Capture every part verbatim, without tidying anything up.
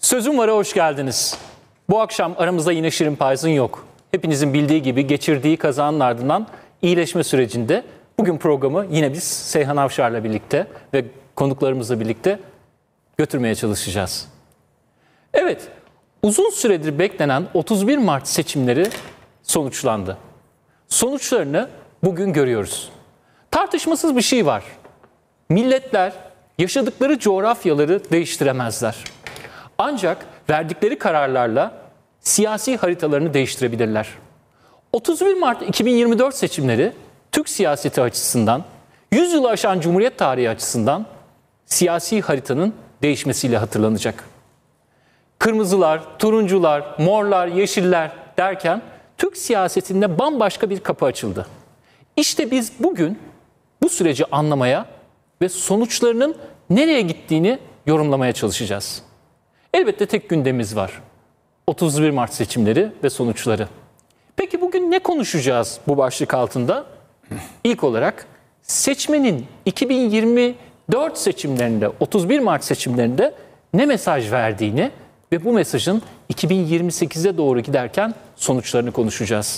Sözüm Var'a hoş geldiniz. Bu akşam aramızda yine Şirin Payız'ın yok. Hepinizin bildiği gibi geçirdiği kazanın ardından iyileşme sürecinde bugün programı yine biz Seyhan Avşar'la birlikte ve konuklarımızla birlikte götürmeye çalışacağız. Evet, uzun süredir beklenen otuz bir Mart seçimleri sonuçlandı. Sonuçlarını bugün görüyoruz. Tartışmasız bir şey var. Milletler yaşadıkları coğrafyaları değiştiremezler. Ancak verdikleri kararlarla siyasi haritalarını değiştirebilirler. otuz bir Mart iki bin yirmi dört seçimleri Türk siyaseti açısından, yüz yılı aşan Cumhuriyet tarihi açısından siyasi haritanın değişmesiyle hatırlanacak. Kırmızılar, turuncular, morlar, yeşiller derken Türk siyasetinde bambaşka bir kapı açıldı. İşte biz bugün bu süreci anlamaya ve sonuçlarının nereye gittiğini yorumlamaya çalışacağız. Elbette tek gündemimiz var. otuz bir Mart seçimleri ve sonuçları. Peki bugün ne konuşacağız bu başlık altında? İlk olarak seçmenin iki bin yirmi dört seçimlerinde, otuz bir Mart seçimlerinde ne mesaj verdiğini ve bu mesajın iki bin yirmi sekize doğru giderken sonuçlarını konuşacağız.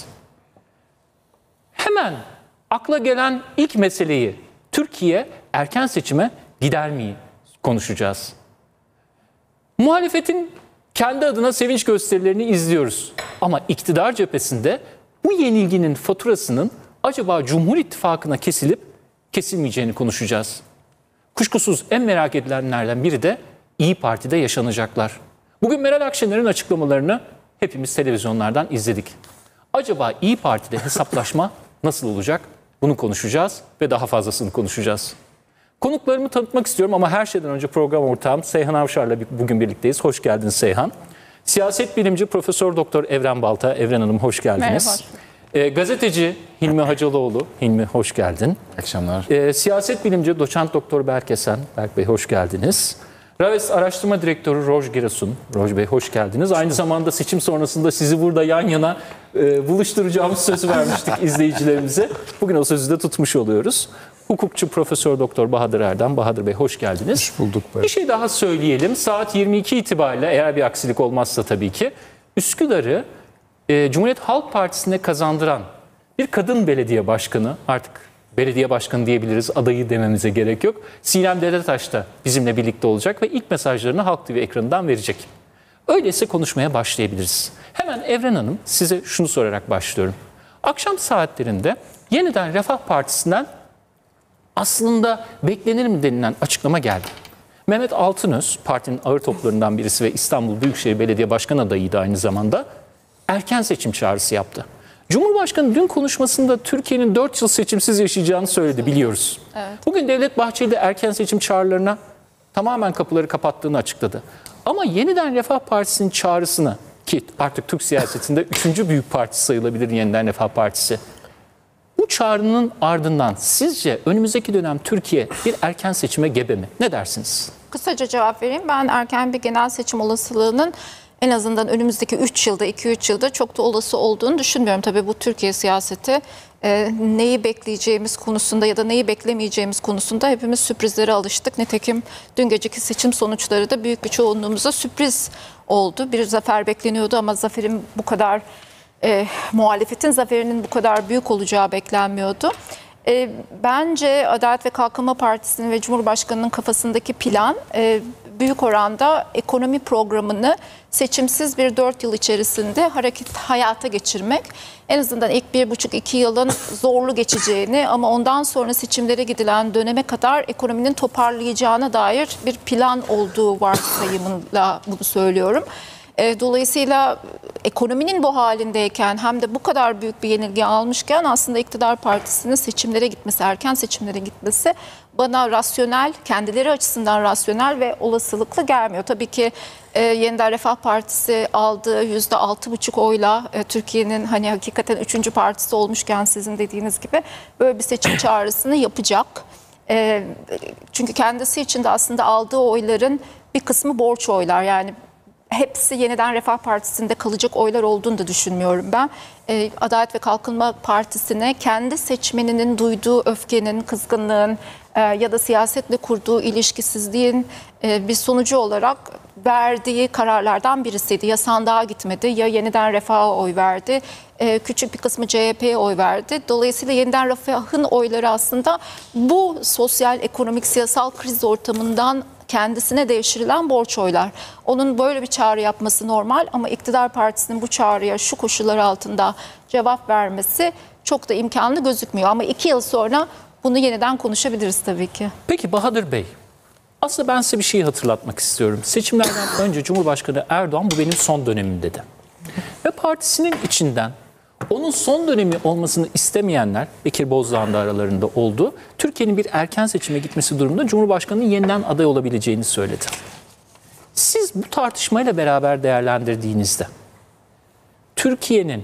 Hemen akla gelen ilk meseleyi, Türkiye erken seçime gider mi konuşacağız. Muhalefetin kendi adına sevinç gösterilerini izliyoruz. Ama iktidar cephesinde bu yenilginin faturasının acaba Cumhur İttifakı'na kesilip kesilmeyeceğini konuşacağız. Kuşkusuz en merak edilenlerden biri de İYİ Parti'de yaşanacaklar. Bugün Meral Akşener'in açıklamalarını hepimiz televizyonlardan izledik. Acaba İYİ Parti'de hesaplaşma nasıl olacak? Bunu konuşacağız ve daha fazlasını konuşacağız. Konuklarımı tanıtmak istiyorum ama her şeyden önce program ortağım Seyhan Avşar'la bugün birlikteyiz. Hoş geldiniz Seyhan. Siyaset bilimci Profesör Doktor Evren Balta. Evren Hanım hoş geldiniz. Merhaba. E, gazeteci Hilmi Hacaloğlu. Hilmi hoş geldin. İyi akşamlar. E, siyaset bilimci Doçent Doktor Berk Esen. Berk Bey hoş geldiniz. Raves Araştırma Direktörü Roj Giresun. Roj Bey hoş geldiniz. Aynı zamanda seçim sonrasında sizi burada yan yana e, buluşturacağımız sözü vermiştik izleyicilerimize. Bugün o sözü de tutmuş oluyoruz. Hukukçu Profesör Doktor Bahadır Erdem. Bahadır Bey hoş geldiniz. Hoş bulduk. Bey. Bir şey daha söyleyelim. Saat yirmi iki itibariyle eğer bir aksilik olmazsa tabii ki Üsküdar'ı e, Cumhuriyet Halk Partisi'ne kazandıran bir kadın belediye başkanı, artık belediye başkanı diyebiliriz, adayı dememize gerek yok. Sinem Dedetaş da bizimle birlikte olacak ve ilk mesajlarını Halk T V ekranından verecek. Öyleyse konuşmaya başlayabiliriz. Hemen Evren Hanım, size şunu sorarak başlıyorum. Akşam saatlerinde yeniden Refah Partisi'nden aslında beklenir mi denilen açıklama geldi. Mehmet Altınöz, partinin ağır toplarından birisi ve İstanbul Büyükşehir Belediye Başkan adayıydı aynı zamanda, erken seçim çağrısı yaptı. Cumhurbaşkanı dün konuşmasında Türkiye'nin dört yıl seçimsiz yaşayacağını söyledi, biliyoruz. Evet. Bugün Devlet Bahçeli de erken seçim çağrılarına tamamen kapıları kapattığını açıkladı. Ama yeniden Refah Partisi'nin çağrısını, ki artık Türk siyasetinde üçüncü büyük parti sayılabilir yeniden Refah Partisi, bu çağrının ardından sizce önümüzdeki dönem Türkiye bir erken seçime gebe mi? Ne dersiniz? Kısaca cevap vereyim. Ben erken bir genel seçim olasılığının en azından önümüzdeki üç yılda, iki üç yılda çok da olası olduğunu düşünmüyorum. Tabii bu Türkiye siyaseti e, neyi bekleyeceğimiz konusunda ya da neyi beklemeyeceğimiz konusunda hepimiz sürprizlere alıştık. Nitekim dün geceki seçim sonuçları da büyük bir çoğunluğumuza sürpriz oldu. Bir zafer bekleniyordu ama zaferin bu kadar... E, muhalefetin zaferinin bu kadar büyük olacağı beklenmiyordu. E, bence Adalet ve Kalkınma Partisi'nin ve Cumhurbaşkanı'nın kafasındaki plan e, büyük oranda ekonomi programını seçimsiz bir dört yıl içerisinde hareket hayata geçirmek. En azından ilk bir buçuk iki yılın zorlu geçeceğini ama ondan sonra seçimlere gidilen döneme kadar ekonominin toparlayacağına dair bir plan olduğu varsayımıyla bunu söylüyorum. Dolayısıyla ekonominin bu halindeyken hem de bu kadar büyük bir yenilgi almışken aslında iktidar partisinin seçimlere gitmesi, erken seçimlere gitmesi bana rasyonel, kendileri açısından rasyonel ve olasılıklı gelmiyor. Tabii ki e, Yeniden Refah Partisi aldığı yüzde altı buçuk oyla e, Türkiye'nin hani hakikaten üçüncü partisi olmuşken sizin dediğiniz gibi böyle bir seçim çağrısını yapacak. E, çünkü kendisi için de aslında aldığı oyların bir kısmı borç oylar, yani hepsi Yeniden Refah Partisi'nde kalacak oylar olduğunu da düşünmüyorum ben. Ee, Adalet ve Kalkınma Partisi'ne kendi seçmeninin duyduğu öfkenin, kızgınlığın, e, ya da siyasetle kurduğu ilişkisizliğin e, bir sonucu olarak verdiği kararlardan birisiydi. Ya sandığa gitmedi, ya yeniden Refah'a oy verdi. Ee, küçük bir kısmı C H P'ye oy verdi. Dolayısıyla yeniden Refah'ın oyları aslında bu sosyal, ekonomik, siyasal kriz ortamından kendisine devşirilen borç oylar. Onun böyle bir çağrı yapması normal ama iktidar partisinin bu çağrıya şu koşullar altında cevap vermesi çok da imkanlı gözükmüyor. Ama iki yıl sonra bunu yeniden konuşabiliriz tabii ki. Peki Bahadır Bey, aslında ben size bir şeyi hatırlatmak istiyorum. Seçimlerden önce Cumhurbaşkanı Erdoğan bu benim son dönemim dedi. Ve partisinin içinden onun son dönemi olmasını istemeyenler, Bekir Bozdağ'ın da aralarında oldu, Türkiye'nin bir erken seçime gitmesi durumunda Cumhurbaşkanı'nın yeniden aday olabileceğini söyledi. Siz bu tartışmayla beraber değerlendirdiğinizde Türkiye'nin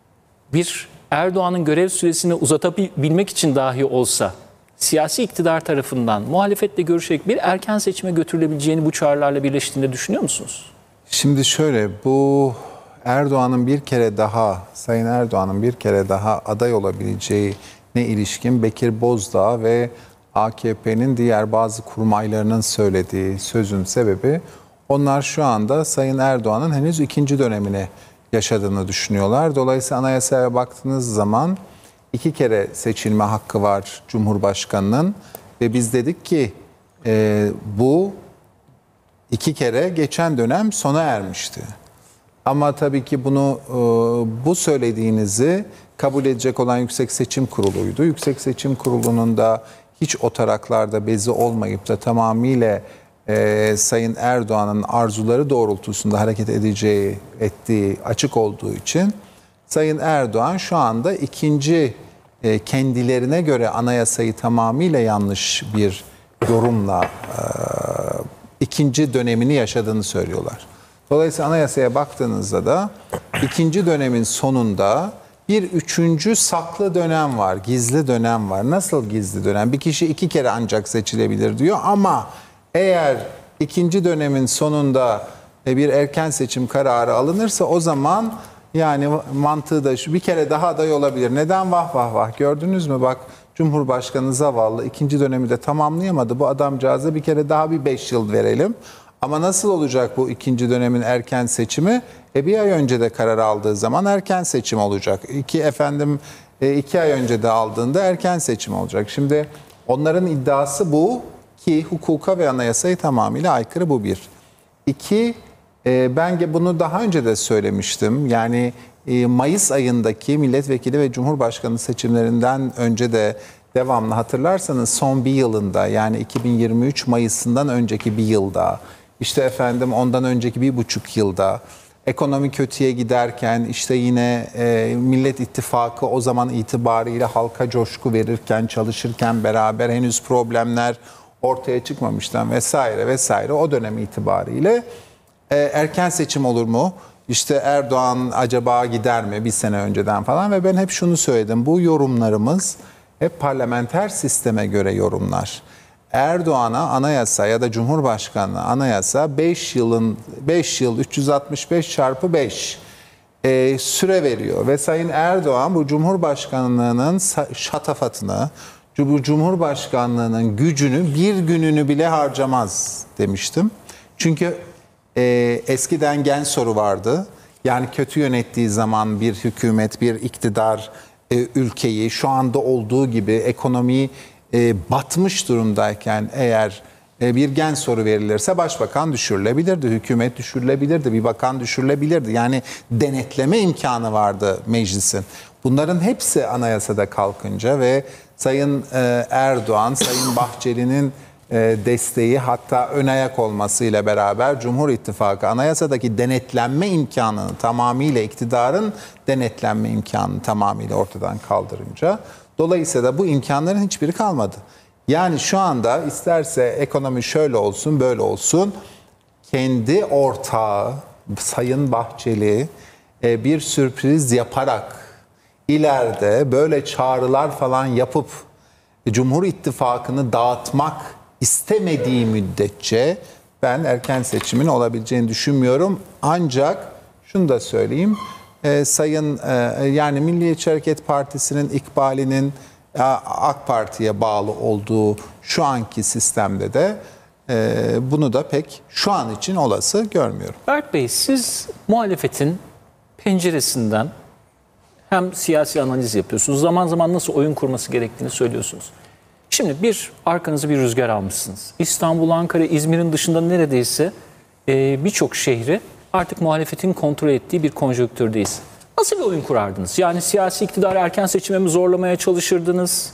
bir Erdoğan'ın görev süresini uzatabilmek için dahi olsa siyasi iktidar tarafından muhalefetle görüşerek bir erken seçime götürülebileceğini bu çağrılarla birleştiğinde düşünüyor musunuz? Şimdi şöyle, bu Erdoğan'ın bir kere daha, Sayın Erdoğan'ın bir kere daha aday olabileceğine ilişkin Bekir Bozdağ ve A K P'nin diğer bazı kurmaylarının söylediği sözün sebebi, onlar şu anda Sayın Erdoğan'ın henüz ikinci dönemini yaşadığını düşünüyorlar. Dolayısıyla anayasaya baktığınız zaman iki kere seçilme hakkı var Cumhurbaşkanı'nın ve biz dedik ki e, bu iki kere geçen dönem sona ermişti. Ama tabii ki bunu e, bu söylediğinizi kabul edecek olan Yüksek Seçim Kurulu'ydu. Yüksek Seçim Kurulu'nun da hiç o taraklarda bezi olmayıp da tamamıyla e, Sayın Erdoğan'ın arzuları doğrultusunda hareket edeceği, ettiği açık olduğu için Sayın Erdoğan şu anda ikinci e, kendilerine göre anayasayı tamamıyla yanlış bir yorumla e, ikinci dönemini yaşadığını söylüyorlar. Dolayısıyla anayasaya baktığınızda da ikinci dönemin sonunda bir üçüncü saklı dönem var, gizli dönem var. Nasıl gizli dönem? Bir kişi iki kere ancak seçilebilir diyor ama eğer ikinci dönemin sonunda bir erken seçim kararı alınırsa o zaman yani mantığı da şu, bir kere daha aday olabilir. Neden? Vah vah vah, gördünüz mü bak Cumhurbaşkanı zavallı ikinci dönemi de tamamlayamadı. Bu adamcağıza bir kere daha bir beş yıl verelim. Ama nasıl olacak bu ikinci dönemin erken seçimi? E bir ay önce de karar aldığı zaman erken seçim olacak. İki efendim iki ay önce de aldığında erken seçim olacak. Şimdi onların iddiası bu ki hukuka ve anayasaya tamamıyla aykırı, bu bir. İki, e, ben bunu daha önce de söylemiştim. Yani e, Mayıs ayındaki milletvekili ve cumhurbaşkanı seçimlerinden önce de devamlı hatırlarsanız son bir yılında, yani iki bin yirmi üç Mayıs'ından önceki bir yılda, işte efendim ondan önceki bir buçuk yılda ekonomi kötüye giderken, işte yine e, Millet İttifakı o zaman itibariyle halka coşku verirken, çalışırken beraber henüz problemler ortaya çıkmamıştan vesaire vesaire, o dönem itibariyle e, erken seçim olur mu? İşte Erdoğan acaba gider mi bir sene önceden falan, ve ben hep şunu söyledim, bu yorumlarımız hep parlamenter sisteme göre yorumlar. Erdoğan'a anayasa ya da Cumhurbaşkanlığı anayasa beş yılın beş yıl üç yüz altmış beş çarpı beş e, süre veriyor ve Sayın Erdoğan bu Cumhurbaşkanlığının şatafatını, bu Cumhurbaşkanlığının gücünü bir gününü bile harcamaz demiştim. Çünkü e, eskiden gen soru vardı. Yani kötü yönettiği zaman bir hükümet, bir iktidar e, ülkeyi şu anda olduğu gibi ekonomiyi e, batmış durumdayken eğer e, bir gen soru verilirse başbakan düşürülebilirdi, hükümet düşürülebilirdi, bir bakan düşürülebilirdi. Yani denetleme imkanı vardı meclisin. Bunların hepsi anayasada kalkınca ve Sayın e, Erdoğan, Sayın Bahçeli'nin e, desteği, hatta ön ayak olmasıyla beraber Cumhur İttifakı anayasadaki denetlenme imkanını tamamıyla, iktidarın denetlenme imkanını tamamıyla ortadan kaldırınca, dolayısıyla da bu imkanların hiçbiri kalmadı. Yani şu anda isterse ekonomi şöyle olsun böyle olsun, kendi ortağı Sayın Bahçeli e, bir sürpriz yaparak ileride böyle çağrılar falan yapıp Cumhur İttifakı'nı dağıtmak istemediği müddetçe ben erken seçimin olabileceğini düşünmüyorum. Ancak şunu da söyleyeyim, e, Sayın e, yani Milliyetçi Hareket Partisi'nin ikbalinin AK Parti'ye bağlı olduğu şu anki sistemde de e, bunu da pek şu an için olası görmüyorum. Berk Bey, siz muhalefetin penceresinden hem siyasi analiz yapıyorsunuz, zaman zaman nasıl oyun kurması gerektiğini söylüyorsunuz. Şimdi bir arkanızı bir rüzgar almışsınız. İstanbul, Ankara, İzmir'in dışında neredeyse e, birçok şehri artık muhalefetin kontrol ettiği bir konjonktürdeyiz. Nasıl bir oyun kurardınız? Yani siyasi iktidarı erken seçime mi zorlamaya çalışırdınız?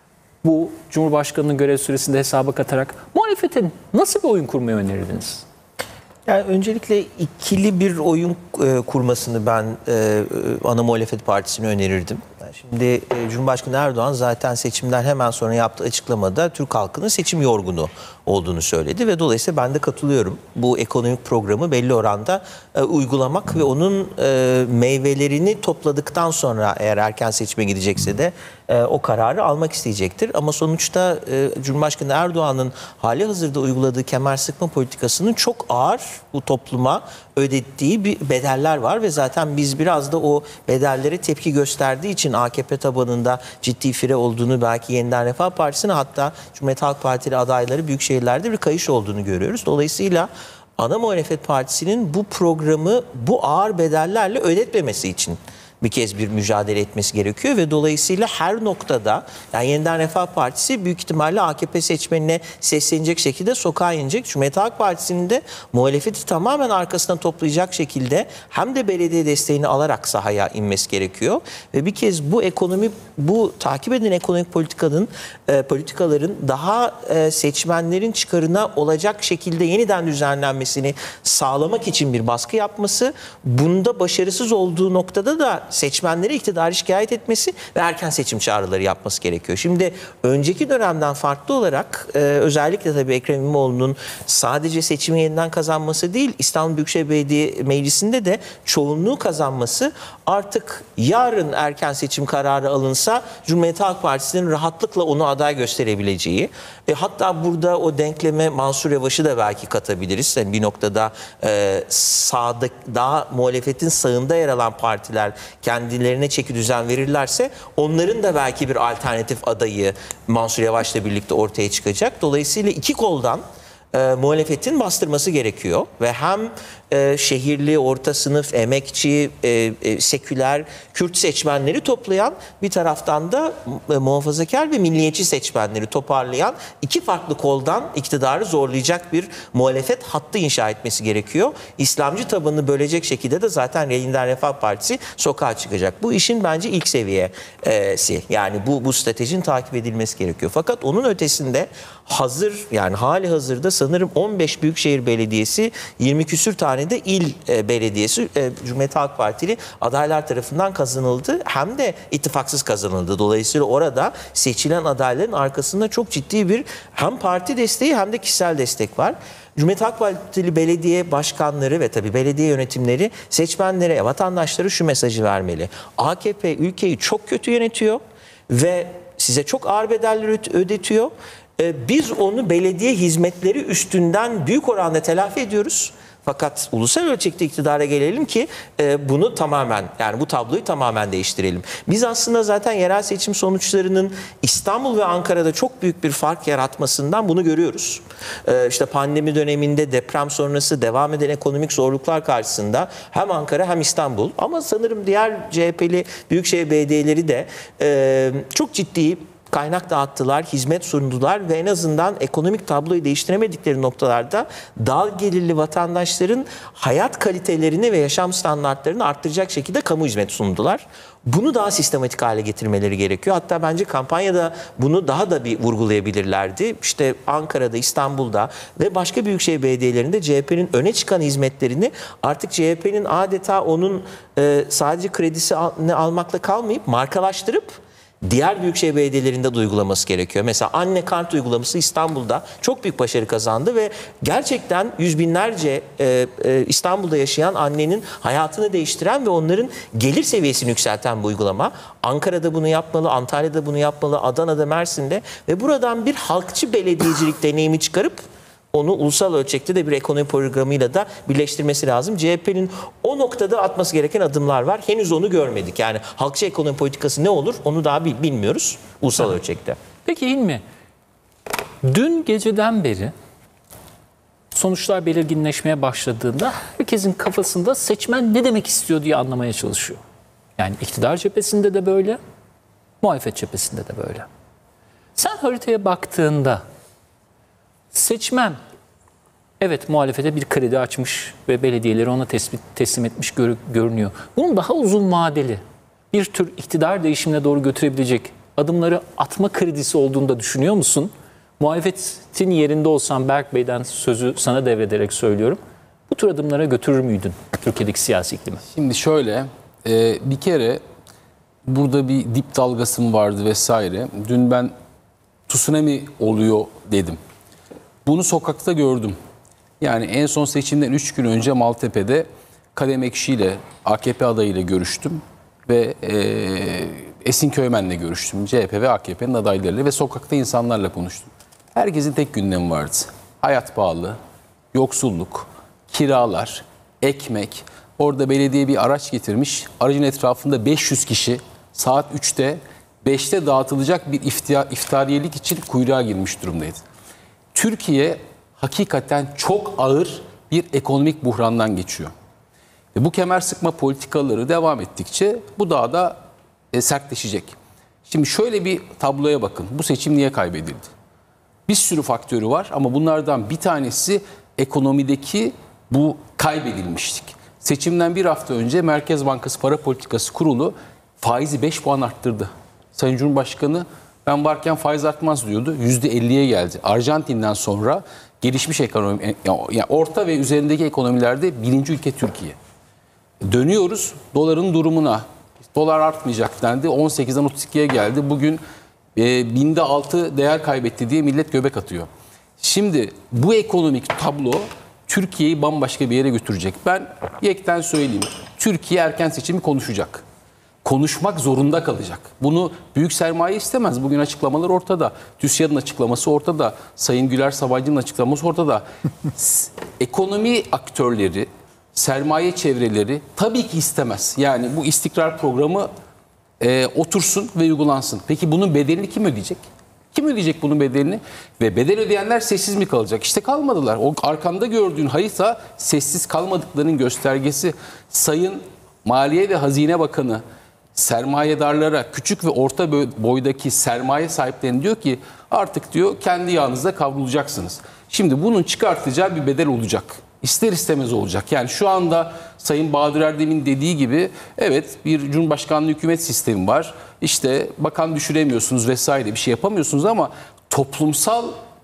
Bu Cumhurbaşkanı'nın görev süresinde hesaba katarak muhalefetin nasıl bir oyun kurmayı önerirdiniz? Yani öncelikle ikili bir oyun e, kurmasını ben e, ana muhalefet partisine önerirdim. Yani şimdi e, Cumhurbaşkanı Erdoğan zaten seçimden hemen sonra yaptığı açıklamada Türk halkının seçim yorgunu olduğunu söyledi ve dolayısıyla ben de katılıyorum. Bu ekonomik programı belli oranda e, uygulamak ve onun e, meyvelerini topladıktan sonra eğer erken seçime gidecekse de e, o kararı almak isteyecektir. Ama sonuçta e, Cumhurbaşkanı Erdoğan'ın hali hazırda uyguladığı kemer sıkma politikasının çok ağır bu topluma ödettiği bir bedeller var ve zaten biz biraz da o bedellere tepki gösterdiği için A K P tabanında ciddi fire olduğunu, belki Yeniden Refah Partisi'ne, hatta Cumhuriyet Halk Partili adayları büyük şehirlerde bir kayış olduğunu görüyoruz. Dolayısıyla ana muhalefet partisinin bu programı bu ağır bedellerle ödetmemesi için bir kez bir mücadele etmesi gerekiyor ve dolayısıyla her noktada, yani Yeniden Refah Partisi büyük ihtimalle A K P seçmenine seslenecek şekilde sokağa inecek. Cumhuriyet Halk Partisi'nin de muhalefeti tamamen arkasına toplayacak şekilde hem de belediye desteğini alarak sahaya inmesi gerekiyor. Ve bir kez bu ekonomi, bu takip edilen ekonomik politikanın, e, politikaların daha e, seçmenlerin çıkarına olacak şekilde yeniden düzenlenmesini sağlamak için bir baskı yapması, bunda başarısız olduğu noktada da seçmenleri iktidara şikayet etmesi ve erken seçim çağrıları yapması gerekiyor. Şimdi önceki dönemden farklı olarak e, özellikle tabii Ekrem İmamoğlu'nun sadece seçimi yeniden kazanması değil, İstanbul Büyükşehir Belediye Meclisi'nde de çoğunluğu kazanması, artık yarın erken seçim kararı alınsa Cumhuriyet Halk Partisi'nin rahatlıkla onu aday gösterebileceği, e, hatta burada o denkleme Mansur Yavaş'ı da belki katabiliriz. Yani bir noktada e, sağda, daha muhalefetin sağında yer alan partiler kendilerine çeki düzen verirlerse onların da belki bir alternatif adayı Mansur Yavaş'la birlikte ortaya çıkacak. Dolayısıyla iki koldan e, muhalefetin bastırması gerekiyor ve hem e, şehirli, orta sınıf, emekçi, e, e, seküler, Kürt seçmenleri toplayan, bir taraftan da e, muhafazakar ve milliyetçi seçmenleri toparlayan iki farklı koldan iktidarı zorlayacak bir muhalefet hattı inşa etmesi gerekiyor. İslamcı tabanını bölecek şekilde de zaten Yeniden Refah Partisi sokağa çıkacak. Bu işin bence ilk seviyesi. Yani bu, bu stratejinin takip edilmesi gerekiyor. Fakat onun ötesinde hazır, yani hali hazırda sanırım on beş büyükşehir belediyesi, yirmi küsür tane de il e, belediyesi e, Cumhuriyet Halk Partili adaylar tarafından kazanıldı. Hem de ittifaksız kazanıldı. Dolayısıyla orada seçilen adayların arkasında çok ciddi bir hem parti desteği hem de kişisel destek var. Cumhuriyet Halk Partili belediye başkanları ve tabii belediye yönetimleri seçmenlere, vatandaşlara şu mesajı vermeli: A K P ülkeyi çok kötü yönetiyor ve size çok ağır bedeller ödetiyor. Biz onu belediye hizmetleri üstünden büyük oranda telafi ediyoruz. Fakat ulusal ölçekte iktidara gelelim ki e, bunu tamamen, yani bu tabloyu tamamen değiştirelim. Biz aslında zaten yerel seçim sonuçlarının İstanbul ve Ankara'da çok büyük bir fark yaratmasından bunu görüyoruz. E, işte pandemi döneminde, deprem sonrası devam eden ekonomik zorluklar karşısında hem Ankara hem İstanbul, ama sanırım diğer C H P'li büyükşehir belediyeleri de e, çok ciddi kaynak dağıttılar, hizmet sundular ve en azından ekonomik tabloyu değiştiremedikleri noktalarda dar gelirli vatandaşların hayat kalitelerini ve yaşam standartlarını arttıracak şekilde kamu hizmeti sundular. Bunu daha sistematik hale getirmeleri gerekiyor. Hatta bence kampanyada bunu daha da bir vurgulayabilirlerdi. İşte Ankara'da, İstanbul'da ve başka büyükşehir belediyelerinde C H P'nin öne çıkan hizmetlerini artık C H P'nin adeta onun e, sadece kredisini almakla kalmayıp markalaştırıp diğer büyükşehir belediyelerinde de uygulaması gerekiyor. Mesela anne kart uygulaması İstanbul'da çok büyük başarı kazandı ve gerçekten yüz binlerce e, e, İstanbul'da yaşayan annenin hayatını değiştiren ve onların gelir seviyesini yükselten bu uygulama. Ankara'da bunu yapmalı, Antalya'da bunu yapmalı, Adana'da, Mersin'de ve buradan bir halkçı belediyecilik deneyimi çıkarıp onu ulusal ölçekte de bir ekonomi programıyla da birleştirmesi lazım. C H P'nin o noktada atması gereken adımlar var. Henüz onu görmedik. Yani halkçı ekonomi politikası ne olur onu daha bilmiyoruz ulusal ölçekte. Peki İlmi, dün geceden beri sonuçlar belirginleşmeye başladığında herkesin kafasında seçmen ne demek istiyor diye anlamaya çalışıyor. Yani iktidar cephesinde de böyle, muhalefet cephesinde de böyle. Sen haritaya baktığında seçmen evet muhalefete bir kredi açmış ve belediyeleri ona tespit, teslim etmiş gör, görünüyor. Bunun daha uzun vadeli bir tür iktidar değişimine doğru götürebilecek adımları atma kredisi olduğunu da düşünüyor musun? Muhalefetin yerinde olsam Berk Bey'den sözü sana devrederek söylüyorum. Bu tür adımlara götürür müydün Türkiye'deki siyasi iklimi? Şimdi şöyle, e, bir kere burada bir dip dalgası mı vardı vesaire. Dün ben tsunami oluyor dedim. Bunu sokakta gördüm. Yani en son seçimden üç gün önce Maltepe'de Kadem Ekşi ile A K P adayıyla görüştüm. Ve e, Esin Köymen'le görüştüm. C H P ve A K P'nin adaylarıyla ve sokakta insanlarla konuştum. Herkesin tek gündemi vardı. Hayat pahalı, yoksulluk, kiralar, ekmek. Orada belediye bir araç getirmiş. Aracın etrafında beş yüz kişi saat üçte, beşte dağıtılacak bir iftiha, iftariyelik için kuyruğa girmiş durumdaydı. Türkiye hakikaten çok ağır bir ekonomik buhrandan geçiyor. Ve bu kemer sıkma politikaları devam ettikçe bu daha da e, sertleşecek. Şimdi şöyle bir tabloya bakın. Bu seçim niye kaybedildi? Bir sürü faktörü var ama bunlardan bir tanesi ekonomideki bu kaybedilmişlik. Seçimden bir hafta önce Merkez Bankası Para Politikası Kurulu faizi beş puan arttırdı. Sayın Cumhurbaşkanı ben varken faiz artmaz diyordu. yüzde elliye geldi. Arjantin'den sonra gelişmiş ekonomi, yani orta ve üzerindeki ekonomilerde birinci ülke Türkiye. Dönüyoruz doların durumuna. Dolar artmayacak dendi. on sekizden otuz ikiye geldi. Bugün e, binde altı değer kaybetti diye millet göbek atıyor. Şimdi bu ekonomik tablo Türkiye'yi bambaşka bir yere götürecek. Ben yekten söyleyeyim. Türkiye erken seçimi konuşacak. Konuşmak zorunda kalacak. Bunu büyük sermaye istemez. Bugün açıklamalar ortada. TÜSİAD'ın açıklaması ortada. Sayın Güler Sabancı'nın açıklaması ortada. Ekonomi aktörleri, sermaye çevreleri tabii ki istemez. Yani bu istikrar programı e, otursun ve uygulansın. Peki bunun bedelini kim ödeyecek? Kim ödeyecek bunun bedelini? Ve bedel ödeyenler sessiz mi kalacak? İşte kalmadılar. O arkanda gördüğün harita sessiz kalmadıklarının göstergesi. Sayın Maliye ve Hazine Bakanı sermayedarlara, küçük ve orta boydaki sermaye sahiplerine diyor ki artık diyor kendi yağınızda kavrulacaksınız. Şimdi bunun çıkartacağı bir bedel olacak. İster istemez olacak. Yani şu anda Sayın Bahadır Erdem'in dediği gibi evet bir Cumhurbaşkanlığı hükümet sistemi var. İşte bakan düşüremiyorsunuz vesaire bir şey yapamıyorsunuz ama toplumsal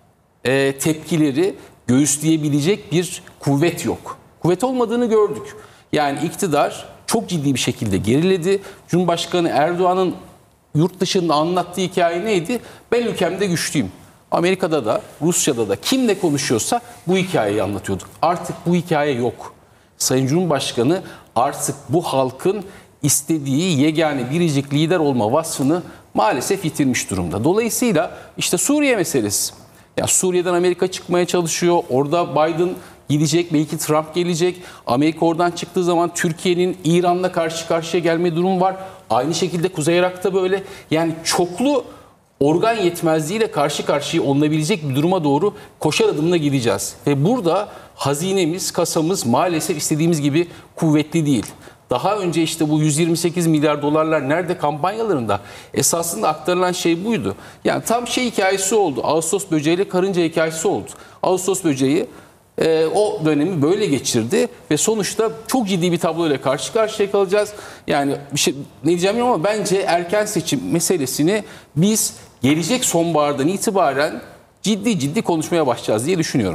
e, tepkileri göğüsleyebilecek bir kuvvet yok. Kuvvet olmadığını gördük. Yani iktidar çok ciddi bir şekilde geriledi. Cumhurbaşkanı Erdoğan'ın yurt dışında anlattığı hikaye neydi? Ben ülkemde güçlüyüm. Amerika'da da, Rusya'da da kimle konuşuyorsa bu hikayeyi anlatıyordu. Artık bu hikaye yok. Sayın Cumhurbaşkanı artık bu halkın istediği yegane biricik lider olma vasfını maalesef yitirmiş durumda. Dolayısıyla işte Suriye meselesi. Ya Suriye'den Amerika çıkmaya çalışıyor. Orada Biden gidecek, belki Trump gelecek. Amerika oradan çıktığı zaman Türkiye'nin İran'la karşı karşıya gelme durumu var. Aynı şekilde Kuzey Irak'ta böyle. Yani çoklu organ yetmezliğiyle karşı karşıya olunabilecek bir duruma doğru koşar adımla gideceğiz. Ve burada hazinemiz, kasamız maalesef istediğimiz gibi kuvvetli değil. Daha önce işte bu yüz yirmi sekiz milyar dolarlar nerede kampanyalarında esasında aktarılan şey buydu. Yani tam şey hikayesi oldu. Ağustos böceğiyle karınca hikayesi oldu. Ağustos böceği e, o dönemi böyle geçirdi ve sonuçta çok ciddi bir tabloyla karşı karşıya kalacağız. Yani bir şey ne diyeceğim ama bence erken seçim meselesini biz gelecek sonbahardan itibaren ciddi ciddi konuşmaya başlayacağız diye düşünüyorum.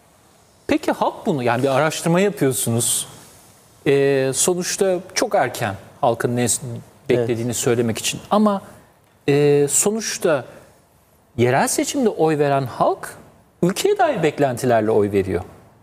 Peki halk bunu, yani bir araştırma yapıyorsunuz. Ee, sonuçta çok erken halkın ne beklediğini evet. söylemek için. Ama e, sonuçta yerel seçimde oy veren halk ülkeye dair beklentilerle oy veriyor.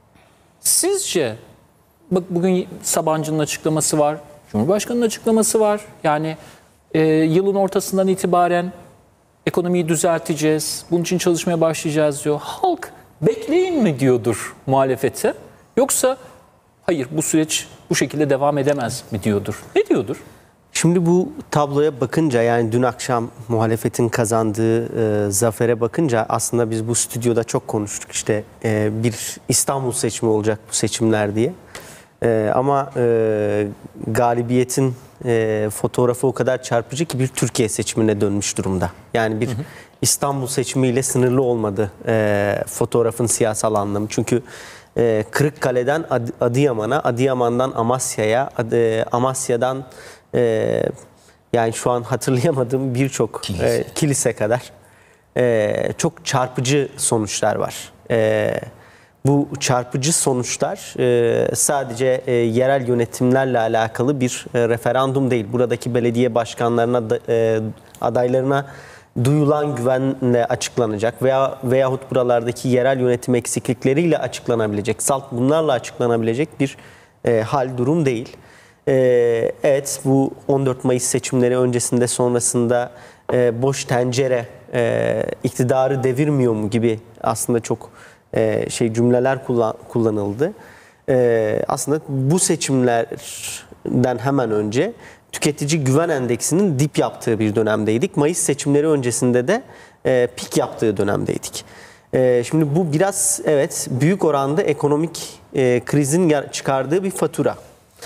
Sizce, bak bugün Sabancı'nın açıklaması var, Cumhurbaşkanı'nın açıklaması var. Yani e, yılın ortasından itibaren ekonomiyi düzelteceğiz, bunun için çalışmaya başlayacağız diyor. Halk bekleyin mi diyordur muhalefete? Yoksa hayır bu süreç bu şekilde devam edemez mi diyordur? Ne diyordur? Şimdi bu tabloya bakınca, yani dün akşam muhalefetin kazandığı e, zafere bakınca aslında biz bu stüdyoda çok konuştuk. İşte e, bir İstanbul seçimi olacak bu seçimler diye. E, ama e, galibiyetin e, fotoğrafı o kadar çarpıcı ki bir Türkiye seçimine dönmüş durumda. Yani bir hı hı. İstanbul seçimiyle sınırlı olmadı e, fotoğrafın siyasal anlamı. Çünkü e, Kırıkkale'den Ad- Adıyaman'a, Adıyaman'dan Amasya'ya, Ad- Amasya'dan Ee, yani şu an hatırlayamadığım birçok kilise. E, kilise kadar e, çok çarpıcı sonuçlar var. E, bu çarpıcı sonuçlar e, sadece e, yerel yönetimlerle alakalı bir e, referandum değil. Buradaki belediye başkanlarına, da, e, adaylarına duyulan güvenle açıklanacak veya veyahut buralardaki yerel yönetim eksiklikleriyle açıklanabilecek, salt bunlarla açıklanabilecek bir e, hal durum değil. Ee, evet, bu on dört Mayıs seçimleri öncesinde sonrasında e, boş tencere e, iktidarı devirmiyor mu gibi aslında çok e, şey cümleler kullan, kullanıldı. E, aslında bu seçimlerden hemen önce tüketici güven endeksinin dip yaptığı bir dönemdeydik. Mayıs seçimleri öncesinde de e, pik yaptığı dönemdeydik. E, şimdi bu biraz evet büyük oranda ekonomik e, krizin çıkardığı bir fatura.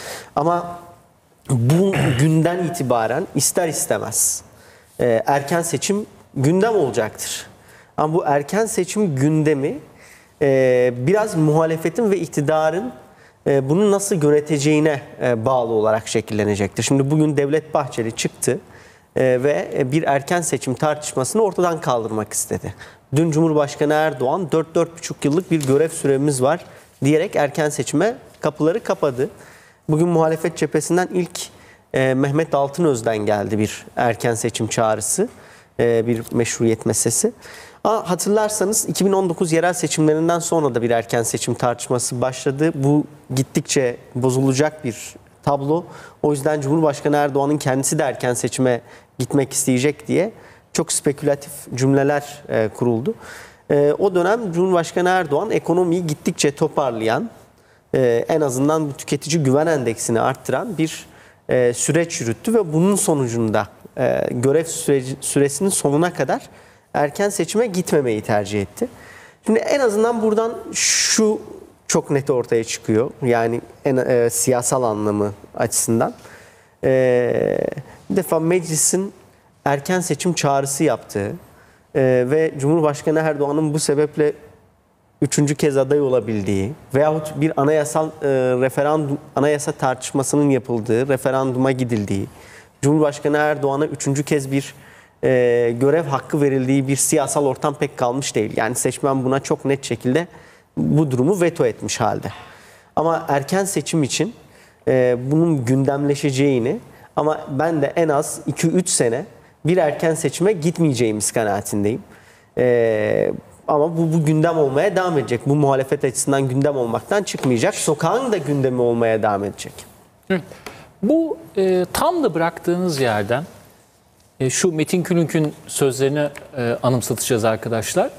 Ama bu günden itibaren ister istemez e, erken seçim gündem olacaktır. Ama bu erken seçim gündemi e, biraz muhalefetin ve iktidarın e, bunu nasıl yöneteceğine e, bağlı olarak şekillenecektir. Şimdi bugün Devlet Bahçeli çıktı e, ve bir erken seçim tartışmasını ortadan kaldırmak istedi. Dün Cumhurbaşkanı Erdoğan dört dört buçuk yıllık bir görev süremiz var diyerek erken seçime kapıları kapadı. Bugün muhalefet cephesinden ilk e, Mehmet Altınöz'den geldi bir erken seçim çağrısı, e, bir meşruiyet meselesi. Aa, hatırlarsanız iki bin on dokuz yerel seçimlerinden sonra da bir erken seçim tartışması başladı. Bu gittikçe bozulacak bir tablo. O yüzden Cumhurbaşkanı Erdoğan'ın kendisi de erken seçime gitmek isteyecek diye çok spekülatif cümleler e, kuruldu. E, o dönem Cumhurbaşkanı Erdoğan ekonomiyi gittikçe toparlayan, Ee, en azından bu tüketici güven endeksini arttıran bir e, süreç yürüttü ve bunun sonucunda e, görev süreci, süresinin sonuna kadar erken seçime gitmemeyi tercih etti. Şimdi en azından buradan şu çok net ortaya çıkıyor. Yani en, e, siyasal anlamı açısından. E, bir defa meclisin erken seçim çağrısı yaptığı e, ve Cumhurbaşkanı Erdoğan'ın bu sebeple üçüncü kez aday olabildiği veyahut bir anayasal e, referandum, anayasa tartışmasının yapıldığı, referanduma gidildiği, Cumhurbaşkanı Erdoğan'a üçüncü kez bir e, görev hakkı verildiği bir siyasal ortam pek kalmış değil. Yani seçmen buna çok net şekilde bu durumu veto etmiş halde. Ama erken seçim için e, bunun gündemleşeceğini, ama ben de en az iki üç sene bir erken seçime gitmeyeceğimiz kanaatindeyim. E, Ama bu, bu gündem olmaya devam edecek. Bu muhalefet açısından gündem olmaktan çıkmayacak. Sokağın da gündemi olmaya devam edecek. Hı. Bu e, tam da bıraktığınız yerden e, şu Metin Külünk'ün sözlerini e, anımsatacağız arkadaşlar.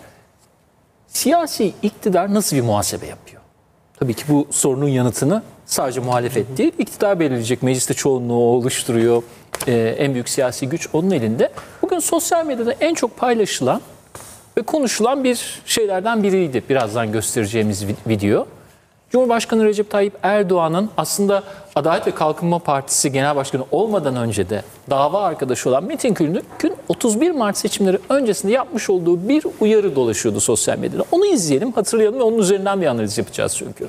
Siyasi iktidar nasıl bir muhasebe yapıyor? Tabii ki bu sorunun yanıtını sadece muhalefet değil, iktidar belirleyecek. Mecliste çoğunluğu oluşturuyor. E, en büyük siyasi güç onun elinde. Bugün sosyal medyada en çok paylaşılan ve konuşulan bir şeylerden biriydi birazdan göstereceğimiz video. Cumhurbaşkanı Recep Tayyip Erdoğan'ın aslında Adalet ve Kalkınma Partisi Genel Başkanı olmadan önce de dava arkadaşı olan Metin Külünk'ün otuz bir Mart seçimleri öncesinde yapmış olduğu bir uyarı dolaşıyordu sosyal medyada. Onu izleyelim, hatırlayalım ve onun üzerinden bir analiz yapacağız çünkü.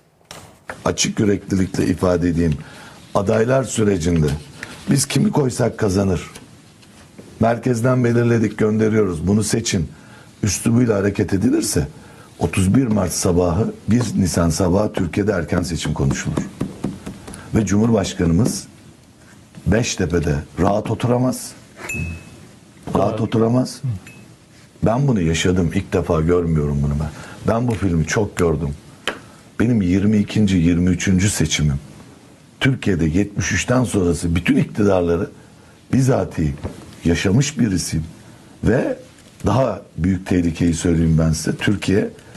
Açık yüreklilikle ifade edeyim. Adaylar sürecinde biz kimi koysak kazanır. Merkezden belirledik, gönderiyoruz. Bunu seçin. Üslubuyla hareket edilirse otuz bir Mart sabahı, bir Nisan sabahı Türkiye'de erken seçim konuşulur. Ve Cumhurbaşkanımız Beştepe'de rahat oturamaz. Rahat oturamaz. Ben bunu yaşadım. İlk defa görmüyorum bunu ben. Ben bu filmi çok gördüm. Benim yirmi ikinci yirmi üçüncü seçimim. Türkiye'de yetmiş üçten sonrası bütün iktidarları bizatihi yaşamış birisiyim. Ve daha büyük tehlikeyi söyleyeyim ben size. Türkiye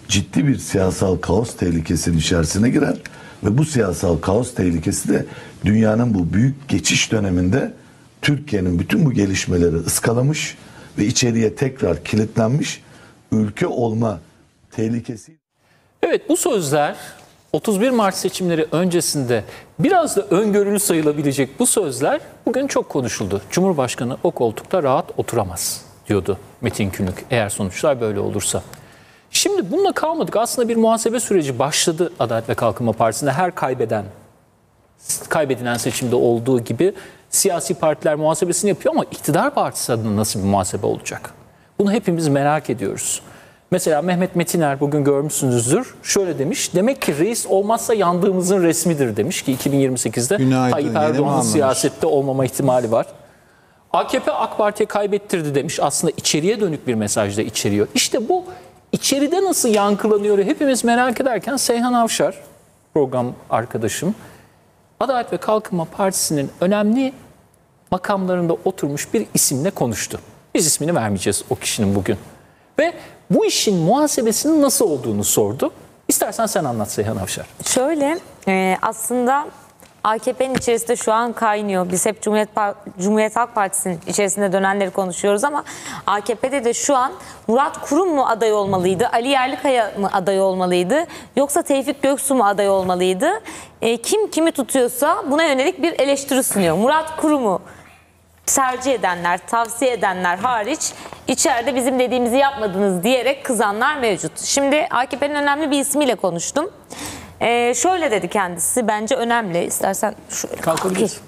ciddi bir siyasal kaos tehlikesinin içerisine girer ve bu siyasal kaos tehlikesi de dünyanın bu büyük geçiş döneminde Türkiye'nin bütün bu gelişmeleri ıskalamış ve içeriye tekrar kilitlenmiş ülke olma tehlikesi. Evet, bu sözler otuz bir Mart seçimleri öncesinde biraz da öngörülü sayılabilecek bu sözler bugün çok konuşuldu. Cumhurbaşkanı o koltukta rahat oturamaz diyordu Metin Günlük, eğer sonuçlar böyle olursa. Şimdi bununla kalmadık. Aslında bir muhasebe süreci başladı Adalet ve Kalkınma Partisi'nde. Her kaybeden, kaybedilen seçimde olduğu gibi siyasi partiler muhasebesini yapıyor ama iktidar partisi adına nasıl bir muhasebe olacak? Bunu hepimiz merak ediyoruz. Mesela Mehmet Metiner, bugün görmüşsünüzdür, şöyle demiş: demek ki reis olmazsa yandığımızın resmidir demiş ki iki bin yirmi sekizde Günaydın, Tayyip yeni mi Erdoğan'ın anlamış? siyasette olmama ihtimali var. A K P AK Parti'ye kaybettirdi demiş. Aslında içeriye dönük bir mesaj da içeriyor. İşte bu içeride nasıl yankılanıyor hepimiz merak ederken Seyhan Avşar, program arkadaşım, Adalet ve Kalkınma Partisi'nin önemli makamlarında oturmuş bir isimle konuştu. Biz ismini vermeyeceğiz o kişinin bugün. Ve bu işin muhasebesinin nasıl olduğunu sordu. İstersen sen anlat Seyhan Avşar. Şöyle, e, aslında A K P'nin içerisinde şu an kaynıyor. Biz hep Cumhuriyet, Cumhuriyet Halk Partisi'nin içerisinde dönenleri konuşuyoruz ama A K P'de de şu an Murat Kurum mu aday olmalıydı, Ali Yerlikaya mı aday olmalıydı, yoksa Tevfik Göksu mu aday olmalıydı? E, kim kimi tutuyorsa buna yönelik bir eleştiri sunuyor. Murat Kurum'u tercih edenler, tavsiye edenler hariç içeride bizim dediğimizi yapmadınız diyerek kızanlar mevcut. Şimdi A K P'nin önemli bir ismiyle konuştum. Ee, şöyle dedi kendisi, bence önemli. İstersen şöyle Kalkabiliriz.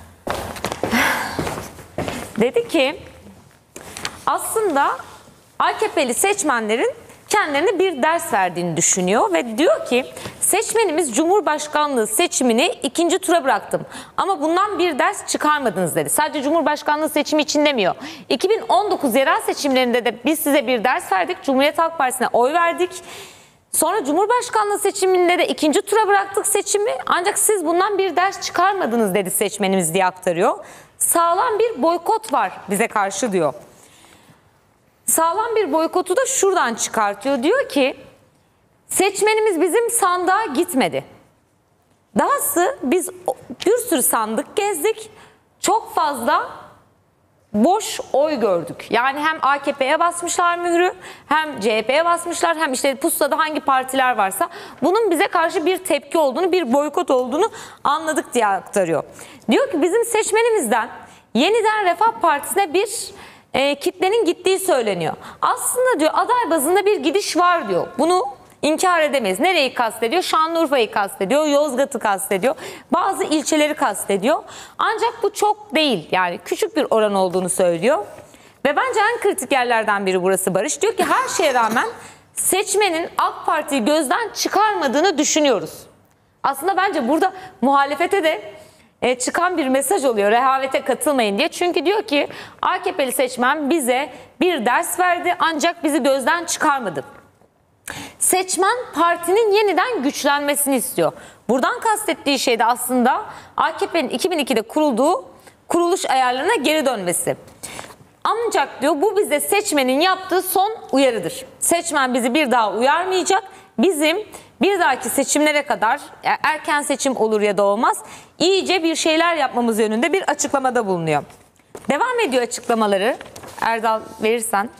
Dedi ki aslında A K P'li seçmenlerin kendilerine bir ders verdiğini düşünüyor ve diyor ki seçmenimiz Cumhurbaşkanlığı seçimini ikinci tura bıraktım ama bundan bir ders çıkarmadınız dedi. Sadece Cumhurbaşkanlığı seçimi için demiyor. iki bin on dokuz yerel seçimlerinde de biz size bir ders verdik. Cumhuriyet Halk Partisi'ne oy verdik. Sonra Cumhurbaşkanlığı seçiminde de ikinci tura bıraktık seçimi. Ancak siz bundan bir ders çıkarmadınız dedi seçmenimiz diye aktarıyor. Sağlam bir boykot var bize karşı diyor. Sağlam bir boykotu da şuradan çıkartıyor. Diyor ki seçmenimiz bizim sandığa gitmedi. Dahası biz bir sürü sandık gezdik. Çok fazla boş oy gördük. Yani hem A K P'ye basmışlar mührü, hem C H P'ye basmışlar, hem işte pusulada hangi partiler varsa bunun bize karşı bir tepki olduğunu, bir boykot olduğunu anladık diye aktarıyor. Diyor ki bizim seçmenimizden yeniden Refah Partisi'ne bir e, kitlenin gittiği söyleniyor. Aslında diyor aday bazında bir gidiş var diyor. Bunu İnkar edemeyiz. Nereyi kastediyor? Şanlıurfa'yı kastediyor, Yozgat'ı kastediyor, bazı ilçeleri kastediyor. Ancak bu çok değil. Yani küçük bir oran olduğunu söylüyor. Ve bence en kritik yerlerden biri burası Barış. Diyor ki her şeye rağmen seçmenin AK Parti'yi gözden çıkarmadığını düşünüyoruz. Aslında bence burada muhalefete de e, çıkan bir mesaj oluyor. Rehavete katılmayın diye. Çünkü diyor ki A K P'li seçmen bize bir ders verdi ancak bizi gözden çıkarmadı. Seçmen partinin yeniden güçlenmesini istiyor. Buradan kastettiği şey de aslında A K P'nin iki bin ikide kurulduğu kuruluş ayarlarına geri dönmesi. Ancak diyor bu bize seçmenin yaptığı son uyarıdır. Seçmen bizi bir daha uyarmayacak. Bizim bir dahaki seçimlere kadar erken seçim olur ya da olmaz iyice bir şeyler yapmamız yönünde bir açıklamada bulunuyor. Devam ediyor açıklamaları. Erdal verirsen.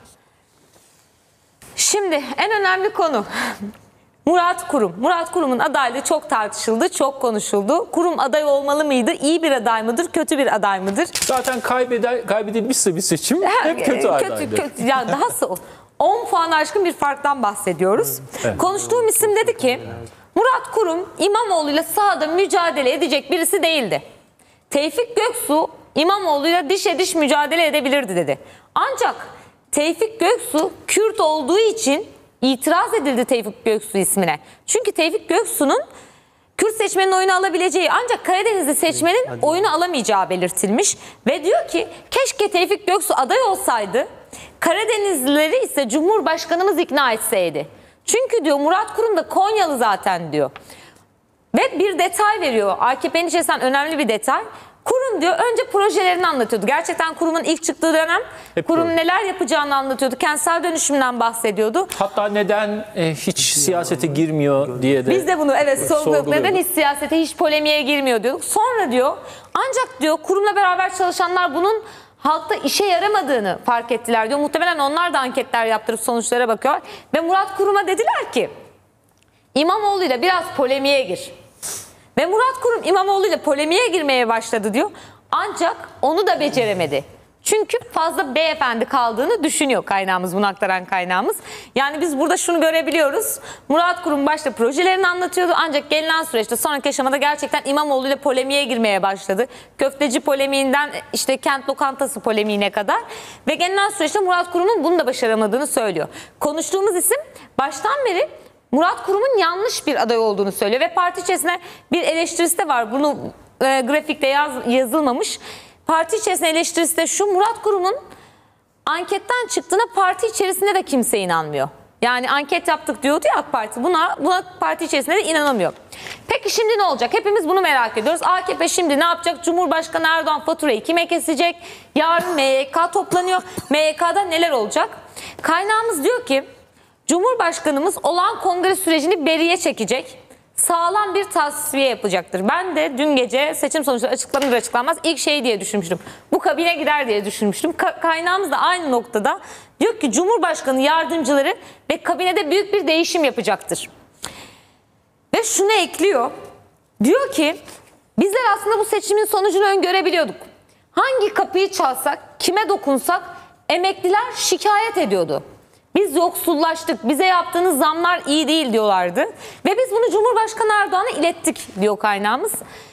Şimdi en önemli konu Murat Kurum. Murat Kurum'un adaylığı çok tartışıldı, çok konuşuldu. Kurum aday olmalı mıydı? İyi bir aday mıdır, kötü bir aday mıdır? Zaten kaybeder, kaybedilmişse bir seçim hep kötü adaydı. Kötü, kötü, ya dahası on puan aşkın bir farktan bahsediyoruz. Evet. Konuştuğum isim dedi ki Murat Kurum İmamoğlu'yla sahada mücadele edecek birisi değildi. Tevfik Göksu İmamoğlu'yla dişe diş mücadele edebilirdi dedi. Ancak Tevfik Göksu Kürt olduğu için itiraz edildi Tevfik Göksu ismine. Çünkü Tevfik Göksu'nun Kürt seçmenin oyunu alabileceği ancak Karadenizli seçmenin oyunu alamayacağı belirtilmiş. Ve diyor ki keşke Tevfik Göksu aday olsaydı, Karadenizlileri ise Cumhurbaşkanımız ikna etseydi. Çünkü diyor Murat Kurum da Konyalı zaten diyor. Ve bir detay veriyor. A K P'nin içerisinden önemli bir detay. Kurum diyor önce projelerini anlatıyordu. Gerçekten kurumun ilk çıktığı dönem Hep kurum proje. neler yapacağını anlatıyordu. Kentsel dönüşümden bahsediyordu. Hatta neden e, hiç siyasete girmiyor diye de Biz de bunu evet sorguladık. sorguluyorduk. Neden hiç siyasete, hiç polemiğe girmiyor diyorduk. Sonra diyor ancak diyor kurumla beraber çalışanlar bunun halkta işe yaramadığını fark ettiler diyor. Muhtemelen onlar da anketler yaptırıp sonuçlara bakıyor. Ve Murat Kurum'a dediler ki İmamoğlu ile biraz polemiğe gir. Ve Murat Kurum İmamoğlu ile polemiğe girmeye başladı diyor. Ancak onu da beceremedi. Çünkü fazla beyefendi kaldığını düşünüyor kaynağımız, bunu aktaran kaynağımız. Yani biz burada şunu görebiliyoruz. Murat Kurum başta projelerini anlatıyordu ancak gelinen süreçte sonraki aşamada gerçekten İmamoğlu ile polemiğe girmeye başladı. Köfteci polemiğinden işte kent lokantası polemiğine kadar. Ve gelinen süreçte Murat Kurum'un bunu da başaramadığını söylüyor. Konuştuğumuz isim baştan beri Murat Kurum'un yanlış bir aday olduğunu söylüyor. Ve parti içerisinde bir eleştirisi de var. Bunu e, grafikte yaz, yazılmamış. Parti içerisinde eleştirisi de şu: Murat Kurum'un anketten çıktığına parti içerisinde de kimse inanmıyor. Yani anket yaptık diyordu ya AK Parti. Buna, buna parti içerisinde de inanamıyor. Peki şimdi ne olacak? Hepimiz bunu merak ediyoruz. A K P şimdi ne yapacak? Cumhurbaşkanı Erdoğan faturayı kime kesecek? Yarın M Y K toplanıyor. M Y K'da neler olacak? Kaynağımız diyor ki Cumhurbaşkanımız olağan kongre sürecini beriye çekecek. Sağlam bir tasfiye yapacaktır. Ben de dün gece seçim sonuçları açıklanır açıklanmaz ilk şey diye düşünmüştüm. Bu kabine gider diye düşünmüştüm. Ka- kaynağımız da aynı noktada. Diyor ki Cumhurbaşkanı yardımcıları ve kabinede büyük bir değişim yapacaktır. Ve şunu ekliyor. Diyor ki bizler aslında bu seçimin sonucunu öngörebiliyorduk. Hangi kapıyı çalsak, kime dokunsak emekliler şikayet ediyordu. Biz yoksullaştık, bize yaptığınız zamlar iyi değil diyorlardı. Ve biz bunu Cumhurbaşkanı Erdoğan'a ilettik diyor kaynağımız.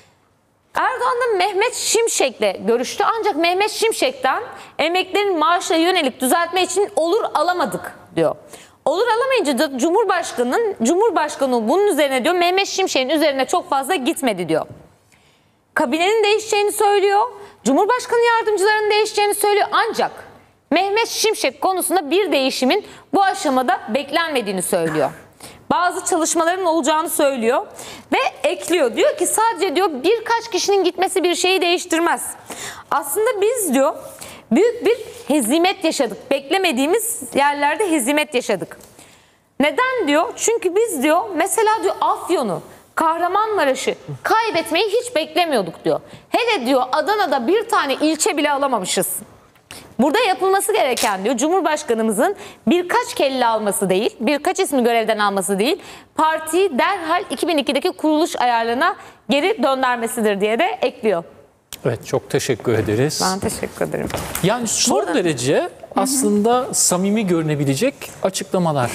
Erdoğan da Mehmet Şimşek'le görüştü. Ancak Mehmet Şimşek'ten emeklilerin maaşına yönelik düzeltme için olur alamadık diyor. Olur alamayınca da Cumhurbaşkanı'nın Cumhurbaşkanı bunun üzerine diyor Mehmet Şimşek'in üzerine çok fazla gitmedi diyor. Kabinenin değişeceğini söylüyor. Cumhurbaşkanı yardımcılarının değişeceğini söylüyor. Ancak Mehmet Şimşek konusunda bir değişimin bu aşamada beklenmediğini söylüyor. Bazı çalışmaların olacağını söylüyor ve ekliyor. Diyor ki sadece diyor birkaç kişinin gitmesi bir şeyi değiştirmez. Aslında biz diyor büyük bir hezimet yaşadık. Beklemediğimiz yerlerde hezimet yaşadık. Neden diyor? Çünkü biz diyor mesela diyor Afyon'u, Kahramanmaraş'ı kaybetmeyi hiç beklemiyorduk diyor. Hele diyor Adana'da bir tane ilçe bile alamamışız. Burada yapılması gereken diyor Cumhurbaşkanımızın birkaç kelle alması değil, birkaç ismi görevden alması değil, partiyi derhal iki bin ikideki kuruluş ayarlarına geri döndürmesidir diye de ekliyor. Evet, çok teşekkür ederiz. Ben teşekkür ederim. Yani son Burada- derece aslında samimi görünebilecek açıklamalar.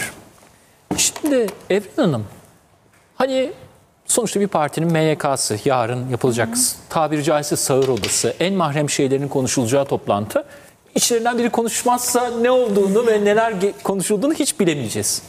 Şimdi Evren Hanım, hani sonuçta bir partinin M Y K'sı yarın yapılacak, tabiri caizse sağır odası, en mahrem şeylerin konuşulacağı toplantı. İçlerinden biri konuşmazsa ne olduğunu ve neler ge- konuşulduğunu hiç bilemeyeceğiz.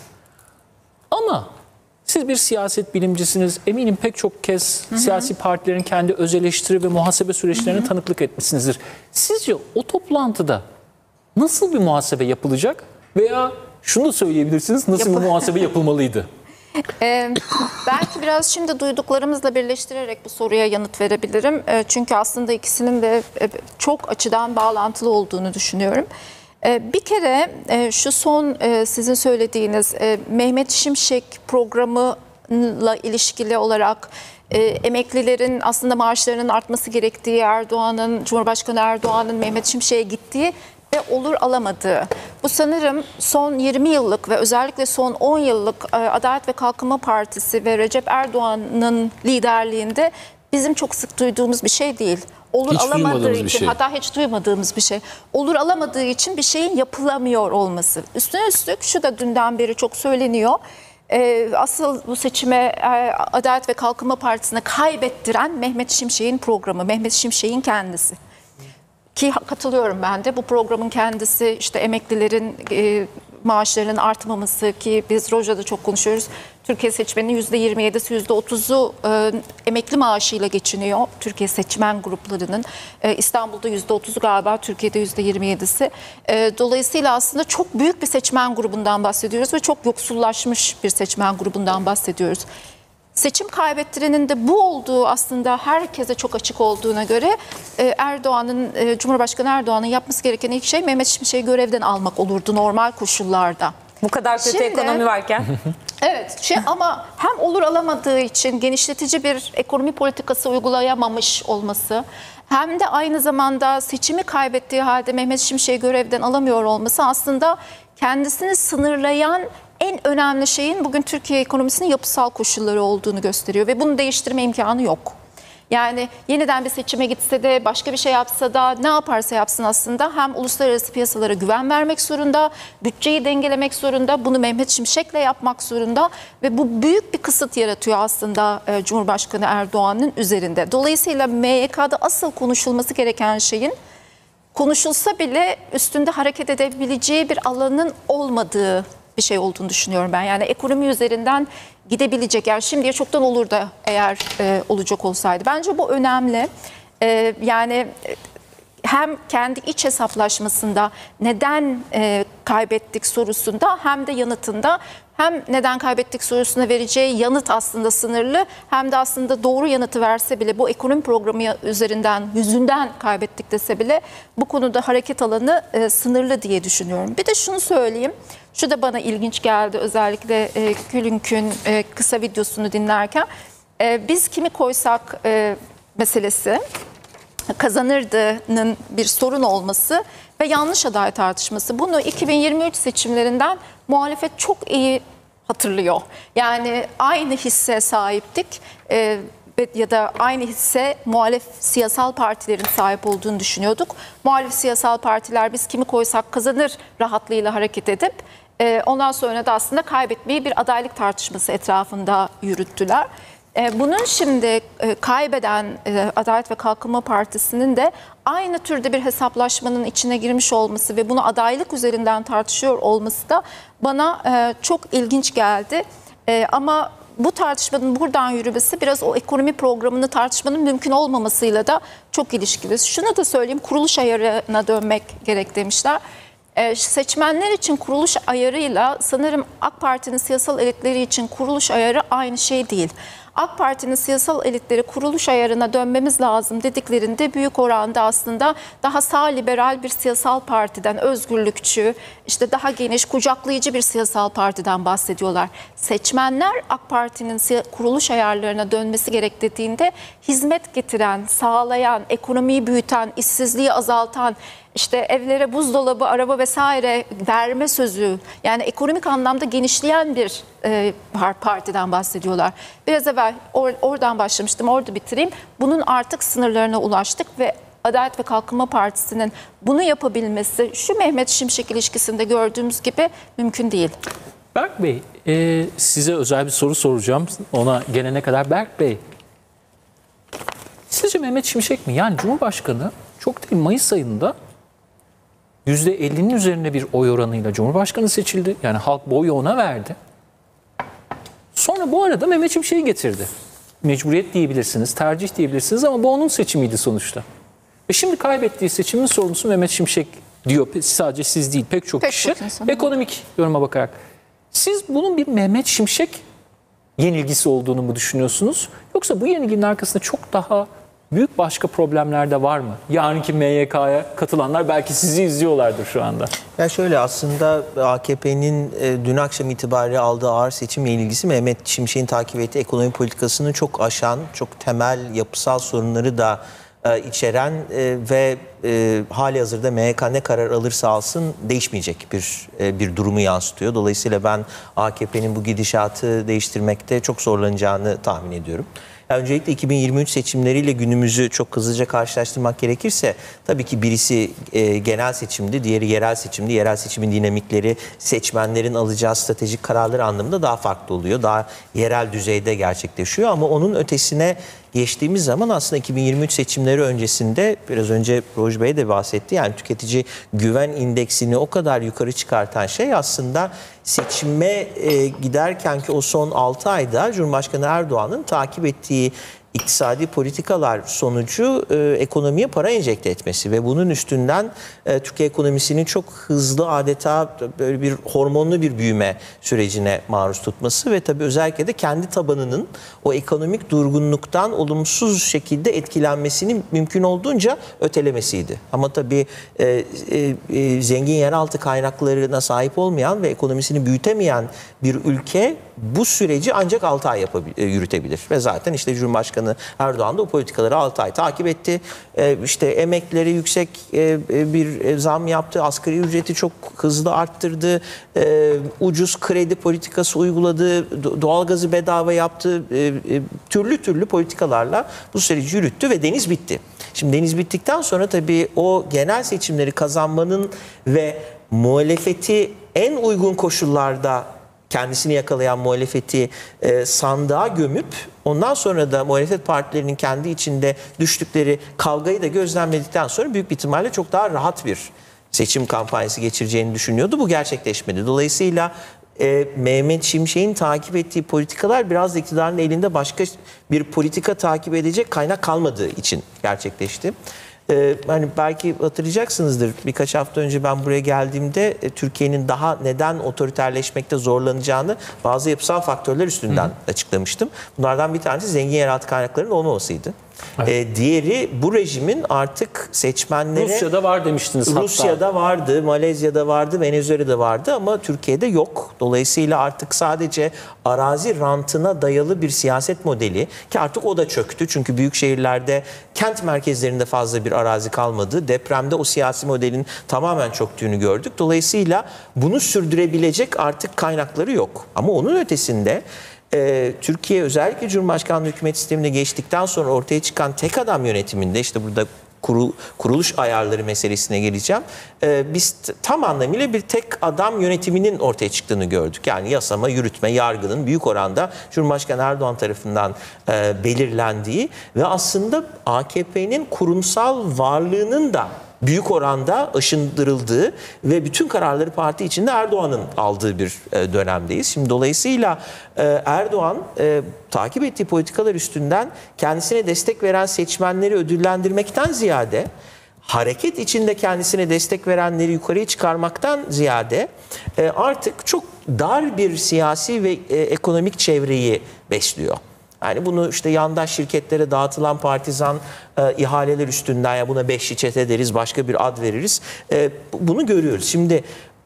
Ama siz bir siyaset bilimcisiniz. Eminim pek çok kez siyasi partilerin kendi öz eleştiri ve muhasebe süreçlerine tanıklık etmişsinizdir. Sizce o toplantıda nasıl bir muhasebe yapılacak veya şunu söyleyebilirsiniz, nasıl bir muhasebe yapılmalıydı? Ee, belki biraz şimdi duyduklarımızla birleştirerek bu soruya yanıt verebilirim. Ee, çünkü aslında ikisinin de e, çok açıdan bağlantılı olduğunu düşünüyorum. Ee, bir kere e, şu son e, sizin söylediğiniz e, Mehmet Şimşek programıyla ilişkili olarak e, emeklilerin aslında maaşlarının artması gerektiği, Erdoğan'ın, Cumhurbaşkanı Erdoğan'ın Mehmet Şimşek'e gittiği ve olur alamadığı. Bu sanırım son yirmi yıllık ve özellikle son on yıllık e, Adalet ve Kalkınma Partisi ve Recep Erdoğan'ın liderliğinde bizim çok sık duyduğumuz bir şey değil. Olur Hiç alamadığı duymadığımız bir için, şey. hatta hiç duymadığımız bir şey. Olur alamadığı için bir şeyin yapılamıyor olması. Üstüne üstlük şu da dünden beri çok söyleniyor. E, asıl bu seçime e, Adalet ve Kalkınma Partisi'ne kaybettiren Mehmet Şimşek'in programı, Mehmet Şimşek'in kendisi. Ki katılıyorum ben de bu programın kendisi işte emeklilerin e, maaşlarının artmaması ki biz Roja'da çok konuşuyoruz. Türkiye seçmeninin yüzde yirmi yedisi yüzde otuzu e, emekli maaşıyla geçiniyor. Türkiye seçmen gruplarının e, İstanbul'da yüzde otuzu galiba Türkiye'de yüzde yirmi yedisi. E, dolayısıyla aslında çok büyük bir seçmen grubundan bahsediyoruz ve çok yoksullaşmış bir seçmen grubundan bahsediyoruz. Seçim kaybettirenin de bu olduğu aslında herkese çok açık olduğuna göre e, Erdoğan'ın, e, Cumhurbaşkanı Erdoğan'ın yapması gereken ilk şey Mehmet Şimşek'i görevden almak olurdu normal koşullarda. Bu kadar kötü Şimdi- ekonomi varken. Evet şey, ama hem olur alamadığı için genişletici bir ekonomi politikası uygulayamamış olması hem de aynı zamanda seçimi kaybettiği halde Mehmet Şimşek'i görevden alamıyor olması aslında kendisini sınırlayan en önemli şeyin bugün Türkiye ekonomisinin yapısal koşulları olduğunu gösteriyor ve bunu değiştirme imkanı yok. Yani yeniden bir seçime gitse de başka bir şey yapsa da ne yaparsa yapsın aslında hem uluslararası piyasalara güven vermek zorunda, bütçeyi dengelemek zorunda, bunu Mehmet Şimşek'le yapmak zorunda ve bu büyük bir kısıt yaratıyor aslında e, Cumhurbaşkanı Erdoğan'ın üzerinde. Dolayısıyla M Y K'da asıl konuşulması gereken şeyin konuşulsa bile üstünde hareket edebileceği bir alanın olmadığı bir şey olduğunu düşünüyorum ben. Yani ekonomi üzerinden gidebilecek. Yani şimdiye çoktan olur da eğer e, olacak olsaydı. Bence bu önemli. E, yani e, hem kendi iç hesaplaşmasında neden e, kaybettik sorusunda hem de yanıtında hem neden kaybettik sorusuna vereceği yanıt aslında sınırlı hem de aslında doğru yanıtı verse bile bu ekonomi programı üzerinden yüzünden kaybettik dese bile bu konuda hareket alanı e, sınırlı diye düşünüyorum. Bir de şunu söyleyeyim. Şu da bana ilginç geldi özellikle e, Gülünk'ün e, kısa videosunu dinlerken. E, biz kimi koysak e, meselesi kazanırdının bir sorun olması ve yanlış aday tartışması. Bunu iki bin yirmi üç seçimlerinden muhalefet çok iyi hatırlıyor. Yani aynı hisse sahiptik e, ya da aynı hisse muhalif siyasal partilerin sahip olduğunu düşünüyorduk. Muhalif siyasal partiler biz kimi koysak kazanır rahatlığıyla hareket edip e, ondan sonra da aslında kaybetmeyi bir adaylık tartışması etrafında yürüttüler. Bunun şimdi kaybeden Adalet ve Kalkınma Partisi'nin de aynı türde bir hesaplaşmanın içine girmiş olması ve bunu adaylık üzerinden tartışıyor olması da bana çok ilginç geldi. Ama bu tartışmanın buradan yürümesi biraz o ekonomi programını tartışmanın mümkün olmamasıyla da çok ilişkili. Şunu da söyleyeyim, kuruluş ayarına dönmek gerek demişler. Ee, seçmenler için kuruluş ayarıyla sanırım AK Parti'nin siyasal elitleri için kuruluş ayarı aynı şey değil. AK Parti'nin siyasal elitleri kuruluş ayarına dönmemiz lazım dediklerinde büyük oranda aslında daha sağ liberal bir siyasal partiden, özgürlükçü, işte daha geniş, kucaklayıcı bir siyasal partiden bahsediyorlar. Seçmenler AK Parti'nin kuruluş ayarlarına dönmesi gerek dediğinde hizmet getiren, sağlayan, ekonomiyi büyüten, işsizliği azaltan, İşte evlere buzdolabı, araba vesaire verme sözü, yani ekonomik anlamda genişleyen bir e, partiden bahsediyorlar. Biraz evvel or, oradan başlamıştım, orada bitireyim. Bunun artık sınırlarına ulaştık ve Adalet ve Kalkınma Partisi'nin bunu yapabilmesi şu Mehmet Şimşek ilişkisinde gördüğümüz gibi mümkün değil. Berk Bey, e, size özel bir soru soracağım ona gelene kadar. Berk Bey, sizce Mehmet Şimşek mi? Yani Cumhurbaşkanı çok değil Mayıs ayında yüzde ellinin üzerinde bir oy oranıyla Cumhurbaşkanı seçildi. Yani halk bu oyu ona verdi. Sonra bu arada Mehmet Şimşek'i getirdi. Mecburiyet diyebilirsiniz, tercih diyebilirsiniz ama bu onun seçimiydi sonuçta. Ve şimdi kaybettiği seçimin sorumlusu Mehmet Şimşek diyor. Sadece siz değil, pek çok Pek kişi. çok insan. Ekonomik yoruma bakarak. Siz bunun bir Mehmet Şimşek yenilgisi olduğunu mu düşünüyorsunuz? Yoksa bu yenilginin arkasında çok daha büyük başka problemler de var mı? Yarınki M Y K'ya katılanlar belki sizi izliyorlardır şu anda. Ya şöyle, aslında A K P'nin e, dün akşam itibariyle aldığı ağır seçimle ilgisi Mehmet Şimşek'in takip ettiği ekonomi politikasını çok aşan, çok temel yapısal sorunları da e, içeren e, ve e, hali hazırda M Y K ne karar alırsa alsın değişmeyecek bir e, bir durumu yansıtıyor. Dolayısıyla ben A K P'nin bu gidişatı değiştirmekte çok zorlanacağını tahmin ediyorum. Öncelikle iki bin yirmi üç seçimleriyle günümüzü çok hızlıca karşılaştırmak gerekirse tabii ki birisi e, genel seçimdi, diğeri yerel seçimdi. Yerel seçimin dinamikleri seçmenlerin alacağı stratejik kararlar anlamında daha farklı oluyor. Daha yerel düzeyde gerçekleşiyor ama onun ötesine geçtiğimiz zaman aslında iki bin yirmi üç seçimleri öncesinde biraz önce Roj Bey de bahsetti. Yani tüketici güven indeksini o kadar yukarı çıkartan şey aslında seçime e, giderken ki o son altı ayda Cumhurbaşkanı Erdoğan'ın takip ettiği iktisadi politikalar sonucu e, ekonomiye para enjekte etmesi ve bunun üstünden e, Türkiye ekonomisinin çok hızlı adeta böyle bir hormonlu bir büyüme sürecine maruz tutması ve tabii özellikle de kendi tabanının o ekonomik durgunluktan olumsuz şekilde etkilenmesini mümkün olduğunca ötelemesiydi. Ama tabii e, e, e, zengin yeraltı kaynaklarına sahip olmayan ve ekonomisini büyütemeyen bir ülke bu süreci ancak altı ay yapabil- yürütebilir. Ve zaten işte Cumhurbaşkanı Erdoğan da o politikaları altı ay takip etti. Ee, işte emekleri yüksek e, bir zam yaptı. Asgari ücreti çok hızlı arttırdı. Ee, ucuz kredi politikası uyguladı. Do- doğalgazı bedava yaptı. Ee, e, türlü türlü politikalarla bu süreci yürüttü ve deniz bitti. Şimdi deniz bittikten sonra tabii o genel seçimleri kazanmanın ve muhalefeti en uygun koşullarda kendisini yakalayan muhalefeti e, sandığa gömüp ondan sonra da muhalefet partilerinin kendi içinde düştükleri kavgayı da gözlemledikten sonra büyük bir ihtimalle çok daha rahat bir seçim kampanyası geçireceğini düşünüyordu. Bu gerçekleşmedi. Dolayısıyla e, Mehmet Şimşek'in takip ettiği politikalar biraz da iktidarın elinde başka bir politika takip edecek kaynak kalmadığı için gerçekleşti. Ee, hani belki hatırlayacaksınızdır, birkaç hafta önce ben buraya geldiğimde e, Türkiye'nin daha neden otoriterleşmekte zorlanacağını bazı yapısal faktörler üstünden Hı. açıklamıştım. Bunlardan bir tanesi zengin yeraltı kaynaklarının olmamasıydı. Evet. Ee, diğeri bu rejimin artık seçmenlere... Rusya'da var demiştiniz. Rusya'da hatta. vardı, Malezya'da vardı, Venezuela'da vardı ama Türkiye'de yok. Dolayısıyla artık sadece arazi rantına dayalı bir siyaset modeli, ki artık o da çöktü. Çünkü büyük şehirlerde, kent merkezlerinde fazla bir arazi kalmadı. Depremde o siyasi modelin tamamen çöktüğünü gördük. Dolayısıyla bunu sürdürebilecek artık kaynakları yok. Ama onun ötesinde Ee, Türkiye özellikle Cumhurbaşkanlığı hükümet sistemine geçtikten sonra ortaya çıkan tek adam yönetiminde, işte burada kurul, kuruluş ayarları meselesine geleceğim. Ee, biz t- tam anlamıyla bir tek adam yönetiminin ortaya çıktığını gördük. Yani yasama, yürütme, yargının büyük oranda Cumhurbaşkanı Erdoğan tarafından e, belirlendiği ve aslında A K P'nin kurumsal varlığının da büyük oranda aşındırıldığı ve bütün kararları parti içinde Erdoğan'ın aldığı bir dönemdeyiz. Şimdi dolayısıyla Erdoğan takip ettiği politikalar üstünden kendisine destek veren seçmenleri ödüllendirmekten ziyade, hareket içinde kendisine destek verenleri yukarıya çıkarmaktan ziyade artık çok dar bir siyasi ve ekonomik çevreyi besliyor. Yani bunu işte yandaş şirketlere dağıtılan partizan e, ihaleler üstünden, ya buna beşli çete deriz, başka bir ad veririz. E, bunu görüyoruz. Şimdi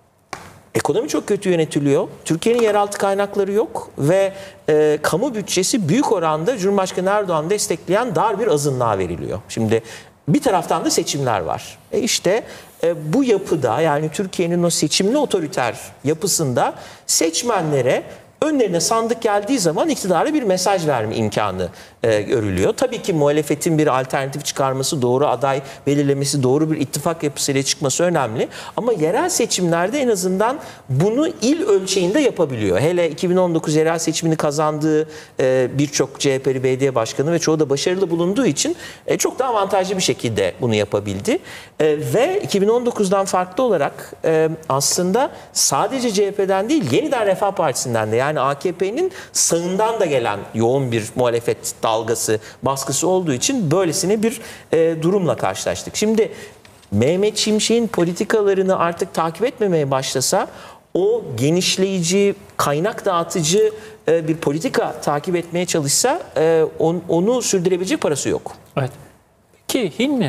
ekonomi çok kötü yönetiliyor. Türkiye'nin yeraltı kaynakları yok ve e, kamu bütçesi büyük oranda Cumhurbaşkanı Erdoğan'ı destekleyen dar bir azınlığa veriliyor. Şimdi bir taraftan da seçimler var. E işte e, bu yapıda, yani Türkiye'nin o seçimli otoriter yapısında seçmenlere önlerine sandık geldiği zaman iktidara bir mesaj verme imkanı e, görülüyor. Tabii ki muhalefetin bir alternatif çıkarması, doğru aday belirlemesi, doğru bir ittifak yapısıyla çıkması önemli. Ama yerel seçimlerde en azından bunu il ölçeğinde yapabiliyor. Hele iki bin on dokuz yerel seçimini kazandığı e, birçok C H P'li belediye başkanı ve çoğu da başarılı bulunduğu için e, çok daha avantajlı bir şekilde bunu yapabildi. E, ve iki bin on dokuzdan farklı olarak e, aslında sadece C H P'den değil, Yeniden Refah Partisi'nden de, yani A K P'nin sağından da gelen yoğun bir muhalefet dalgası, baskısı olduğu için böylesine bir e, durumla karşılaştık. Şimdi Mehmet Şimşek'in politikalarını artık takip etmemeye başlasa, o genişleyici, kaynak dağıtıcı e, bir politika takip etmeye çalışsa e, on, onu sürdürebilecek parası yok. Evet. Peki Hilmi,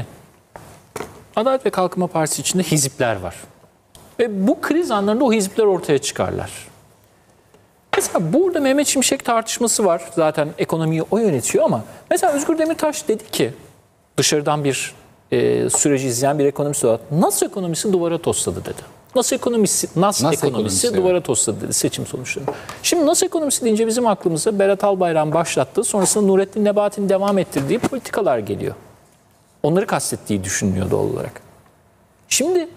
Adalet ve Kalkınma Partisi içinde hizipler var. Ve bu kriz anlarında o hizipler ortaya çıkarlar. Mesela burada Mehmet Şimşek tartışması var. Zaten ekonomiyi o yönetiyor ama mesela Özgür Demirtaş dedi ki, dışarıdan bir e, süreci izleyen bir ekonomist olarak, nasıl ekonomisi duvara tosladı dedi. Nasıl ekonomisi, nasıl, nasıl ekonomisi, ekonomisi duvara evet. tosladı dedi seçim sonuçları. Şimdi nasıl ekonomisi deyince bizim aklımıza Berat Albayrak'ın başlattığı, sonrasında Nurettin Nebati'nin devam ettirdiği politikalar geliyor. Onları kastettiği düşünülüyor doğal olarak. Şimdi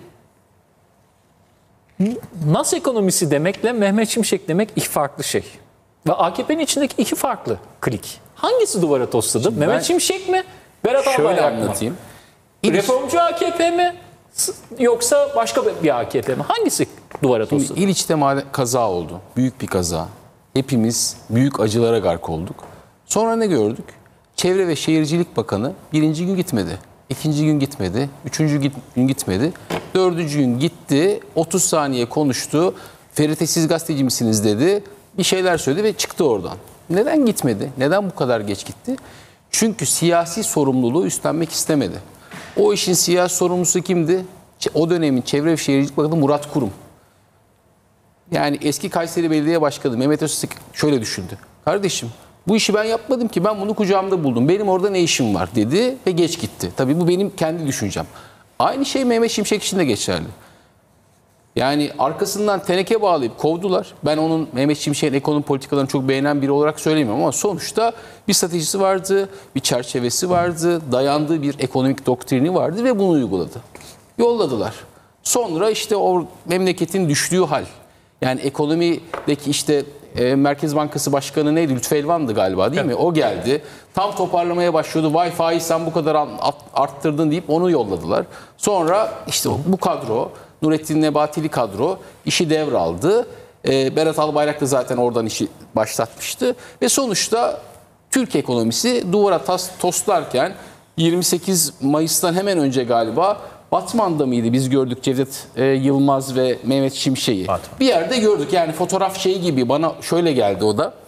nasıl ekonomisi demekle Mehmet Şimşek demek iki farklı şey. Ve A K P'nin içindeki iki farklı klik. Hangisi duvara tosladı? Şimdi Mehmet Şimşek mi? Berat Albayrak mı? Anlatayım. Reformcu A K P mi? Yoksa başka bir A K P mi? Hangisi duvara tosladı? Şimdi İliç'te kaza oldu. Büyük bir kaza. Hepimiz büyük acılara gark olduk. Sonra ne gördük? Çevre ve Şehircilik Bakanı birinci gün gitmedi. İkinci gün gitmedi. Üçüncü gün gitmedi. Dördüncü gün gitti. otuz saniye konuştu. Ferit'e siz gazeteci misiniz dedi. Bir şeyler söyledi ve çıktı oradan. Neden gitmedi? Neden bu kadar geç gitti? Çünkü siyasi sorumluluğu üstlenmek istemedi. O işin siyasi sorumlusu kimdi? O dönemin Çevre ve Şehircilik Bakanı Murat Kurum. Yani eski Kayseri Belediye Başkanı Mehmet Öztürk şöyle düşündü. Kardeşim bu işi ben yapmadım ki, ben bunu kucağımda buldum. Benim orada ne işim var dedi ve geç gitti. Tabii bu benim kendi düşüncem. Aynı şey Mehmet Şimşek için de geçerli. Yani arkasından teneke bağlayıp kovdular. Ben onun, Mehmet Şimşek'in ekonomi politikalarını çok beğenen biri olarak söylemiyorum ama sonuçta bir stratejisi vardı, bir çerçevesi vardı, dayandığı bir ekonomik doktrini vardı ve bunu uyguladı. Yolladılar. Sonra işte o memleketin düştüğü hal. Yani ekonomideki işte e, Merkez Bankası Başkanı neydi? Lütfü Elvan'dı galiba değil mi? O geldi. Tam toparlamaya başlıyordu. Vay faiz sen bu kadar arttırdın deyip onu yolladılar. Sonra işte bu kadro, Nurettin Nebati'li kadro işi devraldı. E, Berat Albayrak da zaten oradan işi başlatmıştı. Ve sonuçta Türk ekonomisi duvara tas, toslarken yirmi sekiz Mayıs'tan hemen önce galiba Batman'da mıydı biz gördük Cevdet e, Yılmaz ve Mehmet Şimşek'i. Bir yerde gördük yani fotoğraf şeyi gibi, bana şöyle geldi o da.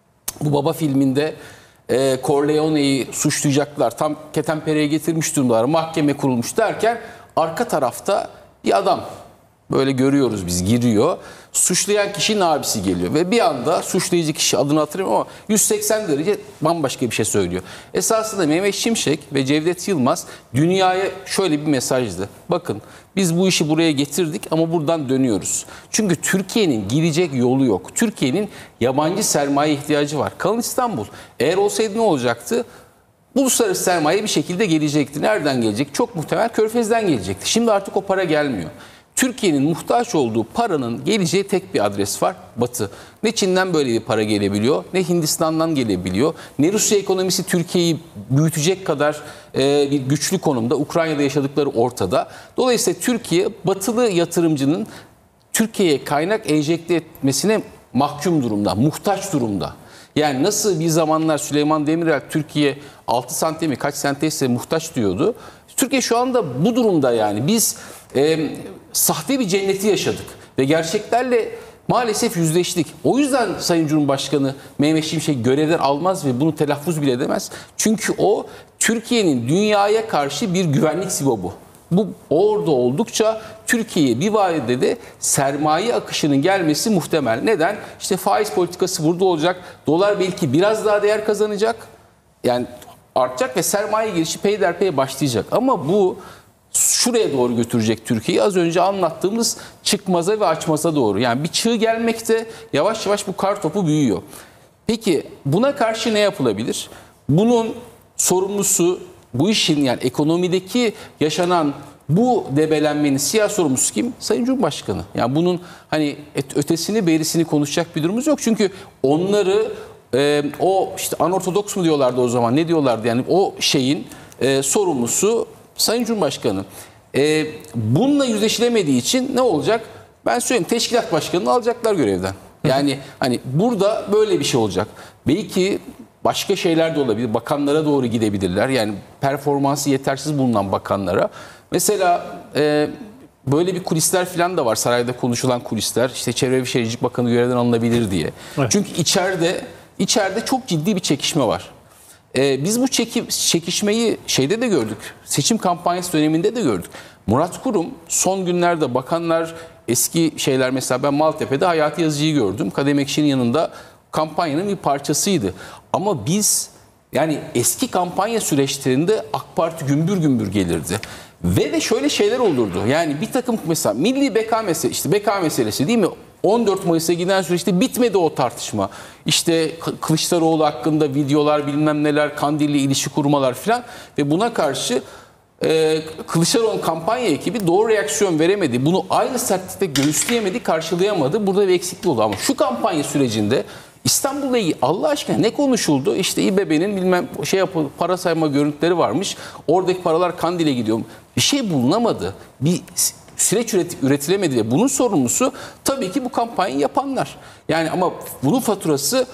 Bu Baba filminde e, Corleone'yi suçlayacaklar. Tam ketenpereye getirmiş durumdalar. Mahkeme kurulmuş derken arka tarafta bir adam böyle görüyoruz biz, giriyor. Suçlayan kişinin abisi geliyor ve bir anda suçlayıcı kişi, adını hatırlamıyorum ama yüz seksen derece bambaşka bir şey söylüyor. Esasında Mehmet Şimşek ve Cevdet Yılmaz dünyaya şöyle bir mesajdı. Bakın biz bu işi buraya getirdik ama buradan dönüyoruz. Çünkü Türkiye'nin gidecek yolu yok. Türkiye'nin yabancı sermaye ihtiyacı var. Kalın İstanbul. Eğer olsaydı ne olacaktı? Uluslararası sermaye bir şekilde gelecekti. Nereden gelecek? Çok muhtemel Körfez'den gelecekti. Şimdi artık o para gelmiyor. Türkiye'nin muhtaç olduğu paranın geleceği tek bir adres var: Batı. Ne Çin'den böyle bir para gelebiliyor, ne Hindistan'dan gelebiliyor, ne Rusya ekonomisi Türkiye'yi büyütecek kadar e, bir güçlü konumda. Ukrayna'da yaşadıkları ortada. Dolayısıyla Türkiye, batılı yatırımcının Türkiye'ye kaynak enjekte etmesine mahkum durumda, muhtaç durumda. Yani nasıl bir zamanlar Süleyman Demirel Türkiye altı santimi kaç senteyse muhtaç diyordu. Türkiye şu anda bu durumda yani. Biz e, sahte bir cenneti yaşadık ve gerçeklerle maalesef yüzleştik. O yüzden Sayın Cumhurbaşkanı Mehmet Şimşek görevden almaz ve bunu telaffuz bile edemez. Çünkü o Türkiye'nin dünyaya karşı bir güvenlik sibobu. Bu orada oldukça Türkiye'ye bir vadede de sermaye akışının gelmesi muhtemel. Neden? İşte faiz politikası burada olacak. Dolar belki biraz daha değer kazanacak. Yani artacak ve sermaye girişi peyderpey başlayacak. Ama bu şuraya doğru götürecek Türkiye'yi. Az önce anlattığımız çıkmaza ve açmaza doğru. Yani bir çığ gelmekte, yavaş yavaş bu kar topu büyüyor. Peki buna karşı ne yapılabilir? Bunun sorumlusu, bu işin yani ekonomideki yaşanan bu debelenmenin siyasi sorumlusu kim? Sayın Cumhurbaşkanı. Yani bunun hani ötesini berisini konuşacak bir durumumuz yok. Çünkü onları e, o işte anortodoks mu diyorlardı o zaman, ne diyorlardı yani o şeyin e, sorumlusu Sayın Cumhurbaşkanı. E, bununla yüzleşilemediği için ne olacak? Ben söyleyeyim, teşkilat başkanını alacaklar görevden. Yani hani burada böyle bir şey olacak. Belki başka şeyler de olabilir. Bakanlara doğru gidebilirler. Yani performansı yetersiz bulunan bakanlara. Mesela e, böyle bir kulisler falan da var. Sarayda konuşulan kulisler. İşte Çevre ve Şehircilik Bakanı görevden alınabilir diye. Evet. Çünkü içeride içeride çok ciddi bir çekişme var. E, biz bu çeki, çekişmeyi şeyde de gördük. Seçim kampanyası döneminde de gördük. Murat Kurum son günlerde bakanlar, eski şeyler, mesela ben Maltepe'de Hayati Yazıcı'yı gördüm. Kadem Ekşi'nin yanında kampanyanın bir parçasıydı. Ama biz yani eski kampanya süreçlerinde AK Parti gümbür gümbür gelirdi. Ve de şöyle şeyler olurdu. Yani bir takım mesela milli beka meselesi, işte beka meselesi değil mi? on dört Mayıs'a giden süreçte bitmedi o tartışma. İşte Kılıçdaroğlu hakkında videolar, bilmem neler, Kandil'le ilişki kurmalar filan ve buna karşı Ee, Kılıçdaroğlu kampanya ekibi doğru reaksiyon veremedi. Bunu aynı sertlikte göğüsleyemedi, karşılayamadı. Burada bir eksiklik oldu. Ama şu kampanya sürecinde İstanbul'la ilgili Allah aşkına ne konuşuldu? İşte İBB'nin bilmem şey yapı, para sayma görüntüleri varmış. Oradaki paralar Kandil'e gidiyor. Bir şey bulunamadı. Bir süreç üret, üretilemedi ve bunun sorumlusu tabii ki bu kampanyayı yapanlar. Yani ama bunun faturası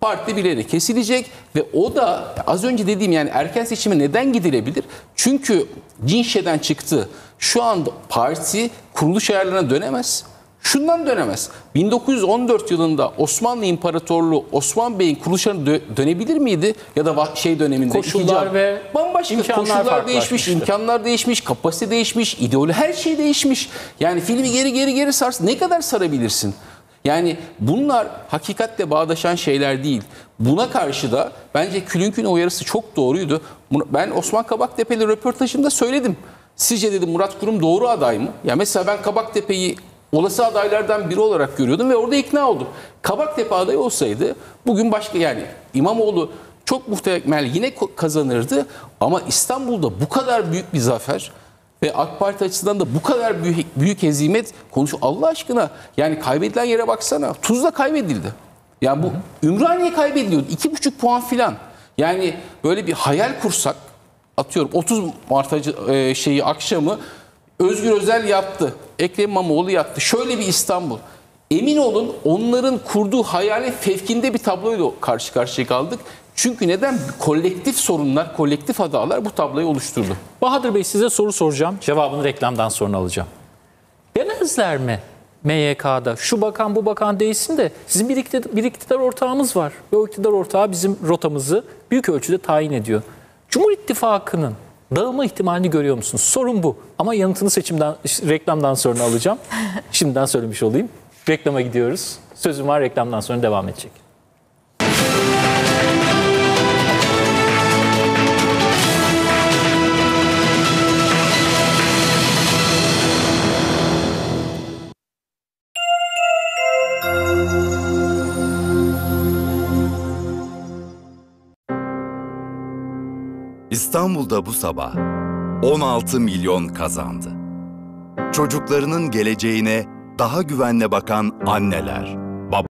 Partide birileri kesilecek ve o da az önce dediğim yani erken seçime neden gidilebilir? Çünkü Cinşe'den çıktı. Şu anda parti kuruluş ayarlarına dönemez. Şundan dönemez. bin dokuz yüz on dört yılında Osmanlı İmparatorluğu Osman Bey'in kuruluşlarına dö- dönebilir miydi? Ya da şey döneminde Koşullar ikinci- ve bambaşka imkanlar koşullar değişmiş, farklılaşmıştı. imkanlar değişmiş, kapasite değişmiş, ideoloji her şey değişmiş. Yani filmi geri geri geri sars ne kadar sarabilirsin? Yani bunlar hakikatle bağdaşan şeyler değil. Buna karşı da bence Külünk'ün uyarısı çok doğruydu. Ben Osman Kabaktepe'li röportajımda söyledim. Sizce dedim Murat Kurum doğru aday mı? Ya mesela ben Kabaktepe'yi olası adaylardan biri olarak görüyordum ve orada ikna oldum. Kabaktepe adayı olsaydı bugün başka yani İmamoğlu çok muhtemel yine kazanırdı ama İstanbul'da bu kadar büyük bir zafer ve AK Parti açısından da bu kadar büyük, büyük hezimet konuş Allah aşkına yani kaybedilen yere baksana. Tuzla kaybedildi. Yani bu Ümraniye kaybediliyordu. iki buçuk puan filan. Yani böyle bir hayal kursak atıyorum otuz Mart e, şeyi akşamı Özgür Özel yaptı. Ekrem İmamoğlu yaptı. Şöyle bir İstanbul. Emin olun onların kurduğu hayalin fevkinde bir tabloyla karşı karşıya kaldık. Çünkü neden? Kolektif sorunlar, kolektif hatalar bu tabloyu oluşturdu. Bahadır Bey size soru soracağım. Cevabını reklamdan sonra alacağım. Demezler mi M Y K'da şu bakan bu bakan değilsin de sizin bir iktidar, bir iktidar ortağımız var. Ve o iktidar ortağı bizim rotamızı büyük ölçüde tayin ediyor. Cumhur İttifakı'nın dağılma ihtimalini görüyor musunuz? Sorun bu. Ama yanıtını seçimden, reklamdan sonra alacağım. Şimdiden söylemiş olayım. Reklama gidiyoruz. Sözüm var, reklamdan sonra devam edecek. İstanbul'da bu sabah on altı milyon kazandı. Çocuklarının geleceğine daha güvenle bakan anneler, babalar.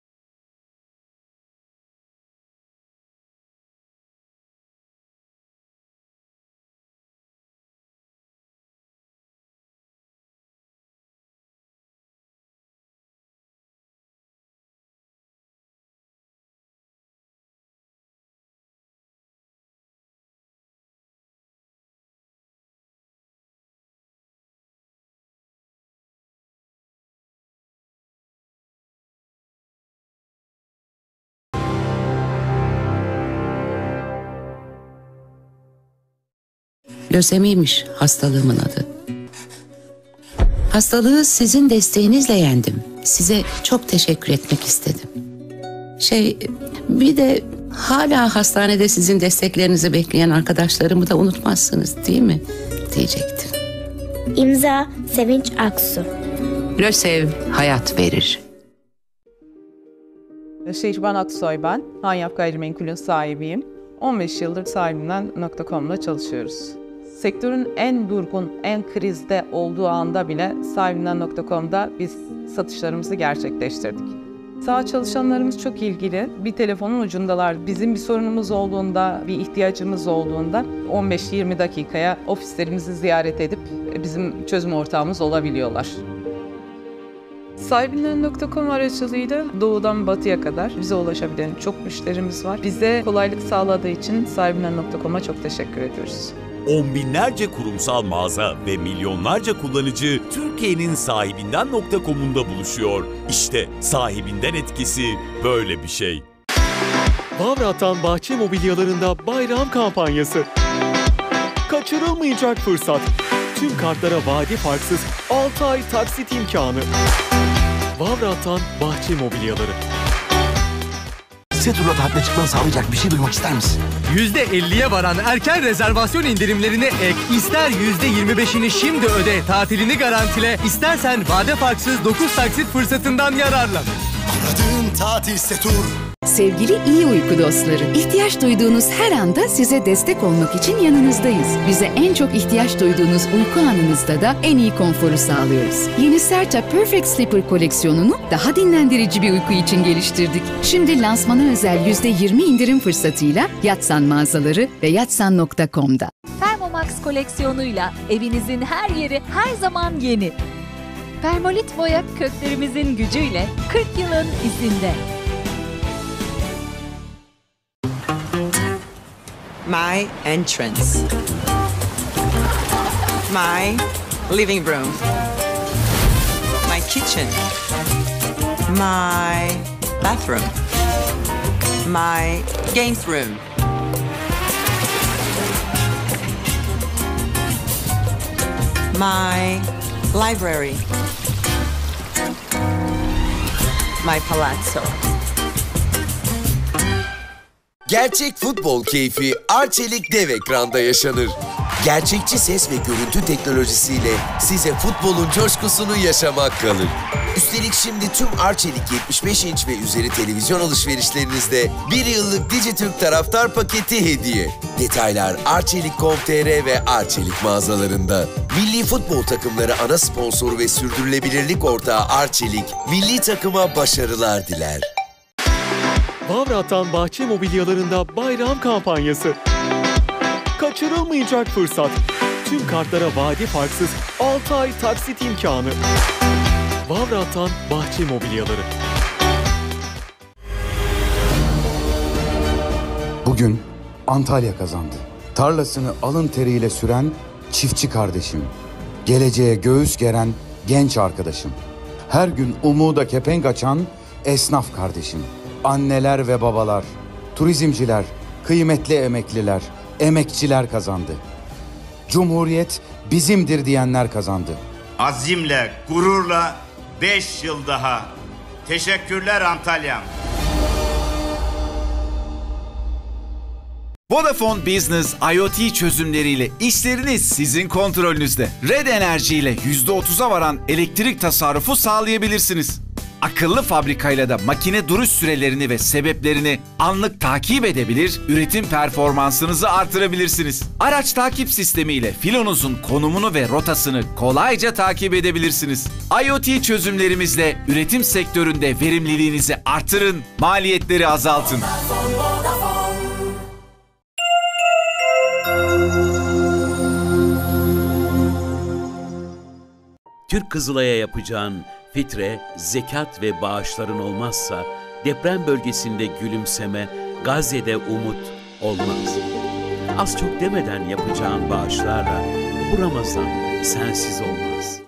Lösemiymiş hastalığımın adı. Hastalığı sizin desteğinizle yendim. Size çok teşekkür etmek istedim. Şey, bir de hala hastanede sizin desteklerinizi bekleyen arkadaşlarımı da unutmazsınız değil mi? Diyecektim. İmza Sevinç Aksu. Lösev hayat verir. Şehriban Aksoy ben. Hanyap Gayrimenkul'ün sahibiyim. on beş yıldır sahibimden nokta com'la çalışıyoruz. Sektörün en durgun, en krizde olduğu anda bile sahibinden nokta com'da biz satışlarımızı gerçekleştirdik. Sağ çalışanlarımız çok ilgili. Bir telefonun ucundalar. Bizim bir sorunumuz olduğunda, bir ihtiyacımız olduğunda on beş yirmi dakikaya ofislerimizi ziyaret edip bizim çözüm ortağımız olabiliyorlar. Sahibinden nokta com aracılığıyla doğudan batıya kadar bize ulaşabilen çok müşterimiz var. Bize kolaylık sağladığı için sahibinden nokta com'a çok teşekkür ediyoruz. On binlerce kurumsal mağaza ve milyonlarca kullanıcı Türkiye'nin sahibinden nokta com'unda buluşuyor. İşte sahibinden etkisi böyle bir şey. Vavratan Bahçe Mobilyalarında bayram kampanyası. Kaçırılmayacak fırsat. Tüm kartlara vade farksız altı ay taksit imkanı. Vavratan Bahçe Mobilyaları. Setur'la tatile çıkmanı sağlayacak bir şey duymak ister misin? yüzde elliye varan erken rezervasyon indirimlerini ek, ister yüzde yirmi beşini şimdi öde, tatilini garantile, istersen vade farksız dokuz taksit fırsatından yararlan. Aradığın tatil Setur. Sevgili iyi uyku dostları, ihtiyaç duyduğunuz her anda size destek olmak için yanınızdayız. Bize en çok ihtiyaç duyduğunuz uyku anınızda da en iyi konforu sağlıyoruz. Yeni Serta Perfect Sleeper koleksiyonunu daha dinlendirici bir uyku için geliştirdik. Şimdi lansmana özel yüzde yirmi indirim fırsatıyla Yatsan mağazaları ve yatsan nokta com'da. Thermomax koleksiyonuyla evinizin her yeri her zaman yeni. Permolit boya köklerimizin gücüyle kırk yılın izinde. My entrance. My living room. My kitchen. My bathroom. My games room. My library. My palazzo. Gerçek futbol keyfi Arçelik dev ekranda yaşanır. Gerçekçi ses ve görüntü teknolojisiyle size futbolun coşkusunu yaşamak kalır. Üstelik şimdi tüm Arçelik yetmiş beş inç ve üzeri televizyon alışverişlerinizde bir yıllık Dijitürk taraftar paketi hediye. Detaylar arçelik nokta com nokta tr ve Arçelik mağazalarında. Milli futbol takımları ana sponsoru ve sürdürülebilirlik ortağı Arçelik, milli takıma başarılar diler. Vavrat'tan bahçe mobilyalarında bayram kampanyası. Kaçırılmayacak fırsat. Tüm kartlara vade farksız altı ay taksit imkanı. Vavrat'tan bahçe mobilyaları. Bugün Antalya kazandı. Tarlasını alın teriyle süren çiftçi kardeşim. Geleceğe göğüs geren genç arkadaşım. Her gün umuda kepenk açan esnaf kardeşim. Anneler ve babalar, turizmciler, kıymetli emekliler, emekçiler kazandı. Cumhuriyet bizimdir diyenler kazandı. Azimle, gururla beş yıl daha. Teşekkürler Antalya'm. Vodafone Business IoT çözümleriyle işleriniz sizin kontrolünüzde. Red Enerji ile yüzde otuza varan elektrik tasarrufu sağlayabilirsiniz. Akıllı fabrikayla da makine duruş sürelerini ve sebeplerini anlık takip edebilir, üretim performansınızı artırabilirsiniz. Araç takip sistemiyle filonuzun konumunu ve rotasını kolayca takip edebilirsiniz. IoT çözümlerimizle üretim sektöründe verimliliğinizi artırın, maliyetleri azaltın. Türk Kızılay'a yapacağın fitre, zekat ve bağışların olmazsa deprem bölgesinde gülümseme, Gazze'de umut olmaz. Az çok demeden yapacağın bağışlarla bu Ramazan sensiz olmaz.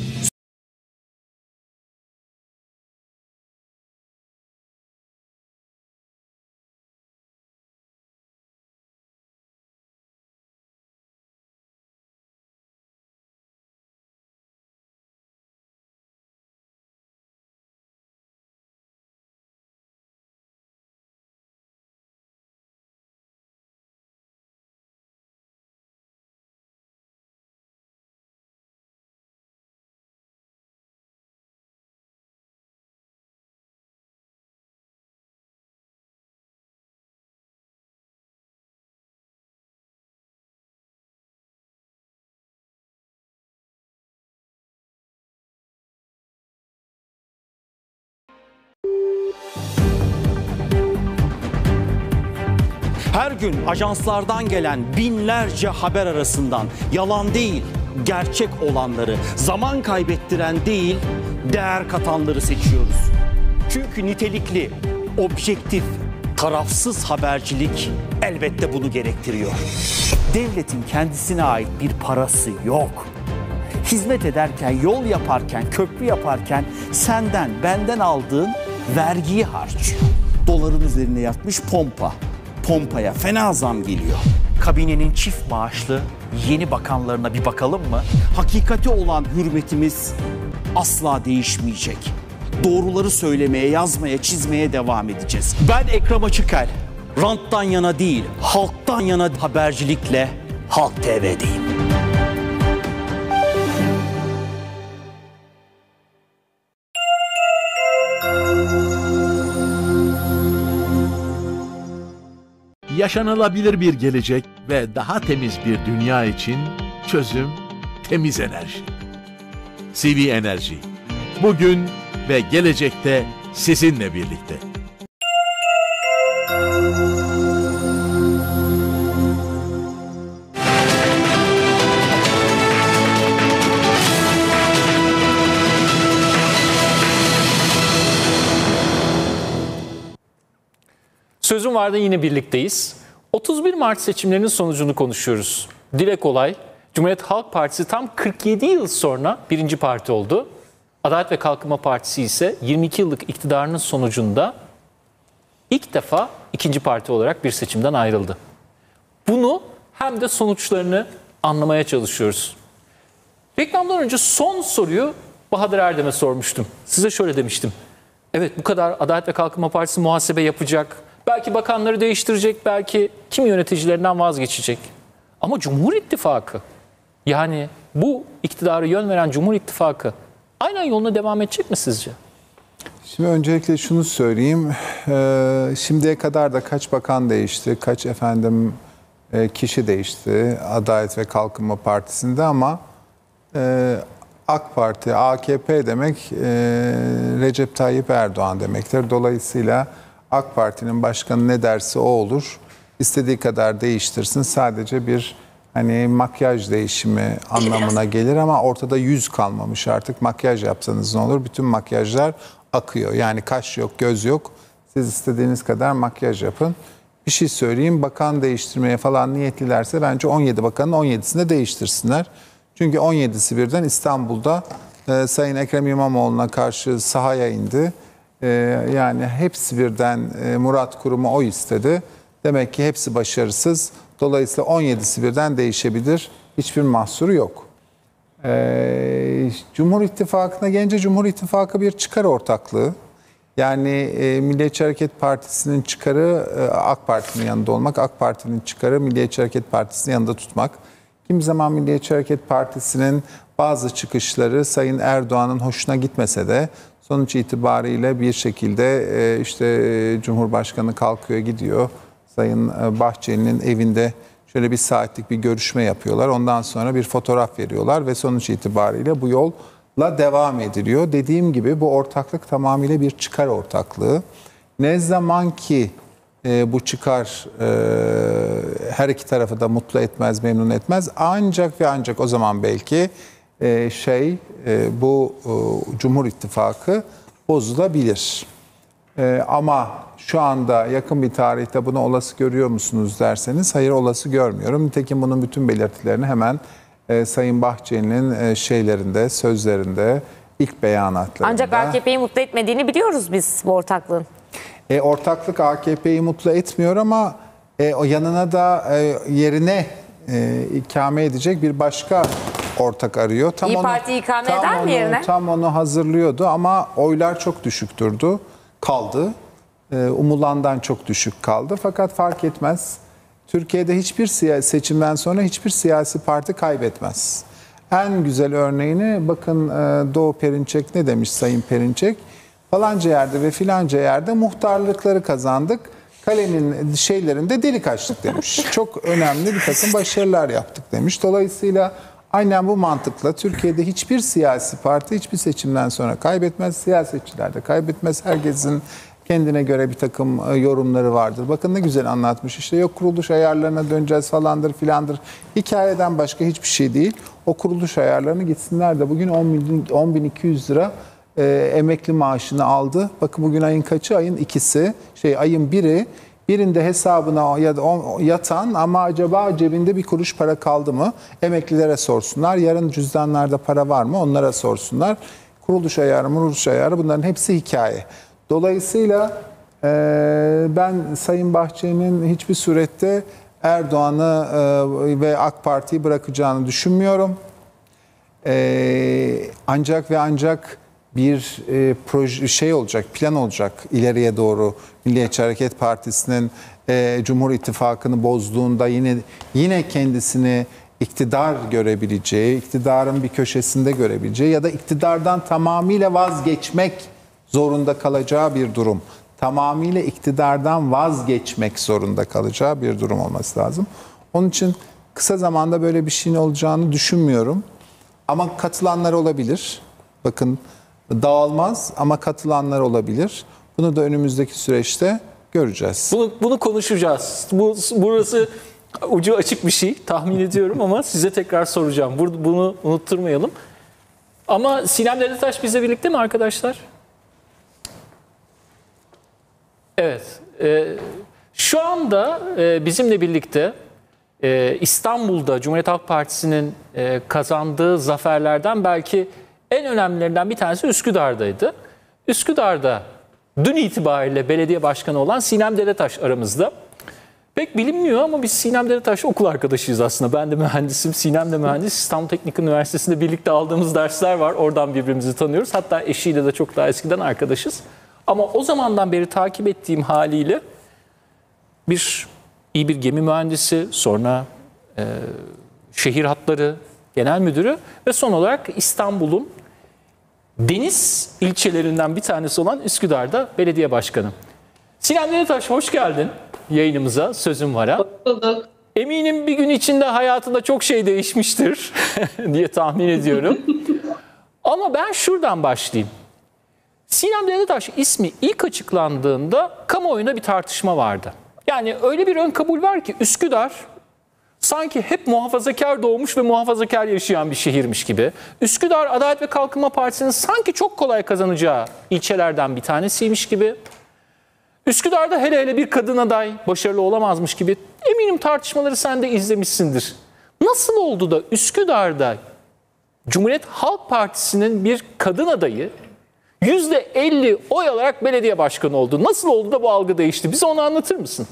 Her gün ajanslardan gelen binlerce haber arasından yalan değil, gerçek olanları, zaman kaybettiren değil, değer katanları seçiyoruz. Çünkü nitelikli, objektif, tarafsız habercilik elbette bunu gerektiriyor. Devletin kendisine ait bir parası yok. Hizmet ederken, yol yaparken, köprü yaparken senden, benden aldığın vergiyi harcıyor. Doların üzerine yatmış pompa. Pompaya fena zam geliyor. Kabinenin çift maaşlı yeni bakanlarına bir bakalım mı? Hakikati olan hürmetimiz asla değişmeyecek. Doğruları söylemeye, yazmaya, çizmeye devam edeceğiz. Ben Ekrem Açıkel. Ranttan yana değil, halktan yana habercilikle Halk T V'deyim. Yaşanılabilir bir gelecek ve daha temiz bir dünya için çözüm temiz enerji. C V Enerji. Bugün ve gelecekte sizinle birlikte. Sözüm vardı yine birlikteyiz. otuz bir Mart seçimlerinin sonucunu konuşuyoruz. Dile kolay, Cumhuriyet Halk Partisi tam kırk yedi yıl sonra birinci parti oldu. Adalet ve Kalkınma Partisi ise yirmi iki yıllık iktidarının sonucunda ilk defa ikinci parti olarak bir seçimden ayrıldı. Bunu hem de sonuçlarını anlamaya çalışıyoruz. Reklamdan önce son soruyu Bahadır Erdem'e sormuştum. Size şöyle demiştim. Evet, bu kadar Adalet ve Kalkınma Partisi muhasebe yapacak. Belki bakanları değiştirecek, belki kimi yöneticilerinden vazgeçecek. Ama Cumhur İttifakı, yani bu iktidara yön veren Cumhur İttifakı aynen yoluna devam edecek mi sizce? Şimdi öncelikle şunu söyleyeyim. Ee, şimdiye kadar da kaç bakan değişti, kaç efendim e, kişi değişti Adalet ve Kalkınma Partisi'nde ama e, AK Parti, A K P demek e, Recep Tayyip Erdoğan demektir. Dolayısıyla AK Parti'nin başkanı ne derse o olur. İstediği kadar değiştirsin. Sadece bir hani makyaj değişimi anlamına gelir ama ortada yüz kalmamış artık. Makyaj yapsanız ne olur? Bütün makyajlar akıyor. Yani kaş yok, göz yok. Siz istediğiniz kadar makyaj yapın. Bir şey söyleyeyim, bakan değiştirmeye falan niyetlilerse bence on yedi bakanın on yedisini de değiştirsinler. Çünkü on yedisi birden İstanbul'da e, Sayın Ekrem İmamoğlu'na karşı sahaya indi. E, yani hepsi birden e, Murat Kurum'u o istedi. Demek ki hepsi başarısız. Dolayısıyla on yedisi birden değişebilir. Hiçbir mahsuru yok. E, Cumhur İttifakı'na gelince Cumhur İttifakı bir çıkar ortaklığı. Yani e, Milliyetçi Hareket Partisi'nin çıkarı e, AK Parti'nin yanında olmak, AK Parti'nin çıkarı Milliyetçi Hareket Partisi'nin yanında tutmak. Kimi zaman Milliyetçi Hareket Partisi'nin bazı çıkışları Sayın Erdoğan'ın hoşuna gitmese de sonuç itibariyle bir şekilde e, işte e, Cumhurbaşkanı kalkıyor gidiyor. Sayın e, Bahçeli'nin evinde şöyle bir saatlik bir görüşme yapıyorlar. Ondan sonra bir fotoğraf veriyorlar ve sonuç itibariyle bu yolla devam ediliyor. Dediğim gibi bu ortaklık tamamıyla bir çıkar ortaklığı. Ne zaman ki e, bu çıkar e, her iki tarafı da mutlu etmez, memnun etmez. Ancak ve ancak o zaman belki e, şey e, bu e, Cumhur İttifakı bozulabilir. E, ama şu anda yakın bir tarihte bunu olası görüyor musunuz derseniz hayır, olası görmüyorum. Nitekim bunun bütün belirtilerini hemen e, Sayın Bahçeli'nin e, şeylerinde, sözlerinde, ilk beyanatlarında. Ancak A K P'yi mutlu etmediğini biliyoruz biz bu ortaklığın. E, ortaklık A K P'yi mutlu etmiyor ama e, o yanına da e, yerine e, ikame edecek bir başka ortak arıyor. Tam İYİ onu, Parti ikame tam eder onu, mi yerine? Tam onu hazırlıyordu ama oylar çok düşük durdu, kaldı. E, umulandan çok düşük kaldı. Fakat fark etmez. Türkiye'de hiçbir siyasi seçimden sonra hiçbir siyasi parti kaybetmez. En güzel örneğini bakın e, Doğu Perinçek ne demiş Sayın Perinçek? Falanca yerde ve filanca yerde muhtarlıkları kazandık. Kalenin şeylerinde delik açtık demiş. Çok önemli bir takım başarılar yaptık demiş. Dolayısıyla aynen bu mantıkla Türkiye'de hiçbir siyasi parti hiçbir seçimden sonra kaybetmez. Siyasetçiler de kaybetmez. Herkesin kendine göre bir takım yorumları vardır. Bakın ne güzel anlatmış. İşte yok kuruluş ayarlarına döneceğiz falandır filandır. Hikayeden başka hiçbir şey değil. O kuruluş ayarlarını gitsinler de bugün on bin iki yüz lira e, emekli maaşını aldı. Bakın bugün ayın kaçı? Ayın ikisi. Şey ayın biri. Birinde hesabına yatan ama acaba cebinde bir kuruş para kaldı mı? Emeklilere sorsunlar. Yarın cüzdanlarda para var mı? Onlara sorsunlar. Kuruluş ayarı, muruluş ayarı bunların hepsi hikaye. Dolayısıyla e, ben Sayın Bahçeli'nin hiçbir surette Erdoğan'ı e, ve AK Parti'yi bırakacağını düşünmüyorum. E, ancak ve ancak bir e, proje şey olacak, plan olacak ileriye doğru. Milliyetçi Hareket Partisi'nin e, Cumhur İttifakı'nı bozduğunda yine yine kendisini iktidar görebileceği, iktidarın bir köşesinde görebileceği ya da iktidardan tamamıyla vazgeçmek zorunda kalacağı bir durum. Tamamıyla iktidardan vazgeçmek zorunda kalacağı bir durum olması lazım. Onun için kısa zamanda böyle bir şeyin olacağını düşünmüyorum. Ama katılanlar olabilir. Bakın dağılmaz ama katılanlar olabilir. Bunu da önümüzdeki süreçte göreceğiz. Bunu, bunu konuşacağız. Bu, burası ucu açık bir şey tahmin ediyorum ama size tekrar soracağım. Bunu unutturmayalım. Ama Sinem Dedetaş bizle birlikte mi arkadaşlar? Evet. E, Şu anda e, bizimle birlikte e, İstanbul'da Cumhuriyet Halk Partisi'nin e, kazandığı zaferlerden belki en önemlilerinden bir tanesi Üsküdar'daydı. Üsküdar'da dün itibariyle belediye başkanı olan Sinem Deretaş aramızda. Pek bilinmiyor ama biz Sinem Deretaş'la okul arkadaşıyız aslında. Ben de mühendisim, Sinem de mühendis. İstanbul Teknik Üniversitesi'nde birlikte aldığımız dersler var. Oradan birbirimizi tanıyoruz. Hatta eşiyle de çok daha eskiden arkadaşız. Ama o zamandan beri takip ettiğim haliyle bir iyi bir gemi mühendisi, sonra e, şehir hatları genel müdürü ve son olarak İstanbul'un deniz ilçelerinden bir tanesi olan Üsküdar'da belediye başkanı. Sinem Deretaş, hoş geldin yayınımıza, Sözüm Var'a. Hoş bulduk. Eminim bir gün içinde hayatında çok şey değişmiştir diye tahmin ediyorum. Ama ben şuradan başlayayım. Sinem Deretaş ismi ilk açıklandığında kamuoyunda bir tartışma vardı. Yani öyle bir ön kabul var ki Üsküdar sanki hep muhafazakar doğmuş ve muhafazakar yaşayan bir şehirmiş gibi. Üsküdar Adalet ve Kalkınma Partisi'nin sanki çok kolay kazanacağı ilçelerden bir tanesiymiş gibi. Üsküdar'da hele hele bir kadın aday başarılı olamazmış gibi. Eminim tartışmaları sen de izlemişsindir. Nasıl oldu da Üsküdar'da Cumhuriyet Halk Partisi'nin bir kadın adayı yüzde elli oy alarak belediye başkanı oldu? Nasıl oldu da bu algı değişti? Bize onu anlatır mısın?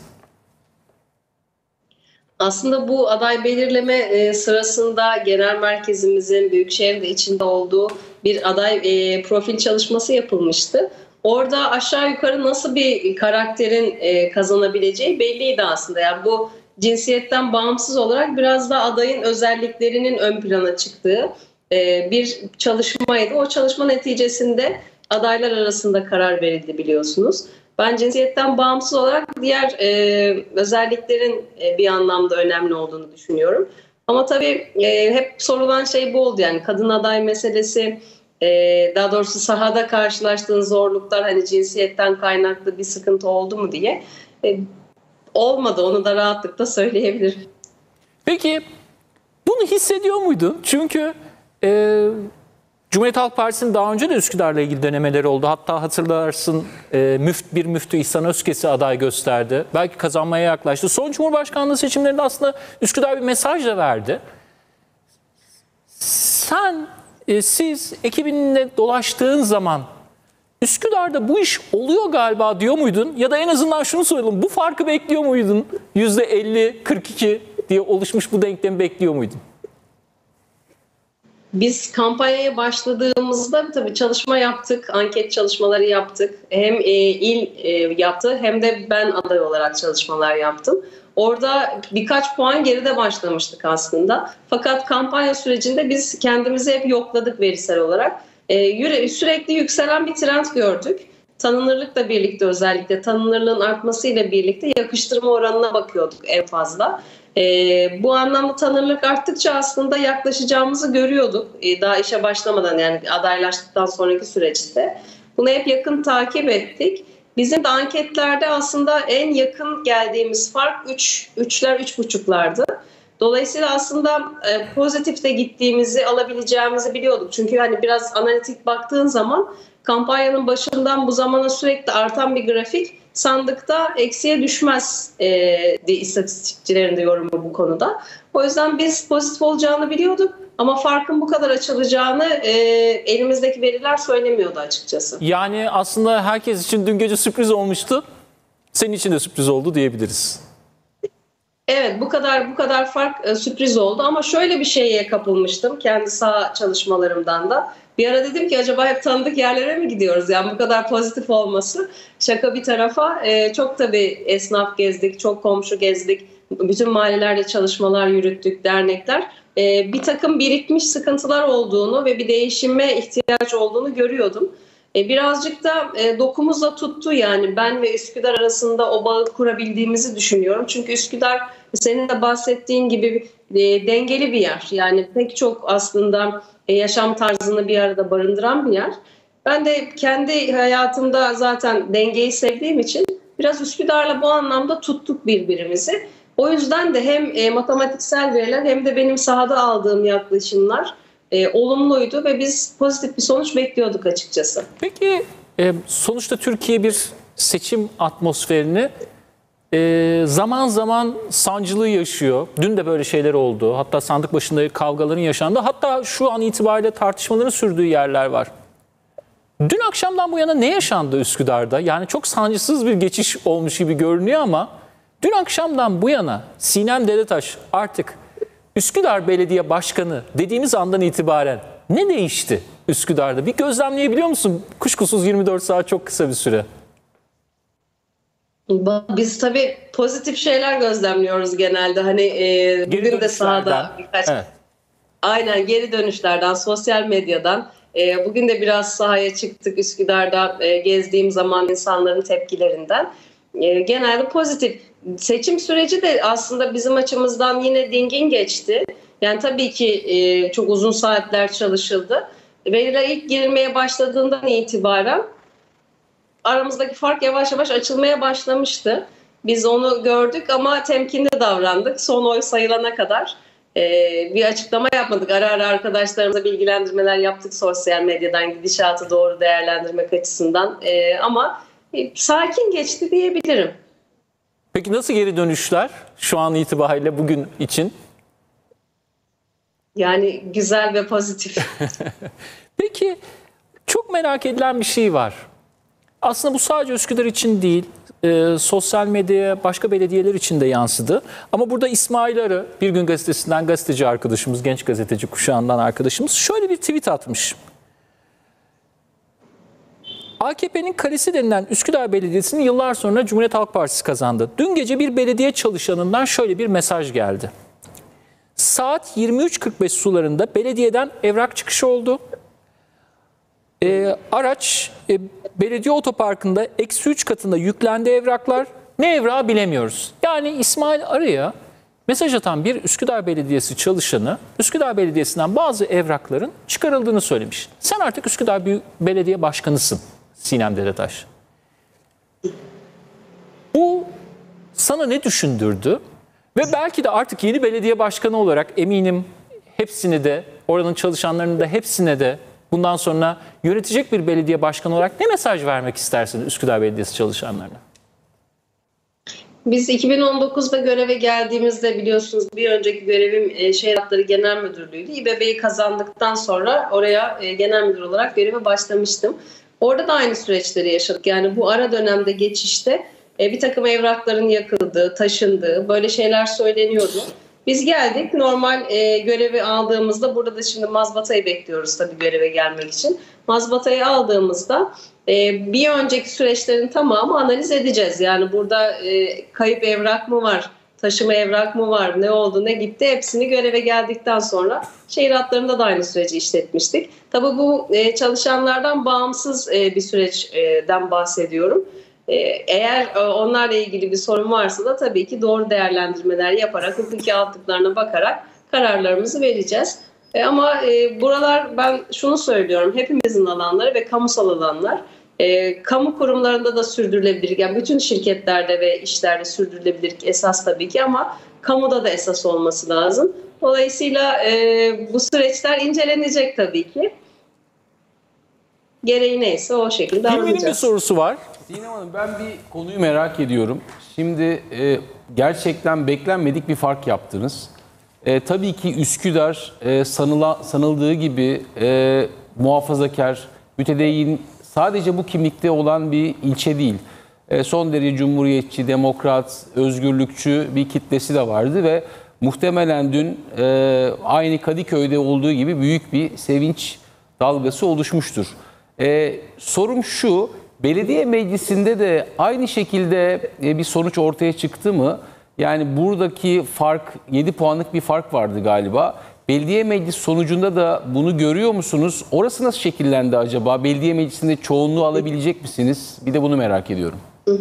Aslında bu aday belirleme sırasında genel merkezimizin Büyükşehir'de içinde olduğu bir aday profil çalışması yapılmıştı. Orada aşağı yukarı nasıl bir karakterin kazanabileceği belliydi aslında. Yani bu cinsiyetten bağımsız olarak biraz da adayın özelliklerinin ön plana çıktığı bir çalışmaydı. O çalışma neticesinde adaylar arasında karar verildi, biliyorsunuz. Ben cinsiyetten bağımsız olarak diğer e, özelliklerin e, bir anlamda önemli olduğunu düşünüyorum. Ama tabii e, hep sorulan şey bu oldu, yani kadın aday meselesi, e, daha doğrusu sahada karşılaştığın zorluklar, hani cinsiyetten kaynaklı bir sıkıntı oldu mu diye. E, olmadı, onu da rahatlıkla söyleyebilirim. Peki bunu hissediyor muydun? Çünkü e, Cumhuriyet Halk Partisi'nin daha önce de Üsküdar'la ilgili denemeleri oldu. Hatta hatırlarsın e, müft, bir müftü İhsan Özkes'i aday gösterdi. Belki kazanmaya yaklaştı. Son Cumhurbaşkanlığı seçimlerinde aslında Üsküdar bir mesaj da verdi. Sen, e, siz ekibinle dolaştığın zaman Üsküdar'da bu iş oluyor galiba diyor muydun? Ya da en azından şunu soralım, bu farkı bekliyor muydun? yüzde elli kırk iki diye oluşmuş bu denklemi bekliyor muydun? Biz kampanyaya başladığımızda tabii çalışma yaptık, anket çalışmaları yaptık. Hem e, il e, yaptı hem de ben aday olarak çalışmalar yaptım. Orada birkaç puan geride başlamıştık aslında. Fakat kampanya sürecinde biz kendimizi hep yokladık verisel olarak. E, yüre, sürekli yükselen bir trend gördük. Tanınırlıkla birlikte, özellikle tanınırlığın artmasıyla birlikte yakıştırma oranına bakıyorduk en fazla. Ee, bu anlamda tanınırlık arttıkça aslında yaklaşacağımızı görüyorduk. Ee, daha işe başlamadan, yani adaylaştıktan sonraki süreçte. Bunu hep yakın takip ettik. Bizim de anketlerde aslında en yakın geldiğimiz fark üç, üçler, üç buçuklardı. Dolayısıyla aslında e, pozitifte gittiğimizi, alabileceğimizi biliyorduk. Çünkü hani biraz analitik baktığın zaman kampanyanın başından bu zamana sürekli artan bir grafik sandıkta eksiye düşmez e, diye istatistikçilerin de yorumu bu konuda. O yüzden biz pozitif olacağını biliyorduk ama farkın bu kadar açılacağını e, elimizdeki veriler söylemiyordu açıkçası. Yani aslında herkes için dün gece sürpriz olmuştu. Senin için de sürpriz oldu diyebiliriz. Evet, bu kadar bu kadar fark e, sürpriz oldu ama şöyle bir şeye kapılmıştım kendi saha çalışmalarımdan da. Bir ara dedim ki acaba hep tanıdık yerlere mi gidiyoruz? Yani bu kadar pozitif olması, şaka bir tarafa, e, çok tabii esnaf gezdik, çok komşu gezdik, bütün mahallelerde çalışmalar yürüttük, dernekler. E, bir takım birikmiş sıkıntılar olduğunu ve bir değişime ihtiyaç olduğunu görüyordum. E, birazcık da e, dokumuzla tuttu, yani ben ve Üsküdar arasında o bağı kurabildiğimizi düşünüyorum. Çünkü Üsküdar, senin de bahsettiğin gibi e, dengeli bir yer. Yani pek çok aslında e, yaşam tarzını bir arada barındıran bir yer. Ben de kendi hayatımda zaten dengeyi sevdiğim için biraz Üsküdar'la bu anlamda tuttuk birbirimizi. O yüzden de hem e, matematiksel veriler hem de benim sahada aldığım yaklaşımlar e, olumluydu ve biz pozitif bir sonuç bekliyorduk açıkçası. Peki e, sonuçta Türkiye bir seçim atmosferini e, zaman zaman sancılı yaşıyor. Dün de böyle şeyler oldu. Hatta sandık başında kavgaların yaşandı. Hatta şu an itibariyle tartışmaların sürdüğü yerler var. Dün akşamdan bu yana ne yaşandı Üsküdar'da? Yani çok sancısız bir geçiş olmuş gibi görünüyor ama dün akşamdan bu yana Sinem Dedetaş artık Üsküdar Belediye Başkanı dediğimiz andan itibaren ne değişti Üsküdar'da? Bir gözlemleyebiliyor musun? Kuşkusuz yirmi dört saat çok kısa bir süre. Biz tabii pozitif şeyler gözlemliyoruz genelde. Hani e, bugün de sahada birkaç... Evet. Aynen, geri dönüşlerden, sosyal medyadan. E, bugün de biraz sahaya çıktık Üsküdar'da e, gezdiğim zaman insanların tepkilerinden. E, genelde pozitif. Seçim süreci de aslında bizim açımızdan yine dingin geçti. Yani tabii ki e, çok uzun saatler çalışıldı. Veriler ilk girilmeye başladığından itibaren aramızdaki fark yavaş yavaş açılmaya başlamıştı. Biz onu gördük ama temkinli davrandık. Son oy sayılana kadar e, bir açıklama yapmadık. Ara ara arkadaşlarımıza bilgilendirmeler yaptık sosyal medyadan, gidişatı doğru değerlendirmek açısından. E, ama e, sakin geçti diyebilirim. Peki nasıl geri dönüşler şu an itibariyle bugün için? Yani güzel ve pozitif. Peki çok merak edilen bir şey var. Aslında bu sadece Üsküdar için değil, e, sosyal medyaya başka belediyeler için de yansıdı. Ama burada İsmail Arı, Bir Gün Gazetesi'nden gazeteci arkadaşımız, genç gazeteci kuşağından arkadaşımız şöyle bir tweet atmış. A K P'nin kalesi denilen Üsküdar Belediyesi'ni yıllar sonra Cumhuriyet Halk Partisi kazandı. Dün gece bir belediye çalışanından şöyle bir mesaj geldi. Saat yirmi üç kırk beş sularında belediyeden evrak çıkışı oldu. E, araç e, belediye otoparkında eksi üç katında yüklendi evraklar. Ne evrağı bilemiyoruz. Yani İsmail Arı'ya mesaj atan bir Üsküdar Belediyesi çalışanı Üsküdar Belediyesi'nden bazı evrakların çıkarıldığını söylemiş. Sen artık Üsküdar Büyük Belediye Başkanısın Sinem Dedetaş. Bu sana ne düşündürdü? Ve belki de artık yeni belediye başkanı olarak eminim hepsini de, oranın çalışanlarının da hepsine de bundan sonra yönetecek bir belediye başkanı olarak ne mesaj vermek istersin Üsküdar Belediyesi çalışanlarına? Biz iki bin on dokuzda göreve geldiğimizde biliyorsunuz bir önceki görevim Şehir Hatları Genel Müdürlüğü'ydü. İBB'yi kazandıktan sonra oraya genel müdür olarak göreve başlamıştım. Orada da aynı süreçleri yaşadık. Yani bu ara dönemde geçişte bir takım evrakların yakıldığı, taşındığı böyle şeyler söyleniyordu. Biz geldik normal e, görevi aldığımızda, burada da şimdi mazbatayı bekliyoruz tabii göreve gelmek için. Mazbatayı aldığımızda e, bir önceki süreçlerin tamamı analiz edeceğiz. Yani burada e, kayıp evrak mı var, taşıma evrak mı var, ne oldu ne gitti, hepsini göreve geldikten sonra şehir hatlarında da aynı süreci işletmiştik. Tabii bu e, çalışanlardan bağımsız e, bir süreçten bahsediyorum. Eğer onlarla ilgili bir sorun varsa da tabii ki doğru değerlendirmeler yaparak, hukuki altlıklarına bakarak kararlarımızı vereceğiz. Ama buralar, ben şunu söylüyorum, hepimizin alanları ve kamusal alanlar. Kamu kurumlarında da sürdürülebilir, yani bütün şirketlerde ve işlerde sürdürülebilir esas tabii ki, ama kamuda da esas olması lazım. Dolayısıyla bu süreçler incelenecek tabii ki. Gereği neyse o şekilde alacağız. Hilmi'nin bir sorusu var. Sinem Hanım, ben bir konuyu merak ediyorum. Şimdi e, gerçekten beklenmedik bir fark yaptınız. E, tabii ki Üsküdar e, sanıla, sanıldığı gibi e, muhafazakar, mütedeyyin, sadece bu kimlikte olan bir ilçe değil. E, son derece cumhuriyetçi, demokrat, özgürlükçü bir kitlesi de vardı ve muhtemelen dün e, aynı Kadıköy'de olduğu gibi büyük bir sevinç dalgası oluşmuştur. E, sorum şu, belediye meclisinde de aynı şekilde bir sonuç ortaya çıktı mı? Yani buradaki fark, yedi puanlık bir fark vardı galiba. Belediye meclis sonucunda da bunu görüyor musunuz? Orası nasıl şekillendi acaba? Belediye meclisinde çoğunluğu alabilecek misiniz? Bir de bunu merak ediyorum.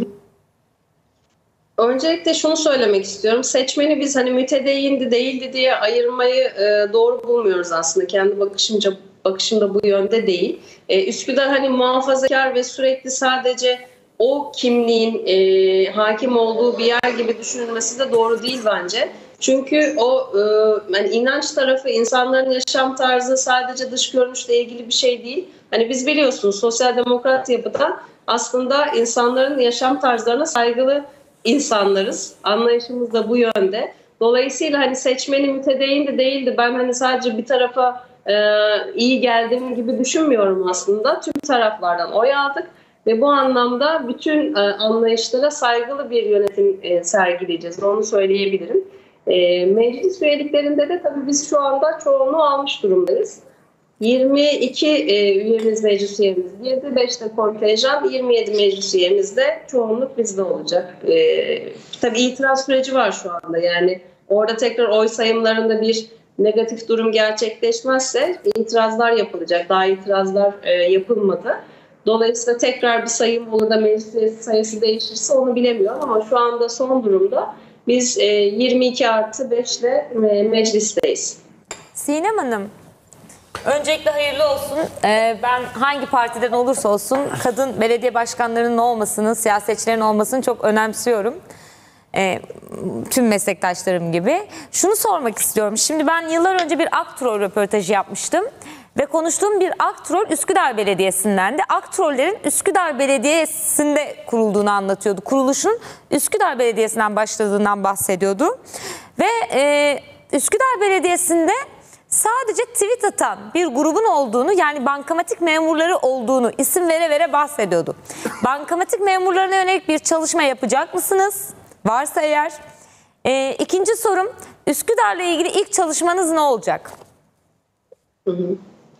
Öncelikle şunu söylemek istiyorum. Seçmeni biz hani mütedeyyindi değildi diye ayırmayı e, doğru bulmuyoruz aslında. Kendi bakışımca bakışım da bu yönde değil. Ee, Üsküdar hani muhafazakar ve sürekli sadece o kimliğin e, hakim olduğu bir yer gibi düşünülmesi de doğru değil bence. Çünkü o e, yani inanç tarafı, insanların yaşam tarzı sadece dış görünüşle ilgili bir şey değil. Hani biz biliyorsunuz sosyal demokrat yapıda aslında insanların yaşam tarzlarına saygılı insanlarız. Anlayışımız da bu yönde. Dolayısıyla hani seçmeni mütedeyyin de değildi. Ben hani sadece bir tarafa e, iyi geldim gibi düşünmüyorum aslında. Tüm taraflardan oy aldık ve bu anlamda bütün e, anlayışlara saygılı bir yönetim e, sergileyeceğiz. Onu söyleyebilirim. E, meclis üyeliklerinde de tabii biz şu anda çoğunluğu almış durumdayız. yirmi iki e, üyemiz, meclis üyemiz girdi. beşte kontenjan, yirmi yedi meclis üyemizde çoğunluk bizde olacak. E, tabii itiraz süreci var şu anda. Yani orada tekrar oy sayımlarında bir negatif durum gerçekleşmezse itirazlar yapılacak. Daha itirazlar e, yapılmadı. Dolayısıyla tekrar bir sayım olur da meclis üyesi sayısı değişirse onu bilemiyorum ama şu anda son durumda biz e, yirmi iki artı beş ile e, meclisteyiz. Sinem Hanım, öncelikle hayırlı olsun. Ee, ben hangi partiden olursa olsun kadın belediye başkanlarının olmasını, siyasetçilerin olmasını çok önemsiyorum. Ee, tüm meslektaşlarım gibi. Şunu sormak istiyorum. Şimdi ben yıllar önce bir Aktrol röportajı yapmıştım. Ve konuştuğum bir Aktrol Üsküdar Belediyesi'nden de Aktrollerin Üsküdar Belediyesi'nde kurulduğunu anlatıyordu. Kuruluşun Üsküdar Belediyesi'nden başladığından bahsediyordu. Ve e, Üsküdar Belediyesi'nde sadece tweet atan bir grubun olduğunu, yani bankamatik memurları olduğunu isim vere vere bahsediyordu. Bankamatik memurlarına yönelik bir çalışma yapacak mısınız? Varsa eğer. E, ikinci sorum, Üsküdar'la ilgili ilk çalışmanız ne olacak? Hı hı.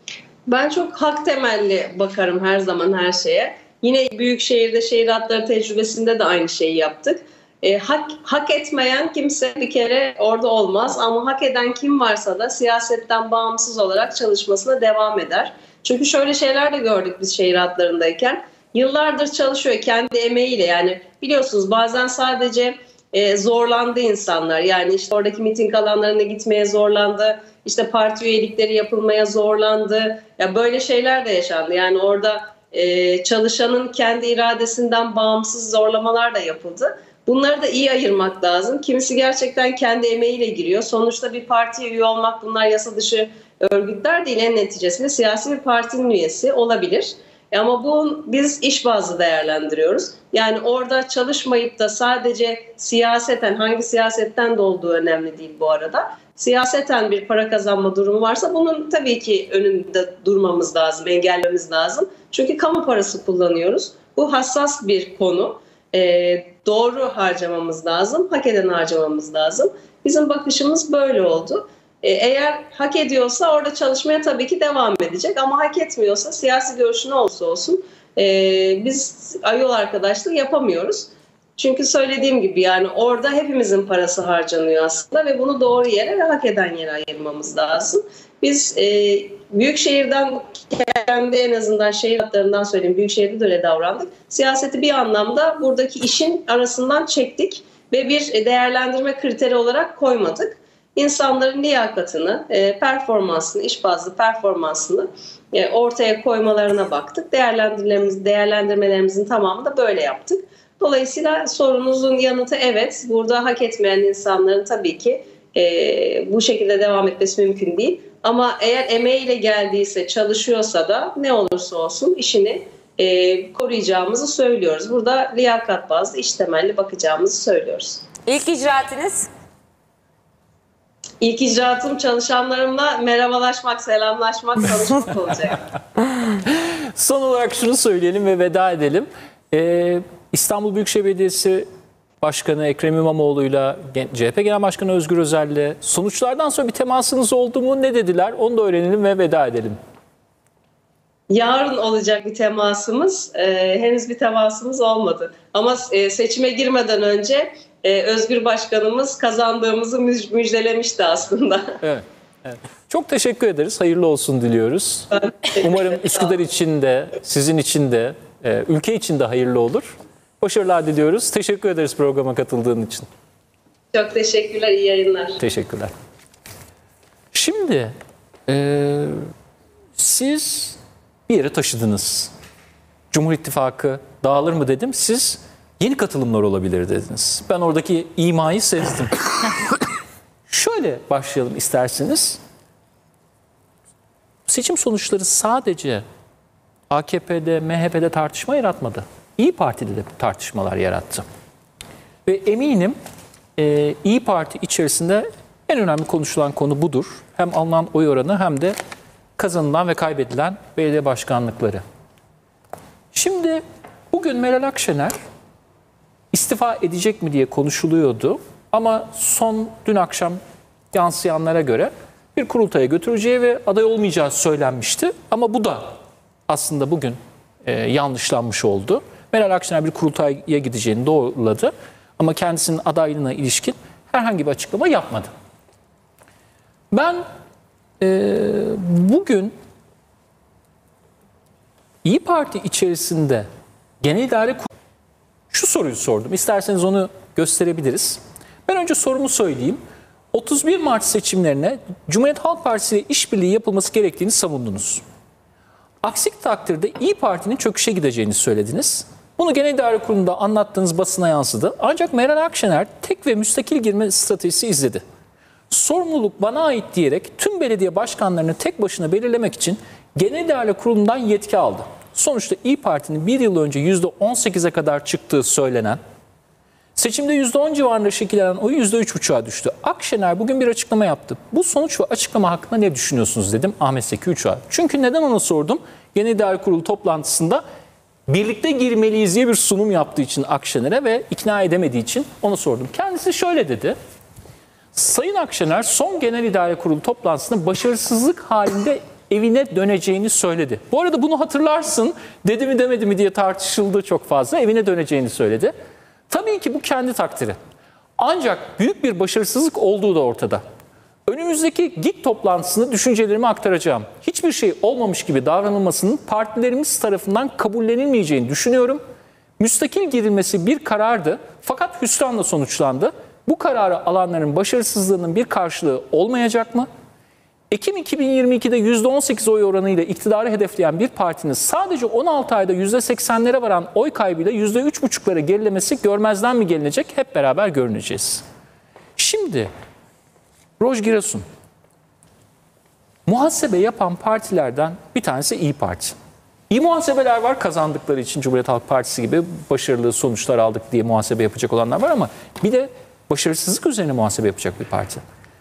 Ben çok hak temelli bakarım her zaman her şeye. Yine Büyükşehir'de şehir hatları tecrübesinde de aynı şeyi yaptık. E, hak, hak etmeyen kimse bir kere orada olmaz ama hak eden kim varsa da siyasetten bağımsız olarak çalışmasına devam eder. Çünkü şöyle şeyler de gördük biz şehir hatlarındayken. Yıllardır çalışıyor kendi emeğiyle, yani biliyorsunuz bazen sadece e, zorlandı insanlar. Yani işte oradaki miting alanlarına gitmeye zorlandı. İşte parti üyelikleri yapılmaya zorlandı. Ya böyle şeyler de yaşandı. Yani orada e, çalışanın kendi iradesinden bağımsız zorlamalar da yapıldı. Bunları da iyi ayırmak lazım. Kimisi gerçekten kendi emeğiyle giriyor. Sonuçta bir partiye üye olmak, bunlar yasa dışı örgütler değil. En neticesinde siyasi bir partinin üyesi olabilir. Ama bu biz iş bazlı değerlendiriyoruz. Yani orada çalışmayıp da sadece siyaseten, hangi siyasetten de olduğu önemli değil bu arada. Siyaseten bir para kazanma durumu varsa bunun tabii ki önünde durmamız lazım, engellememiz lazım. Çünkü kamu parası kullanıyoruz. Bu hassas bir konu. Ee, doğru harcamamız lazım, hak eden harcamamız lazım. Bizim bakışımız böyle oldu. Ee, eğer hak ediyorsa orada çalışmaya tabii ki devam edecek. Ama hak etmiyorsa siyasi görüşü ne olursa olsun e, biz ayol arkadaşlığı yapamıyoruz. Çünkü söylediğim gibi yani orada hepimizin parası harcanıyor aslında ve bunu doğru yere ve hak eden yere ayırmamız lazım. Biz e, Büyükşehir'den, kendi en azından şehir hatlarından söyleyeyim, Büyükşehir'de de öyle davrandık. Siyaseti bir anlamda buradaki işin arasından çektik ve bir değerlendirme kriteri olarak koymadık. İnsanların liyakatını, e, performansını, iş bazlı performansını e, ortaya koymalarına baktık. Değerlendirmelerimiz, değerlendirmelerimizin tamamını da böyle yaptık. Dolayısıyla sorunuzun yanıtı evet. Burada hak etmeyen insanların tabii ki e, bu şekilde devam etmesi mümkün değil. Ama eğer emeğiyle geldiyse, çalışıyorsa da ne olursa olsun işini e, koruyacağımızı söylüyoruz. Burada liyakat bazlı, iş temelli bakacağımızı söylüyoruz. İlk icraatınız? İlk icraatım çalışanlarımla merhabalaşmak, selamlaşmak, tanışmak olacak. Son olarak şunu söyleyelim ve veda edelim. Ee, İstanbul Büyükşehir Belediyesi Başkanı Ekrem İmamoğlu'yla C H P Genel Başkanı Özgür Özel'le sonuçlardan sonra bir temasınız oldu mu? Ne dediler? Onu da öğrenelim ve veda edelim. Yarın olacak bir temasımız. Ee, henüz bir temasımız olmadı. Ama e, seçime girmeden önce e, Özgür Başkanımız kazandığımızı müj- müjdelemişti aslında. Evet, evet. Çok teşekkür ederiz. Hayırlı olsun diliyoruz. Umarım Üsküdar için de, sizin için de, e, ülke için de hayırlı olur. Başarılar diliyoruz. Teşekkür ederiz programa katıldığın için. Çok teşekkürler, iyi yayınlar. Teşekkürler. Şimdi e, siz bir yere taşıdınız. Cumhur İttifakı dağılır mı dedim. Siz yeni katılımlar olabilir dediniz. Ben oradaki imayı sezdim. Şöyle başlayalım isterseniz. Seçim sonuçları sadece A K P'de, M H P'de tartışma yaratmadı. İYİ Parti'de de tartışmalar yarattı. Ve eminim e, İyi Parti içerisinde en önemli konuşulan konu budur. Hem alınan oy oranı hem de kazanılan ve kaybedilen belediye başkanlıkları. Şimdi bugün Meral Akşener istifa edecek mi diye konuşuluyordu. Ama son dün akşam yansıyanlara göre bir kurultaya götüreceği ve aday olmayacağı söylenmişti. Ama bu da aslında bugün e, yanlışlanmış oldu. Meral Akşener bir kurultaya gideceğini doğruladı. Ama kendisinin adaylığına ilişkin herhangi bir açıklama yapmadı. Ben e, bugün İyi Parti içerisinde genel idare şu soruyu sordum. İsterseniz onu gösterebiliriz. Ben önce sorumu söyleyeyim. otuz bir Mart seçimlerine Cumhuriyet Halk Partisi ile işbirliği yapılması gerektiğini savundunuz. Aksi takdirde İyi Parti'nin çöküşe gideceğini söylediniz. Bunu Genel İdare Kurulu'nda anlattığınız basına yansıdı. Ancak Meral Akşener tek ve müstakil girme stratejisi izledi. Sorumluluk bana ait diyerek tüm belediye başkanlarını tek başına belirlemek için Genel İdare Kurulu'ndan yetki aldı. Sonuçta İyi Parti'nin bir yıl önce yüzde on sekize kadar çıktığı söylenen, seçimde yüzde on civarında şekillenen oyu yüzde üç buçuğa düştü. Akşener bugün bir açıklama yaptı. Bu sonuç ve açıklama hakkında ne düşünüyorsunuz dedim Ahmet Zeki Uçar. Çünkü neden ona sordum? Genel İdare Kurulu toplantısında birlikte girmeliyiz diye bir sunum yaptığı için Akşener'e ve ikna edemediği için ona sordum. Kendisi şöyle dedi. Sayın Akşener son Genel İdare Kurulu toplantısında başarısızlık halinde evine döneceğini söyledi. Bu arada bunu hatırlarsın, dedi mi demedi mi diye tartışıldı çok fazla. Evine döneceğini söyledi. Tabii ki bu kendi takdiri. Ancak büyük bir başarısızlık olduğu da ortada. Önümüzdeki GİK toplantısında düşüncelerimi aktaracağım. Hiçbir şey olmamış gibi davranılmasının partilerimiz tarafından kabullenilmeyeceğini düşünüyorum. Müstakil girilmesi bir karardı fakat hüsranla sonuçlandı. Bu kararı alanların başarısızlığının bir karşılığı olmayacak mı? Ekim iki bin yirmi ikide yüzde on sekiz oy oranıyla iktidarı hedefleyen bir partinin sadece on altı ayda yüzde seksenlere varan oy kaybıyla yüzde üç buçuklara gerilemesi görmezden mi gelinecek? Hep beraber görüneceğiz. Şimdi Roj Giresun, muhasebe yapan partilerden bir tanesi İyi Parti. İyi muhasebeler var, kazandıkları için Cumhuriyet Halk Partisi gibi başarılı sonuçlar aldık diye muhasebe yapacak olanlar var ama bir de başarısızlık üzerine muhasebe yapacak bir parti.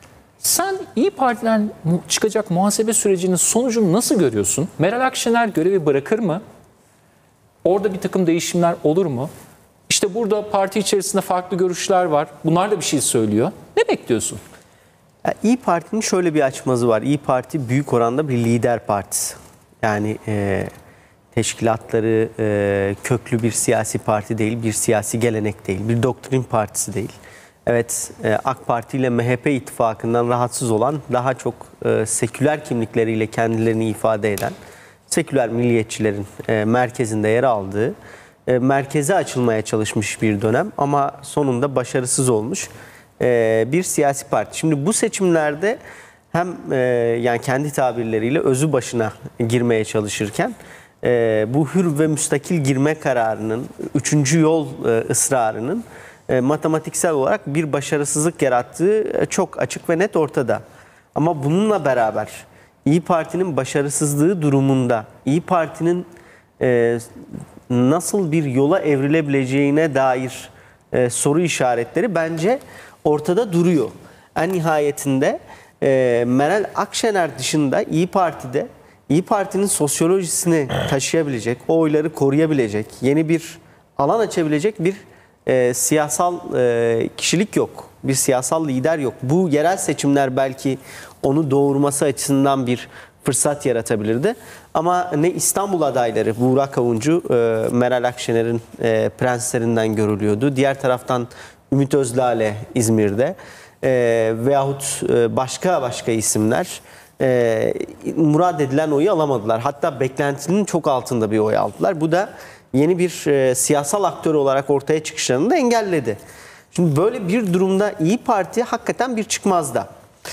Sen İyi Parti'den çıkacak muhasebe sürecinin sonucunu nasıl görüyorsun? Meral Akşener görevi bırakır mı? Orada bir takım değişimler olur mu? İşte burada parti içerisinde farklı görüşler var. Bunlar da bir şey söylüyor. Ne bekliyorsun? Ya, İyi Parti'nin şöyle bir açmazı var. İyi Parti büyük oranda bir lider partisi. Yani e, teşkilatları e, köklü bir siyasi parti değil, bir siyasi gelenek değil, bir doktrin partisi değil. Evet, AK Parti ile M H P ittifakından rahatsız olan, daha çok seküler kimlikleriyle kendilerini ifade eden, seküler milliyetçilerin merkezinde yer aldığı, merkeze açılmaya çalışmış bir dönem ama sonunda başarısız olmuş bir siyasi parti. Şimdi bu seçimlerde hem yani kendi tabirleriyle özü başına girmeye çalışırken bu hür ve müstakil girme kararının, üçüncü yol ısrarının matematiksel olarak bir başarısızlık yarattığı çok açık ve net ortada. Ama bununla beraber İyi Parti'nin başarısızlığı durumunda İyi Parti'nin e, nasıl bir yola evrilebileceğine dair e, soru işaretleri bence ortada duruyor. En nihayetinde e, Meral Akşener dışında İyi Parti'de İyi Parti'nin sosyolojisini taşıyabilecek, o oyları koruyabilecek, yeni bir alan açabilecek bir E, siyasal e, kişilik yok. Bir siyasal lider yok. Bu yerel seçimler belki onu doğurması açısından bir fırsat yaratabilirdi. Ama ne İstanbul adayları, Buğra Kavuncu, e, Meral Akşener'in e, prenslerinden görülüyordu. Diğer taraftan Ümit Özdağ'le İzmir'de e, veyahut e, başka başka isimler e, murad edilen oyu alamadılar. Hatta beklentinin çok altında bir oy aldılar. Bu da yeni bir e, siyasal aktör olarak ortaya çıkışlarını da engelledi. Şimdi böyle bir durumda İyi Parti hakikaten bir çıkmazda.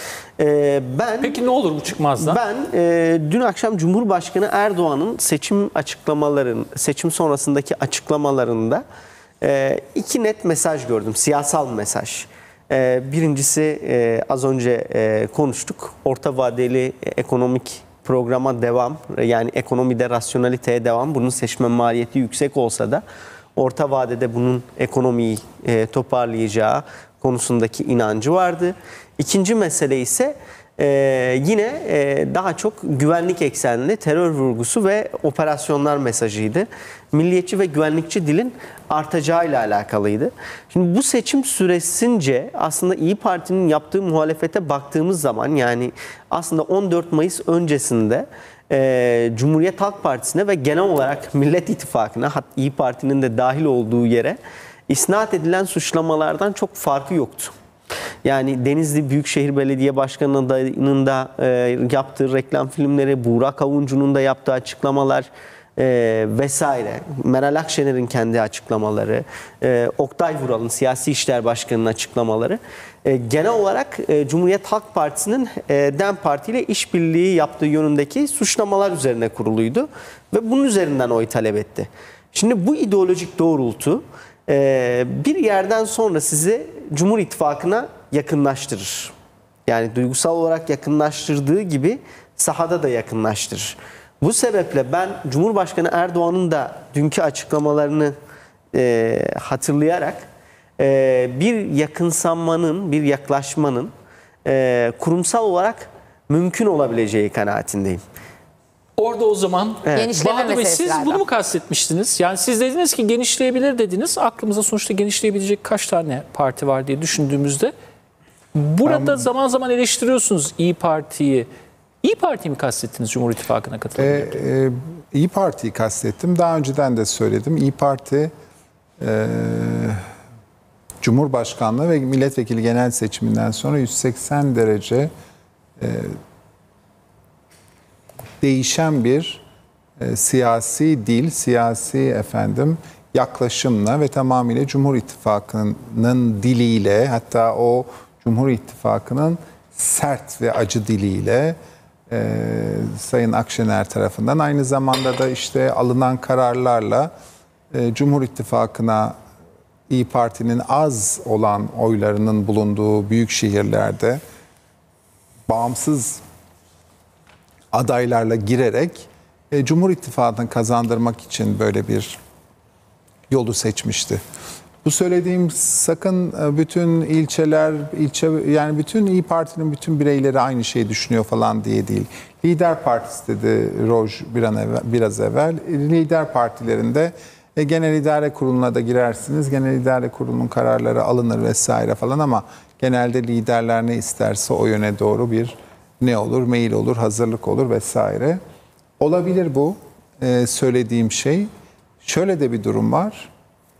E, ben Peki ne olur bu çıkmazda? Ben e, dün akşam Cumhurbaşkanı Erdoğan'ın seçim açıklamaların, seçim sonrasındaki açıklamalarında e, iki net mesaj gördüm. Siyasal mesaj. E, birincisi e, az önce e, konuştuk. Orta vadeli ekonomik programa devam, yani ekonomide rasyonaliteye devam. Bunun seçmen maliyeti yüksek olsa da orta vadede bunun ekonomiyi e, toparlayacağı konusundaki inancı vardı. İkinci mesele ise e, yine e, daha çok güvenlik eksenli terör vurgusu ve operasyonlar mesajıydı. Milliyetçi ve güvenlikçi dilin artacağıyla alakalıydı. Şimdi bu seçim süresince aslında İyi Parti'nin yaptığı muhalefete baktığımız zaman, yani aslında on dört Mayıs öncesinde e, Cumhuriyet Halk Partisi'ne ve genel olarak Millet İttifakı'na, hatta İyi Parti'nin de dahil olduğu yere isnat edilen suçlamalardan çok farkı yoktu. Yani Denizli Büyükşehir Belediye Başkanı adayının da e, yaptığı reklam filmleri, Burak Avuncu'nun da yaptığı açıklamalar e, vesaire, Meral Akşener'in kendi açıklamaları, e, Oktay Vural'ın Siyasi İşler Başkanı'nın açıklamaları e, genel olarak e, Cumhuriyet Halk Partisi'nin e, DEM Parti ile işbirliği yaptığı yönündeki suçlamalar üzerine kuruluydu ve bunun üzerinden oy talep etti. Şimdi bu ideolojik doğrultu e, bir yerden sonra sizi Cumhur İttifakı'na yakınlaştırır. Yani duygusal olarak yakınlaştırdığı gibi sahada da yakınlaştırır. Bu sebeple ben Cumhurbaşkanı Erdoğan'ın da dünkü açıklamalarını e, hatırlayarak e, bir yakınsanmanın, bir yaklaşmanın e, kurumsal olarak mümkün olabileceği kanaatindeyim. Orada o zaman Evet. Bahadır Bey, siz bunu mu kastetmiştiniz? Yani siz dediniz ki genişleyebilir dediniz. Aklımıza sonuçta genişleyebilecek kaç tane parti var diye düşündüğümüzde burada Ben- zaman zaman eleştiriyorsunuz İyi Parti'yi. İyi Parti'yi mi kastettiniz Cumhur İttifakı'na katılırken? Ee, e, İyi Parti'yi kastettim. Daha önceden de söyledim. İyi Parti e, Cumhurbaşkanlığı ve milletvekili genel seçiminden sonra yüz seksen derece e, değişen bir e, siyasi dil, siyasi efendim yaklaşımla ve tamamıyla Cumhur İttifakı'nın diliyle, hatta o Cumhur İttifakı'nın sert ve acı diliyle e, Sayın Akşener tarafından, aynı zamanda da işte alınan kararlarla e, Cumhur İttifakı'na İyi Parti'nin az olan oylarının bulunduğu büyük şehirlerde bağımsız adaylarla girerek e, Cumhur İttifakı'nı kazandırmak için böyle bir yolu seçmişti. Bu söylediğim sakın e, bütün ilçeler, ilçe yani bütün İyi Parti'nin bütün bireyleri aynı şeyi düşünüyor falan diye değil. Lider Partisi dedi Roj bir an evvel, biraz evvel. Lider partilerinde e, genel idare kuruluna da girersiniz. Genel idare kurulunun kararları alınır vesaire falan, ama genelde liderler ne isterse o yöne doğru bir ne olur, mail olur, hazırlık olur vesaire. Olabilir bu e, söylediğim şey. Şöyle de bir durum var.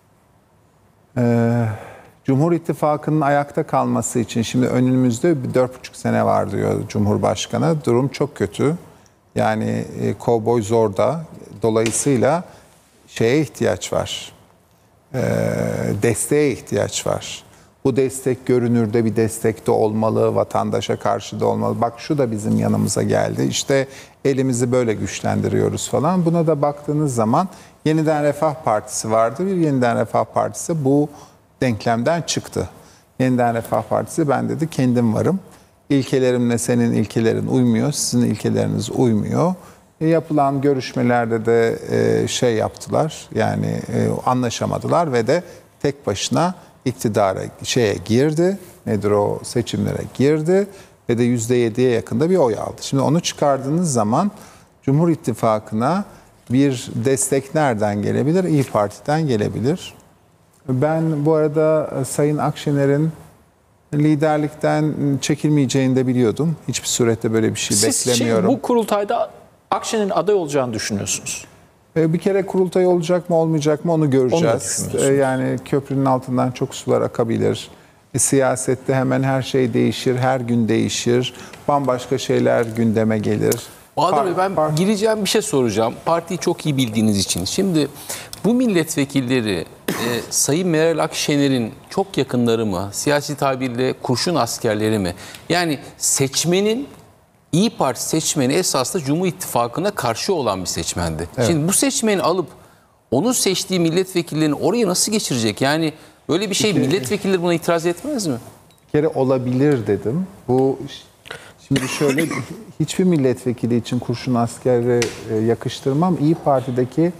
Ee, Cumhur İttifakı'nın ayakta kalması için şimdi önümüzde dört buçuk sene var diyor Cumhurbaşkanı. Durum çok kötü. Yani e, kovboy zorda. Dolayısıyla şeye ihtiyaç var. E, desteğe ihtiyaç var. Bu destek görünürde bir destek de olmalı, vatandaşa karşı da olmalı. Bak şu da bizim yanımıza geldi. İşte elimizi böyle güçlendiriyoruz falan. Buna da baktığınız zaman Yeniden Refah Partisi vardı. Bir Yeniden Refah Partisi bu denklemden çıktı. Yeniden Refah Partisi ben dedi kendim varım. İlkelerimle senin ilkelerin uymuyor, sizin ilkeleriniz uymuyor. E, yapılan görüşmelerde de e, şey yaptılar, yani e, anlaşamadılar ve de tek başına iktidara şeye girdi. Nedir o, seçimlere girdi ve de yüzde yediye yakında bir oy aldı. Şimdi onu çıkardığınız zaman Cumhur İttifakı'na bir destek nereden gelebilir? İyi Parti'den gelebilir. Ben bu arada Sayın Akşener'in liderlikten çekilmeyeceğini de biliyordum. Hiçbir surette böyle bir şey Siz beklemiyorum. Siz bu kurultayda Akşener'in aday olacağını düşünüyorsunuz. Bir kere kurultay olacak mı olmayacak mı onu göreceğiz. Onu yani köprünün altından çok sular akabilir. E, siyasette hemen her şey değişir, her gün değişir. Bambaşka şeyler gündeme gelir. Bahadır Bey, ben part- gireceğim bir şey soracağım. Partiyi çok iyi bildiğiniz için. Şimdi bu milletvekilleri e, Sayın Meral Akşener'in çok yakınları mı? Siyasi tabirle kurşun askerleri mi? Yani seçmenin, İyi Parti seçmeni esasında Cumhur İttifakı'na karşı olan bir seçmendi. Evet. Şimdi bu seçmeni alıp onun seçtiği milletvekillerini oraya nasıl geçirecek? Yani böyle bir şey, Bir kere- milletvekilleri buna itiraz etmez mi? Bir kere olabilir dedim. Bu şimdi şöyle, hiçbir milletvekili için kurşun askeri e, yakıştırmam. İyi Parti'deki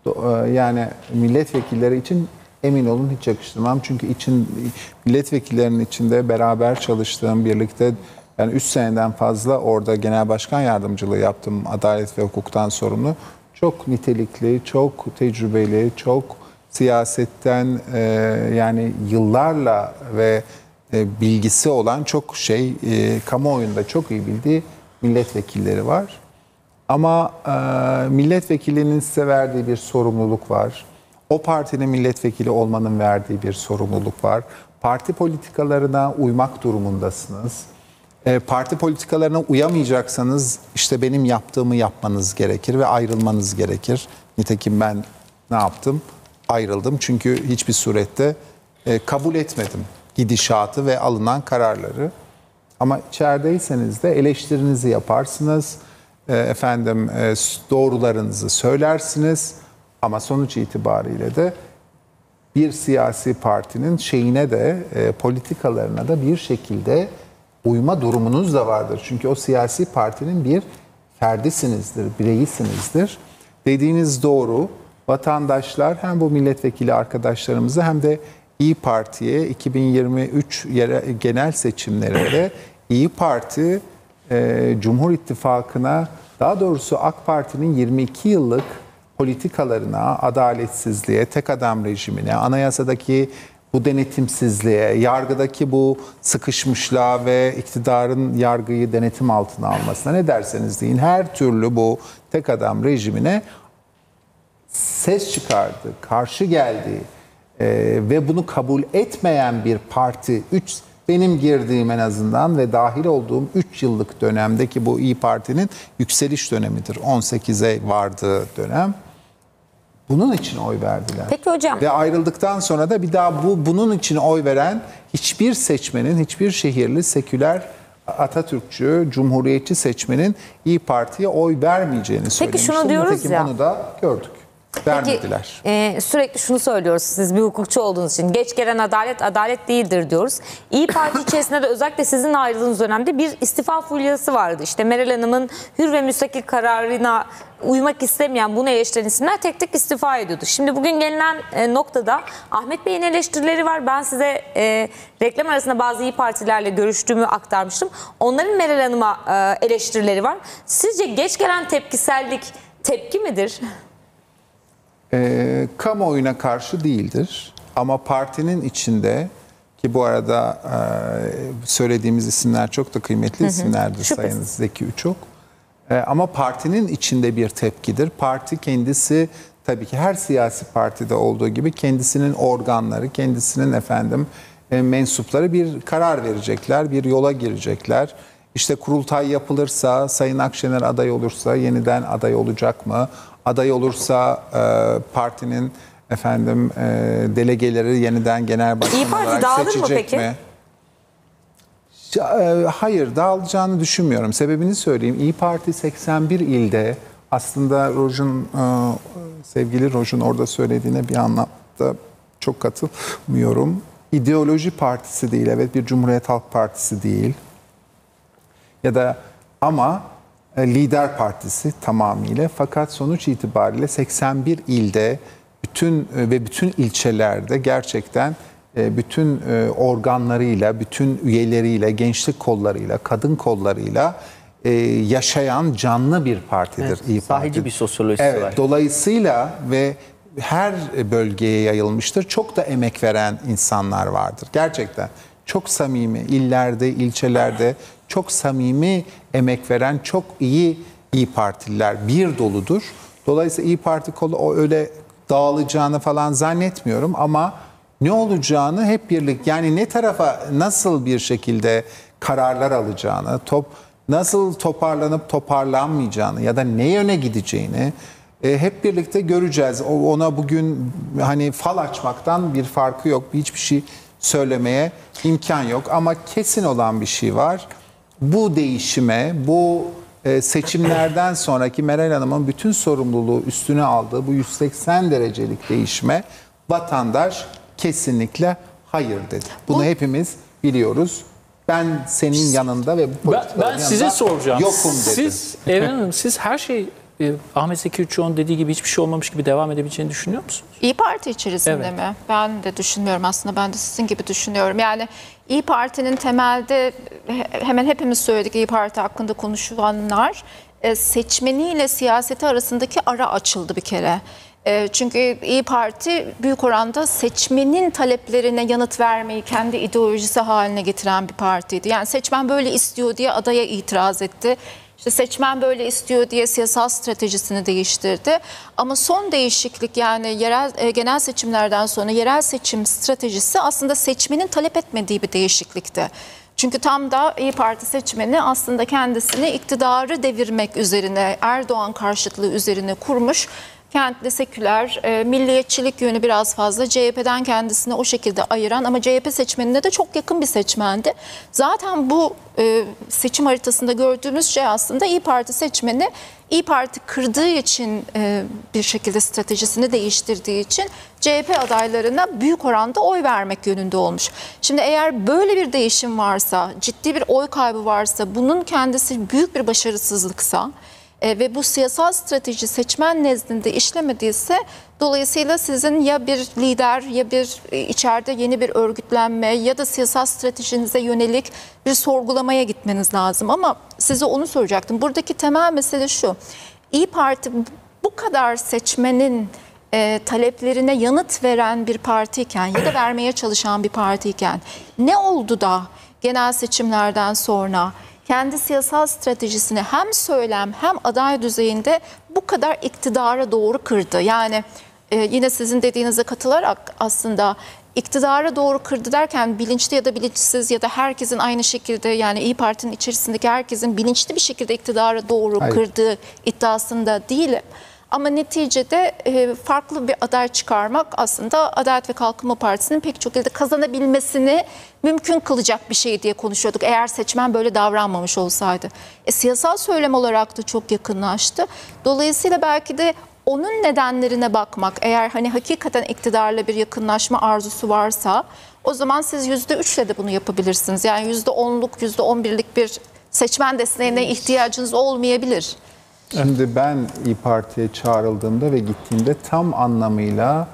Do- Yani milletvekilleri için emin olun hiç yakıştırmam. Çünkü için milletvekillerinin içinde beraber çalıştığım, birlikte yani üç seneden fazla orada genel başkan yardımcılığı yaptım. Adalet ve hukuktan sorumlu. Çok nitelikli, çok tecrübeli, çok siyasetten e, yani yıllarla ve e, bilgisi olan çok şey, e, kamuoyunda çok iyi bildiği milletvekilleri var. Ama e, milletvekilinin size verdiği bir sorumluluk var. O partinin milletvekili olmanın verdiği bir sorumluluk var. Parti politikalarına uymak durumundasınız. E, parti politikalarına uyamayacaksanız işte benim yaptığımı yapmanız gerekir ve ayrılmanız gerekir. Nitekim ben ne yaptım? Ayrıldım çünkü hiçbir surette e, kabul etmedim gidişatı ve alınan kararları. Ama içerideyseniz de eleştirinizi yaparsınız, e, efendim e, doğrularınızı söylersiniz. Ama sonuç itibariyle de bir siyasi partinin şeyine de e, politikalarına da bir şekilde uyma durumunuz da vardır. Çünkü o siyasi partinin bir ferdisinizdir, bireyisinizdir. Dediğiniz doğru. Vatandaşlar hem bu milletvekili arkadaşlarımızı hem de İYİ Parti'ye iki bin yirmi üç yere, genel seçimlerinde İYİ Parti e, Cumhur İttifakı'na, daha doğrusu AK Parti'nin yirmi iki yıllık politikalarına, adaletsizliğe, tek adam rejimine, anayasadaki bu denetimsizliğe, yargıdaki bu sıkışmışlığa ve iktidarın yargıyı denetim altına almasına, ne derseniz deyin, her türlü bu tek adam rejimine ses çıkardı, karşı geldi e, ve bunu kabul etmeyen bir parti, üç, benim girdiğim en azından ve dahil olduğum üç yıllık dönemdeki bu İYİ Parti'nin yükseliş dönemidir. on sekize vardığı dönem. Bunun için oy verdiler. Peki hocam. Ve ayrıldıktan sonra da bir daha bu bunun için oy veren hiçbir seçmenin, hiçbir şehirli, seküler, Atatürkçü, Cumhuriyetçi seçmenin İYİ Parti'ye oy vermeyeceğini söylemiştim. Peki şunu diyoruz Nitekim ya. onu da gördük. Vermediler. Peki e, sürekli şunu söylüyoruz siz bir hukukçu olduğunuz için. Geç gelen adalet adalet değildir diyoruz. İYİ Parti içerisinde de özellikle sizin ayrıldığınız dönemde bir istifa furyası vardı. İşte Meral Hanım'ın hür ve müstakil kararına uymak istemeyen, bunu eleştiren isimler tek tek istifa ediyordu. Şimdi bugün gelinen e, noktada Ahmet Bey'in eleştirileri var. Ben size e, reklam arasında bazı İYİ Partilerle görüştüğümü aktarmıştım. Onların Meral Hanım'a e, eleştirileri var. Sizce geç gelen tepkisellik tepki midir? E, kamuoyuna karşı değildir. Ama partinin içinde, ki bu arada e, söylediğimiz isimler çok da kıymetli Hı hı. isimlerdir, Şüphesiz. Sayın Zeki Uçok. E, ama partinin içinde bir tepkidir. Parti kendisi, tabii ki her siyasi partide olduğu gibi kendisinin organları, kendisinin efendim e, mensupları bir karar verecekler, bir yola girecekler. İşte kurultay yapılırsa, Sayın Akşener aday olursa yeniden aday olacak mı? Aday olursa e, partinin efendim e, delegeleri yeniden genel başkan İYİ Parti olarak dağılır mı seçecek peki? mi? E, hayır, dağılacağını düşünmüyorum. Sebebini söyleyeyim. İYİ Parti seksen bir ilde, aslında Roj'un e, sevgili Roj'un orada söylediğine bir anlamda çok katılmıyorum. İdeoloji partisi değil, evet, bir Cumhuriyet Halk Partisi değil. Ya da ama lider partisi tamamıyla, fakat sonuç itibariyle seksen bir ilde bütün ve bütün ilçelerde gerçekten bütün organlarıyla, bütün üyeleriyle, gençlik kollarıyla, kadın kollarıyla yaşayan canlı bir partidir. Evet, İYİ Parti. sahici bir sosyolojisi evet, var. Dolayısıyla ve her bölgeye yayılmıştır. Çok da emek veren insanlar vardır. Gerçekten çok samimi, illerde, ilçelerde çok samimi emek veren çok iyi İYİ Partililer bir doludur. Dolayısıyla İYİ Parti kolu o öyle dağılacağını falan zannetmiyorum ama ne olacağını hep birlikte, yani ne tarafa nasıl bir şekilde kararlar alacağını, top nasıl toparlanıp toparlanmayacağını ya da ne yöne gideceğini e, hep birlikte göreceğiz. O, ona bugün hani fal açmaktan bir farkı yok. Hiçbir şey söylemeye imkan yok ama kesin olan bir şey var. Bu değişime, bu e, seçimlerden sonraki Meral Hanım'ın bütün sorumluluğu üstüne aldığı bu yüz seksen derecelik değişime vatandaş kesinlikle hayır dedi. Bunu bu, hepimiz biliyoruz. Ben senin yanında ve bu ben, ben size soracağım. Yokum dedi. Siz Evren Hanım, siz her şey e, Ahmet Zeki Üçoğlu'nun dediği gibi hiçbir şey olmamış gibi devam edebileceğini düşünüyor musunuz? İyi Parti içerisinde Evet. mi? Ben de düşünmüyorum aslında. Ben de sizin gibi düşünüyorum. Yani İyi Parti'nin temelde hemen hepimiz söyledik İyi Parti hakkında konuşulanlar seçmeniyle siyaseti arasındaki ara açıldı bir kere. Çünkü İyi Parti büyük oranda seçmenin taleplerine yanıt vermeyi kendi ideolojisi haline getiren bir partiydi. Yani seçmen böyle istiyor diye adaya itiraz etti. İşte seçmen böyle istiyor diye siyasal stratejisini değiştirdi. Ama son değişiklik yani yerel genel seçimlerden sonra yerel seçim stratejisi aslında seçmenin talep etmediği bir değişiklikti. Çünkü tam da İyi Parti seçmeni aslında kendisini iktidarı devirmek üzerine, Erdoğan karşıtlığı üzerine kurmuş. Kentli seküler, e, milliyetçilik yönü biraz fazla C H P'den kendisini o şekilde ayıran ama C H P seçmenine de çok yakın bir seçmendi. Zaten bu e, seçim haritasında gördüğümüz şey aslında İyi Parti seçmeni İyi Parti kırdığı için e, bir şekilde stratejisini değiştirdiği için C H P adaylarına büyük oranda oy vermek yönünde olmuş. Şimdi eğer böyle bir değişim varsa, ciddi bir oy kaybı varsa, bunun kendisi büyük bir başarısızlıksa E, ve bu siyasal strateji seçmen nezdinde işlemediyse dolayısıyla sizin ya bir lider ya bir e, içeride yeni bir örgütlenme ya da siyasal stratejinize yönelik bir sorgulamaya gitmeniz lazım. Ama size onu soracaktım. Buradaki temel mesele şu. İyi Parti bu kadar seçmenin e, taleplerine yanıt veren bir partiyken ya da vermeye çalışan bir partiyken ne oldu da genel seçimlerden sonra kendi siyasal stratejisini hem söylem hem aday düzeyinde bu kadar iktidara doğru kırdı? Yani e, yine sizin dediğinize katılarak aslında iktidara doğru kırdı derken bilinçli ya da bilinçsiz ya da herkesin aynı şekilde yani İyi Parti'nin içerisindeki herkesin bilinçli bir şekilde iktidara doğru Hayır. kırdığı iddiasında değilim. Ama neticede e, farklı bir aday çıkarmak aslında Adalet ve Kalkınma Partisi'nin pek çok ilde kazanabilmesini mümkün kılacak bir şey diye konuşuyorduk. Eğer seçmen böyle davranmamış olsaydı. E, siyasal söylem olarak da çok yakınlaştı. Dolayısıyla belki de onun nedenlerine bakmak, eğer hani hakikaten iktidarla bir yakınlaşma arzusu varsa o zaman siz yüzde üçle de bunu yapabilirsiniz. Yani yüzde onluk, yüzde on birlik bir seçmen desteğine ihtiyacınız olmayabilir. Şimdi ben İyi Parti'ye çağrıldığımda ve gittiğimde tam anlamıyla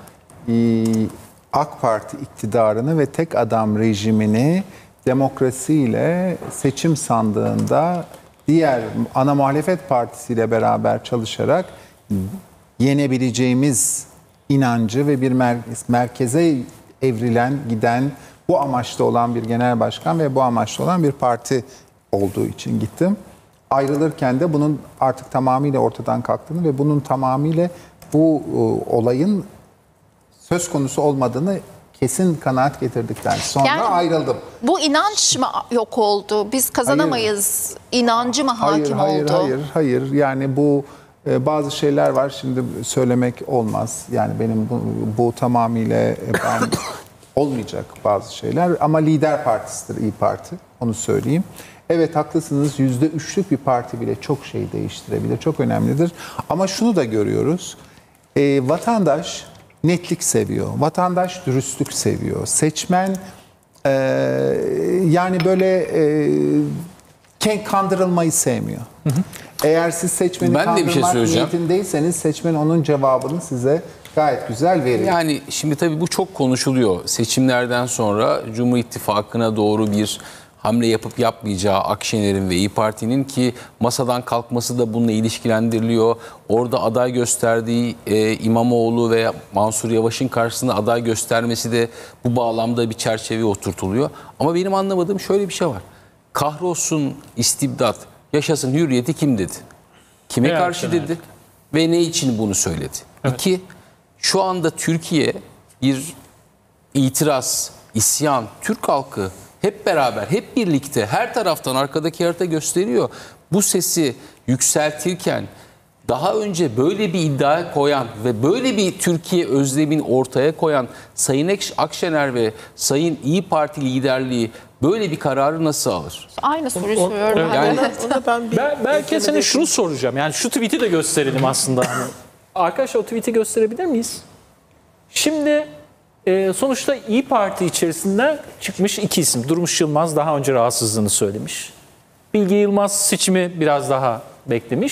AK Parti iktidarını ve tek adam rejimini demokrasiyle seçim sandığında diğer ana muhalefet partisiyle beraber çalışarak yenebileceğimiz inancı ve bir merkeze evrilen, giden, bu amaçta olan bir genel başkan ve bu amaçta olan bir parti olduğu için gittim. Ayrılırken de bunun artık tamamıyla ortadan kalktığını ve bunun tamamıyla bu e, olayın söz konusu olmadığını kesin kanaat getirdikten sonra yani, ayrıldım. Bu inanç mı yok oldu? Biz kazanamayız hayır. inancı mı hakim hayır, oldu? Hayır, hayır, hayır. Yani bu e, bazı şeyler var. Şimdi söylemek olmaz. Yani benim bu, bu tamamıyla e, ben olmayacak bazı şeyler. Ama lider partisidir İyi Parti. Onu söyleyeyim. Evet haklısınız, yüzde üçlük bir parti bile çok şey değiştirebilir, çok önemlidir. Ama şunu da görüyoruz, e, vatandaş netlik seviyor, vatandaş dürüstlük seviyor. Seçmen e, yani böyle e, kandırılmayı sevmiyor. Hı hı. Eğer siz seçmeni ben kandırmak şey niyetindeyseniz seçmen onun cevabını size gayet güzel verir. Yani şimdi tabii bu çok konuşuluyor. Seçimlerden sonra Cumhur İttifakı'na doğru bir hamle yapıp yapmayacağı Akşener'in ve İyi Parti'nin ki masadan kalkması da bununla ilişkilendiriliyor. Orada aday gösterdiği e, İmamoğlu ve Mansur Yavaş'ın karşısında aday göstermesi de bu bağlamda bir çerçeveye oturtuluyor. Ama benim anlamadığım şöyle bir şey var. Kahrolsun istibdat, yaşasın hürriyeti kim dedi? Kime evet, karşı evet. dedi? Ve ne için bunu söyledi? Evet. İki, şu anda Türkiye bir itiraz, isyan, Türk halkı hep beraber, hep birlikte her taraftan arkadaki harita gösteriyor. Bu sesi yükseltirken daha önce böyle bir iddia koyan ve böyle bir Türkiye özlemini ortaya koyan Sayın Akşener ve Sayın İyi Parti liderliği böyle bir kararı nasıl alır? Aynı soruyu soruyorum. Evet. Yani, ben, ben belki sana şunu soracağım. Yani şu tweet'i de gösterelim aslında. Arkadaşlar o tweet'i gösterebilir miyiz? Şimdi e, sonuçta İyi Parti içerisinde çıkmış iki isim. Durmuş Yılmaz daha önce rahatsızlığını söylemiş. Bilge Yılmaz seçimi biraz daha beklemiş.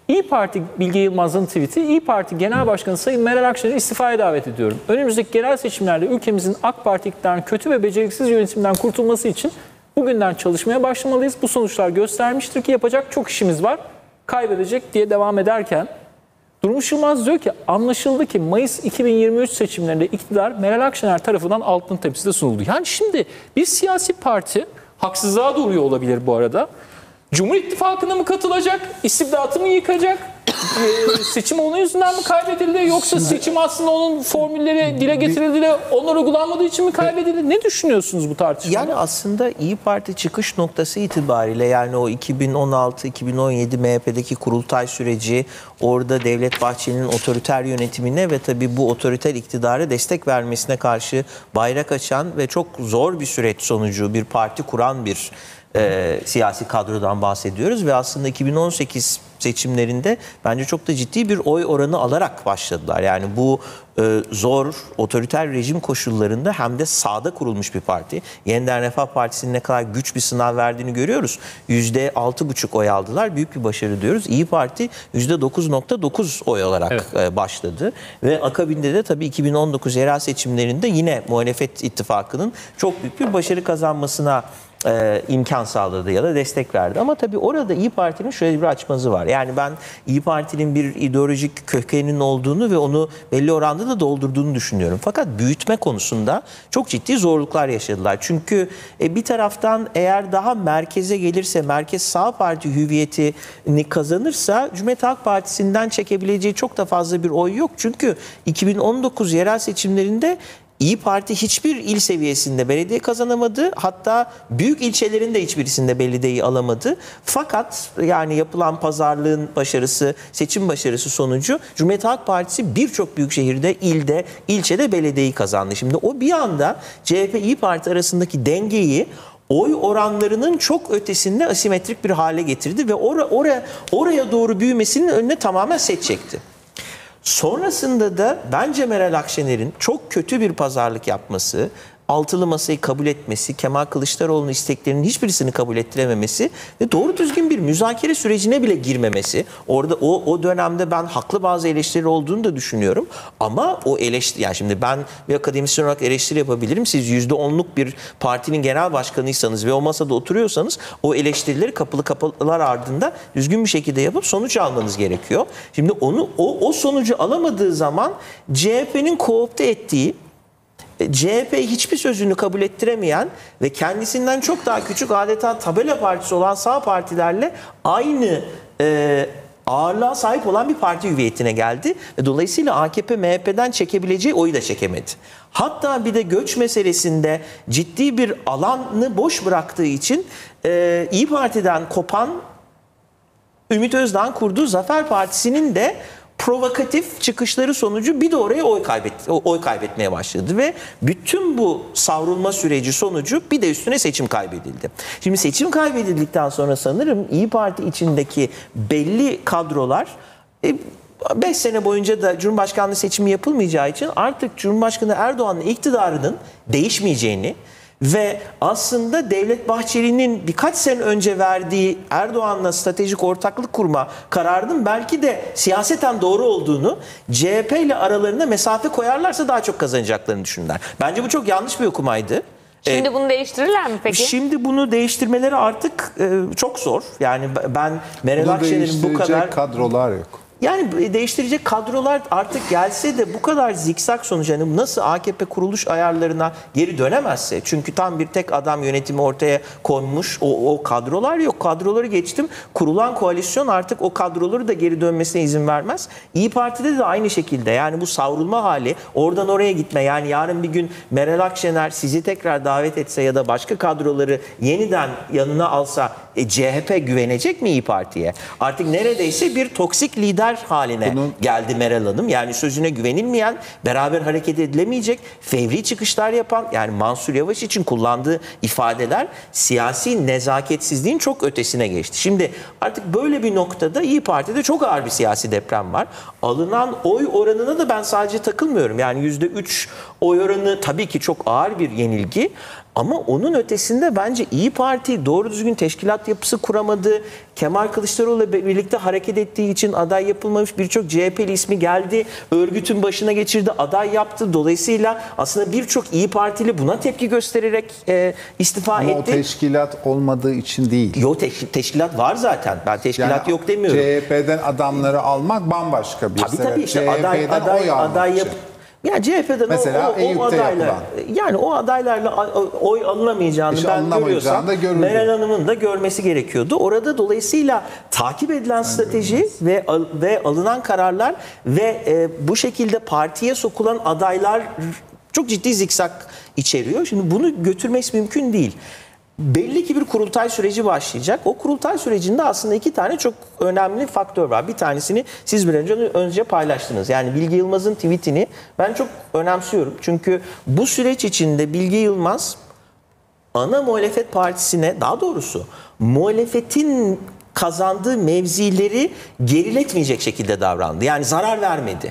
İyi Parti Bilge Yılmaz'ın tweet'i, İyi Parti Genel Başkanı Sayın Meral Akşener'i istifaya davet ediyorum. Önümüzdeki genel seçimlerde ülkemizin AK Parti iktidarının kötü ve beceriksiz yönetimden kurtulması için bugünden çalışmaya başlamalıyız. Bu sonuçlar göstermiştir ki yapacak çok işimiz var, kaybedecek diye devam ederken Durmuş Yılmaz diyor ki anlaşıldı ki Mayıs iki bin yirmi üç seçimlerinde iktidar Meral Akşener tarafından altın tepside sunuldu. Yani şimdi bir siyasi parti haksızlığa da uğruyor olabilir bu arada. Cumhur İttifakı'na mı katılacak? İstibdatı mı yıkacak? Ee, seçim onun yüzünden mi kaybedildi? Yoksa seçim aslında onun formülleri dile getirildi de onlar uygulanmadığı için mi kaybedildi? Ne düşünüyorsunuz bu tartışmada? Yani aslında İyi Parti çıkış noktası itibariyle yani o iki bin on altı iki bin on yedi M H P'deki kurultay süreci, orada Devlet Bahçeli'nin otoriter yönetimine ve tabii bu otoriter iktidara destek vermesine karşı bayrak açan ve çok zor bir süreç sonucu bir parti kuran bir E, siyasi kadrodan bahsediyoruz ve aslında iki bin on sekiz seçimlerinde bence çok da ciddi bir oy oranı alarak başladılar. Yani bu e, zor otoriter rejim koşullarında hem de sağda kurulmuş bir parti. Yeniden Refah Partisi'nin ne kadar güç bir sınav verdiğini görüyoruz. yüzde altı buçuk oy aldılar. Büyük bir başarı diyoruz. İyi Parti yüzde dokuz nokta dokuz oy olarak evet. e, başladı. Ve akabinde de tabii iki bin on dokuz yerel seçimlerinde yine muhalefet ittifakının çok büyük bir başarı kazanmasına E, imkan sağladı ya da destek verdi. Ama tabii orada İyi Parti'nin şöyle bir açmazı var. Yani ben İyi Parti'nin bir ideolojik kökeninin olduğunu ve onu belli oranda da doldurduğunu düşünüyorum. Fakat büyütme konusunda çok ciddi zorluklar yaşadılar. Çünkü e, bir taraftan eğer daha merkeze gelirse, merkez sağ parti hüviyetini kazanırsa Cumhuriyet Halk Partisi'nden çekebileceği çok da fazla bir oy yok. Çünkü iki bin on dokuz yerel seçimlerinde İyi Parti hiçbir il seviyesinde belediye kazanamadı. Hatta büyük ilçelerin de hiçbirisinde belediyeyi alamadı. Fakat yani yapılan pazarlığın başarısı, seçim başarısı sonucu Cumhuriyet Halk Partisi birçok büyük şehirde, ilde, ilçede belediyeyi kazandı. Şimdi o bir anda C H P İyi Parti arasındaki dengeyi oy oranlarının çok ötesinde asimetrik bir hale getirdi ve or oraya, oraya doğru büyümesinin önüne tamamen set çekti. Sonrasında da bence Meral Akşener'in çok kötü bir pazarlık yapması, altılı masayı kabul etmesi, Kemal Kılıçdaroğlu'nun isteklerinin hiçbirisini kabul ettirememesi ve doğru düzgün bir müzakere sürecine bile girmemesi. Orada o, o dönemde ben haklı bazı eleştiri olduğunu da düşünüyorum. Ama o eleştiri, yani şimdi ben bir akademisyen olarak eleştiri yapabilirim. Siz yüzde onluk bir partinin genel başkanıysanız ve o masada oturuyorsanız o eleştirileri kapılı kapılar ardında düzgün bir şekilde yapıp sonuç almanız gerekiyor. Şimdi onu o, o sonucu alamadığı zaman C H P'nin koopte ettiği, C H P hiçbir sözünü kabul ettiremeyen ve kendisinden çok daha küçük adeta tabela partisi olan sağ partilerle aynı e, ağırlığa sahip olan bir parti hüviyetine geldi. Ve dolayısıyla A K P M H P'den çekebileceği oyu da çekemedi. Hatta bir de göç meselesinde ciddi bir alanı boş bıraktığı için e, İyi Parti'den kopan Ümit Özdağ'ın kurduğu Zafer Partisi'nin de provokatif çıkışları sonucu bir de oraya oy, kaybet, oy kaybetmeye başladı ve bütün bu savrulma süreci sonucu bir de üstüne seçim kaybedildi. Şimdi seçim kaybedildikten sonra sanırım İyi Parti içindeki belli kadrolar beş sene boyunca da Cumhurbaşkanlığı seçimi yapılmayacağı için artık Cumhurbaşkanı Erdoğan'ın iktidarının değişmeyeceğini ve aslında Devlet Bahçeli'nin birkaç sene önce verdiği Erdoğan'la stratejik ortaklık kurma kararının belki de siyaseten doğru olduğunu, C H P ile aralarına mesafe koyarlarsa daha çok kazanacaklarını düşündüler. Bence bu çok yanlış bir okumaydı. Şimdi bunu değiştirirler mi peki? Şimdi bunu değiştirmeleri artık e, çok zor. Yani ben Meral Akşener'in bu kadar kadrolar yok. Yani değiştirecek kadrolar artık gelse de bu kadar zikzak sonucu, yani nasıl A K P kuruluş ayarlarına geri dönemezse, çünkü tam bir tek adam yönetimi ortaya konmuş, o, o kadrolar yok. Kadroları geçtim, kurulan koalisyon artık o kadroları da geri dönmesine izin vermez. İyi Parti'de de aynı şekilde, yani bu savrulma hali, oradan oraya gitme, yani yarın bir gün Meral Akşener sizi tekrar davet etse ya da başka kadroları yeniden yanına alsa e, C H P güvenecek mi İyi Parti'ye? Artık neredeyse bir toksik lider haline Bunun... geldi Meral Hanım. Yani sözüne güvenilmeyen, beraber hareket edilemeyecek, fevri çıkışlar yapan, yani Mansur Yavaş için kullandığı ifadeler siyasi nezaketsizliğin çok ötesine geçti. Şimdi artık böyle bir noktada İyi Parti'de çok ağır bir siyasi deprem var. Alınan oy oranına da ben sadece takılmıyorum. Yani yüzde üç oy oranı tabii ki çok ağır bir yenilgi. Ama onun ötesinde bence İyi Parti doğru düzgün teşkilat yapısı kuramadı. Kemal Kılıçdaroğlu'yla birlikte hareket ettiği için aday yapılmamış birçok C H P'li ismi geldi. Örgütün başına geçirdi, aday yaptı. Dolayısıyla aslında birçok İyi Partili buna tepki göstererek e, istifa Ama etti. o teşkilat olmadığı için değil. Yok teş- teşkilat var zaten. Ben teşkilat Yani yok demiyorum. C H P'den adamları almak bambaşka bir Tabii sebep. tabii işte C H aday P'den aday oy almak aday yap. için. Ya C H P'den Mesela o, o, o Eyüp'te adaylar, yapılan. yani o adaylarla a- oy alınamayacağını İşte ben alınamayacağını görüyorsam da görüldü. Meral Hanım'ın da görmesi gerekiyordu. Orada dolayısıyla takip edilen strateji ve al- ve alınan kararlar ve e, bu şekilde partiye sokulan adaylar çok ciddi zikzak içeriyor. Şimdi bunu götürmesi mümkün değil. Belli ki bir kurultay süreci başlayacak. O kurultay sürecinde aslında iki tane çok önemli faktör var. Bir tanesini siz bir önce önce paylaştınız. Yani Bilge Yılmaz'ın tweetini ben çok önemsiyorum. Çünkü bu süreç içinde Bilge Yılmaz ana muhalefet partisine, daha doğrusu muhalefetin kazandığı mevzileri geriletmeyecek şekilde davrandı. Yani zarar vermedi.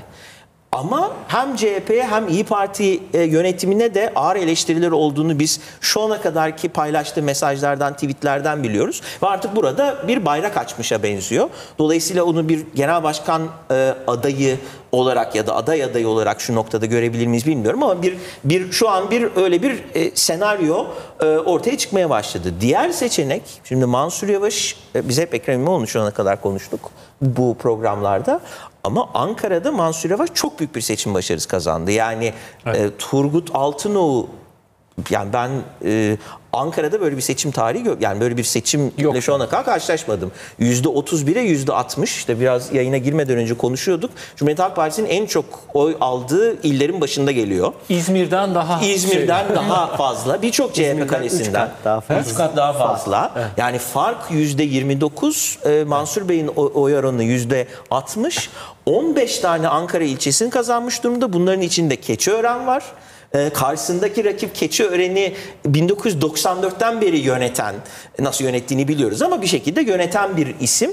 Ama hem C H P'ye hem İyi Parti e, yönetimine de ağır eleştirileri olduğunu biz şu ana kadarki paylaştığı mesajlardan, tweetlerden biliyoruz. Ve artık burada bir bayrak açmışa benziyor. Dolayısıyla onu bir genel başkan e, adayı olarak ya da aday adayı olarak şu noktada görebilir miyiz bilmiyorum ama bir bir şu an bir öyle bir e, senaryo e, ortaya çıkmaya başladı. Diğer seçenek, şimdi Mansur Yavaş, e, biz hep Ekrem İmamoğlu'nu şu ana kadar konuştuk bu programlarda. Ama Ankara'da Mansur Yavaş çok büyük bir seçim başarısı kazandı. Yani evet. e, Turgut Altınoğlu, yani ben e, Ankara'da böyle bir seçim tarihi gö- yani böyle bir seçimle şu ana kadar karşılaşmadım. yüzde otuz bire yüzde altmış, işte biraz yayına girmeden önce konuşuyorduk. Cumhuriyet Halk Partisi'nin en çok oy aldığı illerin başında geliyor. İzmir'den daha İzmir'den şey. daha fazla. Birçok C H P kalesinden. üç kat daha fazla. üç kat daha fazla. Evet. Yani fark yüzde yirmi dokuz. E, Mansur Bey'in oy oranı yüzde altmış. on beş tane Ankara ilçesini kazanmış durumda. Bunların içinde Keçiören var. Ee, karşısındaki rakip Keçiören'i bin dokuz yüz doksan dörtten beri yöneten, nasıl yönettiğini biliyoruz ama bir şekilde yöneten bir isim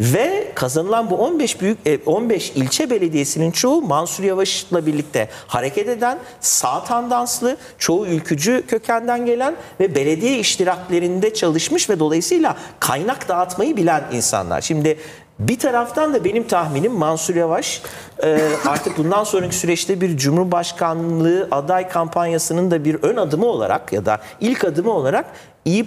ve kazanılan bu on beş büyük on beş ilçe belediyesinin çoğu Mansur Yavaş'la birlikte hareket eden, sağ tandanslı, çoğu ülkücü kökenden gelen ve belediye iştiraklerinde çalışmış ve dolayısıyla kaynak dağıtmayı bilen insanlar. Şimdi bir taraftan da benim tahminim Mansur Yavaş e, artık bundan sonraki süreçte bir Cumhurbaşkanlığı aday kampanyasının da bir ön adımı olarak ya da ilk adımı olarak İyi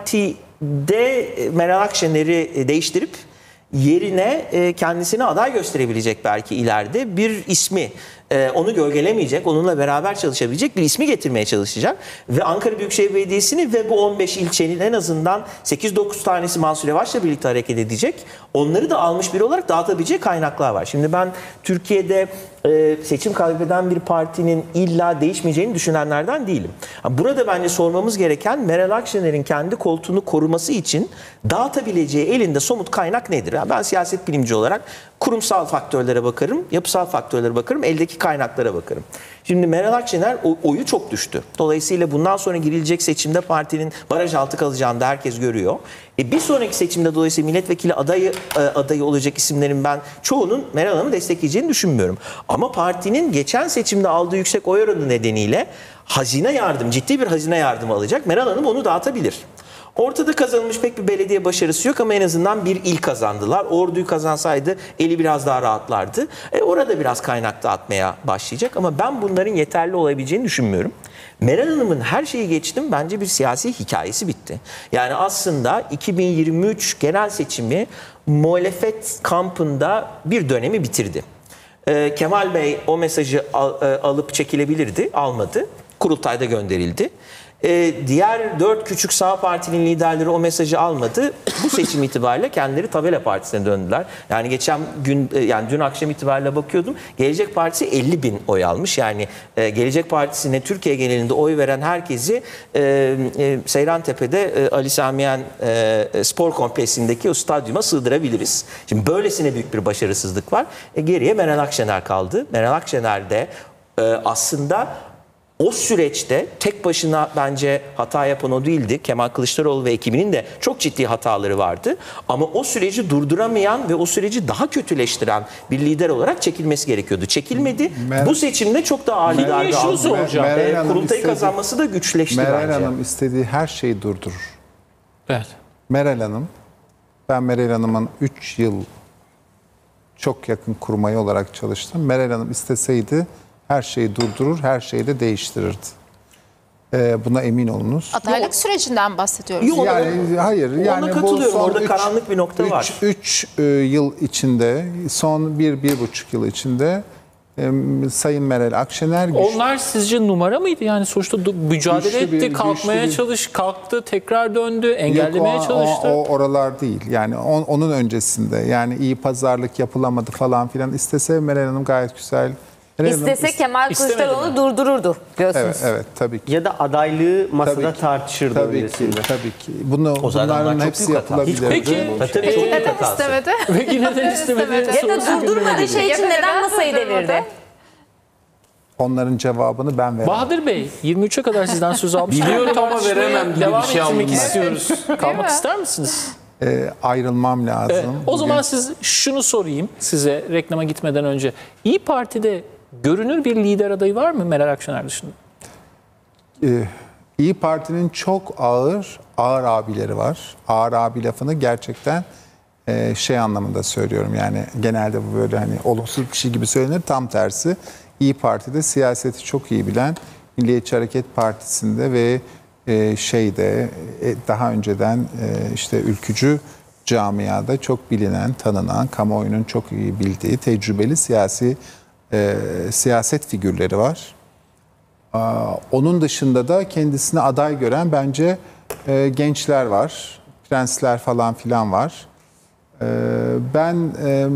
Parti'de Meral Akşener'i değiştirip yerine e, kendisine aday gösterebilecek belki ileride bir ismi, e, onu gölgelemeyecek, onunla beraber çalışabilecek bir ismi getirmeye çalışacak. Ve Ankara Büyükşehir Belediyesi'ni ve bu on beş ilçenin en azından sekiz dokuz tanesi Mansur Yavaş'la birlikte hareket edecek. Onları da almış biri olarak dağıtabilecek kaynaklar var. Şimdi ben Türkiye'de e, seçim kaybeden bir partinin illa değişmeyeceğini düşünenlerden değilim. Burada bence sormamız gereken Meral Akşener'in kendi koltuğunu koruması için dağıtabileceği elinde somut kaynak nedir? Yani ben siyaset bilimci olarak kurumsal faktörlere bakarım, yapısal faktörlere bakarım, eldeki kaynaklara bakarım. Şimdi Meral Akşener oyu çok düştü. Dolayısıyla bundan sonra girilecek seçimde partinin baraj altı kalacağını da herkes görüyor. E bir sonraki seçimde dolayısıyla milletvekili adayı adayı olacak isimlerin ben çoğunun Meral Hanım'ı destekleyeceğini düşünmüyorum. Ama partinin geçen seçimde aldığı yüksek oy oranı nedeniyle hazine yardım, ciddi bir hazine yardımı alacak. Meral Hanım onu dağıtabilir. Ortada kazanılmış pek bir belediye başarısı yok ama en azından bir il kazandılar. Ordu'yu kazansaydı eli biraz daha rahatlardı. E orada biraz kaynak dağıtmaya başlayacak ama ben bunların yeterli olabileceğini düşünmüyorum. Meral Hanım'ın her şeyi geçtim, bence bir siyasi hikayesi bitti. Yani aslında iki bin yirmi üç genel seçimi muhalefet kampında bir dönemi bitirdi. Ee, Kemal Bey o mesajı al, e, alıp çekilebilirdi, almadı. Kurultayda gönderildi. Ee, diğer dört küçük sağ partinin liderleri o mesajı almadı. Bu seçim itibariyle kendileri Tabela Partisi'ne döndüler. Yani geçen gün, yani dün akşam itibariyle bakıyordum. Gelecek Partisi elli bin oy almış. Yani e, Gelecek Partisi'ne Türkiye genelinde oy veren herkesi e, e, Seyrantepe'de e, Ali Samiyen e, spor kompleksindeki o stadyuma sığdırabiliriz. Şimdi böylesine büyük bir başarısızlık var. E, geriye Meral Akşener kaldı. Meral Akşener de e, aslında O süreçte tek başına bence hata yapan o değildi. Kemal Kılıçdaroğlu ve ekibinin de çok ciddi hataları vardı. Ama o süreci durduramayan ve o süreci daha kötüleştiren bir lider olarak çekilmesi gerekiyordu. Çekilmedi. Mer- Bu seçimde çok daha ağır liderdi. Şunu soracağım. Ee, kurultayı kazanması da güçleşti Meral bence. Hanım istediği her şeyi durdurur. Evet. Meral Hanım, ben Meral Hanım'ın üç yıl çok yakın kurmayı olarak çalıştım. Meral Hanım isteseydi her şeyi durdurur, her şeyi de değiştirirdi. Ee, buna emin olunuz. Adaylık sürecinden bahsediyoruz. Yok, Yani hayır, yani ona bu katılıyorum. son Orada üç- karanlık bir nokta üç, var. Üç e, yıl içinde, son bir, bir buçuk yıl içinde e, Sayın Meral Akşener güçlü. Onlar sizce numara mıydı? Yani sonuçta du- mücadele Güçlü bir- etti, kalkmaya güçlü bir- çalış, kalktı, tekrar döndü, engellemeye Yok, o, çalıştı. O, o oralar değil. Yani on- onun öncesinde yani iyi pazarlık yapılamadı falan filan. İstese Meral Hanım gayet güzel. Meral Hanım İstese is- Kemal Kılıçdaroğlu durdururdu diyorsunuz. Evet, evet tabii ki. Ya da adaylığı masada Tabii ki. tartışırdı Tabii ki, öylesinde. tabii ki. Bunu, O zaten bunların onlar çok hepsi büyük hata. yapılabilirdi. Peki, Tabii, e, çok Neden hatası. istemedi? Peki neden istemedi? Ya da Sorusu gündeme durdurmadığı geliyor. şey için neden masayı devirdi? Onların cevabını ben veremem. Bahadır Bey, yirmi üçe kadar sizden söz almıştım. Biliyorum ama Tartışmaya veremem gibi bir devam şey etmek aldım ben. istiyoruz. Kalmak ister misiniz? Ee, ayrılmam lazım. Evet, o Bugün- zaman siz şunu sorayım size reklama gitmeden önce. İyi Parti'de görünür bir lider adayı var mı Meral Akşener dışında? Ee, İyi Parti'nin çok ağır, ağır abileri var. Ağır abi lafını gerçekten e, şey anlamında söylüyorum. Yani genelde bu böyle hani olumsuz bir şey gibi söylenir. Tam tersi. İyi Parti'de siyaseti çok iyi bilen, Milliyetçi Hareket Partisi'nde ve e, şeyde e, daha önceden e, işte ülkücü camiada çok bilinen, tanınan, kamuoyunun çok iyi bildiği tecrübeli siyasi e, siyaset figürleri var. Aa, onun dışında da kendisini aday gören bence e, gençler var, prensler falan filan var. E, ben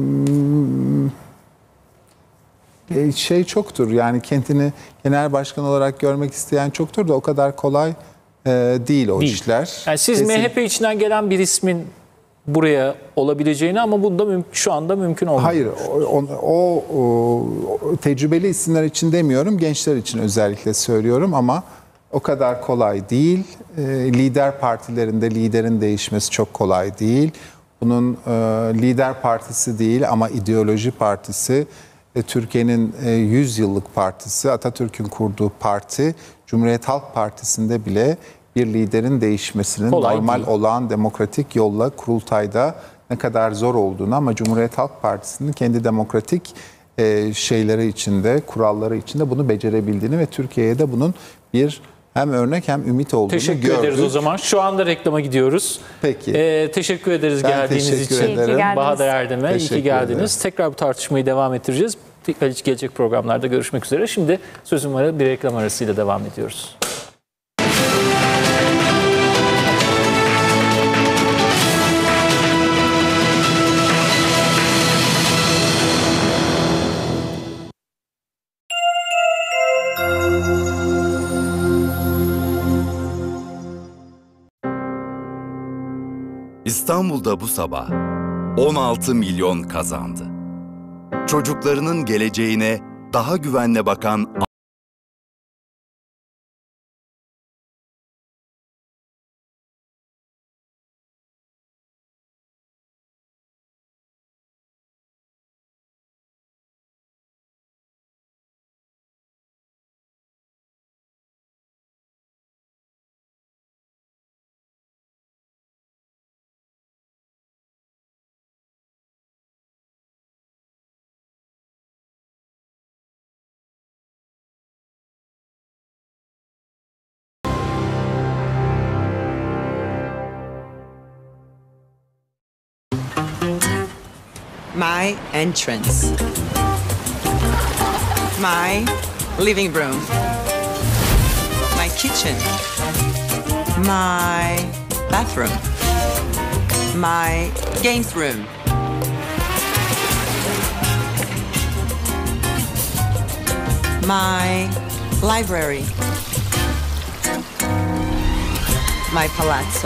e, e, şey çoktur yani kendini genel başkan olarak görmek isteyen çoktur da o kadar kolay e, değil o Değil. işler. Yani siz Kesin- M H P içinden gelen bir ismin buraya olabileceğini ama bunda müm- şu anda mümkün olmuyor. Hayır, o, o, o, o tecrübeli isimler için demiyorum, gençler için özellikle söylüyorum ama o kadar kolay değil. E, lider partilerinde liderin değişmesi çok kolay değil. Bunun e, lider partisi değil ama ideoloji partisi, e, Türkiye'nin e, yüz yıllık partisi, Atatürk'ün kurduğu parti, Cumhuriyet Halk Partisi'nde bile bir liderin değişmesinin Kolay normal değil. olağan demokratik yolla kurultayda ne kadar zor olduğunu ama Cumhuriyet Halk Partisi'nin kendi demokratik e, şeyleri içinde, kuralları içinde bunu becerebildiğini ve Türkiye'ye de bunun bir hem örnek hem ümit olduğunu Teşekkür gördük. ederiz o zaman. Şu anda reklama gidiyoruz. Peki. Ee, teşekkür ederiz Ben geldiğiniz teşekkür için. ederim. İyi ki geldiniz. Bahadır Erdem'e iyi Teşekkür ki geldiniz. ederim. Tekrar bu tartışmayı devam ettireceğiz. Gelecek programlarda görüşmek üzere. Şimdi sözüm var bir reklam arasıyla devam ediyoruz. İstanbul'da bu sabah on altı milyon kazandı. Çocuklarının geleceğine daha güvenle bakan My entrance. My living room. My kitchen. My bathroom. My games room. My library. My palazzo.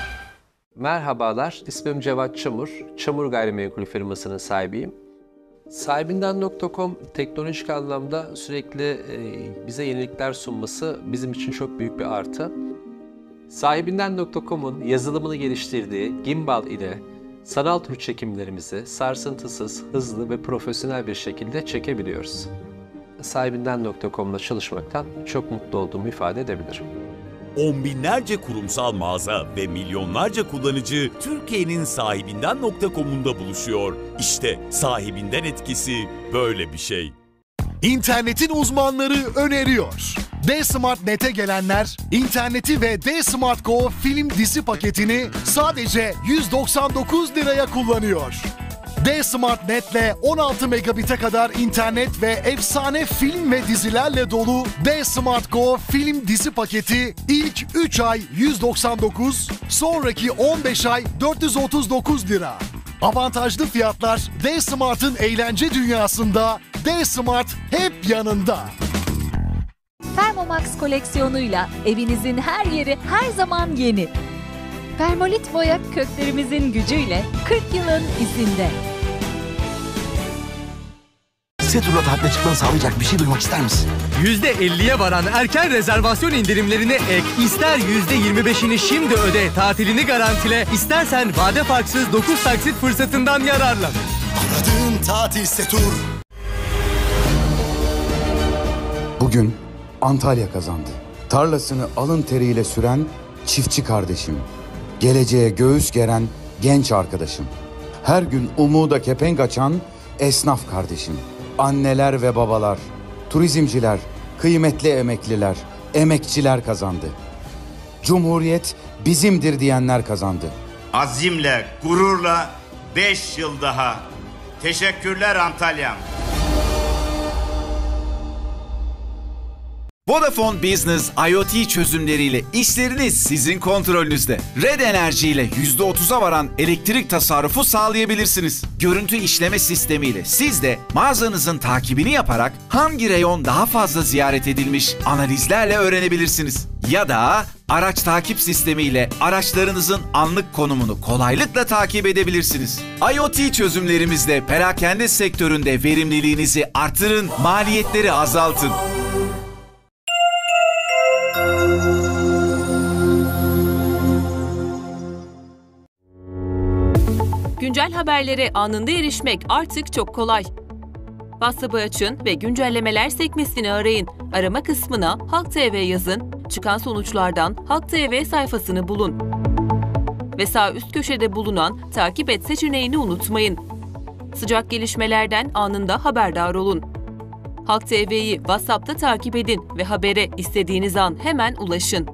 Merhabalar, ismim Cevat Çamur. Çamur Gayrimenkul firmasının sahibiyim. Sahibinden nokta com teknolojik anlamda sürekli e, bize yenilikler sunması bizim için çok büyük bir artı. Sahibinden nokta com'un yazılımını geliştirdiği Gimbal ile sanal tür çekimlerimizi sarsıntısız, hızlı ve profesyonel bir şekilde çekebiliyoruz. Sahibinden nokta com'la çalışmaktan çok mutlu olduğumu ifade edebilirim. On binlerce kurumsal mağaza ve milyonlarca kullanıcı Türkiye'nin sahibinden nokta com'unda buluşuyor. İşte sahibinden etkisi böyle bir şey. İnternetin uzmanları öneriyor. D-Smart Net'e gelenler, interneti ve D-Smart Go film dizi paketini sadece yüz doksan dokuz liraya kullanıyor. D-Smart Net'le on altı megabit'e kadar internet ve efsane film ve dizilerle dolu D-Smart Go film dizi paketi ilk üç ay yüz doksan dokuz, sonraki on beş ay dört yüz otuz dokuz lira. Avantajlı fiyatlar D-Smart'ın eğlence dünyasında. D-Smart hep yanında. Thermomax koleksiyonuyla evinizin her yeri her zaman yeni. Permolit boya köklerimizin gücüyle kırk yılın izinde. Setur'la tatile çıkmanı sağlayacak bir şey duymak ister misin? yüzde elliye varan erken rezervasyon indirimlerine ek, ister yüzde yirmi beşini şimdi öde, tatilini garantile, istersen vade farksız dokuz taksit fırsatından yararlan. Aradığın tatil Setur. Bugün Antalya kazandı. Tarlasını alın teriyle süren çiftçi kardeşim. Geleceğe göğüs geren genç arkadaşım. Her gün umuda kepenk açan esnaf kardeşim. Anneler ve babalar, turizmciler, kıymetli emekliler, emekçiler kazandı. Cumhuriyet bizimdir diyenler kazandı. Azimle, gururla beş yıl daha. Teşekkürler Antalya'm. Vodafone Business IoT çözümleriyle işleriniz sizin kontrolünüzde. Red Enerji ile yüzde otuza varan elektrik tasarrufu sağlayabilirsiniz. Görüntü işleme sistemiyle siz de mağazanızın takibini yaparak hangi reyon daha fazla ziyaret edilmiş analizlerle öğrenebilirsiniz. Ya da araç takip sistemiyle araçlarınızın anlık konumunu kolaylıkla takip edebilirsiniz. IoT çözümlerimizle perakende sektöründe verimliliğinizi artırın, maliyetleri azaltın. Güncel haberlere anında erişmek artık çok kolay. WhatsApp'ı açın ve güncellemeler sekmesini arayın. Arama kısmına Halk T V yazın, çıkan sonuçlardan Halk T V sayfasını bulun. Ve sağ üst köşede bulunan takip et seçeneğini unutmayın. Sıcak gelişmelerden anında haberdar olun. Halk T V'yi WhatsApp'ta takip edin ve habere istediğiniz an hemen ulaşın.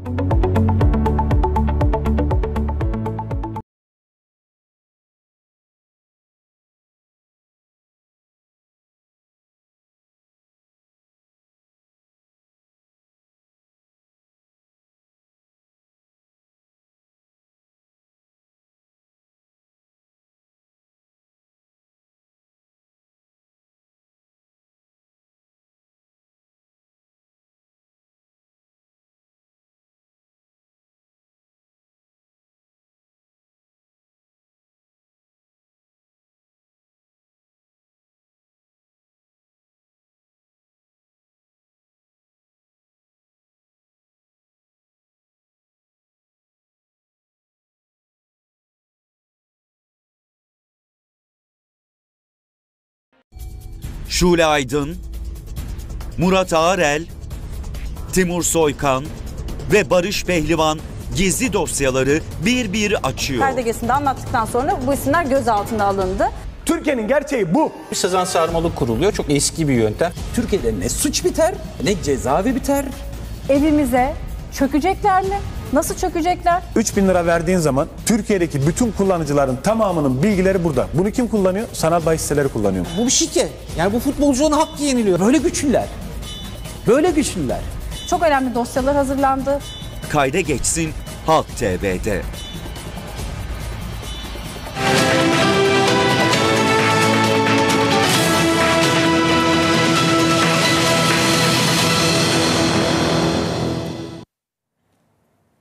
Şule Aydın, Murat Ağarel, Timur Soykan ve Barış Pehlivan gizli dosyaları bir bir açıyor. Perdegesinde anlattıktan sonra bu isimler gözaltına alındı. Türkiye'nin gerçeği bu. Sezan sarmalı kuruluyor. Çok eski bir yöntem. Türkiye'de ne suç biter, ne cezaevi biter. Evimize çökecekler mi? Nasıl çökecekler? üç bin lira verdiğin zaman Türkiye'deki bütün kullanıcıların tamamının bilgileri burada. Bunu kim kullanıyor? Sanal bahis siteleri kullanıyor. Bu bir şike. Yani bu futbolcunun hakkı yeniliyor. Böyle güçlüler. Böyle güçlüler. Çok önemli dosyalar hazırlandı. Kayda geçsin Halk T V'de.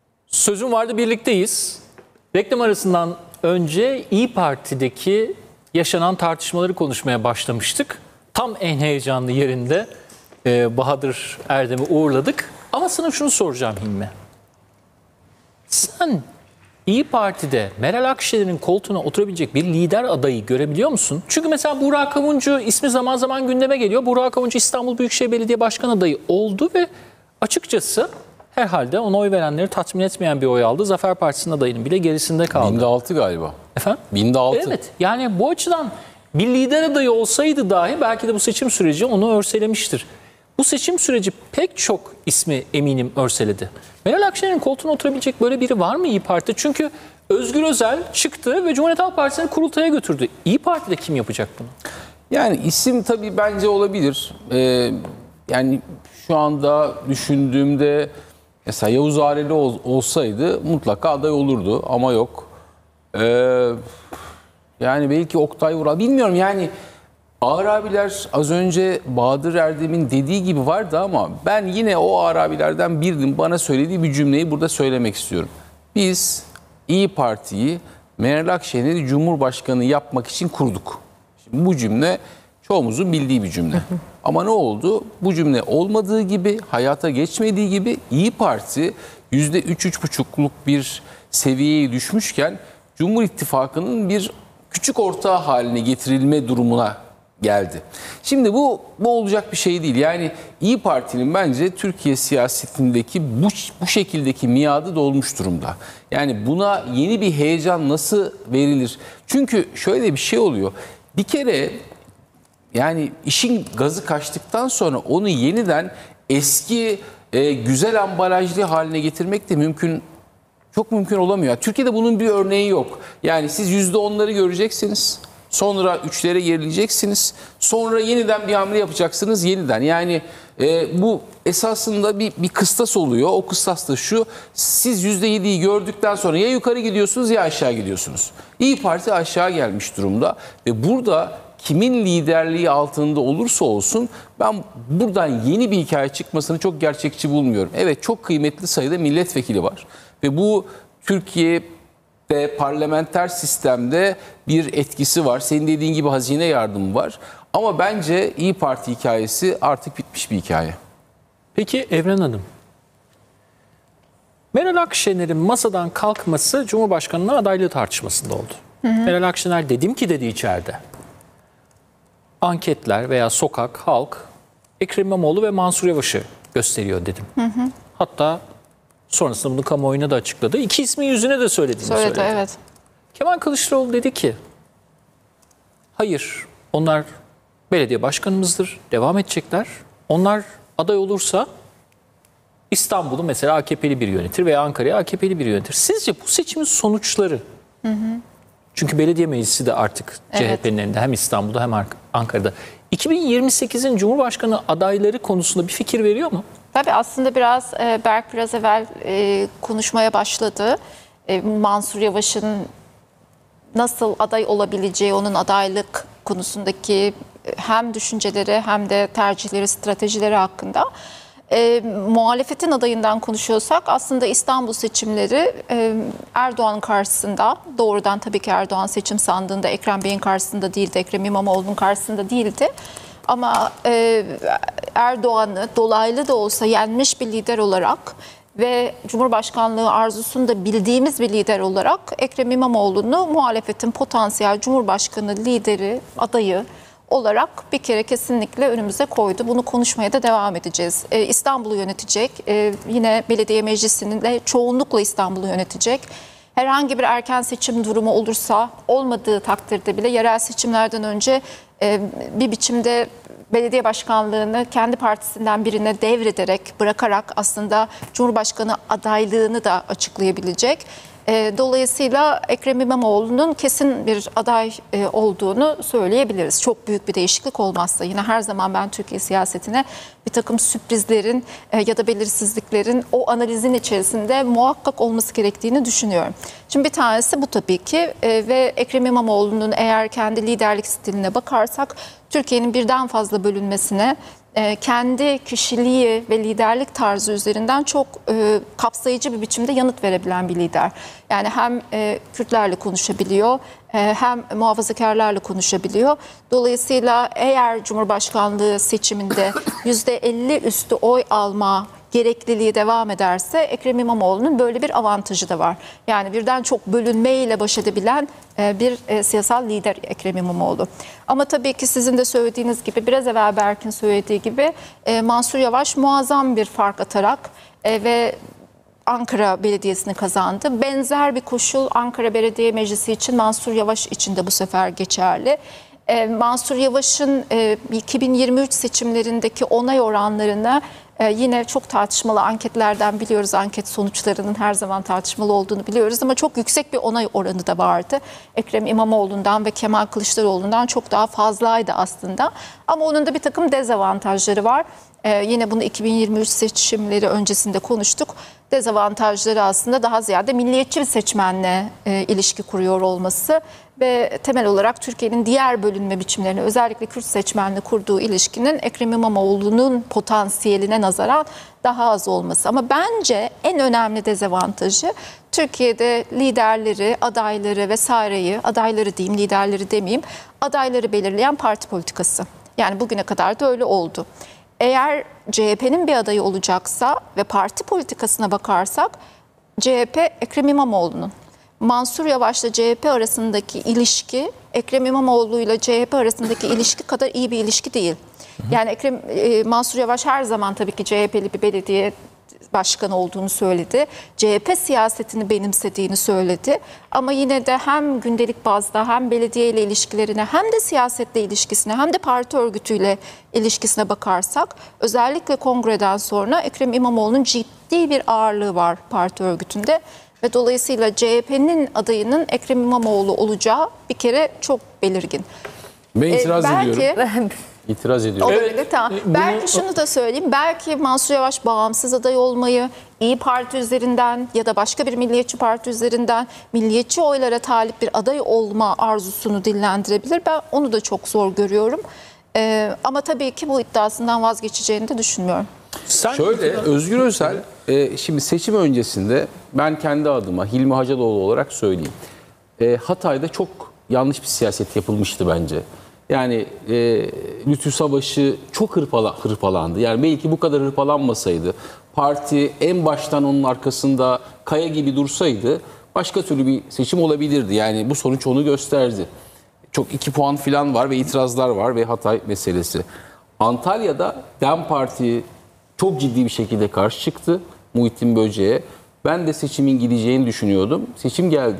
Sözüm vardı birlikteyiz. Reklam arasından önce İYİ Parti'deki yaşanan tartışmaları konuşmaya başlamıştık. Tam en heyecanlı yerinde e, Bahadır Erdem'i uğurladık. Ama sana şunu soracağım Hilmi. Sen İyi Parti'de Meral Akşener'in koltuğuna oturabilecek bir lider adayı görebiliyor musun? Çünkü mesela Burak Kavuncu ismi zaman zaman gündeme geliyor. Burak Kavuncu İstanbul Büyükşehir Belediye Başkan adayı oldu ve açıkçası herhalde ona oy verenleri tatmin etmeyen bir oy aldı. Zafer Partisi'nin adayının bile gerisinde kaldı. Binde altı galiba. Efendim? Binde altı. Evet. Yani bu açıdan bir lider adayı olsaydı dahi belki de bu seçim süreci onu örselemiştir. Bu seçim süreci pek çok ismi eminim örseledi. Meral Akşener'in koltuğuna oturabilecek böyle biri var mı İyi Parti'de? Çünkü Özgür Özel çıktı ve Cumhuriyet Halk Partisi'ni kurultaya götürdü. İyi Parti'de kim yapacak bunu? Yani isim tabii bence olabilir. Ee, yani şu anda düşündüğümde mesela Yavuz Areli ol, olsaydı mutlaka aday olurdu ama yok. Ee, yani belki Oktay Vural, bilmiyorum yani. Ağır abiler az önce Bahadır Erdem'in dediği gibi vardı ama ben yine o ağır abilerden birinin bana söylediği bir cümleyi burada söylemek istiyorum. Biz İyi Parti'yi Meral Akşener'i Cumhurbaşkanı yapmak için kurduk. Şimdi bu cümle çoğumuzun bildiği bir cümle. Ama ne oldu? Bu cümle olmadığı gibi, hayata geçmediği gibi İyi Parti yüzde üç üç buçukluk bir seviyeye düşmüşken Cumhur İttifakı'nın bir küçük ortağı haline getirilme durumuna geldi. Şimdi bu bu olacak bir şey değil. Yani İyi Parti'nin bence Türkiye siyasetindeki bu bu şekildeki miadı dolmuş durumda. Yani buna yeni bir heyecan nasıl verilir? Çünkü şöyle bir şey oluyor. Bir kere yani işin gazı kaçtıktan sonra onu yeniden eski e, güzel ambalajlı haline getirmek de mümkün çok mümkün olamıyor. Türkiye'de bunun bir örneği yok. Yani siz yüzde onları göreceksiniz. Sonra üçlere gerileceksiniz. Sonra yeniden bir hamle yapacaksınız yeniden. Yani e, bu esasında bir, bir kıstas oluyor. O kıstas da şu: siz yüzde yediyi gördükten sonra ya yukarı gidiyorsunuz ya aşağı gidiyorsunuz. İyi Parti aşağı gelmiş durumda ve burada kimin liderliği altında olursa olsun ben buradan yeni bir hikaye çıkmasını çok gerçekçi bulmuyorum. Evet, çok kıymetli sayıda milletvekili var ve bu Türkiye de parlamenter sistemde bir etkisi var. Senin dediğin gibi hazine yardımı var. Ama bence İyi Parti hikayesi artık bitmiş bir hikaye. Peki Evren Hanım, Meral Akşener'in masadan kalkması Cumhurbaşkanı'na adaylığı tartışmasında oldu. Hı hı. Meral Akşener dedim ki dedi içeride. Anketler veya sokak, halk Ekrem İmamoğlu ve Mansur Yavaş'ı gösteriyor dedim. Hı hı. Hatta sonrasında bunu kamuoyuna da açıkladı. İki ismin yüzüne de söylediğini söyledi. Söyledi, evet. Kemal Kılıçdaroğlu dedi ki hayır, onlar belediye başkanımızdır, devam edecekler. Onlar aday olursa İstanbul'u mesela A K P'li bir yönetir veya Ankara'yı A K P'li bir yönetir. Sizce bu seçimin sonuçları, hı hı. çünkü belediye meclisi de artık evet. C H P'nin elinde, hem İstanbul'da hem Ankara'da, iki bin yirmi sekizin Cumhurbaşkanı adayları konusunda bir fikir veriyor mu? Tabii aslında biraz e, Berk biraz evvel e, konuşmaya başladı. E, Mansur Yavaş'ın nasıl aday olabileceği, onun adaylık konusundaki hem düşünceleri hem de tercihleri, stratejileri hakkında. E, muhalefetin adayından konuşuyorsak aslında İstanbul seçimleri e, Erdoğan karşısında, doğrudan tabii ki Erdoğan seçim sandığında Ekrem Bey'in karşısında değildi, Ekrem İmamoğlu'nun karşısında değildi. Ama e, Erdoğan'ı dolaylı da olsa yenmiş bir lider olarak ve Cumhurbaşkanlığı arzusunu da bildiğimiz bir lider olarak Ekrem İmamoğlu'nu muhalefetin potansiyel Cumhurbaşkanı lideri, adayı olarak bir kere kesinlikle önümüze koydu. Bunu konuşmaya da devam edeceğiz. Ee, İstanbul'u yönetecek, ee, yine belediye meclisinin de çoğunlukla İstanbul'u yönetecek. Herhangi bir erken seçim durumu olursa, olmadığı takdirde bile yerel seçimlerden önce e, bir biçimde belediye başkanlığını kendi partisinden birine devrederek, bırakarak aslında Cumhurbaşkanı adaylığını da açıklayabilecek. Dolayısıyla Ekrem İmamoğlu'nun kesin bir aday olduğunu söyleyebiliriz. Çok büyük bir değişiklik olmazsa. Yine her zaman ben Türkiye siyasetine bir takım sürprizlerin ya da belirsizliklerin o analizin içerisinde muhakkak olması gerektiğini düşünüyorum. Şimdi bir tanesi bu tabii ki ve Ekrem İmamoğlu'nun eğer kendi liderlik stiline bakarsak Türkiye'nin birden fazla bölünmesine e, kendi kişiliği ve liderlik tarzı üzerinden çok e, kapsayıcı bir biçimde yanıt verebilen bir lider. Yani hem e, Kürtlerle konuşabiliyor, e, hem muhafazakarlarla konuşabiliyor. Dolayısıyla eğer Cumhurbaşkanlığı seçiminde yüzde elli üstü oy alma gerekliliği devam ederse Ekrem İmamoğlu'nun böyle bir avantajı da var. Yani birden çok bölünmeyle baş edebilen bir e, siyasal lider Ekrem İmamoğlu. Ama tabii ki sizin de söylediğiniz gibi, biraz evvel Berk'in söylediği gibi e, Mansur Yavaş muazzam bir fark atarak e, ve Ankara Belediyesi'ni kazandı. Benzer bir koşul Ankara Belediye Meclisi için Mansur Yavaş için de bu sefer geçerli. Ee, Mansur Yavaş'ın e, iki bin yirmi üç seçimlerindeki onay oranlarını e, yine çok tartışmalı anketlerden biliyoruz. Anket sonuçlarının her zaman tartışmalı olduğunu biliyoruz ama çok yüksek bir onay oranı da vardı. Ekrem İmamoğlu'ndan ve Kemal Kılıçdaroğlu'ndan çok daha fazlaydı aslında. Ama onun da bir takım dezavantajları var. Ee, yine bunu iki bin yirmi üç seçimleri öncesinde konuştuk. Dezavantajları aslında daha ziyade milliyetçi bir seçmenle e, ilişki kuruyor olması ve temel olarak Türkiye'nin diğer bölünme biçimlerine, özellikle Kürt seçmenle kurduğu ilişkinin Ekrem İmamoğlu'nun potansiyeline nazaran daha az olması. Ama bence en önemli dezavantajı Türkiye'de liderleri, adayları vesaireyi, adayları diyeyim, liderleri demeyeyim, adayları belirleyen parti politikası. Yani bugüne kadar da öyle oldu. Eğer C H P'nin bir adayı olacaksa ve parti politikasına bakarsak C H P Ekrem İmamoğlu'nun. Mansur Yavaş'la C H P arasındaki ilişki Ekrem İmamoğlu ile C H P arasındaki ilişki kadar iyi bir ilişki değil. Yani Ekrem e, Mansur Yavaş her zaman tabii ki C H P'li bir belediye başkanı olduğunu söyledi. C H P siyasetini benimsediğini söyledi. Ama yine de hem gündelik bazda hem belediye ile ilişkilerine hem de siyasetle ilişkisine hem de parti örgütüyle ilişkisine bakarsak özellikle kongreden sonra Ekrem İmamoğlu'nun ciddi bir ağırlığı var parti örgütünde. Ve dolayısıyla C H P'nin adayının Ekrem İmamoğlu olacağı bir kere çok belirgin. Ben itiraz ee, belki, ediyorum. İtiraz ediyorum. Olabilir, Evet. tamam. Bunu... Belki şunu da söyleyeyim. Belki Mansur Yavaş bağımsız aday olmayı İyi Parti üzerinden ya da başka bir milliyetçi parti üzerinden milliyetçi oylara talip bir aday olma arzusunu dillendirebilir. Ben onu da çok zor görüyorum. Ee, ama tabii ki bu iddiasından vazgeçeceğini de düşünmüyorum. Sen Şöyle Özgür Özel e, şimdi seçim öncesinde ben kendi adıma Hilmi Hacıoğlu olarak söyleyeyim. E, Hatay'da çok yanlış bir siyaset yapılmıştı bence. Yani e, Lütfü Savaşı çok hırpala, hırpalandı. Yani belki bu kadar hırpalanmasaydı, parti en baştan onun arkasında kaya gibi dursaydı başka türlü bir seçim olabilirdi. Yani bu sonuç onu gösterdi. Çok iki puan falan var ve itirazlar var ve Hatay meselesi. Antalya'da DEM Parti çok ciddi bir şekilde karşı çıktı Muhittin Böce'ye. Ben de seçimin gideceğini düşünüyordum. Seçim geldi.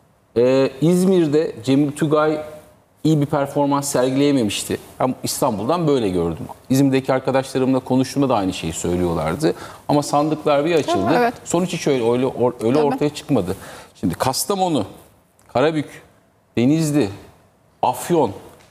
Ee, İzmir'de Cemil Tugay iyi bir performans sergileyememişti. Ben İstanbul'dan böyle gördüm. İzmir'deki arkadaşlarımla konuştuğumda da aynı şeyi söylüyorlardı. Ama sandıklar bir açıldı. Tamam, evet. Sonuç hiç öyle, öyle, öyle ortaya çıkmadı. Şimdi Kastamonu, Karabük, Denizli, Afyon,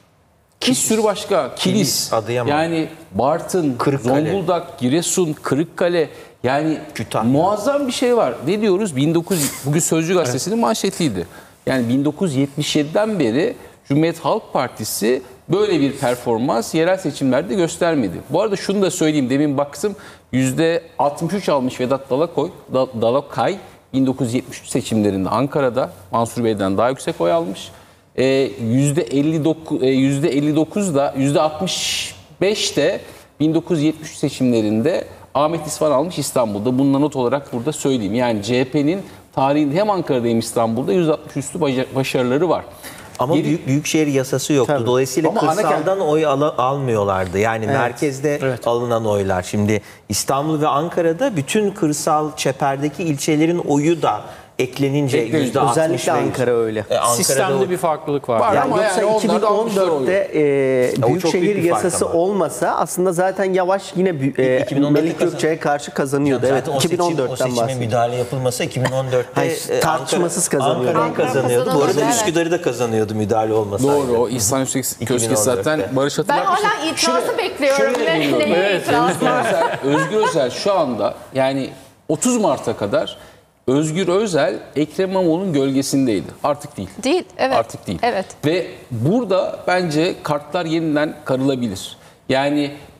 bir sürü başka, Kilis, Kilis yani Bartın, Kırıkkale. Zonguldak, Giresun, Kırıkkale, yani Kütahya. Muazzam bir şey var. Ne diyoruz? bin dokuz yüz bugün Sözcü Gazetesi'nin manşetiydi. Yani bin dokuz yüz yetmiş yediden beri Cumhuriyet Halk Partisi böyle bir performans yerel seçimlerde göstermedi. Bu arada şunu da söyleyeyim. Demin baktım yüzde altmış üç almış Vedat Dalakoy, Dalakay bin dokuz yüz yetmiş üç seçimlerinde Ankara'da Mansur Bey'den daha yüksek oy almış. Ee, yüzde elli dokuz, yüzde elli dokuz da yüzde altmış beş de bin dokuz yüz yetmiş üç seçimlerinde Ahmet İsvan almış İstanbul'da. Bununla not olarak burada söyleyeyim. Yani C H P'nin tarihinde hem Ankara'da hem İstanbul'da yüzde altmış üstü başarıları var. Ama Geri... büyük büyükşehir yasası yoktu. Tabii. Dolayısıyla ama kırsaldan ana... oy al almıyorlardı. Yani evet. merkezde evet. alınan oylar. Şimdi İstanbul ve Ankara'da bütün kırsal çeperdeki ilçelerin oyu da eklenince yüzde altmış özellikle Ankara öyle. Ee, Sistemde bir farklılık var. var yani ama yoksa yani iki bin on dörtte e, büyükşehir yasası olmasa aslında zaten Yavaş yine e, Melik Gökçe'ye karşı kazanıyordu. Evet, o iki bin on dörtten bahsediyorum. O seçime müdahale yapılmasa iki bin on dörtte Hayır, tartışmasız kazanıyordu. Ankara kazanıyordu. Bu arada Üsküdar'ı da kazanıyordu müdahale olmasaydı. Doğru. O İhsan Üstek Köşke zaten Barış hatırlatmış. Ben hala itirazı bekliyorum. Evet, Özgür Özel, Özgür Özel şu anda yani otuz Mart'a kadar Özgür Özel Ekrem İmamoğlu'nun gölgesindeydi. Artık değil. Değil, evet. Artık değil. Evet. Ve burada bence kartlar yeniden karılabilir. Yani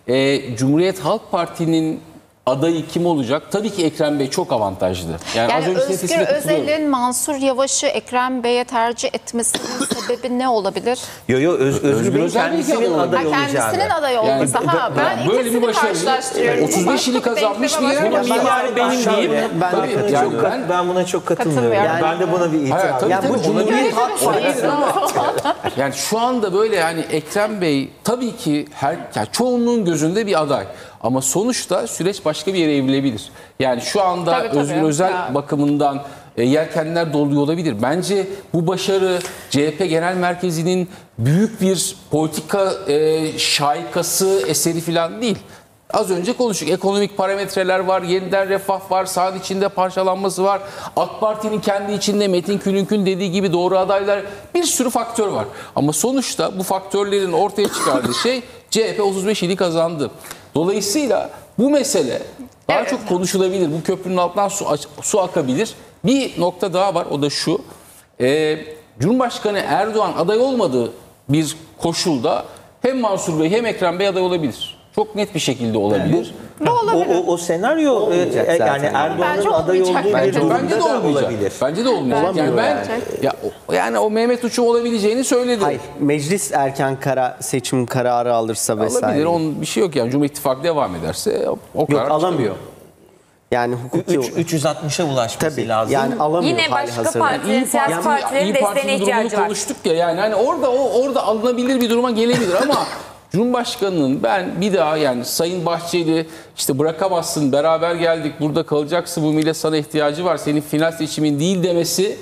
e, Cumhuriyet Halk Parti'nin adayı kim olacak? Tabii ki Ekrem Bey çok avantajlı. Yani, Yani az önce Özgür tespitine katılıyorum. Özel'in Mansur Yavaş'ı Ekrem Bey'e tercih etmesinin sebebi ne olabilir? Yo yo Öz, Özgür, Özgür Bey Özel kendisinin değil ki aday Ha, olacağını. kendisinin aday olması. Yani, ha, ben yani böyle ikisini bir başarı. karşılaştırıyorum. otuz beş ili kazanmış bir yer. Başka Mimari denkleme benim başka diyeyim. denkleme Ben, Tabii, de buna yani çok, ben- ben buna çok katılmıyorum. Katılmıyorum. Yani ben de buna bir itiraz. Hayır, tabii, yani tabii, bu Cumhuriyet Cumhuriyet Halk Halk Partisi. Partisi. Yani şu anda böyle yani Ekrem Bey tabii ki her yani çoğunluğun gözünde bir aday. Ama sonuçta süreç başka bir yere evrilebilir. Yani şu anda Tabii, tabii. Özgür Özel Ya. bakımından e, yelkenler doluyor olabilir. Bence bu başarı C H P Genel Merkezi'nin büyük bir politika e, şaikası eseri falan değil. Az önce konuştuk. Ekonomik parametreler var, yeniden refah var, saat içinde parçalanması var. AK Parti'nin kendi içinde Metin Külünk'ün dediği gibi doğru adaylar, bir sürü faktör var. Ama sonuçta bu faktörlerin ortaya çıkardığı şey C H P otuz beş ili kazandı. Dolayısıyla bu mesele daha Evet. çok konuşulabilir. Bu köprünün altından su, su akabilir. Bir nokta daha var, o da şu. Ee, Cumhurbaşkanı Erdoğan aday olmadığı bir koşulda hem Mansur Bey hem Ekrem Bey aday olabilir. Çok net bir şekilde olabilir. Bu olabilir. O, o, o senaryo e, Olmayacak yani zaten. Erdoğan'ın Bence aday olduğu olmayacak. bir Bence- durumda Bence de da olmayacak. olabilir. Bence de olmayacak. Bence Yani ben olmayacak. ya o- yani o Mehmet Uç'un olabileceğini söyledi. Hayır, meclis erken kara, seçim kararı alırsa vesaire. Olabilir. Onun bir şey yok yani. Cumhur İttifakı devam ederse o, o Yok, karar alamıyor. Yani hukuki Üç- üç yüz altmışa ulaşması Tabii, lazım. yani alamıyor Yine hali başka hazırda. parti- İyi siyasi Parti- partilerin İyi Parti'nin desteğine durumunu ihtiyacı var. konuştuk ya yani hani orada o orada alınabilir bir duruma gelebilir ama Cumhurbaşkanı'nın ben bir daha yani Sayın Bahçeli işte bırakamazsın beraber geldik burada kalacaksın bu millet sana ihtiyacı var senin final seçimin değil demesi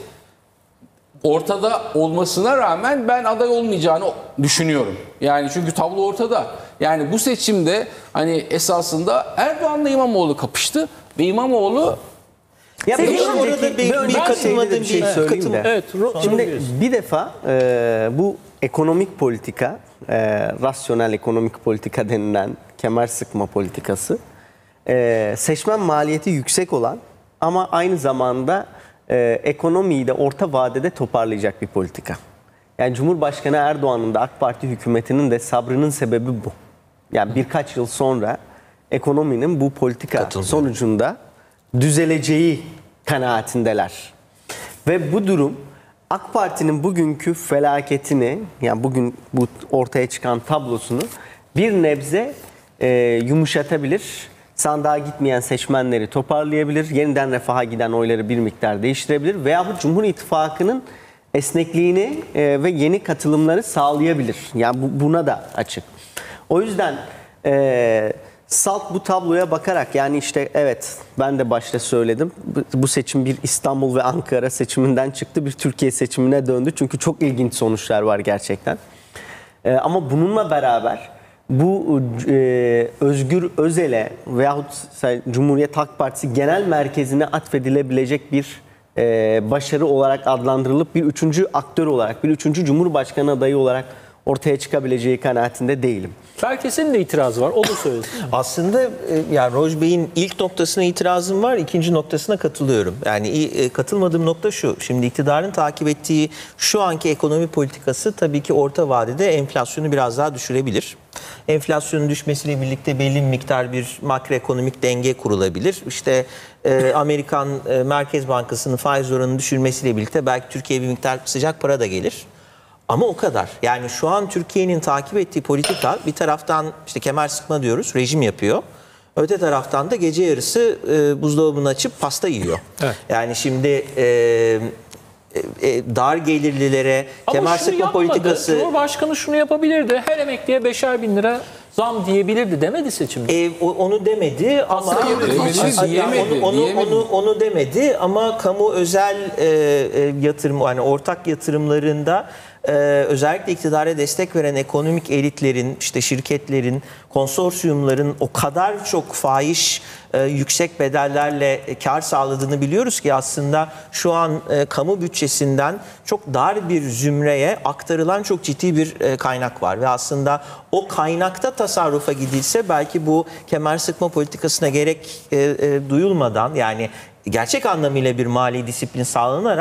ortada olmasına rağmen ben aday olmayacağını düşünüyorum. Yani çünkü tablo ortada. Yani bu seçimde hani esasında Erdoğan'la İmamoğlu kapıştı ve İmamoğlu Ya Senin bir orada önceki- bir- bir bir önceki katılmadığın şeyde de bir şey bir- söyleyeyim katılma- de. Evet, Ro- Şimdi Ro- bir defa e, bu ekonomik politika, e, rasyonel ekonomik politika denilen kemer sıkma politikası, e, seçmen maliyeti yüksek olan ama aynı zamanda e, ekonomiyi de orta vadede toparlayacak bir politika. Yani Cumhurbaşkanı Erdoğan'ın da AK Parti hükümetinin de sabrının sebebi bu. Yani birkaç yıl sonra ekonominin bu politika sonucunda düzeleceği kanaatindeler. Ve bu durum AK Parti'nin bugünkü felaketini, yani bugün bu ortaya çıkan tablosunu bir nebze e, yumuşatabilir. Sandığa gitmeyen seçmenleri toparlayabilir. Yeniden refaha giden oyları bir miktar değiştirebilir. Veyahut Cumhur İttifakı'nın esnekliğini e, ve yeni katılımları sağlayabilir. Yani bu, buna da açık. O yüzden e, salt bu tabloya bakarak yani işte evet ben de başta söyledim. Bu, bu seçim bir İstanbul ve Ankara seçiminden çıktı. Bir Türkiye seçimine döndü. Çünkü çok ilginç sonuçlar var gerçekten. E, ama bununla beraber bu e, Özgür Özel'e veyahut Cumhuriyet Halk Partisi genel merkezine atfedilebilecek bir e, başarı olarak adlandırılıp bir üçüncü aktör olarak, bir üçüncü Cumhurbaşkanı adayı olarak ortaya çıkabileceği kanaatinde değilim. Herkesin de itirazı var. O da söylesin. Aslında e, yani Roj Bey'in ilk noktasına itirazım var, ikinci noktasına katılıyorum. Yani e, katılmadığım nokta şu. Şimdi iktidarın takip ettiği şu anki ekonomi politikası tabii ki orta vadede enflasyonu biraz daha düşürebilir. Enflasyonun düşmesiyle birlikte belli bir miktar bir makroekonomik denge kurulabilir. İşte e, Amerikan e, Merkez Bankası'nın faiz oranını düşürmesiyle birlikte belki Türkiye'ye bir miktar sıcak para da gelir. Ama o kadar. Yani şu an Türkiye'nin takip ettiği politika bir taraftan işte kemer sıkma diyoruz, rejim yapıyor. Öte taraftan da gece yarısı e, buzdolabını açıp pasta yiyor. Evet. Yani şimdi e, e, dar gelirlilere Ama kemer şunu sıkma yapmadı. politikası... Cumhurbaşkanı şunu yapabilirdi. Her emekliye beşer bin lira zam diyebilirdi demedi seçimde. E, o- onu demedi ama Aslında diyemedi, Yani diyemedi, onu, onu, diyemedi. onu, onu demedi ama kamu özel e, e, yatırım yani ortak yatırımlarında e, özellikle iktidara destek veren ekonomik elitlerin, işte şirketlerin, konsorsiyumların o kadar çok fahiş e, yüksek bedellerle e, kar sağladığını biliyoruz ki aslında şu an e, kamu bütçesinden çok dar bir zümreye aktarılan çok ciddi bir e, kaynak var ve aslında o kaynakta tasarrufa gidilse belki bu kemer sıkma politikasına gerek e, e, duyulmadan yani gerçek anlamıyla bir mali disiplin sağlanarak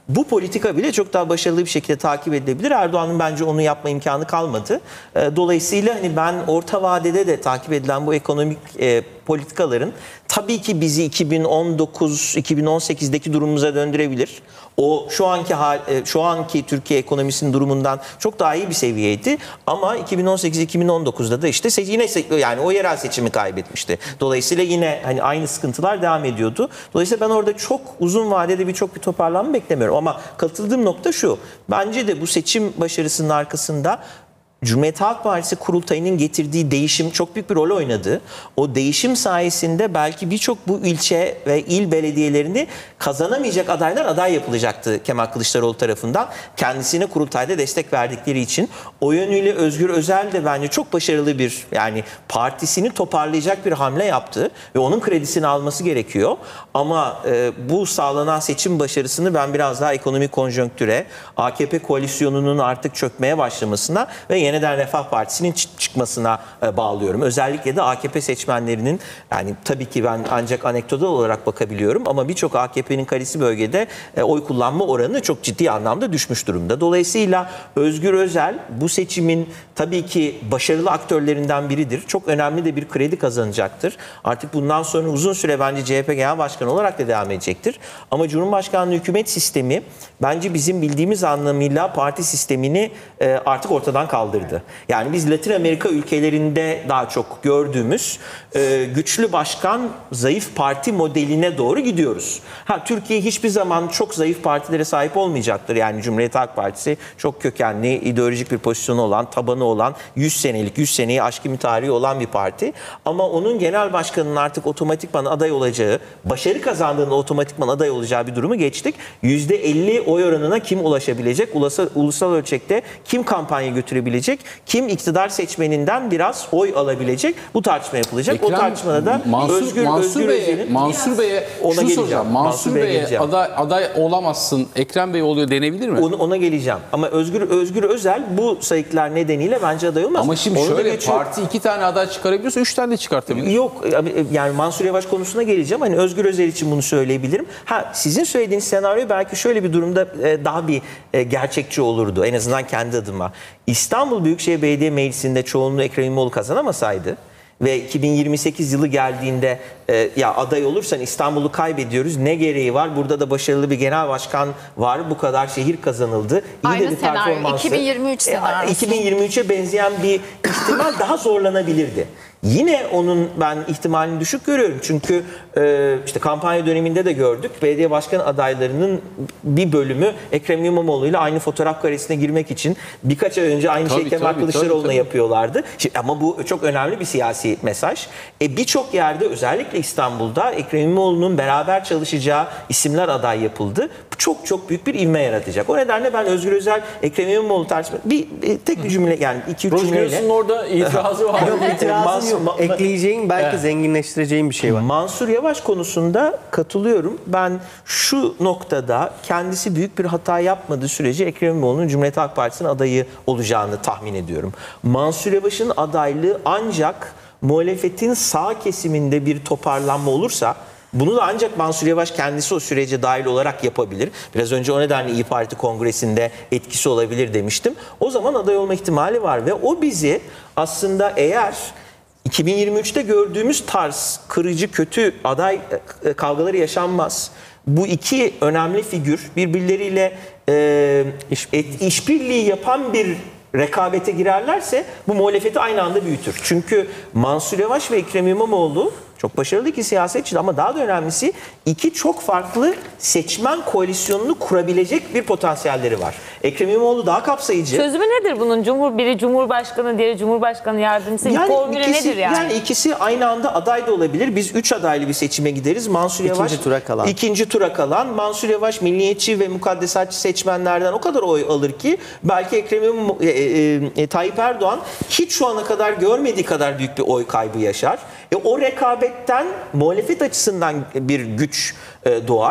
bu politika bile çok daha başarılı bir şekilde takip edilebilir. Erdoğan'ın bence onu yapma imkanı kalmadı. Dolayısıyla hani ben orta vadede de takip edilen bu ekonomik e, politikaların tabii ki bizi iki bin on dokuz iki bin on sekizdeki durumumuza döndürebilir. O şu anki hal, şu anki Türkiye ekonomisinin durumundan çok daha iyi bir seviyeydi. Ama iki bin on sekiz iki bin on dokuzda da işte yine yani o yerel seçimi kaybetmişti. Dolayısıyla yine hani aynı sıkıntılar devam ediyordu. Dolayısıyla ben orada çok uzun vadede birçok bir toparlanma beklemiyorum. Ama katıldığım nokta şu. Bence de bu seçim başarısının arkasında Cumhuriyet Halk Partisi kurultayının getirdiği değişim çok büyük bir rol oynadı. O değişim sayesinde belki birçok bu ilçe ve il belediyelerini kazanamayacak adaylar aday yapılacaktı Kemal Kılıçdaroğlu tarafından. Kendisine kurultayda destek verdikleri için. O yönüyle Özgür Özel de bence çok başarılı bir yani partisini toparlayacak bir hamle yaptı. Ve onun kredisini alması gerekiyor. Ama e, bu sağlanan seçim başarısını ben biraz daha ekonomik konjonktüre, A K P koalisyonunun artık çökmeye başlamasına ve Yeniden Refah Partisi'nin çıkmasına bağlıyorum. Özellikle de A K P seçmenlerinin yani tabii ki ben ancak anekdotal olarak bakabiliyorum ama birçok A K P'nin karesi bölgede oy kullanma oranı çok ciddi anlamda düşmüş durumda. Dolayısıyla Özgür Özel bu seçimin tabii ki başarılı aktörlerinden biridir. Çok önemli de bir kredi kazanacaktır. Artık bundan sonra uzun süre bence C H P Genel Başkanı olarak da devam edecektir. Ama Cumhurbaşkanlığı hükümet sistemi bence bizim bildiğimiz anlamıyla parti sistemini artık ortadan kaldırdı. Yani biz Latin Amerika ülkelerinde daha çok gördüğümüz e, güçlü başkan, zayıf parti modeline doğru gidiyoruz. Ha, Türkiye hiçbir zaman çok zayıf partilere sahip olmayacaktır. Yani Cumhuriyet Halk Partisi çok kökenli, ideolojik bir pozisyonu olan, tabanı olan, yüz senelik, yüz seneyi aşkın bir tarihi olan bir parti. Ama onun genel başkanının artık otomatikman aday olacağı, başarı kazandığında otomatikman aday olacağı bir durumu geçtik. yüzde elli oy oranına kim ulaşabilecek? Ulusal, ulusal ölçekte kim kampanya götürebilecek? Kim iktidar seçmeninden biraz oy alabilecek? Bu tartışma yapılacak. Ekrem, o tartışmada da Mansur, Özgür, Mansur Özgür Bey'e Özel'in Mansur Bey'e şunu soracağım. Mansur, Mansur Bey'e aday, aday olamazsın. Ekrem Bey oluyor denebilir mi? Ona, ona geleceğim. Ama Özgür Özgür Özel bu sayıklar nedeniyle bence aday olmaz. Ama şimdi Onu şöyle parti iki tane aday çıkarabiliyorsa üç tane de çıkartabilir. Yok yani Mansur Yavaş konusuna geleceğim. Hani Özgür Özel için bunu söyleyebilirim. Ha sizin söylediğiniz senaryo belki şöyle bir durumda daha bir gerçekçi olurdu. En azından kendi adıma. İstanbul Büyükşehir Belediye Meclisi'nde çoğunluğu Ekrem İmamoğlu kazanamasaydı ve iki bin yirmi sekiz yılı geldiğinde e, ya aday olursan İstanbul'u kaybediyoruz. Ne gereği var? Burada da başarılı bir genel başkan var. Bu kadar şehir kazanıldı. İyi Aynı de bir senaryo. performansı. iki bin yirmi üç senaryosu. iki bin yirmi üçe benzeyen bir ihtimal daha zorlanabilirdi. Yine onun ben ihtimalini düşük görüyorum. Çünkü e, işte kampanya döneminde de gördük. Belediye başkan adaylarının bir bölümü Ekrem İmamoğlu ile aynı fotoğraf karesine girmek için birkaç ay önce aynı tabii, şey Kemal tabii, Kılıçdaroğlu'na tabii, tabii. yapıyorlardı. Şimdi, ama bu çok önemli bir siyasi mesaj. E, Birçok yerde özellikle İstanbul'da Ekrem İmamoğlu'nun beraber çalışacağı isimler aday yapıldı. Bu çok çok büyük bir ivme yaratacak. O nedenle ben Özgür Özel, Ekrem İmamoğlu tartışma bir, bir tek bir cümle yani iki üç cümleyle. Rojgörs'ün orada itirazı var. Yok itirazım yok. Ma- Ekleyeceğin belki Evet. zenginleştireceğin bir şey var. Mansur Yavaş konusunda katılıyorum. Ben şu noktada kendisi büyük bir hata yapmadığı sürece Ekrem İmamoğlu'nun Cumhuriyet Halk Partisi'nin adayı olacağını tahmin ediyorum. Mansur Yavaş'ın adaylığı ancak muhalefetin sağ kesiminde bir toparlanma olursa, bunu da ancak Mansur Yavaş kendisi o sürece dahil olarak yapabilir. Biraz önce o nedenle İYİ Parti kongresinde etkisi olabilir demiştim. O zaman aday olma ihtimali var ve o bizi aslında eğer iki bin yirmi üçte gördüğümüz tarz kırıcı, kötü aday kavgaları yaşanmaz. Bu iki önemli figür birbirleriyle e, iş, et, işbirliği yapan bir rekabete girerlerse bu muhalefeti aynı anda büyütür. Çünkü Mansur Yavaş ve Ekrem İmamoğlu çok başarılı iki siyasetçi ama daha da önemlisi iki çok farklı seçmen koalisyonunu kurabilecek bir potansiyelleri var. Ekrem İmamoğlu daha kapsayıcı. Çözümü nedir bunun? Cumhur, biri Cumhurbaşkanı, diğeri Cumhurbaşkanı yardımcısı. Yani formülü ikisi, nedir yani? Yani ikisi aynı anda aday da olabilir. Biz üç adaylı bir seçime gideriz. Mansur Yavaş İkinci tura kalan. ikinci tura kalan. Mansur Yavaş milliyetçi ve mukaddesatçı seçmenlerden o kadar oy alır ki belki Ekrem İmamoğlu, e, e, e, Tayyip Erdoğan hiç şu ana kadar görmediği kadar büyük bir oy kaybı yaşar. E, o rekabetten muhalefet açısından bir güç e, doğar.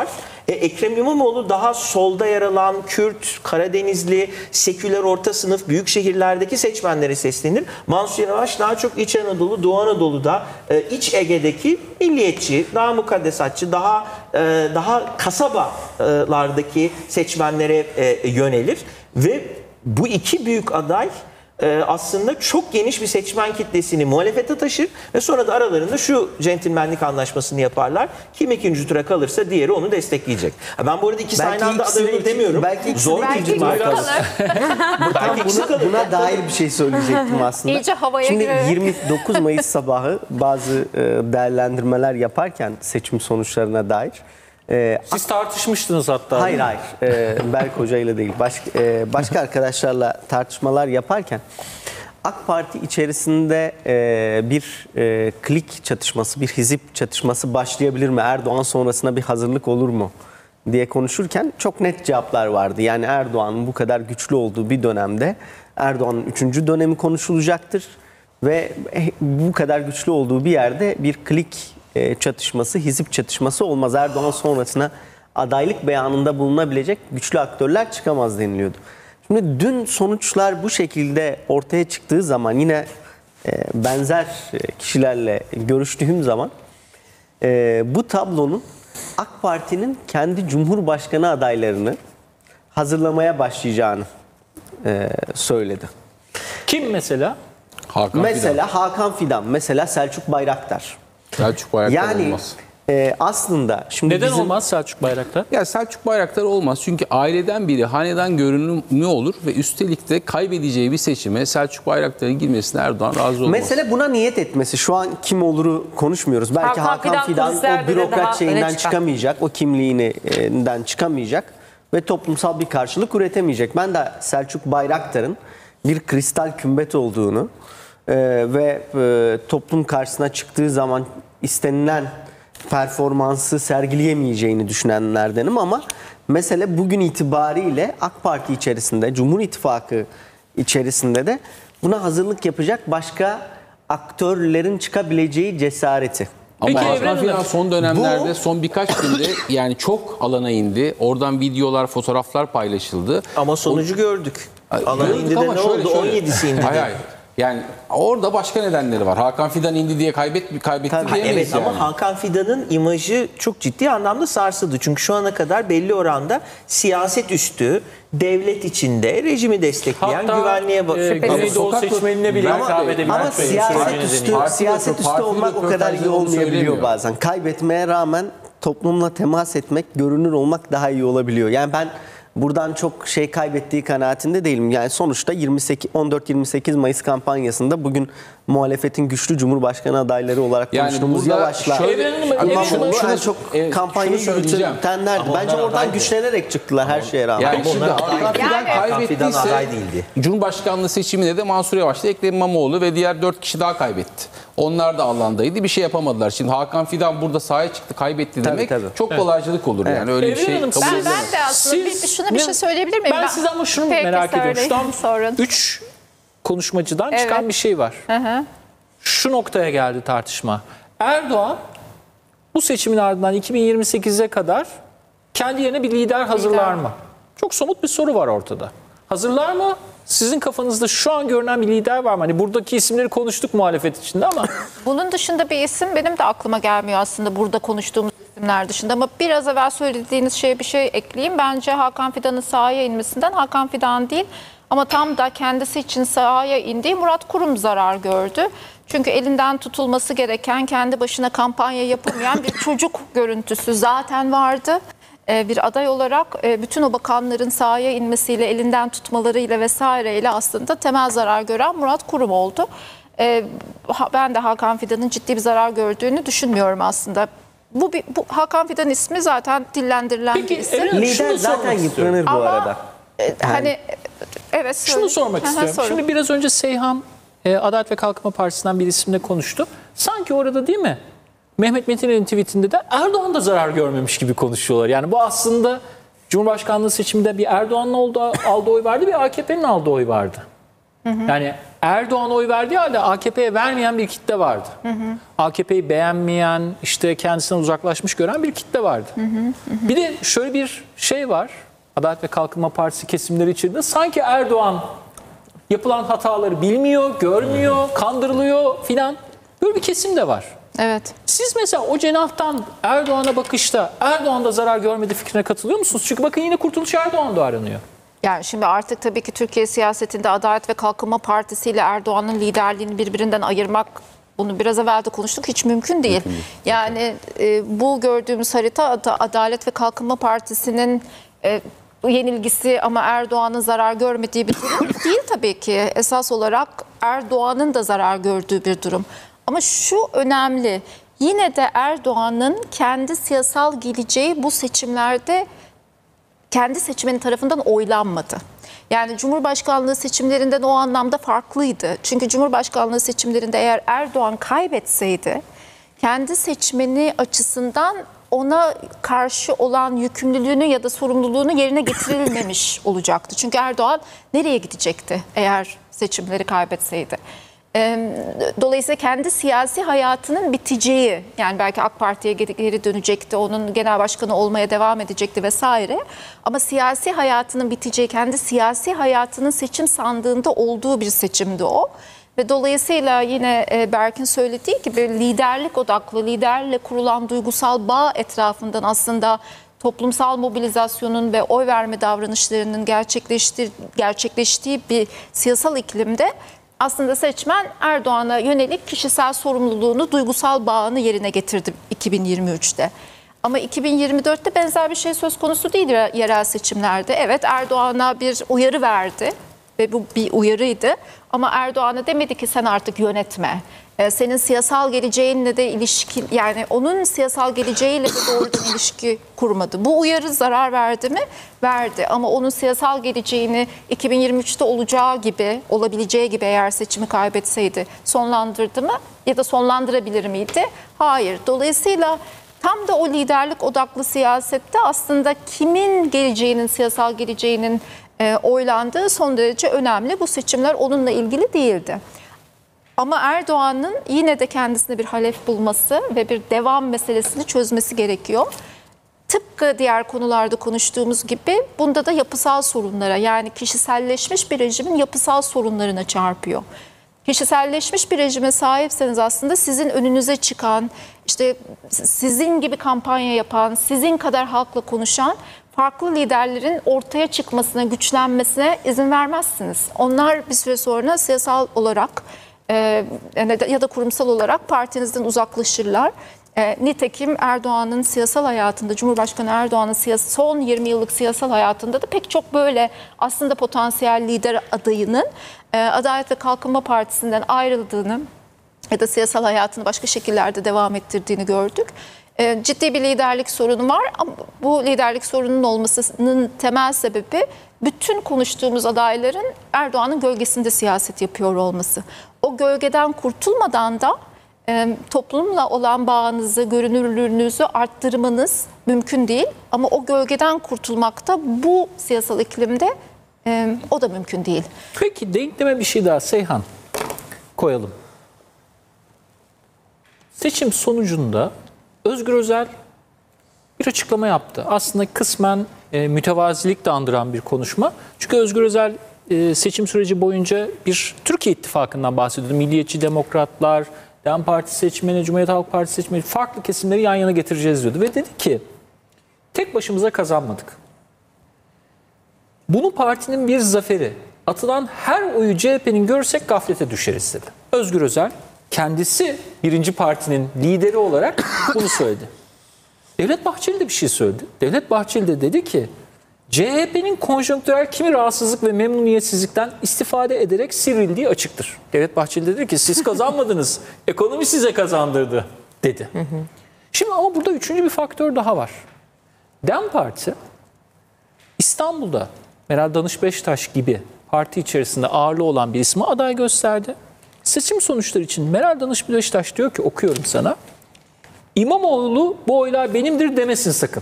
E, Ekrem İmamoğlu daha solda yer alan Kürt, Karadenizli, seküler orta sınıf büyük şehirlerdeki seçmenlere seslenir. Mansur Yavaş daha çok İç Anadolu, Doğu Anadolu'da, e, İç Ege'deki milliyetçi, daha mukaddesatçı, daha e, daha kasabalardaki seçmenlere e, yönelir ve bu iki büyük aday Ee, aslında çok geniş bir seçmen kitlesini muhalefete taşır ve sonra da aralarında şu centilmenlik anlaşmasını yaparlar. Kim ikinci tura kalırsa diğeri onu destekleyecek. Ha, ben bu arada ikisi aynı anda aday olur demiyorum. Belki Zor ikinci tura kalır. Belki buna, buna dair bir şey söyleyecektim aslında. İyice havaya Şimdi girerek. yirmi dokuz Mayıs sabahı bazı e, değerlendirmeler yaparken seçim sonuçlarına dair. E, Siz tartışmıştınız hatta. Hayır hayır. E, Berk Hoca ile değil. Başka, e, başka arkadaşlarla tartışmalar yaparken AK Parti içerisinde e, bir e, klik çatışması, bir hizip çatışması başlayabilir mi? Erdoğan sonrasına bir hazırlık olur mu diye konuşurken çok net cevaplar vardı. Yani Erdoğan'ın bu kadar güçlü olduğu bir dönemde Erdoğan'ın üçüncü dönemi konuşulacaktır ve bu kadar güçlü olduğu bir yerde bir klik çatışması, hizip çatışması olmaz. Erdoğan sonrasına adaylık beyanında bulunabilecek güçlü aktörler çıkamaz deniliyordu. Şimdi dün sonuçlar bu şekilde ortaya çıktığı zaman yine benzer kişilerle görüştüğüm zaman bu tablonun AK Parti'nin kendi Cumhurbaşkanı adaylarını hazırlamaya başlayacağını söyledi. Kim mesela? Hakan mesela Fidan. Hakan Fidan, mesela Selçuk Bayraktar. Selçuk Bayraktar yani, olmaz. E, aslında şimdi neden bizim... olmaz Selçuk Bayraktar? Ya Selçuk Bayraktar olmaz çünkü aileden biri hanedan görünümlü olur ve üstelik de kaybedeceği bir seçime Selçuk Bayraktar'ın girmesine Erdoğan razı olmaz. Mesele buna niyet etmesi. Şu an kim oluru konuşmuyoruz. Belki Hakan, Hakan Fidan, Fidan o bürokrat şeyinden çıkamayacak, o kimliğinden çıkamayacak ve toplumsal bir karşılık üretemeyecek. Ben de Selçuk Bayraktar'ın bir kristal kümbet olduğunu e, ve e, toplum karşısına çıktığı zaman istenilen performansı sergileyemeyeceğini düşünenlerdenim ama mesele bugün itibariyle AK Parti içerisinde, Cumhur İttifakı içerisinde de buna hazırlık yapacak başka aktörlerin çıkabileceği cesareti. Ama Hakan Fidan son dönemlerde, bu... son birkaç günde yani çok alana indi. Oradan videolar, fotoğraflar paylaşıldı. Ama sonucu o... gördük. Alana gördük indi de ne oldu? on yedisi indi. Hayır hayır. Yani orada başka nedenleri var. Hakan Fidan indi diye kaybet, kaybetti Tabii, diyemeyiz evet, yani. Ama Hakan Fidan'ın imajı çok ciddi anlamda sarsıldı. Çünkü şu ana kadar belli oranda siyaset üstü, devlet içinde rejimi destekleyen, hatta, güvenliğe bakıyor. E, Güneydoğu seçmenine bile hitap edebilen. Ama siyaset üstü, siyaset üstü olmak o kadar iyi olmayabiliyor bazen. Kaybetmeye rağmen toplumla temas etmek, görünür olmak daha iyi olabiliyor. Yani ben buradan çok şey kaybettiği kanaatinde değilim. Yani sonuçta yirmi sekiz, on dört yirmi sekiz Mayıs kampanyasında bugün muhalefetin güçlü Cumhurbaşkanı adayları olarak yani Yavaş'la İmamoğlu en çok e, kampanya yürütenlerdi. Bence oradan güçlenerek çıktılar her şeye rağmen. Yani şimdi Hakan Fidan kaybettiyse Cumhurbaşkanlığı seçiminde de Mansur Yavaş'la Ekrem İmamoğlu ve diğer dört kişi daha kaybetti. Onlar da alandaydı. Bir şey yapamadılar. Şimdi Hakan Fidan burada sahaya çıktı, kaybetti demek tabii, tabii. çok evet. kolaycılık olur. Evet. Yani öyle bir şey Hanım, kabul ben, ben de aslında Siz, bir, şuna bir şey söyleyebilir miyim? Ben, ben size ama şunu Peki, merak ediyorum. Şuradan üç konuşmacıdan evet. çıkan bir şey var. Hı hı. Şu noktaya geldi tartışma. Erdoğan bu seçimin ardından iki bin yirmi sekize kadar kendi yerine bir lider hazırlar mı? Çok somut bir soru var ortada. Hazırlar mı? Sizin kafanızda şu an görünen bir lider var mı? Hani buradaki isimleri konuştuk muhalefet içinde ama. Bunun dışında bir isim benim de aklıma gelmiyor aslında burada konuştuğumuz isimler dışında. Ama biraz evvel söylediğiniz şeye bir şey ekleyeyim. Bence Hakan Fidan'ın sahaya inmesinden Hakan Fidan değil ama tam da kendisi için sahaya indiği Murat Kurum zarar gördü. Çünkü elinden tutulması gereken, kendi başına kampanya yapılmayan bir çocuk görüntüsü zaten vardı. Bir aday olarak bütün o bakanların sahaya inmesiyle, elinden tutmalarıyla vesaireyle aslında temel zarar gören Murat Kurum oldu. Ben de Hakan Fidan'ın ciddi bir zarar gördüğünü düşünmüyorum aslında. Bu, bu Hakan Fidan ismi zaten dillendirilen Peki, bir isim. Evet, lider zaten yıpranır bu Ama, arada. Hani evet. Şunu söyle. sormak Aha, istiyorum. Sorun. Şimdi biraz önce Seyhan e, Adalet ve Kalkınma Partisi'nden bir isimle konuştu. Sanki orada değil mi? Mehmet Metin'in tweetinde de Erdoğan da zarar görmemiş gibi konuşuyorlar. Yani bu aslında Cumhurbaşkanlığı seçiminde bir Erdoğan'ın aldığı oy vardı, bir A K P'nin aldığı oy vardı. Hı hı. Yani Erdoğan'a oy verdiği halde A K P'ye vermeyen bir kitle vardı. Hı hı. A K P'yi beğenmeyen, işte kendisinden uzaklaşmış gören bir kitle vardı. Hı hı. Hı. Bir de şöyle bir şey var. Adalet ve Kalkınma Partisi kesimleri içinde sanki Erdoğan yapılan hataları bilmiyor, görmüyor, kandırılıyor filan. Böyle bir kesim de var. Evet. Siz mesela o cenahtan Erdoğan'a bakışta Erdoğan da zarar görmedi fikrine katılıyor musunuz? Çünkü bakın yine Kurtuluş Erdoğan da aranıyor. Yani şimdi artık tabii ki Türkiye siyasetinde Adalet ve Kalkınma Partisi ile Erdoğan'ın liderliğini birbirinden ayırmak, bunu biraz evvel de konuştuk, hiç mümkün değil. Mümkün. Yani e, bu gördüğümüz harita Adalet ve Kalkınma Partisi'nin e, yenilgisi ama Erdoğan'ın zarar görmediği bir durum değil tabii ki. Esas olarak Erdoğan'ın da zarar gördüğü bir durum. Ama şu önemli, yine de Erdoğan'ın kendi siyasal geleceği bu seçimlerde kendi seçmenin tarafından oylanmadı. Yani Cumhurbaşkanlığı seçimlerinden o anlamda farklıydı. Çünkü Cumhurbaşkanlığı seçimlerinde eğer Erdoğan kaybetseydi, kendi seçmeni açısından ona karşı olan yükümlülüğünü ya da sorumluluğunu yerine getirilmemiş olacaktı. Çünkü Erdoğan nereye gidecekti eğer seçimleri kaybetseydi? Dolayısıyla kendi siyasi hayatının biteceği, yani belki AK Parti'ye geri dönecekti, onun genel başkanı olmaya devam edecekti vesaire. Ama siyasi hayatının biteceği, kendi siyasi hayatının seçim sandığında olduğu bir seçimdi o. Ve dolayısıyla yine Berk'in söylediği gibi liderlik odaklı, liderle kurulan duygusal bağ etrafından aslında toplumsal mobilizasyonun ve oy verme davranışlarının gerçekleştiği, gerçekleştiği bir siyasal iklimde aslında seçmen Erdoğan'a yönelik kişisel sorumluluğunu, duygusal bağını yerine getirdi iki bin yirmi üçte. Ama iki bin yirmi dörtte benzer bir şey söz konusu değil yerel seçimlerde. Evet, Erdoğan'a bir uyarı verdi ve bu bir uyarıydı. Ama Erdoğan'a demedi ki sen artık yönetme. Ee, senin siyasal geleceğinle de ilişki, yani onun siyasal geleceğiyle de doğrudan ilişki kurmadı. Bu uyarı zarar verdi mi? Verdi. Ama onun siyasal geleceğini iki bin yirmi üçte olacağı gibi, olabileceği gibi eğer seçimi kaybetseydi sonlandırdı mı? Ya da sonlandırabilir miydi? Hayır. Dolayısıyla tam da o liderlik odaklı siyasette aslında kimin geleceğinin, siyasal geleceğinin e, oylandığı son derece önemli. Bu seçimler onunla ilgili değildi. Ama Erdoğan'ın yine de kendisine bir halef bulması ve bir devam meselesini çözmesi gerekiyor. Tıpkı diğer konularda konuştuğumuz gibi bunda da yapısal sorunlara, yani kişiselleşmiş bir rejimin yapısal sorunlarına çarpıyor. Kişiselleşmiş bir rejime sahipseniz aslında sizin önünüze çıkan, işte sizin gibi kampanya yapan, sizin kadar halkla konuşan farklı liderlerin ortaya çıkmasına, güçlenmesine izin vermezsiniz. Onlar bir süre sonra siyasal olarak e, ya da kurumsal olarak partinizden uzaklaşırlar. E, nitekim Erdoğan'ın siyasal hayatında, Cumhurbaşkanı Erdoğan'ın siyasi, son yirmi yıllık siyasal hayatında da pek çok böyle aslında potansiyel lider adayının e, Adalet ve Kalkınma Partisi'nden ayrıldığını ya da siyasal hayatını başka şekillerde devam ettirdiğini gördük. E, ciddi bir liderlik sorunu var ama bu liderlik sorununun olmasının temel sebebi bütün konuştuğumuz adayların Erdoğan'ın gölgesinde siyaset yapıyor olması. O gölgeden kurtulmadan da e, toplumla olan bağınızı, görünürlüğünüzü arttırmanız mümkün değil. Ama o gölgeden kurtulmak da bu siyasal iklimde e, o da mümkün değil. Peki denkleme bir şey daha Seyhan koyalım. Seçim sonucunda Özgür Özel bir açıklama yaptı. Aslında kısmen e, mütevazilik de andıran bir konuşma. Çünkü Özgür Özel e, seçim süreci boyunca bir Türkiye İttifakı'ndan bahsediyordu. Milliyetçi Demokratlar, DEM Partisi seçmeni, Cumhuriyet Halk Partisi seçmeni, farklı kesimleri yan yana getireceğiz diyordu. Ve dedi ki tek başımıza kazanmadık. Bunu partinin bir zaferi. Atılan her oyu C H P'nin görsek gaflete düşeriz dedi. Özgür Özel kendisi birinci partinin lideri olarak bunu söyledi. Devlet Bahçeli de bir şey söyledi. Devlet Bahçeli de dedi ki C H P'nin konjonktürel kimi rahatsızlık ve memnuniyetsizlikten istifade ederek sivrildiği açıktır. Devlet Bahçeli dedi ki siz kazanmadınız, ekonomi size kazandırdı dedi. Hı hı. Şimdi ama burada üçüncü bir faktör daha var. DEM Parti İstanbul'da Meral Danış Beştaş gibi parti içerisinde ağırlığı olan bir ismi aday gösterdi. Seçim sonuçları için Meral Danış Beştaş diyor ki, okuyorum sana, İmamoğlu bu oylar benimdir demesin sakın.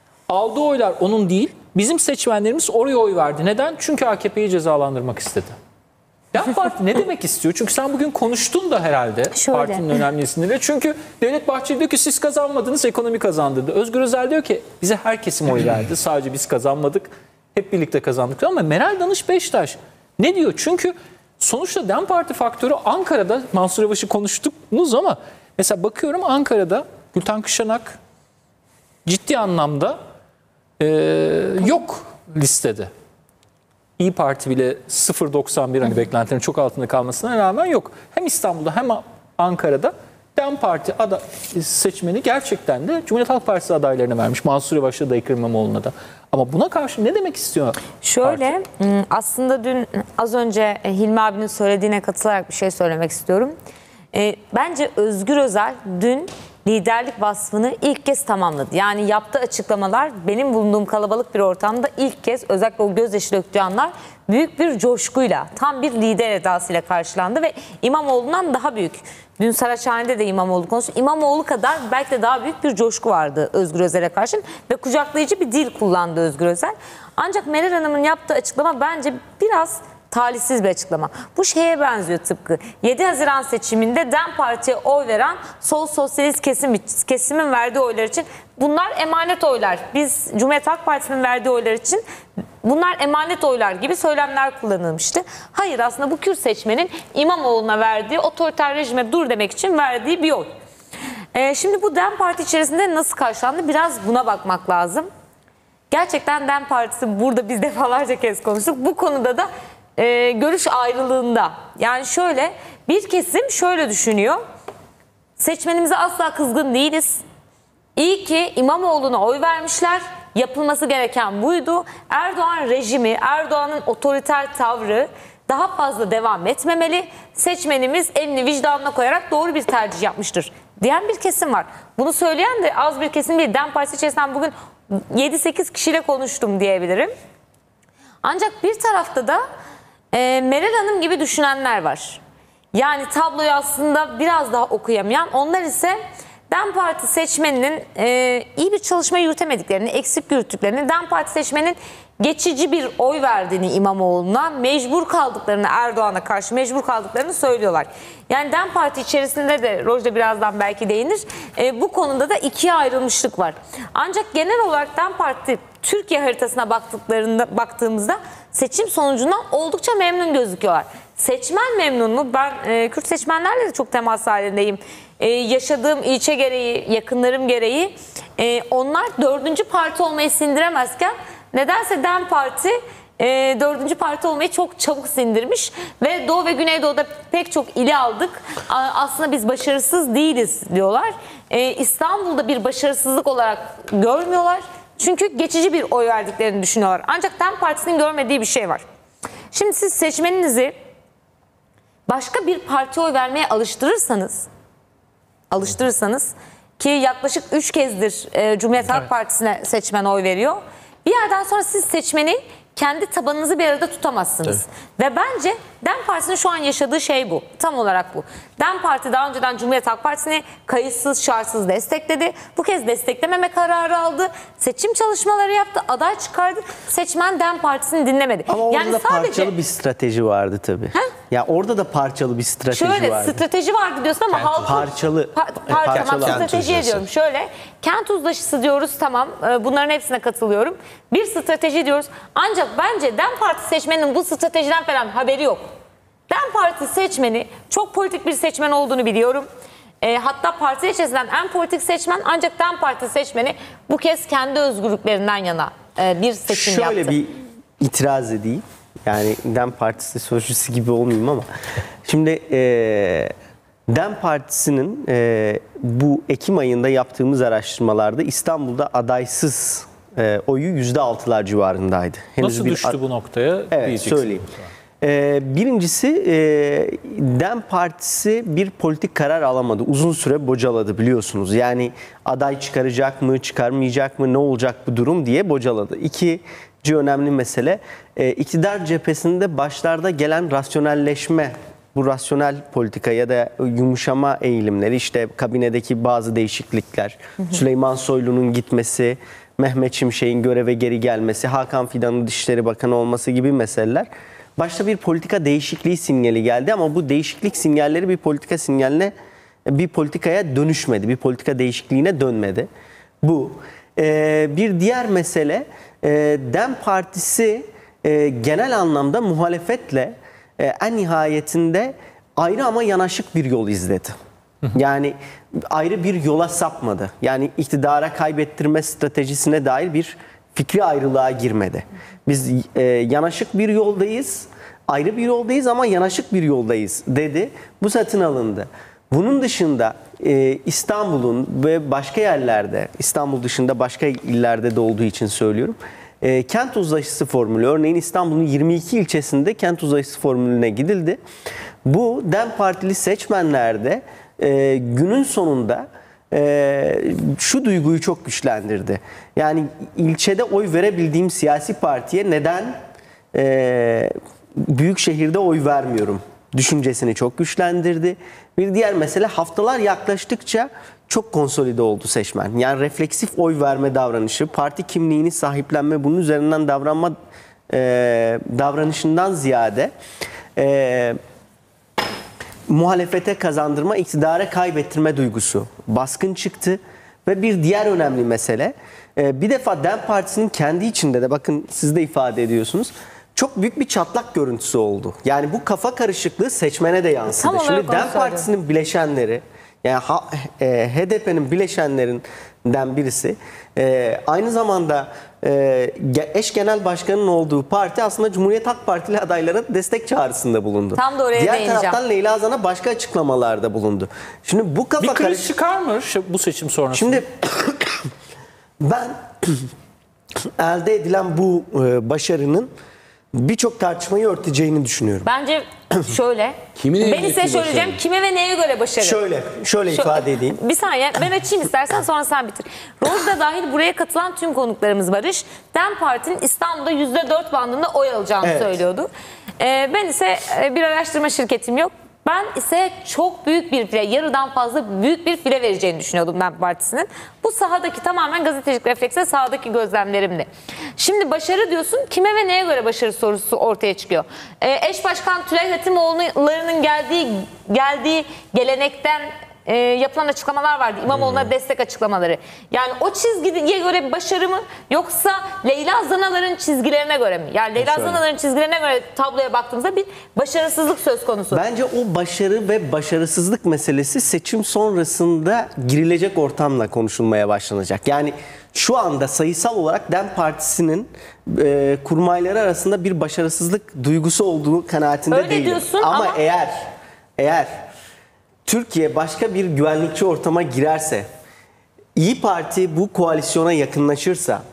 Aldığı oylar onun değil, bizim seçmenlerimiz oraya oy verdi. Neden? Çünkü A K P'yi cezalandırmak istedi. DEM Parti ne demek istiyor? Çünkü sen bugün konuştun da herhalde Şöyle. partinin önemli isimleriyle. Çünkü Devlet Bahçeli diyor ki siz kazanmadınız, ekonomi kazandırdı. Özgür Özel diyor ki bize her kesim oy verdi. Sadece biz kazanmadık. Hep birlikte kazandık. Ama Meral Danış Beştaş ne diyor? Çünkü sonuçta DEM Parti faktörü Ankara'da, Mansur Yavaş'ı konuştunuz ama mesela bakıyorum Ankara'da Gülten Kışanak ciddi anlamda e, yok listede. İYİ Parti bile sıfır virgül doksan bir hani beklentilerin çok altında kalmasına rağmen yok. Hem İstanbul'da hem Ankara'da DEM Parti ada seçmeni gerçekten de Cumhuriyet Halk Partisi adaylarına vermiş. Mansur Yavaş'la da Ekrem İmamoğlu'na da. Ama buna karşı ne demek istiyor? Şöyle parti? Aslında dün az önce Hilmi abinin söylediğine katılarak bir şey söylemek istiyorum. E, bence Özgür Özel dün liderlik vasfını ilk kez tamamladı. Yani yaptığı açıklamalar benim bulunduğum kalabalık bir ortamda ilk kez özellikle o gözyaşı döktüğü anlar büyük bir coşkuyla tam bir lider edasıyla karşılandı ve İmamoğlu'ndan daha büyük. Dün Saraçhane'de de İmamoğlu konusu. İmamoğlu kadar belki de daha büyük bir coşku vardı Özgür Özel'e karşı ve kucaklayıcı bir dil kullandı Özgür Özel. Ancak Meral Hanım'ın yaptığı açıklama bence biraz talihsiz bir açıklama. Bu şeye benziyor tıpkı. yedi Haziran seçiminde DEM Parti'ye oy veren sol sosyalist kesim, kesimin verdiği oylar için bunlar emanet oylar. Biz Cumhuriyet Halk Partisi'nin verdiği oylar için bunlar emanet oylar gibi söylemler kullanılmıştı. Hayır, aslında bu Kürt seçmenin İmamoğlu'na verdiği otoriter rejime dur demek için verdiği bir oy. Ee, şimdi bu DEM Parti içerisinde nasıl karşılandı? Biraz buna bakmak lazım. Gerçekten DEM Partisi burada biz defalarca kez konuştuk. Bu konuda da e, görüş ayrılığında. Yani şöyle bir kesim şöyle düşünüyor. Seçmenimize asla kızgın değiliz. İyi ki İmamoğlu'na oy vermişler. Yapılması gereken buydu. Erdoğan rejimi, Erdoğan'ın otoriter tavrı daha fazla devam etmemeli. Seçmenimiz elini vicdanına koyarak doğru bir tercih yapmıştır diyen bir kesim var. Bunu söyleyen de az bir kesim değil. DEM Partisi içerisinden bugün yedi sekiz kişiyle konuştum diyebilirim. Ancak bir tarafta da e, Meral Hanım gibi düşünenler var. Yani tabloyu aslında biraz daha okuyamayan, onlar ise DEM Parti seçmeninin e, iyi bir çalışma yürütemediklerini, eksik yürüttüklerini, DEM Parti seçmenin geçici bir oy verdiğini İmamoğlu'na, mecbur kaldıklarını, Erdoğan'a karşı mecbur kaldıklarını söylüyorlar. Yani DEM Parti içerisinde de, Rojda birazdan belki değinir, e, bu konuda da ikiye ayrılmışlık var. Ancak genel olarak DEM Parti Türkiye haritasına baktıklarında baktığımızda seçim sonucundan oldukça memnun gözüküyorlar. Seçmen memnun mu? Ben e, Kürt seçmenlerle de çok temas halindeyim. Ee, yaşadığım ilçe gereği, yakınlarım gereği e, onlar dördüncü parti olmayı sindiremezken nedense DEM Parti e, dördüncü parti olmayı çok çabuk sindirmiş ve Doğu ve Güneydoğu'da pek çok ili aldık. A, aslında biz başarısız değiliz diyorlar. E, İstanbul'da bir başarısızlık olarak görmüyorlar. Çünkü geçici bir oy verdiklerini düşünüyorlar. Ancak DEM Partisi'nin görmediği bir şey var. Şimdi siz seçmeninizi başka bir partiye oy vermeye alıştırırsanız alıştırırsanız ki yaklaşık üç kezdir e, Cumhuriyet Halk evet. Partisi'ne seçmen oy veriyor. Bir yerden sonra siz seçmeni kendi tabanınızı bir arada tutamazsınız. Evet. Ve bence DEM Partisi'nin şu an yaşadığı şey bu. Tam olarak bu. DEM Parti daha önceden Cumhuriyet Halk Partisi'ni kayıtsız şartsız destekledi. Bu kez desteklememe kararı aldı. Seçim çalışmaları yaptı. Aday çıkardı. Seçmen DEM Partisini dinlemedi. Ama orada yani da sadece... parçalı bir strateji vardı tabii. He? Ya orada da parçalı bir strateji Şöyle, vardı. Şöyle strateji vardı diyorsun ama halkın... Parçalı. Par par parçalı. Tamam, strateji ediyorum. Şöyle, kent uzlaşısı diyoruz, tamam, bunların hepsine katılıyorum. Bir strateji diyoruz. Ancak bence DEM Parti seçmeninin bu stratejiden falan haberi yok. DEM Parti seçmeni çok politik bir seçmen olduğunu biliyorum. E, hatta parti içerisinden en politik seçmen, ancak DEM Parti seçmeni bu kez kendi özgürlüklerinden yana e, bir seçim Şöyle yaptı. Şöyle bir itiraz edeyim. Yani DEM Partisi sözcüsü gibi olmayayım ama. Şimdi e, DEM Partisi'nin e, bu Ekim ayında yaptığımız araştırmalarda İstanbul'da adaysız e, oyu yüzde altılar civarındaydı. Henüz Nasıl bir, düştü bu noktaya? Evet, söyleyeyim. Ee, birincisi e, DEM Partisi bir politik karar alamadı. Uzun süre bocaladı biliyorsunuz. Yani aday çıkaracak mı, çıkarmayacak mı, ne olacak bu durum diye bocaladı. İkinci önemli mesele, e, iktidar cephesinde başlarda gelen rasyonelleşme, bu rasyonel politika ya da yumuşama eğilimleri, işte kabinedeki bazı değişiklikler, hı hı. Süleyman Soylu'nun gitmesi, Mehmet Şimşek'in göreve geri gelmesi, Hakan Fidan'ın Dışişleri Bakanı olması gibi meseleler başta bir politika değişikliği sinyali geldi ama bu değişiklik sinyalleri bir politika sinyaline, bir politikaya dönüşmedi, bir politika değişikliğine dönmedi. Bu. Ee, bir diğer mesele, e, DEM Partisi e, genel anlamda muhalefetle e, en nihayetinde ayrı ama yanaşık bir yol izledi. Yani ayrı bir yola sapmadı. Yani iktidara kaybettirme stratejisine dair bir fikri ayrılığa girmedi. Biz e, yanaşık bir yoldayız, ayrı bir yoldayız ama yanaşık bir yoldayız dedi. Bu satın alındı. Bunun dışında e, İstanbul'un ve başka yerlerde, İstanbul dışında başka illerde de olduğu için söylüyorum. E, kent uzlaşısı formülü, örneğin İstanbul'un yirmi iki ilçesinde kent uzlaşısı formülüne gidildi. Bu DEM Partili seçmenlerde e, günün sonunda e, şu duyguyu çok güçlendirdi. Yani ilçede oy verebildiğim siyasi partiye neden e, büyük şehirde oy vermiyorum düşüncesini çok güçlendirdi. Bir diğer mesele, haftalar yaklaştıkça çok konsolide oldu seçmen. Yani refleksif oy verme davranışı, parti kimliğini sahiplenme, bunun üzerinden davranma e, davranışından ziyade e, muhalefete kazandırma, iktidara kaybettirme duygusu baskın çıktı. Ve bir diğer önemli mesele, e, bir defa DEM Partisi'nin kendi içinde de, bakın siz de ifade ediyorsunuz, çok büyük bir çatlak görüntüsü oldu. Yani bu kafa karışıklığı seçmene de yansıdı. Şimdi DEM Partisi'nin bileşenleri, yani e, H D P'nin bileşenlerinden birisi, e, aynı zamanda e, eş genel başkanının olduğu parti aslında Cumhuriyet Halk Partili adaylara destek çağrısında bulundu. Tam da oraya Diğer değineceğim. taraftan Leyla Zan'a başka açıklamalarda bulundu. Şimdi bu kafa bir kriz karış... çıkar mı bu seçim sonrasında? Şimdi ben elde edilen bu e, başarının birçok tartışmayı örteceğini düşünüyorum. Bence şöyle. Kimin ben size söyleyeceğim. Kime ve neye göre başarı? Şöyle, şöyle Şu, ifade edeyim. Bir saniye ben açayım istersen, sonra sen bitir. Rozda dahil buraya katılan tüm konuklarımız Barış, DEM Parti'nin İstanbul'da yüzde dört bandında oy alacağını Evet. söylüyordu. Ee, ben ise e, bir araştırma şirketim yok. Ben ise çok büyük bir file, yarıdan fazla büyük bir file vereceğini düşünüyordum DEM Partisi'nin. Bu sahadaki tamamen gazetecilik refleksle sahadaki gözlemlerimdi. Şimdi başarı diyorsun, kime ve neye göre başarı sorusu ortaya çıkıyor. Ee, eş başkan Tülay Hatimoğlu'nun geldiği, geldiği gelenekten e, yapılan açıklamalar vardı. İmamoğlu'na hmm. destek açıklamaları. Yani o çizgiye göre bir başarı mı, yoksa Leyla Zanaların çizgilerine göre mi? Yani Leyla Şöyle. Zanaların çizgilerine göre tabloya baktığımızda bir başarısızlık söz konusu. Bence o başarı ve başarısızlık meselesi seçim sonrasında girilecek ortamla konuşulmaya başlanacak. Yani şu anda sayısal olarak DEM Partisi'nin e, kurmayları arasında bir başarısızlık duygusu olduğu kanaatinde Öyle değilim. diyorsun ama, ama eğer eğer Türkiye başka bir güvenlikçi ortama girerse, İyi Parti bu koalisyona yakınlaşırsa,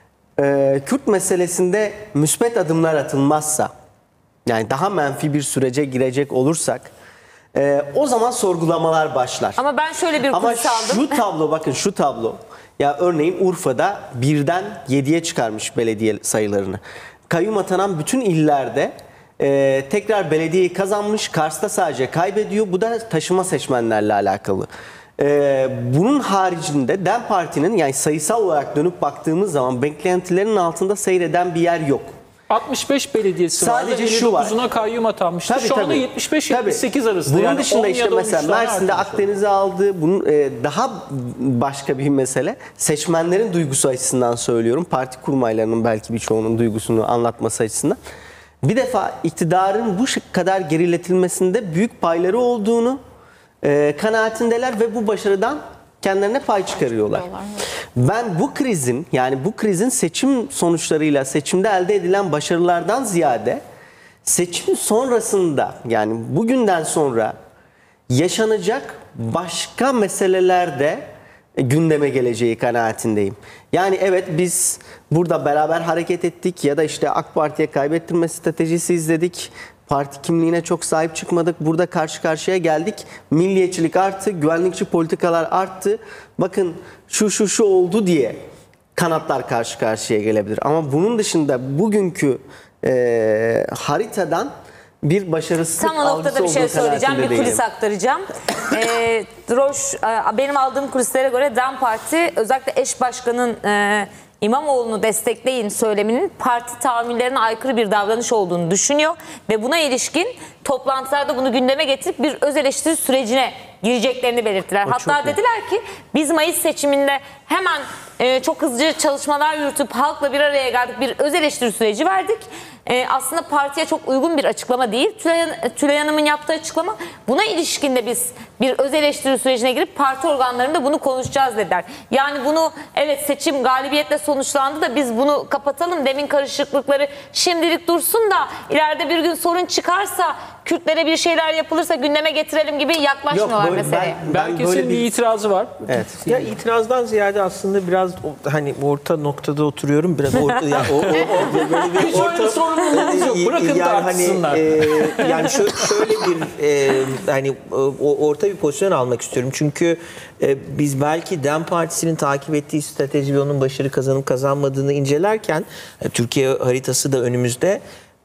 e, Kürt meselesinde müspet adımlar atılmazsa, yani daha menfi bir sürece girecek olursak, e, o zaman sorgulamalar başlar. Ama ben şöyle bir Ama kurs aldım. şu tablo, bakın şu tablo. Ya örneğin Urfa'da birden yediye çıkarmış belediye sayılarını. Kayyum atanan bütün illerde e, tekrar belediyeyi kazanmış. Kars'ta sadece kaybediyor. Bu da taşıma seçmenlerle alakalı. E, bunun haricinde DEM Parti'nin, yani sayısal olarak dönüp baktığımız zaman beklentilerin altında seyreden bir yer yok. altmış beş belediyesi Sadece vardı. şu var. elli dokuzuna kayyum atanmıştı. Tabii, Şu anda tabii. yetmiş beş yetmiş sekiz arasında. Bunun yani dışında işte mesela Mersin'de artmış. Akdeniz'i aldı. Bunun e, daha başka bir mesele. Seçmenlerin duygusu açısından söylüyorum. Parti kurmaylarının belki birçoğunun duygusunu anlatması açısından. Bir defa iktidarın bu kadar geriletilmesinde büyük payları olduğunu e, kanaatindeler ve bu başarıdan kendilerine pay çıkarıyorlar. Ben bu krizin, yani bu krizin seçim sonuçlarıyla, seçimde elde edilen başarılardan ziyade seçim sonrasında, yani bugünden sonra yaşanacak başka meselelerde gündeme geleceği kanaatindeyim. Yani evet, biz burada beraber hareket ettik ya da işte AK Parti'ye kaybettirme stratejisi izledik. Parti kimliğine çok sahip çıkmadık. Burada karşı karşıya geldik. Milliyetçilik arttı, güvenlikçi politikalar arttı. Bakın şu şu şu oldu diye kanatlar karşı karşıya gelebilir. Ama bunun dışında bugünkü e, haritadan bir başarısızlık tam o noktada bir şey söyleyeceğim, bir kulis değilim. aktaracağım. ee, Roş, benim aldığım kulislere göre DEM Parti özellikle eş başkanın e, İmamoğlu'nu destekleyin söyleminin parti tahammüllerine aykırı bir davranış olduğunu düşünüyor ve buna ilişkin toplantılarda bunu gündeme getirip bir öz eleştiri sürecine gireceklerini belirttiler. O Hatta çok iyi. dediler ki biz Mayıs seçiminde hemen e, çok hızlıca çalışmalar yürütüp halkla bir araya geldik, bir öz eleştiri süreci verdik. E, aslında partiye çok uygun bir açıklama değil. Tülay, Tülay Hanım'ın yaptığı açıklama, buna ilişkin de biz bir öz eleştiri sürecine girip parti organlarında bunu konuşacağız dediler. Yani bunu evet seçim galibiyetle sonuçlandı da biz bunu kapatalım, demin karışıklıkları şimdilik dursun da ileride bir gün sorun çıkarsa, Kürtlere bir şeyler yapılırsa gündeme getirelim gibi yaklaşmıyorlar Yok, böyle meseleye. ben- ben Herkesin böyle bir bir- itirazı var. Evet. Ya itirazdan ziyade aslında biraz o- hani orta noktada oturuyorum. Biraz orta ya o, o, o böyle bir Hiç öyle bir sorumluluğumuz yok. Bırakın tartışsınlar. Hani, e, yani şö- şöyle bir e, hani o, orta bir pozisyon almak istiyorum. Çünkü e, biz belki DEM Partisi'nin takip ettiği strateji ve onun başarı kazanıp kazanmadığını incelerken e, Türkiye haritası da önümüzde.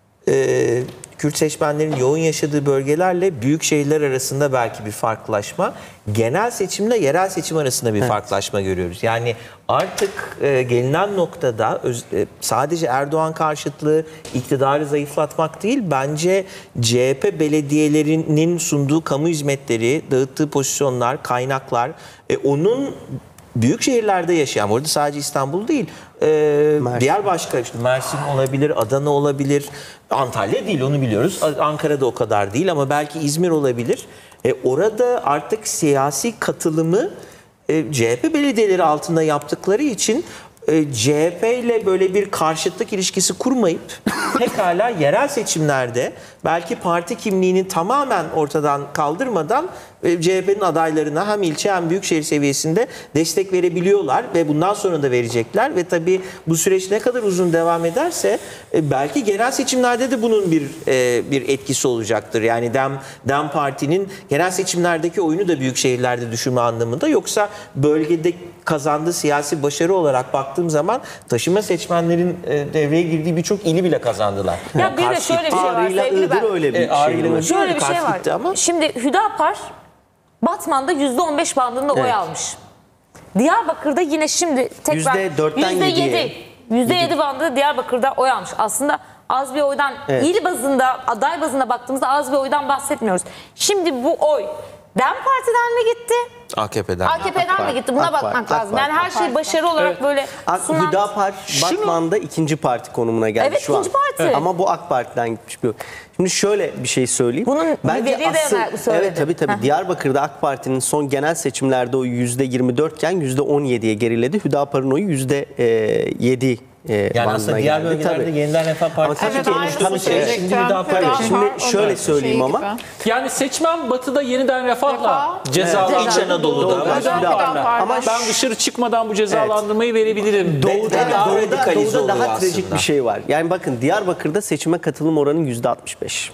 E, Kürt seçmenlerin yoğun yaşadığı bölgelerle büyük şehirler arasında belki bir farklılaşma, genel seçimle yerel seçim arasında bir Evet. farklılaşma görüyoruz. Yani artık e, gelinen noktada öz- e, sadece Erdoğan karşıtlığı iktidarı zayıflatmak değil, bence C H P belediyelerinin sunduğu kamu hizmetleri, dağıttığı pozisyonlar, kaynaklar, e, onun büyük şehirlerde yaşayan, bu arada sadece İstanbul değil, e, diğer başka işte Mersin olabilir, Adana olabilir, Antalya değil, onu biliyoruz. Ankara'da o kadar değil ama belki İzmir olabilir. E, orada artık siyasi katılımı e, C H P belediyeleri altında yaptıkları için e, C H P ile böyle bir karşıtlık ilişkisi kurmayıp pekala yerel seçimlerde belki parti kimliğini tamamen ortadan kaldırmadan e, C H P'nin adaylarına hem ilçe hem büyükşehir seviyesinde destek verebiliyorlar ve bundan sonra da verecekler ve tabii bu süreç ne kadar uzun devam ederse e, belki genel seçimlerde de bunun bir e, bir etkisi olacaktır. Yani DEM DEM Parti'nin genel seçimlerdeki oyunu da büyük şehirlerde düşürme anlamında, yoksa bölgede kazandığı siyasi başarı olarak baktığım zaman taşıma seçmenlerin e, devreye girdiği birçok ili bile kazandılar. Ya bir de şöyle bir şey var sevgili ben. E, Ağrı'yla Iğdır Şöyle bir şey kart var. gitti ama. Şimdi Hüdapar Batman'da yüzde on beş bandında oy Evet. almış. Diyarbakır'da yine şimdi tekrar yüzde dörtten yüzde yediye. yedi yüzde yedi bandında Diyarbakır'da oy almış. Aslında az bir oydan, Evet. il bazında, aday bazında baktığımızda az bir oydan bahsetmiyoruz. Şimdi bu oy DEM Parti'den mi gitti? A K P'den. A K P'den mi gitti? Buna AK bakmak Parti, AK lazım. Yani her Parti. şey başarı olarak Evet. böyle Ak- sunan... Hüdapar Batman'da ikinci parti konumuna geldi Evet, şu an. ikinci parti. Ama bu AK Parti'den gitmiş bir. Şimdi şöyle bir şey söyleyeyim. Bunun bir veriye dayanarak söyledi. Evet tabii tabii. Heh. Diyarbakır'da AK Parti'nin son genel seçimlerde oyu yüzde yirmi dört iken yüzde on yediye geriledi. Hüdapar'ın oyu yüzde yedi. Yani aslında diğer bölgelerde Yeniden Refah Partisi Ama tabii ki konuştuğumuz şey şimdi Hüdapar. Şimdi şöyle söyleyeyim ama. Yani seçmen batıda Yeniden Refah'la cezalandırılıyor. İç Anadolu'da. Ama ben dışarı çıkmadan bu cezalandırmayı verebilirim. Doğuda, Evet, daha doğuda, radikalize doğuda oluyor daha trajik aslında. bir şey var. Yani bakın Diyarbakır'da seçime katılım oranı yüzde altmış beş.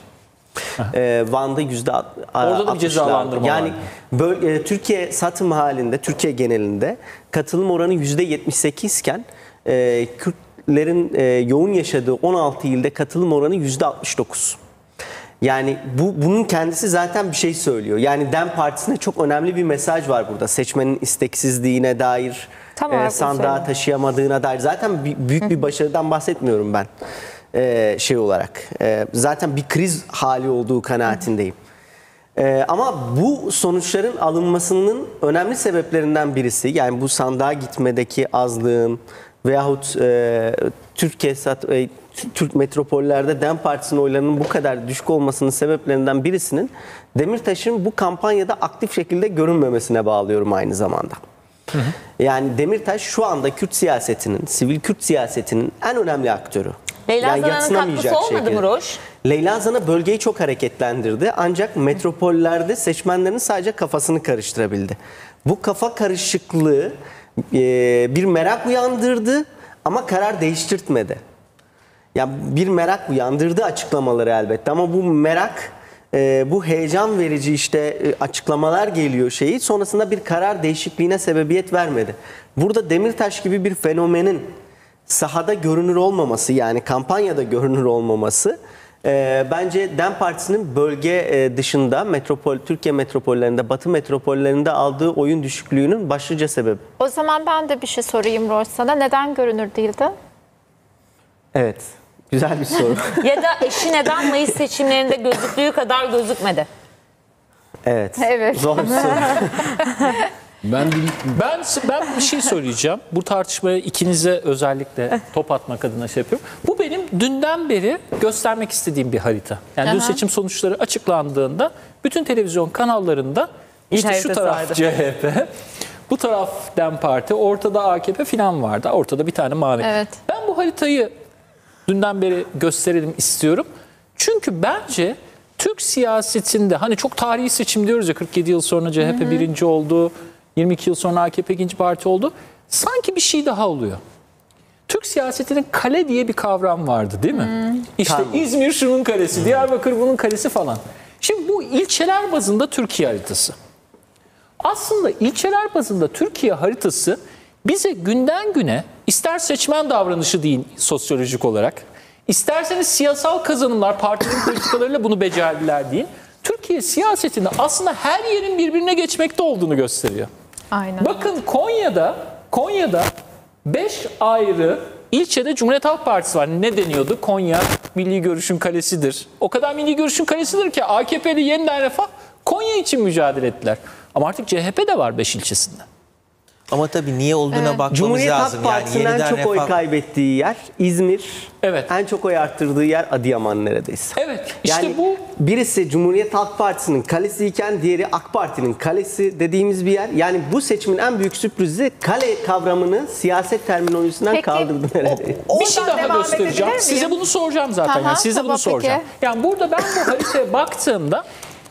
Ee, Van'da yüzde Orada da bir cezalandırma Yani var. böl- e, Türkiye satım halinde, Türkiye genelinde katılım oranı yüzde yetmiş sekiz iken e, Kürtlerin e, yoğun yaşadığı on altı ilde katılım oranı yüzde altmış dokuz. Yani bu bunun kendisi zaten bir şey söylüyor. Yani DEM Partisi'ne çok önemli bir mesaj var burada. Seçmenin isteksizliğine dair, Tam e, olarak bunu sandığa söylüyorum. taşıyamadığına dair. Zaten bi- büyük bir başarıdan bahsetmiyorum ben e, şey olarak. E, zaten bir kriz hali olduğu kanaatindeyim. E, ama bu sonuçların alınmasının önemli sebeplerinden birisi, yani bu sandığa gitmedeki azlığın veyahut e, Türkiye sat, e, Türk metropollerde DEM Partisi'nin oylarının bu kadar düşük olmasının sebeplerinden birisinin Demirtaş'ın bu kampanyada aktif şekilde görünmemesine bağlıyorum aynı zamanda. Hı hı. Yani Demirtaş şu anda Kürt siyasetinin, sivil Kürt siyasetinin en önemli aktörü. Leyla Yani Zana'nın yadsınamayacak katkısı olmadı şekilde. mı Roş? Leyla Zana bölgeyi çok hareketlendirdi, ancak metropollerde seçmenlerin sadece kafasını karıştırabildi. Bu kafa karışıklığı e, bir merak uyandırdı ama karar değiştirtmedi. Ya bir merak uyandırdı açıklamaları elbette, ama bu merak, e, bu heyecan verici işte e, açıklamalar geliyor şeyi, sonrasında bir karar değişikliğine sebebiyet vermedi. Burada Demirtaş gibi bir fenomenin sahada görünür olmaması, yani kampanyada görünür olmaması Ee, bence DEM Partisi'nin bölge e, dışında metropol, Türkiye metropollerinde, Batı metropollerinde aldığı oyun düşüklüğünün başlıca sebebi. O zaman ben de bir şey sorayım Roş sana. Neden görünür değildi? Evet, güzel bir soru. Ya da eşi neden Mayıs seçimlerinde gözüktüğü kadar gözükmedi? Evet. Evet. Zor bir soru. Ben ben ben bir şey söyleyeceğim. Bu tartışmaya ikinize özellikle top atmak adına şey yapıyorum. Bu benim dünden beri göstermek istediğim bir harita. Yani dün Aha. seçim sonuçları açıklandığında bütün televizyon kanallarında işte İl şu haritası taraf vardı. C H P, bu taraf DEM Parti, ortada A K P falan vardı. Ortada bir tane mavi. Evet. Ben bu haritayı dünden beri gösterelim istiyorum. Çünkü bence Türk siyasetinde hani çok tarihi seçim diyoruz ya, kırk yedi yıl sonra C H P Hı hı. birinci oldu. yirmi iki yıl sonra A K P ikinci parti oldu. Sanki bir şey daha oluyor. Türk siyasetinin kale diye bir kavram vardı değil mi? İşte Tamam. İzmir şunun kalesi, Diyarbakır bunun kalesi falan. Şimdi bu ilçeler bazında Türkiye haritası. Aslında ilçeler bazında Türkiye haritası bize günden güne, ister seçmen davranışı deyin sosyolojik olarak, isterseniz siyasal kazanımlar, partinin politikalarıyla bunu becerdiler deyin. Türkiye siyasetinde aslında her yerin birbirine geçmekte olduğunu gösteriyor. Aynen. Bakın Konya'da Konya'da beş ayrı ilçede Cumhuriyet Halk Partisi var. Ne deniyordu? Konya Milli Görüş'ün kalesidir. O kadar Milli Görüş'ün kalesidir ki A K P'li Yeniden Refah Konya için mücadele ettiler. Ama artık C H P de var beş ilçesinde. Ama tabii niye olduğuna bakmamız Cumhuriyet Halk lazım. Yani Partisi'nin en yeniden çok oy refah- kaybettiği yer İzmir. Evet. En çok oy arttırdığı yer Adıyaman neredeyse. Evet. İşte Yani bu birisi Cumhuriyet Halk Partisi'nin kalesiyken diğeri AK Parti'nin kalesi dediğimiz bir yer. Yani bu seçimin en büyük sürprizi kale kavramını siyaset terminolojisinden Peki, kaldırdı neredeyse. bir şey daha devam göstereceğim. edebilir miyim? Size bunu soracağım zaten. Aha, yani size tamam, bunu soracağım. peki. Yani burada ben bu haritaya baktığımda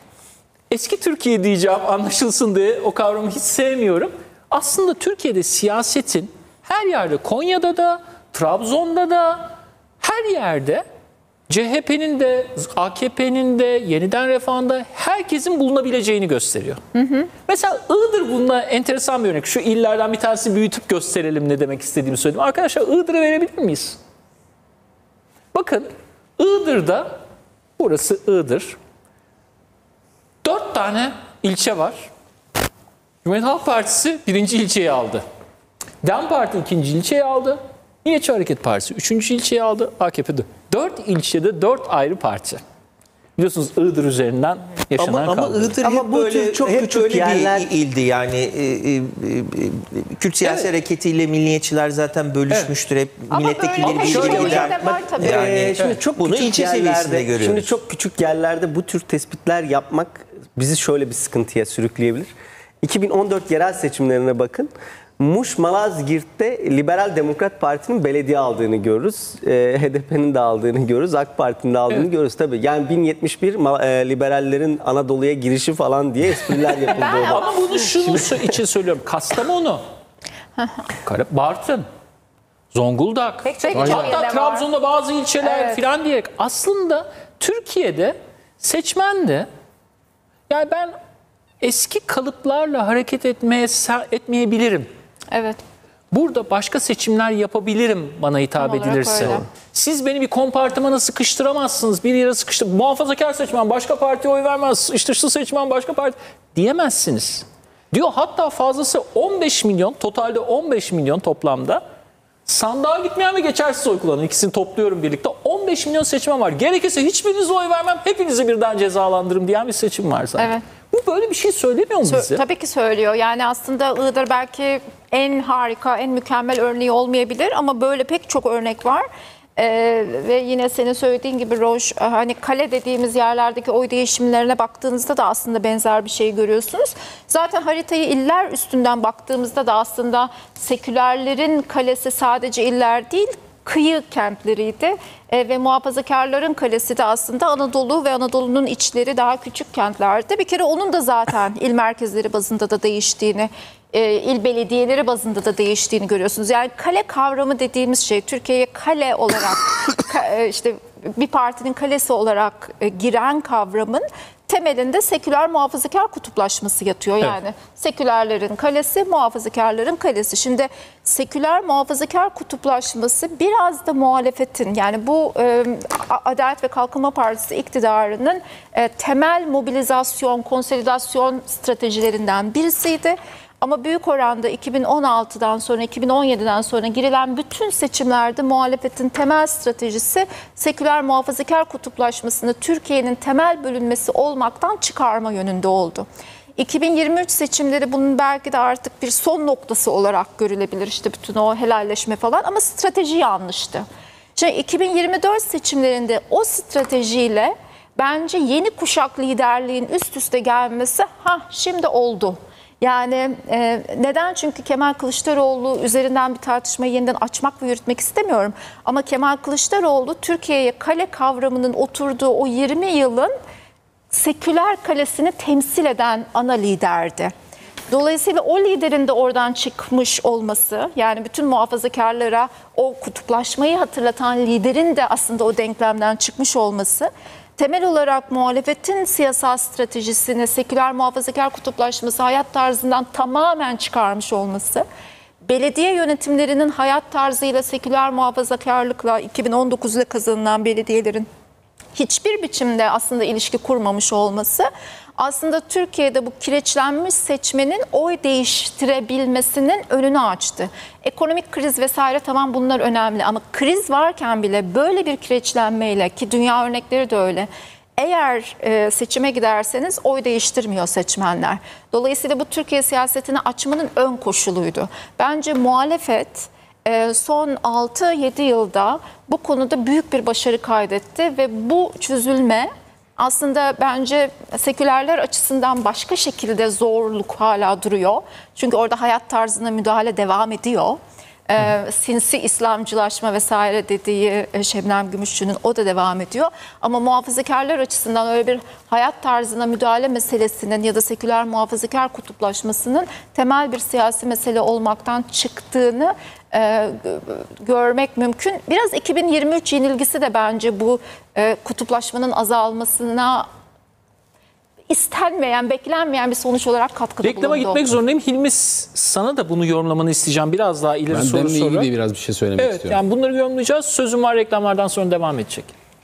eski Türkiye diyeceğim anlaşılsın diye, o kavramı hiç sevmiyorum. Aslında Türkiye'de siyasetin her yerde, Konya'da da, Trabzon'da da, her yerde C H P'nin de, A K P'nin de, Yeniden Refah'ın da herkesin bulunabileceğini gösteriyor. Hı hı. Mesela Iğdır bununla enteresan bir örnek. Şu illerden bir tanesi büyütüp gösterelim ne demek istediğimi söyledim. Arkadaşlar Iğdır'ı verebilir miyiz? Bakın Iğdır'da, burası Iğdır. Dört tane ilçe var. Cumhuriyet Halk Partisi birinci ilçeyi aldı. DEM Parti ikinci ilçeyi aldı. Milliyetçi Hareket Partisi üçüncü ilçeyi aldı. A K P'de. Dört ilçede dört ayrı parti. Biliyorsunuz Iğdır üzerinden yaşanan Ama, ama kavga. Iğdır Ama hep bu böyle tür çok hep küçük böyle yerler- bir ildi yani. E, e, e, Kürt siyasi Evet. hareketiyle milliyetçiler zaten bölüşmüştür. Hep Ama milletvekilleri böyle birliğiyle şöyle gider. de var tabii. Yani Ee, şimdi çok bunu küçük ilçe yerlerde, seviyesinde görüyoruz. Şimdi çok küçük yerlerde bu tür tespitler yapmak bizi şöyle bir sıkıntıya sürükleyebilir. iki bin on dört yerel seçimlerine bakın. Muş Malazgirt'te Liberal Demokrat Parti'nin belediye aldığını görürüz. E, H D P'nin de aldığını görürüz. AK Parti'nin de aldığını Evet. görürüz tabii. Yani bin yetmiş bir ma- e, liberallerin Anadolu'ya girişi falan diye espriler yapıldı orada. Ama bunu şunun sö- için söylüyorum. Kastamonu, Kara- Bartın, Zonguldak, Pek çok hatta ilçede var. Trabzon'da bazı ilçeler Evet. filan diyerek aslında Türkiye'de seçmen de, yani ben eski kalıplarla hareket etmeye etmeyebilirim. Evet. Burada başka seçimler yapabilirim bana hitap Tam olarak edilirse. öyle. Siz beni bir kompartımana sıkıştıramazsınız. Bir yere sıkıştır. Muhafazakar seçmen başka partiye oy vermez. İşte şu seçmen başka parti diyemezsiniz. Diyor, hatta fazlası on beş milyon, totalde on beş milyon toplamda sandığa gitmeyen ve geçersiz oy kullanan, ikisini topluyorum birlikte. on beş milyon seçmen var. Gerekirse hiçbirinize oy vermem, hepinizi birden cezalandırırım diyen bir seçim var zaten. Evet. Bu böyle bir şey söylemiyor mu Sö- bize? Tabii ki söylüyor. Yani aslında Iğdır belki en harika, en mükemmel örneği olmayabilir ama böyle pek çok örnek var. Ee, ve yine senin söylediğin gibi Roş, hani kale dediğimiz yerlerdeki oy değişimlerine baktığınızda da aslında benzer bir şey görüyorsunuz. Zaten haritayı iller üstünden baktığımızda da aslında sekülerlerin kalesi sadece iller değil, kıyı kentleriydi. E, ve muhafazakarların kalesi de aslında Anadolu ve Anadolu'nun içleri daha küçük kentlerdi. Bir kere onun da zaten il merkezleri bazında da değiştiğini, e, il belediyeleri bazında da değiştiğini görüyorsunuz. Yani kale kavramı dediğimiz şey Türkiye'ye kale olarak ka- e, işte bir partinin kalesi olarak e, giren kavramın temelinde seküler muhafazakar kutuplaşması yatıyor. Evet. Yani sekülerlerin kalesi, muhafazakarların kalesi. Şimdi seküler muhafazakar kutuplaşması biraz da muhalefetin, yani bu e, Adalet ve Kalkınma Partisi iktidarının e, temel mobilizasyon, konsolidasyon stratejilerinden birisiydi. Ama büyük oranda iki bin on altıdan sonra, iki bin on yediden sonra girilen bütün seçimlerde muhalefetin temel stratejisi seküler muhafazakar kutuplaşmasını Türkiye'nin temel bölünmesi olmaktan çıkarma yönünde oldu. iki bin yirmi üç seçimleri bunun belki de artık bir son noktası olarak görülebilir, işte bütün o helalleşme falan, ama strateji yanlıştı. Şimdi iki bin yirmi dört seçimlerinde o stratejiyle bence yeni kuşak liderliğin üst üste gelmesi ha şimdi oldu. Yani e, neden? Çünkü Kemal Kılıçdaroğlu üzerinden bir tartışmayı yeniden açmak ve yürütmek istemiyorum. Ama Kemal Kılıçdaroğlu Türkiye'ye kale kavramının oturduğu o yirmi yılın seküler kalesini temsil eden ana liderdi. Dolayısıyla o liderin de oradan çıkmış olması, yani bütün muhafazakarlara o kutuplaşmayı hatırlatan liderin de aslında o denklemden çıkmış olması, temel olarak muhalefetin siyasal stratejisini seküler muhafazakar kutuplaşması hayat tarzından tamamen çıkarmış olması, belediye yönetimlerinin hayat tarzıyla seküler muhafazakarlıkla iki bin on dokuzda kazanılan belediyelerin hiçbir biçimde aslında ilişki kurmamış olması, aslında Türkiye'de bu kireçlenmiş seçmenin oy değiştirebilmesinin önünü açtı. Ekonomik kriz vesaire, tamam, bunlar önemli, ama kriz varken bile böyle bir kireçlenmeyle, ki dünya örnekleri de öyle, eğer e, seçime giderseniz oy değiştirmiyor seçmenler. Dolayısıyla bu Türkiye siyasetini açmanın ön koşuluydu. Bence muhalefet e, son altı yedi yılda bu konuda büyük bir başarı kaydetti ve bu çözülme aslında bence sekülerler açısından başka şekilde zorluk hala duruyor. Çünkü orada hayat tarzına müdahale devam ediyor. Ee, sinsi İslamcılaşma vesaire dediği Şebnem Gümüşçü'nün, o da devam ediyor. Ama muhafazakarlar açısından öyle bir hayat tarzına müdahale meselesinin ya da seküler muhafazakar kutuplaşmasının temel bir siyasi mesele olmaktan çıktığını e, görmek mümkün. Biraz iki bin yirmi üç yenilgisi de bence bu e, kutuplaşmanın azalmasına istenmeyen, beklenmeyen bir sonuç olarak katkıda bulundu. Reklama gitmek zorundayım. Hilmi, sana da bunu yorumlamanı isteyeceğim. Biraz daha ileri ben soru benimle sonra. ilgili biraz bir şey söylemek evet, istiyorum. Yani bunları yorumlayacağız. Sözüm var, reklamlardan sonra devam edecek.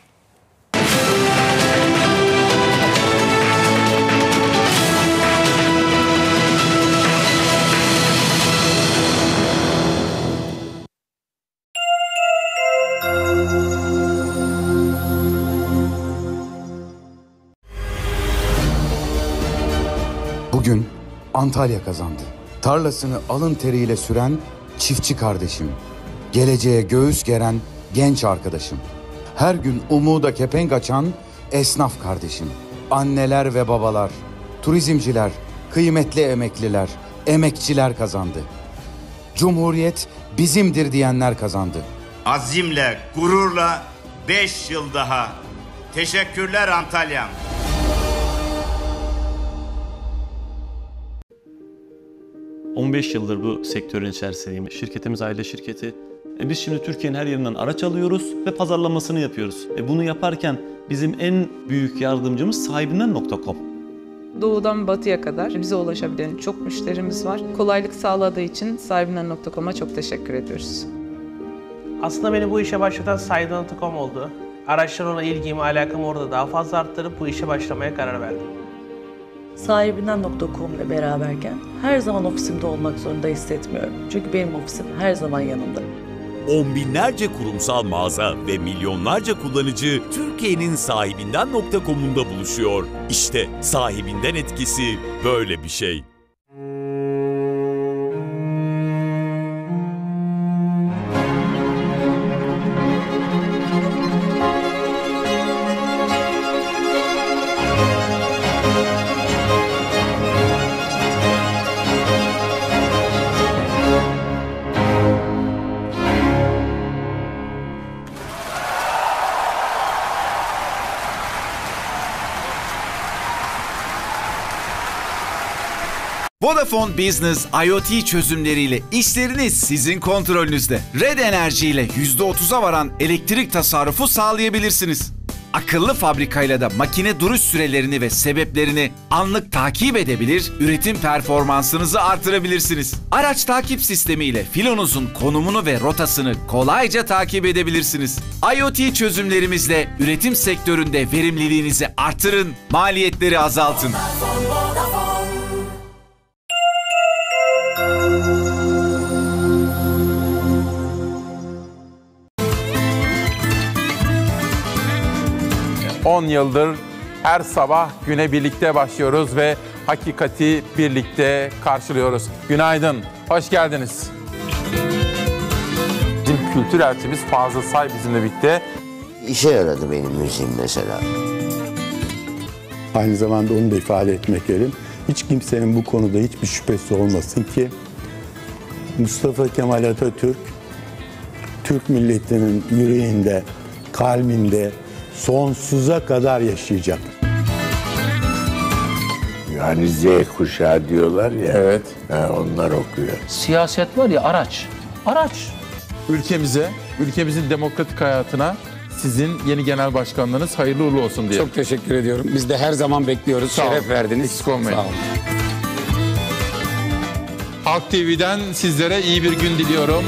Bugün Antalya kazandı. Tarlasını alın teriyle süren çiftçi kardeşim. Geleceğe göğüs geren genç arkadaşım. Her gün umuda kepenk açan esnaf kardeşim. Anneler ve babalar, turizmciler, kıymetli emekliler, emekçiler kazandı. Cumhuriyet bizimdir diyenler kazandı. Azimle, gururla beş yıl daha. Teşekkürler Antalya'm. on beş yıldır bu sektörün içerisindeyim. Şirketimiz aile şirketi. E biz şimdi Türkiye'nin her yerinden araç alıyoruz ve pazarlamasını yapıyoruz. E bunu yaparken bizim en büyük yardımcımız sahibinden nokta com. Doğudan batıya kadar bize ulaşabilen çok müşterimiz var. Kolaylık sağladığı için sahibinden nokta com'a çok teşekkür ediyoruz. Aslında beni bu işe başlatan sahibinden nokta com oldu. Araçlara olan ilgimi, alakamı orada daha fazla arttırıp bu işe başlamaya karar verdim. Sahibinden nokta com ile beraberken her zaman ofisimde olmak zorunda hissetmiyorum. Çünkü benim ofisim her zaman yanımda. On binlerce kurumsal mağaza ve milyonlarca kullanıcı Türkiye'nin sahibinden nokta com'unda buluşuyor. İşte sahibinden etkisi böyle bir şey. Vodafone Business IoT çözümleriyle işleriniz sizin kontrolünüzde. Red Enerji ile yüzde otuza varan elektrik tasarrufu sağlayabilirsiniz. Akıllı fabrikayla da makine duruş sürelerini ve sebeplerini anlık takip edebilir, üretim performansınızı artırabilirsiniz. Araç takip sistemiyle filonuzun konumunu ve rotasını kolayca takip edebilirsiniz. IoT çözümlerimizle üretim sektöründe verimliliğinizi artırın, maliyetleri azaltın. on yıldır her sabah güne birlikte başlıyoruz ve hakikati birlikte karşılıyoruz. Günaydın, hoş geldiniz. Bizim kültür elçimiz Fazıl Say bizimle birlikte. İşe yaradı benim müziğim mesela. Aynı zamanda onu da ifade etmek gerekiyor. Hiç kimsenin bu konuda hiçbir şüphesi olmasın ki Mustafa Kemal Atatürk Türk milletinin yüreğinde, kalbinde sonsuza kadar yaşayacak. Yani Z kuşağı diyorlar ya. Evet. Ha, onlar okuyor. Siyaset var ya, araç. Araç. Ülkemize, ülkemizin demokratik hayatına sizin yeni genel başkanlığınız hayırlı uğurlu olsun diye. Çok teşekkür ediyorum. Biz de her zaman bekliyoruz. Sağ Şeref olun. verdiniz. Eksik olmayın. Sağ olun. Halk T V'den sizlere iyi bir gün diliyorum.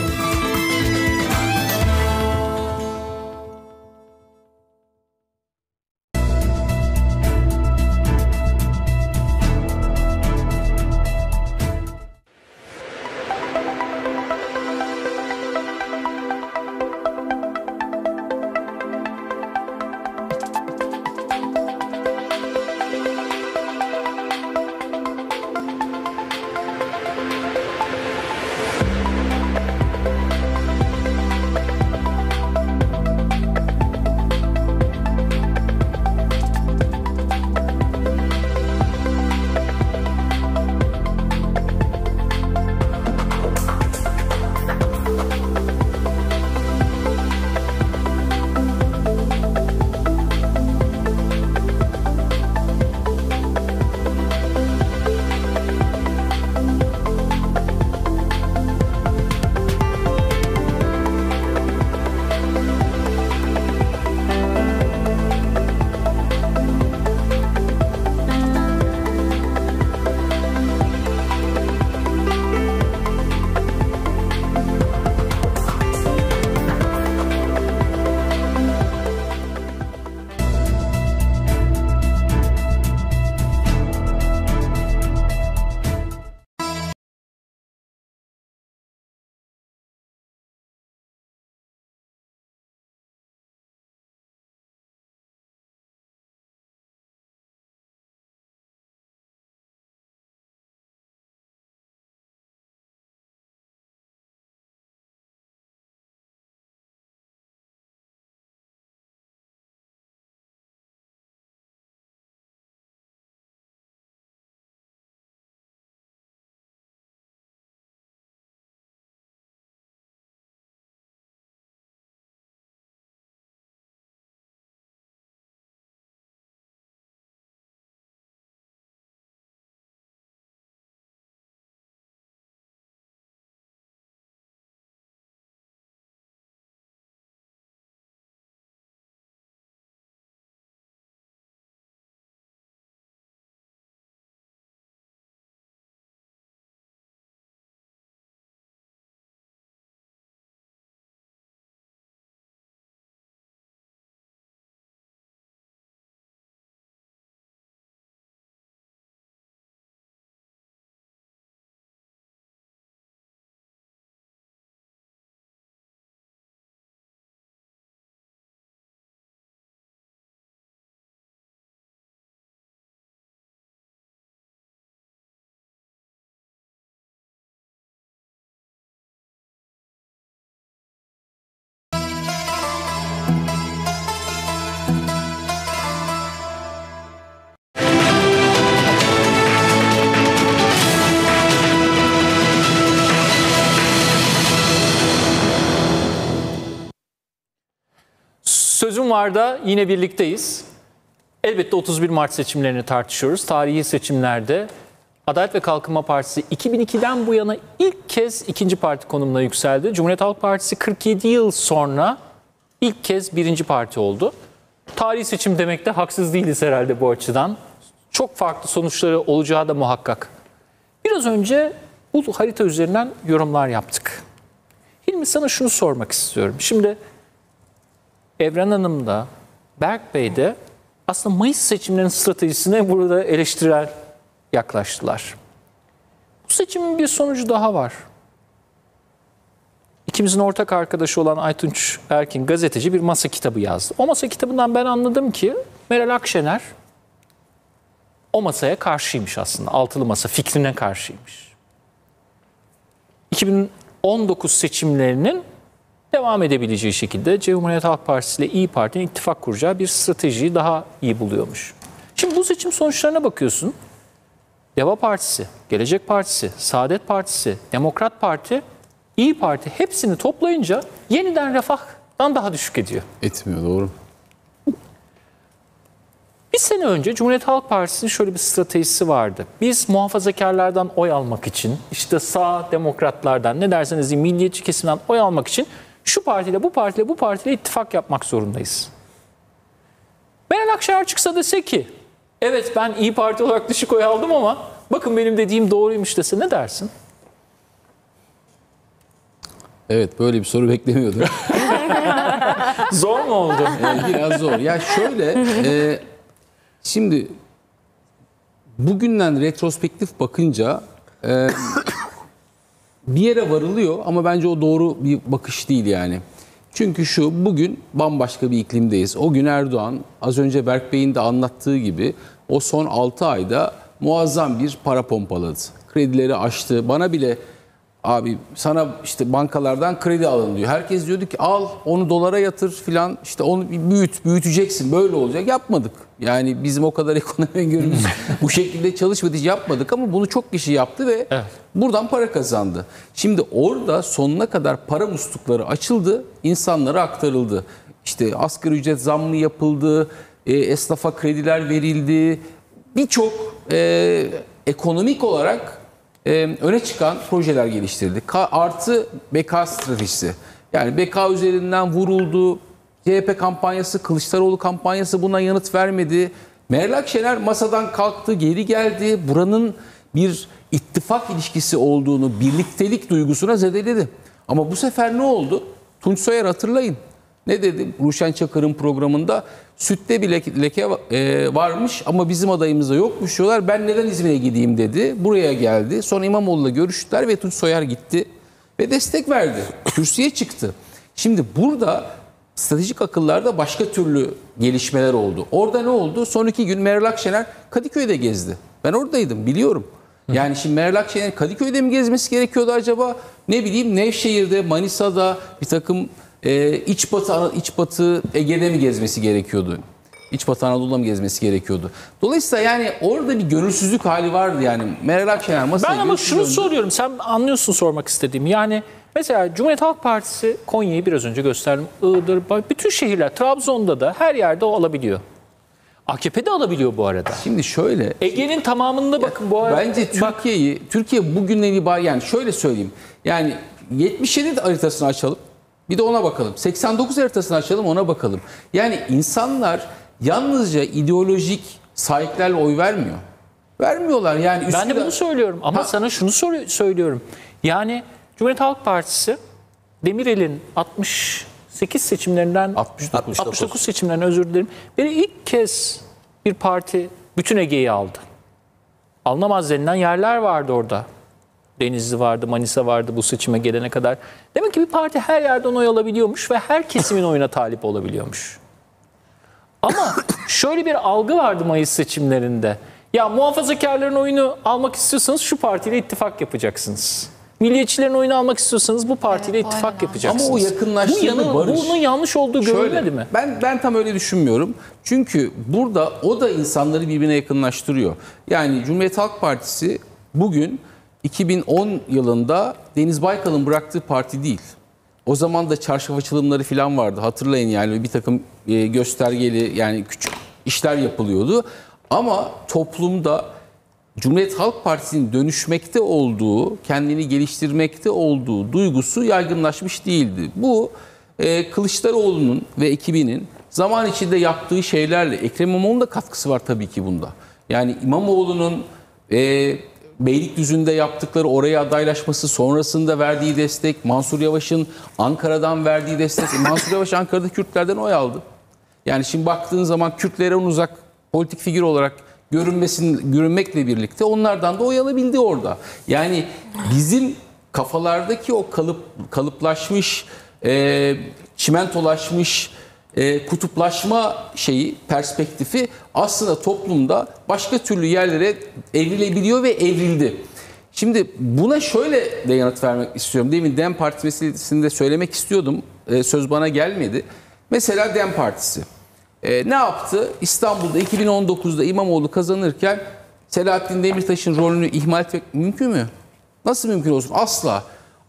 Sözüm var da yine birlikteyiz. Elbette otuz bir Mart seçimlerini tartışıyoruz. Tarihi seçimlerde Adalet ve Kalkınma Partisi iki bin ikiden bu yana ilk kez ikinci parti konumuna yükseldi. Cumhuriyet Halk Partisi kırk yedi yıl sonra ilk kez birinci parti oldu. tarihi seçim demekte haksız değiliz herhalde bu açıdan. Çok farklı sonuçları olacağı da muhakkak. Biraz önce bu harita üzerinden yorumlar yaptık. Hilmi, sana şunu sormak istiyorum. Şimdi Evren Hanım da Berk Bey de aslında Mayıs seçimlerinin stratejisine burada eleştirel yaklaştılar. Bu seçimin bir sonucu daha var. İkimizin ortak arkadaşı olan Aytunç Erkin, gazeteci, bir masa kitabı yazdı. O masa kitabından ben anladım ki Meral Akşener o masaya karşıymış aslında. Altılı masa fikrine karşıymış. iki bin on dokuz seçimlerinin devam edebileceği şekilde Cumhuriyet Halk Partisi ile İYİ Parti'nin ittifak kuracağı bir stratejiyi daha iyi buluyormuş. Şimdi bu seçim sonuçlarına bakıyorsun. Deva Partisi, Gelecek Partisi, Saadet Partisi, Demokrat Parti, İYİ Parti hepsini toplayınca yeniden Refah'tan daha düşük ediyor. Etmiyor, doğru. Bir sene önce Cumhuriyet Halk Partisi'nin şöyle bir stratejisi vardı. Biz muhafazakarlardan oy almak için, işte sağ demokratlardan, ne derseniz deyin, milliyetçi kesimden oy almak için şu partiyle, bu partiyle, bu partiyle ittifak yapmak zorundayız. Meral Akşener çıksa dese ki, evet ben İYİ Parti olarak düşük oy aldım ama bakın benim dediğim doğruymuş dese ne dersin? Evet, böyle bir soru beklemiyordum. Zor mu oldu? Ee, biraz zor. Ya şöyle, e, şimdi bugünden retrospektif bakınca e, bir yere varılıyor ama bence o doğru bir bakış değil yani. Çünkü şu, bugün bambaşka bir iklimdeyiz. O gün Erdoğan, az önce Berk Bey'in de anlattığı gibi o son altı ayda muazzam bir para pompaladı. Kredileri aştı. Bana bile abi sana işte bankalardan kredi alın diyor. Herkes diyordu ki al onu dolara yatır filan, işte onu büyüt, büyüteceksin, böyle olacak. Yapmadık. Yani bizim o kadar ekonomi öngörümüz bu şekilde çalışmadı, hiç yapmadık ama bunu çok kişi yaptı ve evet, buradan para kazandı. Şimdi orada sonuna kadar para muslukları açıldı, insanlara aktarıldı. İşte asgari ücret zammı yapıldı, e, esnafa krediler verildi. Birçok e, ekonomik olarak Ee, öne çıkan projeler geliştirdi. K artı B K stratejisi. Yani B K üzerinden vuruldu. C H P kampanyası, Kılıçdaroğlu kampanyası buna yanıt vermedi. Meral Akşener masadan kalktı, geri geldi. Buranın bir ittifak ilişkisi olduğunu, birliktelik duygusuna zedeledi. Ama bu sefer ne oldu? Tunç Soyer, hatırlayın. Ne dedi Ruşen Çakır'ın programında? Sütte bir leke, leke e, varmış ama bizim adayımızda yokmuş diyorlar. Ben neden İzmir'e gideyim dedi. Buraya geldi. Sonra İmamoğlu'yla görüştüler ve Tunç Soyer gitti. Ve destek verdi. Kürsüye çıktı. Şimdi burada stratejik akıllarda başka türlü gelişmeler oldu. Orada ne oldu? Son iki gün Meral Akşener Kadıköy'de gezdi. Ben oradaydım, biliyorum. Yani şimdi Meral Akşener Kadıköy'de mi gezmesi gerekiyordu acaba? Ne bileyim, Nevşehir'de, Manisa'da bir takım Ee, iç batı, iç batı Ege'de mi gezmesi gerekiyordu? İç batı Anadolu'da mı gezmesi gerekiyordu? Dolayısıyla yani orada bir gönülsüzlük hali vardı yani. Meral Akşener masaya... Ben ama şunu döndü. soruyorum, sen anlıyorsun sormak istediğimi. Yani mesela Cumhuriyet Halk Partisi Konya'yı biraz önce gösterdim. Iğdır, bütün şehirler, Trabzon'da da her yerde o alabiliyor. A K P de alabiliyor bu arada. Şimdi şöyle... Ege'nin tamamında bakın bu arada... Bence Türkiye'yi, Türkiye bugünden itibaren, yani şöyle söyleyeyim. Yani yetmiş yedi haritasını açalım. Bir de ona bakalım. seksen dokuz haritasını açalım, ona bakalım. Yani insanlar yalnızca ideolojik sahiplerle oy vermiyor. Vermiyorlar yani. Ben de bunu söylüyorum ama ha. sana şunu söylüyorum. Yani Cumhuriyet Halk Partisi Demirel'in altmış sekiz seçimlerinden altmış dokuz, altmış dokuz seçimlerinden özür dilerim. Beri ilk kez bir parti bütün Ege'yi aldı. Alınamaz denilen yerler vardı orada. Denizli vardı, Manisa vardı bu seçime gelene kadar. Demek ki bir parti her yerden oy alabiliyormuş ve her kesimin oyuna talip olabiliyormuş. Ama şöyle bir algı vardı Mayıs seçimlerinde. Ya muhafazakarların oyunu almak istiyorsanız şu partiyle ittifak yapacaksınız. Milliyetçilerin oyunu almak istiyorsanız bu partiyle evet, ittifak yapacaksınız. Ama o yakınlaştırma, bu Barış. Bunun yanlış olduğu görülmedi mi? Ben ben tam öyle düşünmüyorum. Çünkü burada o da insanları birbirine yakınlaştırıyor. Yani Cumhuriyet Halk Partisi bugün iki bin on yılında Deniz Baykal'ın bıraktığı parti değil. O zaman da çarşaf açılımları falan vardı. Hatırlayın yani bir takım göstergeli yani küçük işler yapılıyordu. Ama toplumda Cumhuriyet Halk Partisi'nin dönüşmekte olduğu, kendini geliştirmekte olduğu duygusu yaygınlaşmış değildi. Bu Kılıçdaroğlu'nun ve ekibinin zaman içinde yaptığı şeylerle Ekrem İmamoğlu'nun da katkısı var tabii ki bunda. Yani İmamoğlu'nun e, Beylikdüzü'nde yaptıkları, oraya adaylaşması, sonrasında verdiği destek, Mansur Yavaş'ın Ankara'dan verdiği destek. Mansur Yavaş Ankara'da Kürtlerden oy aldı. Yani şimdi baktığın zaman Kürtlere uzak politik figür olarak görünmesin, görünmekle birlikte onlardan da oy alabildi orada. Yani bizim kafalardaki o kalıp kalıplaşmış, e, çimentolaşmış, e, kutuplaşma şeyi, perspektifi aslında toplumda başka türlü yerlere evrilebiliyor ve evrildi. Şimdi buna şöyle de yanıt vermek istiyorum. Demin DEM Parti meselesinde söylemek istiyordum. E, söz bana gelmedi. Mesela DEM Partisi. E, ne yaptı? İstanbul'da iki bin on dokuzda İmamoğlu kazanırken Selahattin Demirtaş'ın rolünü ihmal etmek mümkün mü? Nasıl mümkün olsun? Asla.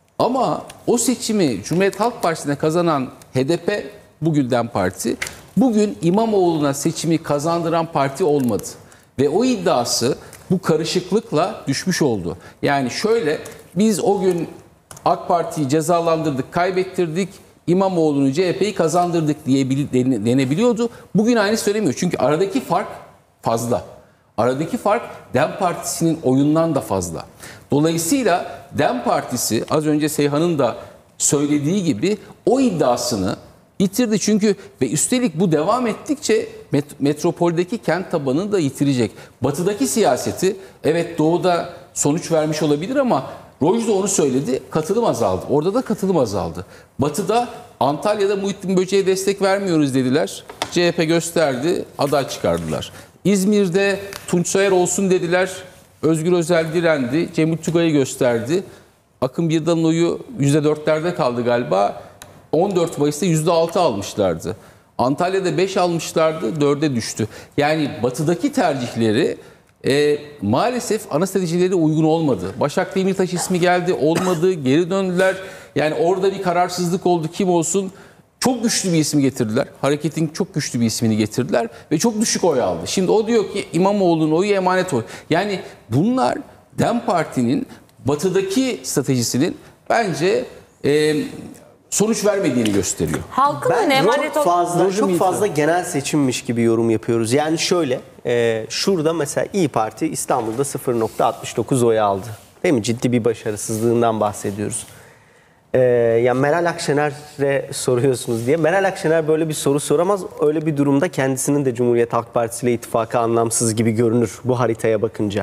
Ama o seçimi Cumhuriyet Halk Partisi'ne kazanan H D P, bugün DEM Parti, bugün İmamoğlu'na seçimi kazandıran parti olmadı. Ve o iddiası bu karışıklıkla düşmüş oldu. Yani şöyle, biz o gün AK Parti'yi cezalandırdık, kaybettirdik, İmamoğlu'nu, C H P'yi kazandırdık diye denebiliyordu. Bugün aynı söylemiyor. Çünkü aradaki fark fazla. Aradaki fark DEM Partisi'nin oyundan da fazla. Dolayısıyla DEM Partisi az önce Seyhan'ın da söylediği gibi o iddiasını yitirdi. Çünkü ve üstelik bu devam ettikçe met- metropoldeki kent tabanını da yitirecek. Batıdaki siyaseti evet doğuda sonuç vermiş olabilir ama Roj da onu söyledi, katılım azaldı. Orada da katılım azaldı. Batı'da Antalya'da Muhittin Böce'ye destek vermiyoruz dediler. C H P gösterdi, aday çıkardılar. İzmir'de Tunç Soyer olsun dediler. Özgür Özel direndi. Cemil Tugay'ı gösterdi. Akın Birdal'ın oyu yüzde dörtlerde kaldı galiba. on dört Mayıs'ta yüzde altı almışlardı. Antalya'da beş almışlardı, dörde düştü. Yani batıdaki tercihleri e, maalesef ana stratejileri uygun olmadı. Başak Demirtaş ismi geldi, olmadı, geri döndüler. Yani orada bir kararsızlık oldu, kim olsun? Çok güçlü bir ismi getirdiler. Hareketin çok güçlü bir ismini getirdiler ve çok düşük oy aldı. Şimdi o diyor ki İmamoğlu'nun oyu emanet oy. Yani bunlar DEM Parti'nin batıdaki stratejisinin bence e, sonuç vermediğini gösteriyor. Halkın Ben mı emanet çok fazla, ol- çok fazla genel seçimmiş gibi yorum yapıyoruz. Yani şöyle, e, şurada mesela İyi Parti İstanbul'da sıfır nokta altmış dokuz oy aldı. Değil mi? Ciddi bir başarısızlığından bahsediyoruz. Ee, ya Meral Akşener'e soruyorsunuz diye. Meral Akşener böyle bir soru soramaz. Öyle bir durumda kendisinin de Cumhuriyet Halk Partisi ile ittifakı anlamsız gibi görünür bu haritaya bakınca.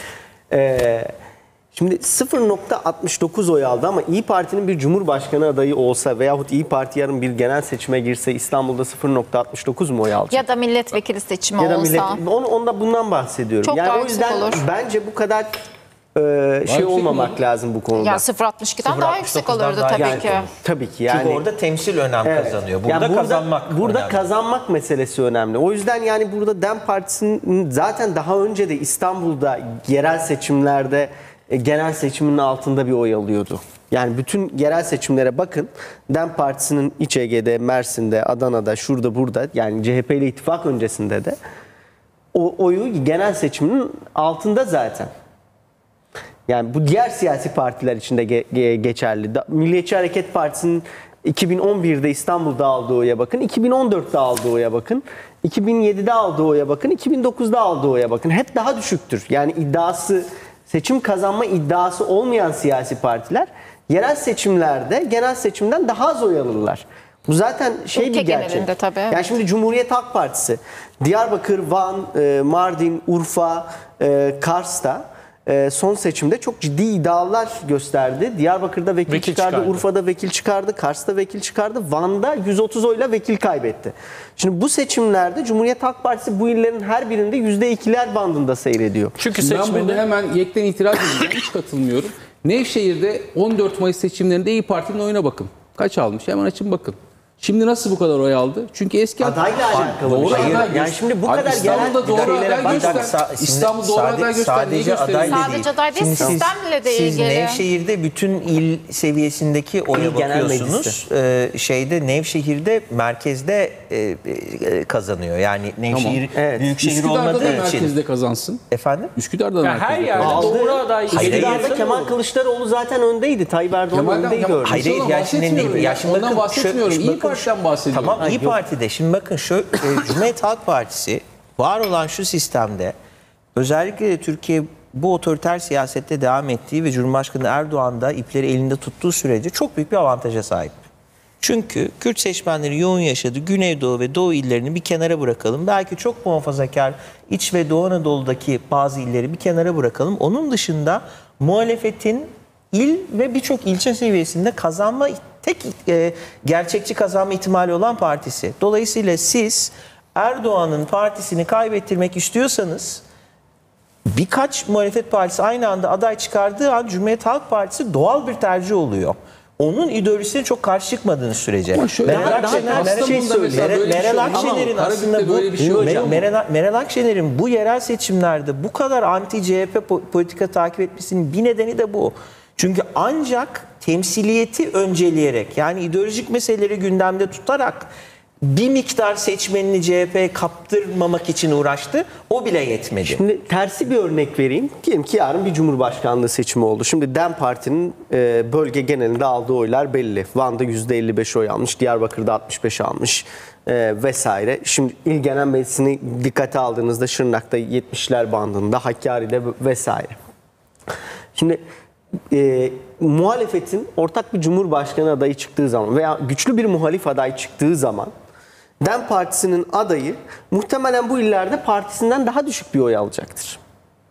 Ee, şimdi sıfır nokta altmış dokuz oy aldı ama İyi Parti'nin bir Cumhurbaşkanı adayı olsa veyahut İyi Parti yarın bir genel seçime girse İstanbul'da sıfır nokta altmış dokuz mu oy alacak? Ya da milletvekili seçimi Ya da olsa. millet, onu, onda bundan bahsediyorum. Çok yani daha o yüzden yüksek olur. bence bu kadar e, şey olmamak lazım bu konuda. Ya sıfır nokta altmış ikiden daha yüksek olurdu tabii Yani, ki. tabii ki yani. Çünkü orada temsil önem Evet. kazanıyor. Burada, Yani burada kazanmak Burada önemli. kazanmak meselesi önemli. O yüzden yani burada DEM Partisi'nin zaten daha önce de İstanbul'da yerel seçimlerde e, genel seçimin altında bir oy alıyordu. Yani bütün yerel seçimlere bakın. DEM Partisi'nin İç Ege'de, Mersin'de, Adana'da, şurada burada yani C H P ile ittifak öncesinde de o oyu genel seçimin altında zaten. Yani bu diğer siyasi partiler için de ge- ge- geçerli. Da- Milliyetçi Hareket Partisi'nin iki bin on birde İstanbul'da aldığı oya bakın. iki bin on dörtte aldığı oya bakın. iki bin yedide aldığı oya bakın. iki bin dokuzda aldığı oya bakın. Hep daha düşüktür. Yani iddiası, seçim kazanma iddiası olmayan siyasi partiler yerel seçimlerde genel seçimden daha az oy alırlar. Bu zaten şey Ülke bir gerçek. genelinde tabii, evet. Yani şimdi Cumhuriyet Halk Partisi Diyarbakır, Van, e, Mardin, Urfa, e, Kars'ta e, son seçimde çok ciddi iddialar gösterdi. Diyarbakır'da vekil, Vekil çıkardı, çıkardı. Urfa'da vekil çıkardı, Kars'ta vekil çıkardı, Van'da yüz otuz oyla vekil kaybetti. Şimdi bu seçimlerde Cumhuriyet Halk Partisi bu illerin her birinde yüzde ikiler bandında seyrediyor. Çünkü Ben seçmeni burada hemen yekten itiraz edeceğim. Hiç katılmıyorum. Nevşehir'de on dört Mayıs seçimlerinde İyi Parti'nin oyuna bakın. Kaç almış? Hemen açın bakın. Şimdi nasıl bu kadar oy aldı? Çünkü eski Adayla alakalı doğru bir şey. aday Yani göster- şimdi bu Abi kadar İstanbul'da genel- doğru şeylere aday bak- göster. Sa- şimdi İstanbul doğru sade- aday göster. Neyi sadece gösteriyor? adayla Sadece değil. aday değil, Şimdi siz- sistemle de Siz ilgili. Nevşehir'de bütün il seviyesindeki oya İl genel bakıyorsunuz. Ee, şeyde Nevşehir'de merkezde e, e, kazanıyor. Yani Nevşehir Evet. büyük şehir Üsküdar'da da olmadığı için. merkezde kazansın. Efendim? Üsküdar'da da Yani her merkezde yerde kazansın. doğru aday. İktidarda Hayır. Kemal Kılıçdaroğlu zaten öndeydi. Tayyip Erdoğan Kemal'den- öndeydi Kemal- orada. Hayır, Ondan hayır, ya şimdi bahsetmiyorum ne- ya. ya şimdi Ondan bakın, bahsetmiyorum. şu- İyi bakın Parti'den bahsediyorum. Tamam, Ha, İyi yok. Parti'de. Şimdi bakın şu e, Cumhuriyet Halk Partisi var olan şu sistemde özellikle de Türkiye bu otoriter siyasette devam ettiği ve Cumhurbaşkanı Erdoğan da ipleri elinde tuttuğu sürece çok büyük bir avantaja sahip. Çünkü Kürt seçmenleri yoğun yaşadı. Güneydoğu ve Doğu illerini bir kenara bırakalım. Belki çok muhafazakar İç ve Doğu Anadolu'daki bazı illeri bir kenara bırakalım. Onun dışında muhalefetin il ve birçok ilçe seviyesinde kazanma, tek e, gerçekçi kazanma ihtimali olan partisi. Dolayısıyla siz Erdoğan'ın partisini kaybettirmek istiyorsanız birkaç muhalefet partisi aynı anda aday çıkardığı an Cumhuriyet Halk Partisi doğal bir tercih oluyor. Onun ideolojisine çok karşı çıkmadığınız sürece. Ama şöyle, Meral daha- Akşener, daha- Meral, şey Kastamonu'da mesela söylüyor. böyle bir şey Meral olmaz ama Akşener'in Karabük'te aslında bu böyle bir şey oluyor. Meral, Meral Akşener'in bu yerel seçimlerde bu kadar anti C H P po- politika takip etmesinin bir nedeni de bu. Çünkü ancak temsiliyeti önceleyerek, yani ideolojik meseleleri gündemde tutarak bir miktar seçmenini C H P'ye kaptırmamak için uğraştı. O bile yetmedi. Şimdi tersi bir örnek vereyim. Diyelim ki yarın bir cumhurbaşkanlığı seçimi oldu. Şimdi DEM Parti'nin e, bölge genelinde aldığı oylar belli. Van'da yüzde elli beş oy almış, Diyarbakır'da altmış beş almış e, vesaire. Şimdi İl Genel Meclisi'ni dikkate aldığınızda Şırnak'ta yetmişler bandında, Hakkari'de vesaire. Şimdi e, muhalefetin ortak bir cumhurbaşkanı adayı çıktığı zaman veya güçlü bir muhalif aday çıktığı zaman DEM Partisi'nin adayı muhtemelen bu illerde partisinden daha düşük bir oy alacaktır.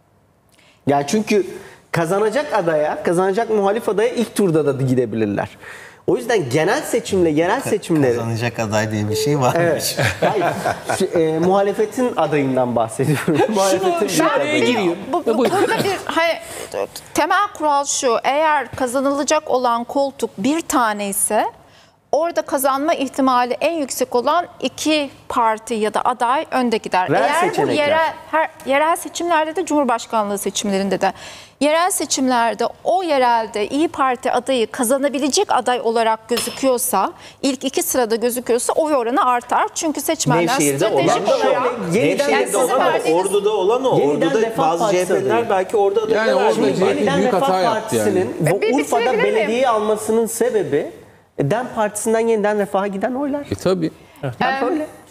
Yani çünkü kazanacak adaya, kazanacak muhalif adaya ilk turda da gidebilirler. O yüzden genel seçimle yerel seçimleri... Kazanacak aday diye bir şey varmış. Evet. Hayır. Şu, e, muhalefetin adayından bahsediyorum. muhalefetin Şunu, ben bir, bu, bu, burada bir hayır, temel kural şu: eğer kazanılacak olan koltuk bir tane ise orada kazanma ihtimali en yüksek olan iki parti ya da aday önde gider. Reel Eğer bu seçenekler. yerel, her, yerel seçimlerde de Cumhurbaşkanlığı seçimlerinde de yerel seçimlerde o yerelde İyi Parti adayı kazanabilecek aday olarak gözüküyorsa, ilk iki sırada gözüküyorsa oy oranı artar. Çünkü seçmenler Nevşehir'de stratejik olan da olarak o. Nevşehir'de olan o. Ordu'da olan o. Ordu'da bazı C H P'liler belki orada adaylar Yani orada vermiyor. C H P Yeniden büyük Refah hata yaptı yani. Partisi'nin Bir- bir Urfa'da bitirebilir miyim? belediyeyi almasının sebebi DEM Partisi'nden yeniden Refah'a giden oylar. E tabii. Ee,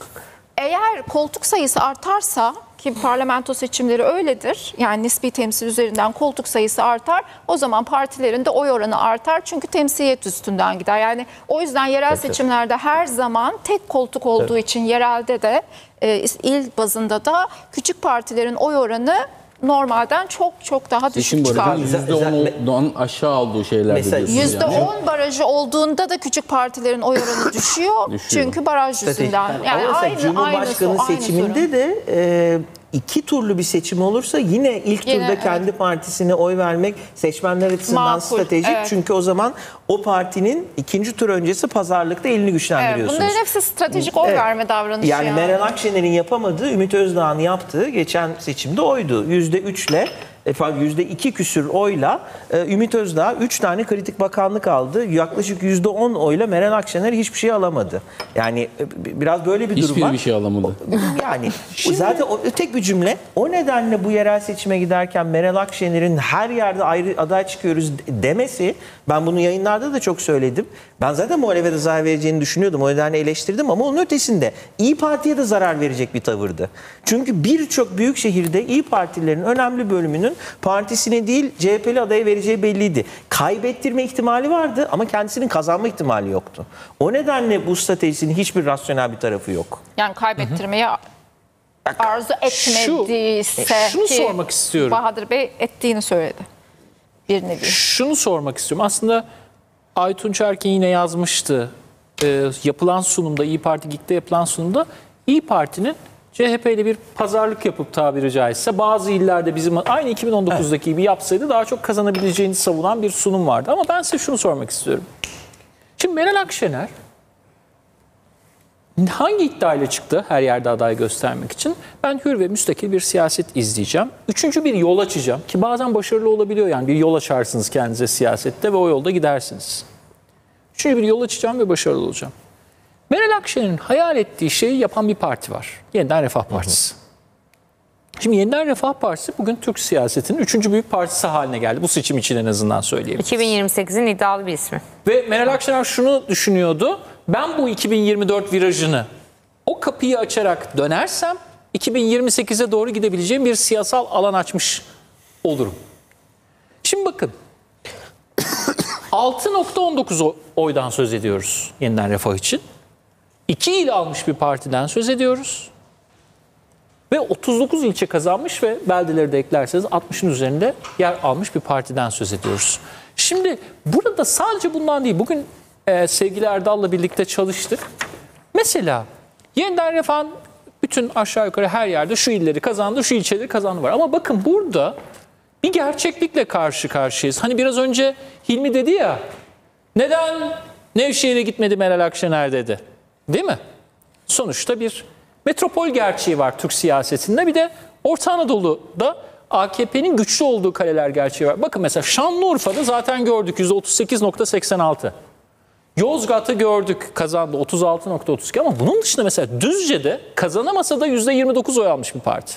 Eğer koltuk sayısı artarsa, ki parlamento seçimleri öyledir, yani nispi temsil üzerinden koltuk sayısı artar, o zaman partilerin de oy oranı artar çünkü temsiliyet üstünden gider. Yani o yüzden yerel Evet, seçimlerde her zaman tek koltuk olduğu Evet. için yerelde de e, il bazında da küçük partilerin oy oranı normalden çok çok daha düşük Seçim çıkar. barajının yüzde ondan aşağı olduğu şeyler diyorsunuz yüzde yani. on barajı olduğunda da küçük partilerin oy oranı düşüyor. Düşüyor. Çünkü baraj yüzünden. Yani Yani Ama mesela aynı, Cumhurbaşkanı aynı, aynı seçiminde sorun. de e, iki turlu bir seçim olursa yine ilk Yine, turda evet. kendi partisine oy vermek seçmenler açısından Makul, stratejik. evet. Çünkü o zaman o partinin ikinci tur öncesi pazarlıkta elini Evet, güçlendiriyorsunuz. bunların hepsi stratejik oy Evet. verme davranışı. Yani yani. Meral Akşener'in yapamadığı, Ümit Özdağ'ın yaptığı geçen seçimde oydu. Yüzde üçle, efendim yüzde iki küsür oyla e, Ümit Özdağ üç tane kritik bakanlık aldı. Yaklaşık yüzde on oyla Meral Akşener hiçbir şey alamadı. Yani e, biraz böyle bir durum Hiçbir var. bir şey alamadı. Yani o zaten o, tek bir cümle. O nedenle bu yerel seçime giderken Meral Akşener'in her yerde ayrı aday çıkıyoruz demesi, ben bunu yayınlarda da çok söyledim. Ben zaten muhalefete zarar vereceğini düşünüyordum. O nedenle eleştirdim ama onun ötesinde İyi Parti'ye de zarar verecek bir tavırdı. Çünkü birçok büyük şehirde İyi Partililerin önemli bölümünün partisine değil C H P'li adaya vereceği belliydi. Kaybettirme ihtimali vardı ama kendisinin kazanma ihtimali yoktu. O nedenle bu stratejisinin hiçbir rasyonel bir tarafı yok. Yani kaybettirmeyi arzu etmediyse Şu- şunu ki sormak istiyorum. Bahadır Bey ettiğini söyledi. Bir nevi. Şunu sormak istiyorum. Aslında Aytunç Erkin yine yazmıştı. Ee, yapılan sunumda, İyi Parti Git'te yapılan sunumda İyi Parti'nin C H P ile bir pazarlık yapıp tabiri caizse bazı illerde bizim aynı iki bin on dokuzdaki gibi yapsaydı daha çok kazanabileceğini savunan bir sunum vardı. Ama ben size şunu sormak istiyorum. Şimdi Meral Akşener hangi iddiayla çıktı her yerde aday göstermek için? Ben hür ve müstakil bir siyaset izleyeceğim. Üçüncü bir yol açacağım ki bazen başarılı olabiliyor, yani bir yol açarsınız kendinize siyasette ve o yolda gidersiniz. Üçüncü bir yol açacağım ve başarılı olacağım. Meral Akşener'in hayal ettiği şeyi yapan bir parti var. Yeniden Refah Partisi. Şimdi Yeniden Refah Partisi bugün Türk siyasetinin üçüncü büyük partisi haline geldi. Bu seçim için en azından söyleyelim. iki bin yirmi sekizin iddialı bir ismi. Ve Meral Akşener şunu düşünüyordu. Ben bu iki bin yirmi dört virajını o kapıyı açarak dönersem iki bin yirmi sekize doğru gidebileceğim bir siyasal alan açmış olurum. Şimdi bakın altı nokta on dokuz oydan söz ediyoruz Yeniden Refah için. iki il almış bir partiden söz ediyoruz. Ve otuz dokuz ilçe kazanmış ve beldeleri de eklerseniz altmışın üzerinde yer almış bir partiden söz ediyoruz. Şimdi burada sadece bundan değil. Bugün e, sevgili Erdal'la birlikte çalıştık. Mesela Yeniden Refah'ın bütün aşağı yukarı her yerde şu illeri kazandı, şu ilçeleri kazandı var. Ama bakın burada bir gerçeklikle karşı karşıyayız. Hani biraz önce Hilmi dedi ya, neden Nevşehir'e gitmedi Meral Akşener dedi. Değil mi? Sonuçta bir metropol gerçeği var Türk siyasetinde. Bir de Orta Anadolu'da A K P'nin güçlü olduğu kaleler gerçeği var. Bakın mesela Şanlıurfa'da zaten gördük yüzde otuz sekiz nokta seksen altı. Yozgat'ı gördük kazandı otuz altı nokta otuz iki ama bunun dışında mesela Düzce'de kazanamasa da yüzde yirmi dokuz oy almış bir parti.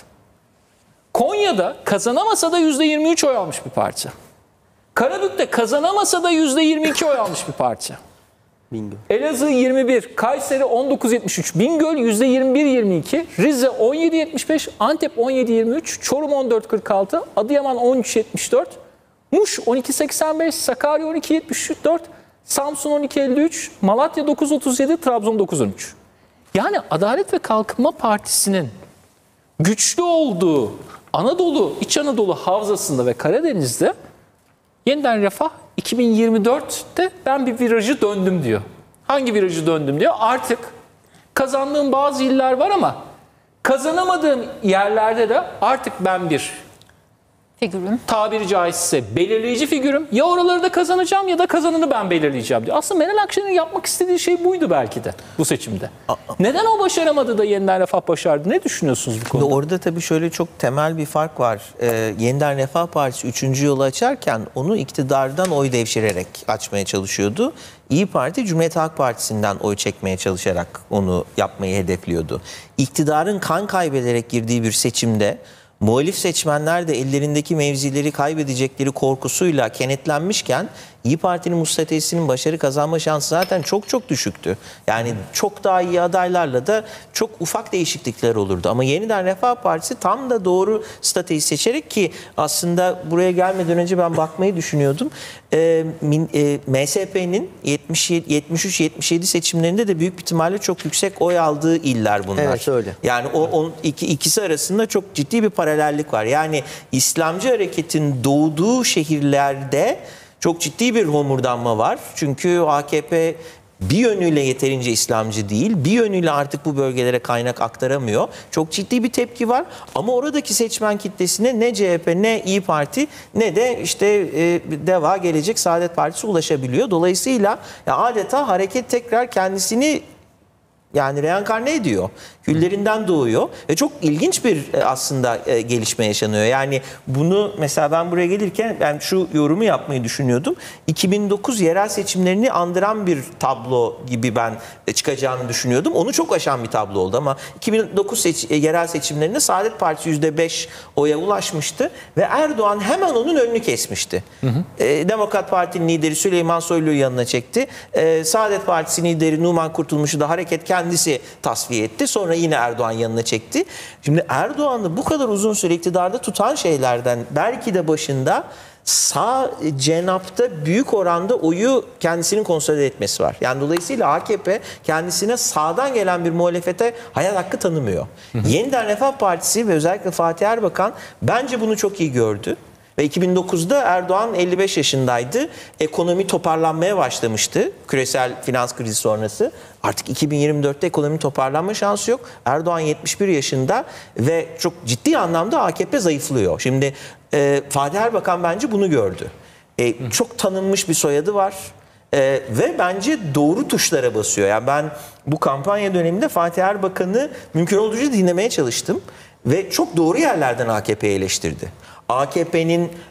Konya'da kazanamasa da yüzde yirmi üç oy almış bir parti. Karabük'te kazanamasa da yüzde yirmi iki oy almış bir parti. Bingöl. Elazığ yirmi bir, Kayseri on dokuz yetmiş üç, Bingöl yüzde yirmi bir yirmi iki, Rize on yedi yetmiş beş, Antep on yedi yirmi üç, Çorum on dört kırk altı, Adıyaman on üç yetmiş dört, Muş on iki seksen beş, Sakarya on iki yetmiş dört, Samsun on iki elli üç, Malatya dokuz otuz yedi, Trabzon dokuz on üç. Yani Adalet ve Kalkınma Partisi'nin güçlü olduğu Anadolu, İç Anadolu havzasında ve Karadeniz'de Yeniden Refah iki bin yirmi dörtte ben bir virajı döndüm diyor. Hangi virajı döndüm diyor? Artık kazandığım bazı iller var ama kazanamadığım yerlerde de artık ben bir figürüm. Tabiri caizse belirleyici figürüm. Ya oraları da kazanacağım ya da kazananı ben belirleyeceğim diyor. Aslında Meral Akşener'in yapmak istediği şey buydu belki de bu seçimde. Neden o başaramadı da Yeniden Refah başardı? Ne düşünüyorsunuz bu konuda? Orada tabii şöyle çok temel bir fark var. Ee, Yeniden Refah Partisi üçüncü yolu açarken onu iktidardan oy devşirerek açmaya çalışıyordu. İyi Parti Cumhuriyet Halk Partisi'nden oy çekmeye çalışarak onu yapmayı hedefliyordu. İktidarın kan kaybederek girdiği bir seçimde muhalif seçmenler de ellerindeki mevzileri kaybedecekleri korkusuyla kenetlenmişken İyi Parti'nin mustafisinin başarı kazanma şansı zaten çok çok düşüktü. Yani çok daha iyi adaylarla da çok ufak değişiklikler olurdu. Ama Yeniden Refah Partisi tam da doğru strateji seçerek, ki aslında buraya gelmeden önce ben bakmayı düşünüyordum. E, e, M S P'nin yetmiş üç yetmiş yedi seçimlerinde de büyük ihtimalle çok yüksek oy aldığı iller bunlar. Evet, öyle. Yani o on, iki, ikisi arasında çok ciddi bir paralellik var. Yani İslamcı hareketin doğduğu şehirlerde çok ciddi bir homurdanma var. Çünkü A K P bir yönüyle yeterince İslamcı değil, bir yönüyle artık bu bölgelere kaynak aktaramıyor. Çok ciddi bir tepki var ama oradaki seçmen kitlesine ne C H P, ne İyi Parti, ne de işte e, DEVA, Gelecek, Saadet Partisi ulaşabiliyor. Dolayısıyla ya adeta hareket tekrar kendisini yani reenkarne ediyor. Küllerinden doğuyor. Ve çok ilginç bir aslında gelişme yaşanıyor. Yani bunu mesela ben buraya gelirken ben şu yorumu yapmayı düşünüyordum. iki bin dokuz yerel seçimlerini andıran bir tablo gibi ben çıkacağını düşünüyordum. Onu çok aşan bir tablo oldu ama iki bin dokuz seç yerel seçimlerinde Saadet Partisi yüzde beş oya ulaşmıştı ve Erdoğan hemen onun önünü kesmişti. Hı hı. Ee, Demokrat Parti'nin lideri Süleyman Soylu'yu yanına çekti. Ee, Saadet Partisi lideri Numan Kurtulmuş'u da hareket kendisi tasfiye etti. Sonra yine Erdoğan yanına çekti. Şimdi Erdoğan'ı bu kadar uzun süre iktidarda tutan şeylerden belki de başında sağ cenapta büyük oranda oyu kendisinin konsolide etmesi var. Yani dolayısıyla A K P kendisine sağdan gelen bir muhalefete hayat hakkı tanımıyor. Hı hı. Yeniden Refah Partisi ve özellikle Fatih Erbakan bence bunu çok iyi gördü. Ve iki bin dokuzda Erdoğan elli beş yaşındaydı. Ekonomi toparlanmaya başlamıştı küresel finans krizi sonrası. Artık iki bin yirmi dörtte ekonomi toparlanma şansı yok. Erdoğan yetmiş bir yaşında ve çok ciddi anlamda A K P zayıflıyor. Şimdi e, Fatih Erbakan bence bunu gördü. E, çok tanınmış bir soyadı var. Ee, ve bence doğru tuşlara basıyor. Yani ben bu kampanya döneminde Fatih Erbakan'ı mümkün olduğunca dinlemeye çalıştım. Ve çok doğru yerlerden A K P'yi eleştirdi. A K P'nin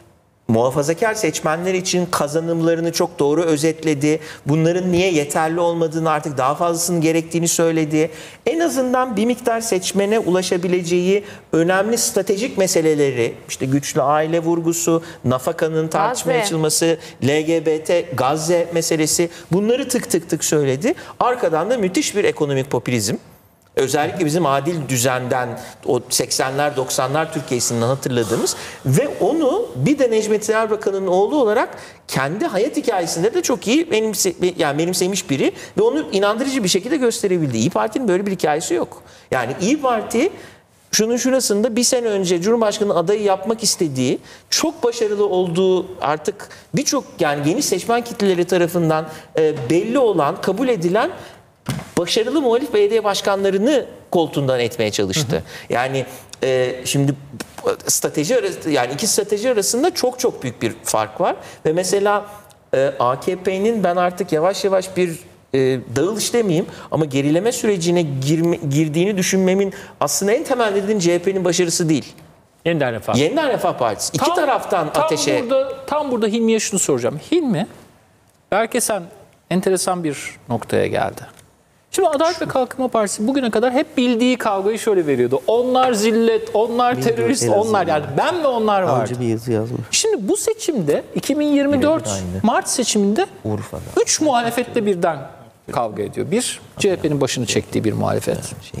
muhafazakar seçmenler için kazanımlarını çok doğru özetledi. Bunların niye yeterli olmadığını, artık daha fazlasının gerektiğini söyledi. En azından bir miktar seçmene ulaşabileceği önemli stratejik meseleleri, işte güçlü aile vurgusu, nafakanın tartışmaya Gazze. açılması, L G B T, Gazze meselesi, bunları tık tık tık söyledi. Arkadan da müthiş bir ekonomik popülizm. Özellikle bizim adil düzenden, o seksenler doksanlar Türkiye'sinden hatırladığımız ve onu bir de Necmettin Erbakan'ın oğlu olarak kendi hayat hikayesinde de çok iyi benimse, yani benimsemiş biri ve onu inandırıcı bir şekilde gösterebildi. İYİ Parti'nin böyle bir hikayesi yok. Yani İYİ Parti şunun şurasında bir sene önce Cumhurbaşkanı adayı yapmak istediği, çok başarılı olduğu, artık birçok yani geniş seçmen kitleleri tarafından e, belli olan, kabul edilen başarılı muhalif belediye başkanlarını koltuğundan etmeye çalıştı. Hı hı. Yani e, şimdi strateji arası, yani iki strateji arasında çok çok büyük bir fark var ve mesela e, A K P'nin ben artık yavaş yavaş bir e, dağılış demeyeyim ama gerileme sürecine girme, girdiğini düşünmemin aslında en temel nedeni C H P'nin başarısı değil. Yeniden Refah. Yeniden Refah Partisi. İki tam, taraftan tam ateşe... Burada, tam burada Hilmi'ye şunu soracağım. Hilmi, belki sen enteresan bir noktaya geldi. Şimdi Adalet ve Kalkınma Partisi bugüne kadar hep bildiği kavgayı şöyle veriyordu. Onlar zillet, onlar Bilmiyorum, terörist, onlar yani ben ve onlar vardı. Bir yazı yazmış. Şimdi bu seçimde iki bin yirmi dört Mart seçiminde Urfa'da. üç muhalefetle birden kavga ediyor. Bir, C H P'nin başını çektiği bir muhalefet.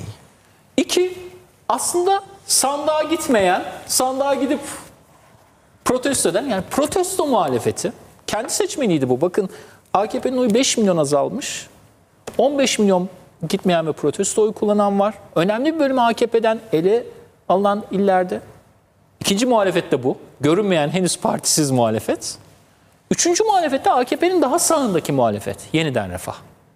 İki, aslında sandığa gitmeyen, sandığa gidip protesto eden, yani protesto muhalefeti. Kendi seçmeniydi bu. Bakın A K P'nin oyu beş milyon azalmış. on beş milyon gitmeyen ve protesto oyu kullanan var. Önemli bir bölümü A K P'den ele alınan illerde. İkinci muhalefet de bu. Görünmeyen, henüz partisiz muhalefet. Üçüncü muhalefet de A K P'nin daha sağındaki muhalefet. Yeniden Refah.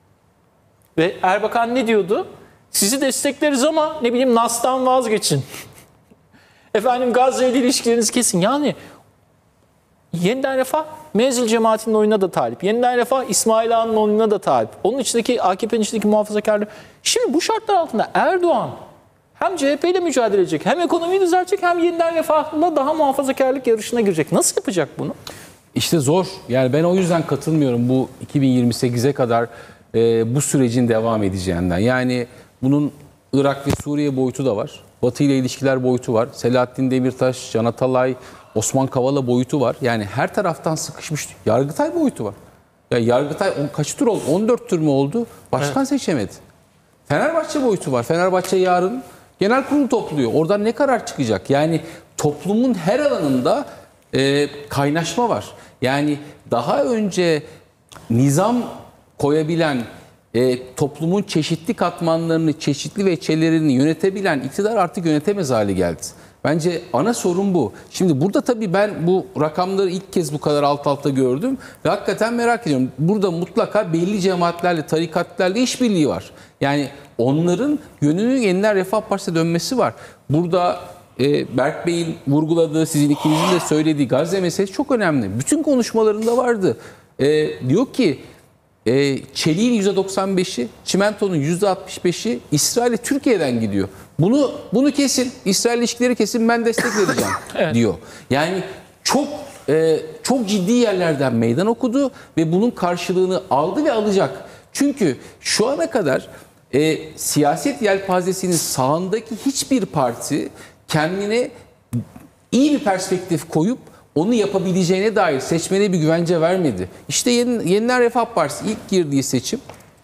Ve Erbakan ne diyordu? Sizi destekleriz ama ne bileyim N A S'tan vazgeçin. Efendim Gazze ile ilişkilerinizi kesin. Yani Yeniden Refah Menzil cemaatinin oyuna da talip. Yeniden Refah İsmail Ağa'nın oyuna da talip. Onun içindeki A K P'nin içindeki muhafazakarlığı. Şimdi bu şartlar altında Erdoğan hem C H P ile mücadele edecek, hem ekonomiyi düzeltecek, hem Yeniden Refah'la daha muhafazakarlık yarışına girecek. Nasıl yapacak bunu? İşte zor. Yani ben o yüzden katılmıyorum bu iki bin yirmi sekize kadar e, bu sürecin devam edeceğinden. Yani bunun Irak ve Suriye boyutu da var. Batı ile ilişkiler boyutu var. Selahattin Demirtaş, Can Atalay, Osman Kavala boyutu var. Yani her taraftan sıkışmış. Yargıtay boyutu var. Ya Yargıtay kaç tur oldu? on dört tur mu oldu? Başkan evet. seçemedi. Fenerbahçe boyutu var. Fenerbahçe yarın genel kurul topluyor. Oradan ne karar çıkacak? Yani toplumun her alanında e, kaynaşma var. Yani daha önce nizam koyabilen, e, toplumun çeşitli katmanlarını, çeşitli veçelerini yönetebilen iktidar artık yönetemez hale geldi. Bence ana sorun bu. Şimdi burada tabii ben bu rakamları ilk kez bu kadar alt alta gördüm ve hakikaten merak ediyorum. Burada mutlaka belli cemaatlerle, tarikatlarla işbirliği var. Yani onların yönünün Yeniden Refah Partisi'ne dönmesi var. Burada e, Berk Bey'in vurguladığı, sizin ikinizin de söylediği Gazze meselesi çok önemli. Bütün konuşmalarında vardı. E, diyor ki e, çeliğin yüzde doksan beşi, çimentonun yüzde altmış beşi İsrail'e Türkiye'den gidiyor. Bunu bunu kesin, İsrail ilişkileri kesin, ben destek vereceğim evet. diyor. Yani çok e, çok ciddi yerlerden meydan okudu ve bunun karşılığını aldı ve alacak. Çünkü şu ana kadar e, siyaset yelpazesinin sağındaki hiçbir parti kendine iyi bir perspektif koyup onu yapabileceğine dair seçmene bir güvence vermedi. İşte Yeni, Yeniden Refah Partisi ilk girdiği seçim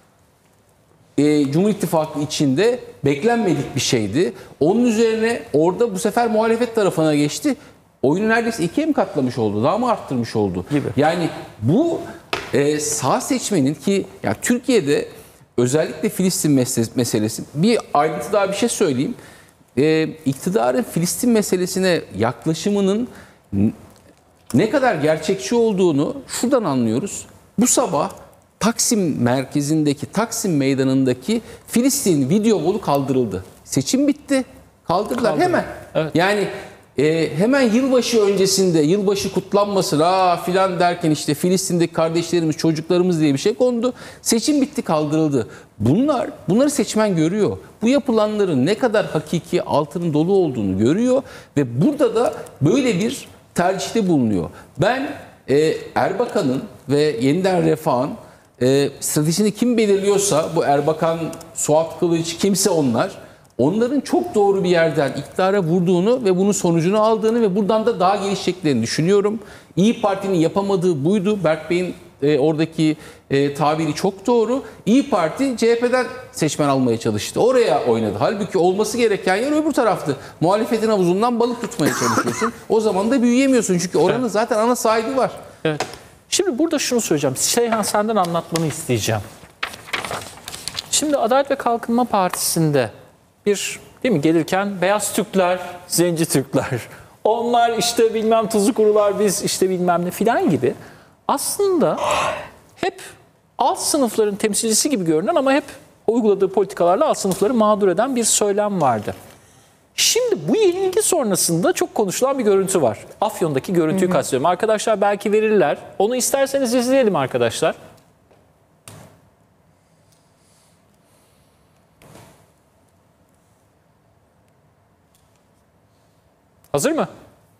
e, Cumhur İttifakı içinde beklenmedik bir şeydi. Onun üzerine orada bu sefer muhalefet tarafına geçti. Oyunu neredeyse ikiye mi katlamış oldu? Daha mı arttırmış oldu? Gibi. Yani bu e, sağ seçmenin ki yani Türkiye'de özellikle Filistin meselesi, bir ayrıntı daha bir şey söyleyeyim. E, iktidarın Filistin meselesine yaklaşımının ne kadar gerçekçi olduğunu şuradan anlıyoruz. Bu sabah Taksim merkezindeki, Taksim meydanındaki Filistin video wall'u kaldırıldı. Seçim bitti. Kaldırdılar Kaldırdı. hemen. Evet. Yani e, hemen yılbaşı öncesinde, yılbaşı kutlanması aa filan derken işte Filistin'deki kardeşlerimiz, çocuklarımız diye bir şey kondu. Seçim bitti, kaldırıldı. Bunlar, bunları seçmen görüyor. Bu yapılanların ne kadar hakiki, altının dolu olduğunu görüyor ve burada da böyle bir tercihte bulunuyor. Ben e, Erbakan'ın ve Yeniden Refah'ın e, stratejisini kim belirliyorsa, bu Erbakan, Suat Kılıç, kimse onlar, onların çok doğru bir yerden iktidara vurduğunu ve bunun sonucunu aldığını ve buradan da daha gelişeceklerini düşünüyorum. İYİ Parti'nin yapamadığı buydu. Berk Bey'in e, oradaki e, tabiri çok doğru. İYİ Parti C H P'den seçmen almaya çalıştı. Oraya oynadı. Halbuki olması gereken yer öbür taraftı. Muhalefetin havuzundan balık tutmaya çalışıyorsun. O zaman da büyüyemiyorsun. Çünkü oranın zaten ana sahibi var. Evet. Şimdi burada şunu söyleyeceğim. Seyhan, senden anlatmanı isteyeceğim. Şimdi Adalet ve Kalkınma Partisi'nde bir, değil mi, gelirken beyaz Türkler, zenci Türkler, onlar işte bilmem tuzu kurular, biz işte bilmem ne filan gibi, aslında hep alt sınıfların temsilcisi gibi görünen ama hep uyguladığı politikalarla alt sınıfları mağdur eden bir söylem vardı. Şimdi bu yenilgi sonrasında çok konuşulan bir görüntü var. Afyon'daki görüntüyü kastediyorum. Arkadaşlar belki verirler. Onu isterseniz izleyelim arkadaşlar. Hazır mı?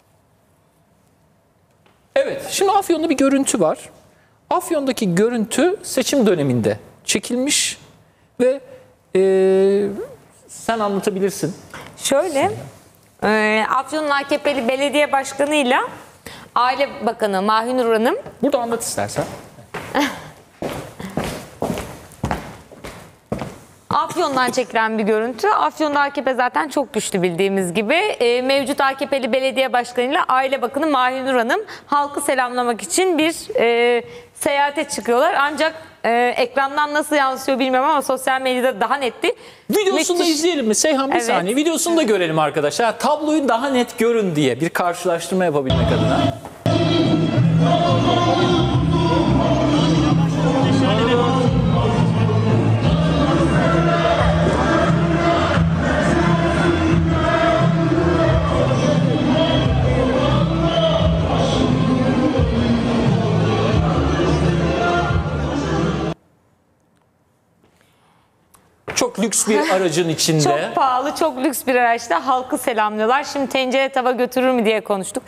Evet, şimdi Afyon'da bir görüntü var. Afyon'daki görüntü seçim döneminde çekilmiş ve e, sen anlatabilirsin. Şöyle, e, Afyon'un A K P'li belediye başkanıyla Aile Bakanı Mahinur Hanım. Burada anlat istersen. Afyon'dan çekilen bir görüntü. Afyon'da A K P zaten çok güçlü bildiğimiz gibi. E, mevcut A K P'li belediye başkanıyla Aile Bakanı Mahinur Hanım halkı selamlamak için bir e, seyahate çıkıyorlar. Ancak e, ekrandan nasıl yansıyor bilmiyorum ama sosyal medyada daha netti. Videosunu da izleyelim mi Seyhan? Bir Evet. saniye. Videosunu da görelim arkadaşlar. Tabloyu daha net görün diye bir karşılaştırma yapabilmek adına. Çok lüks bir aracın içinde. Çok pahalı, çok lüks bir araçta halkı selamlıyorlar. Şimdi tencere tava götürür mü diye konuştuk.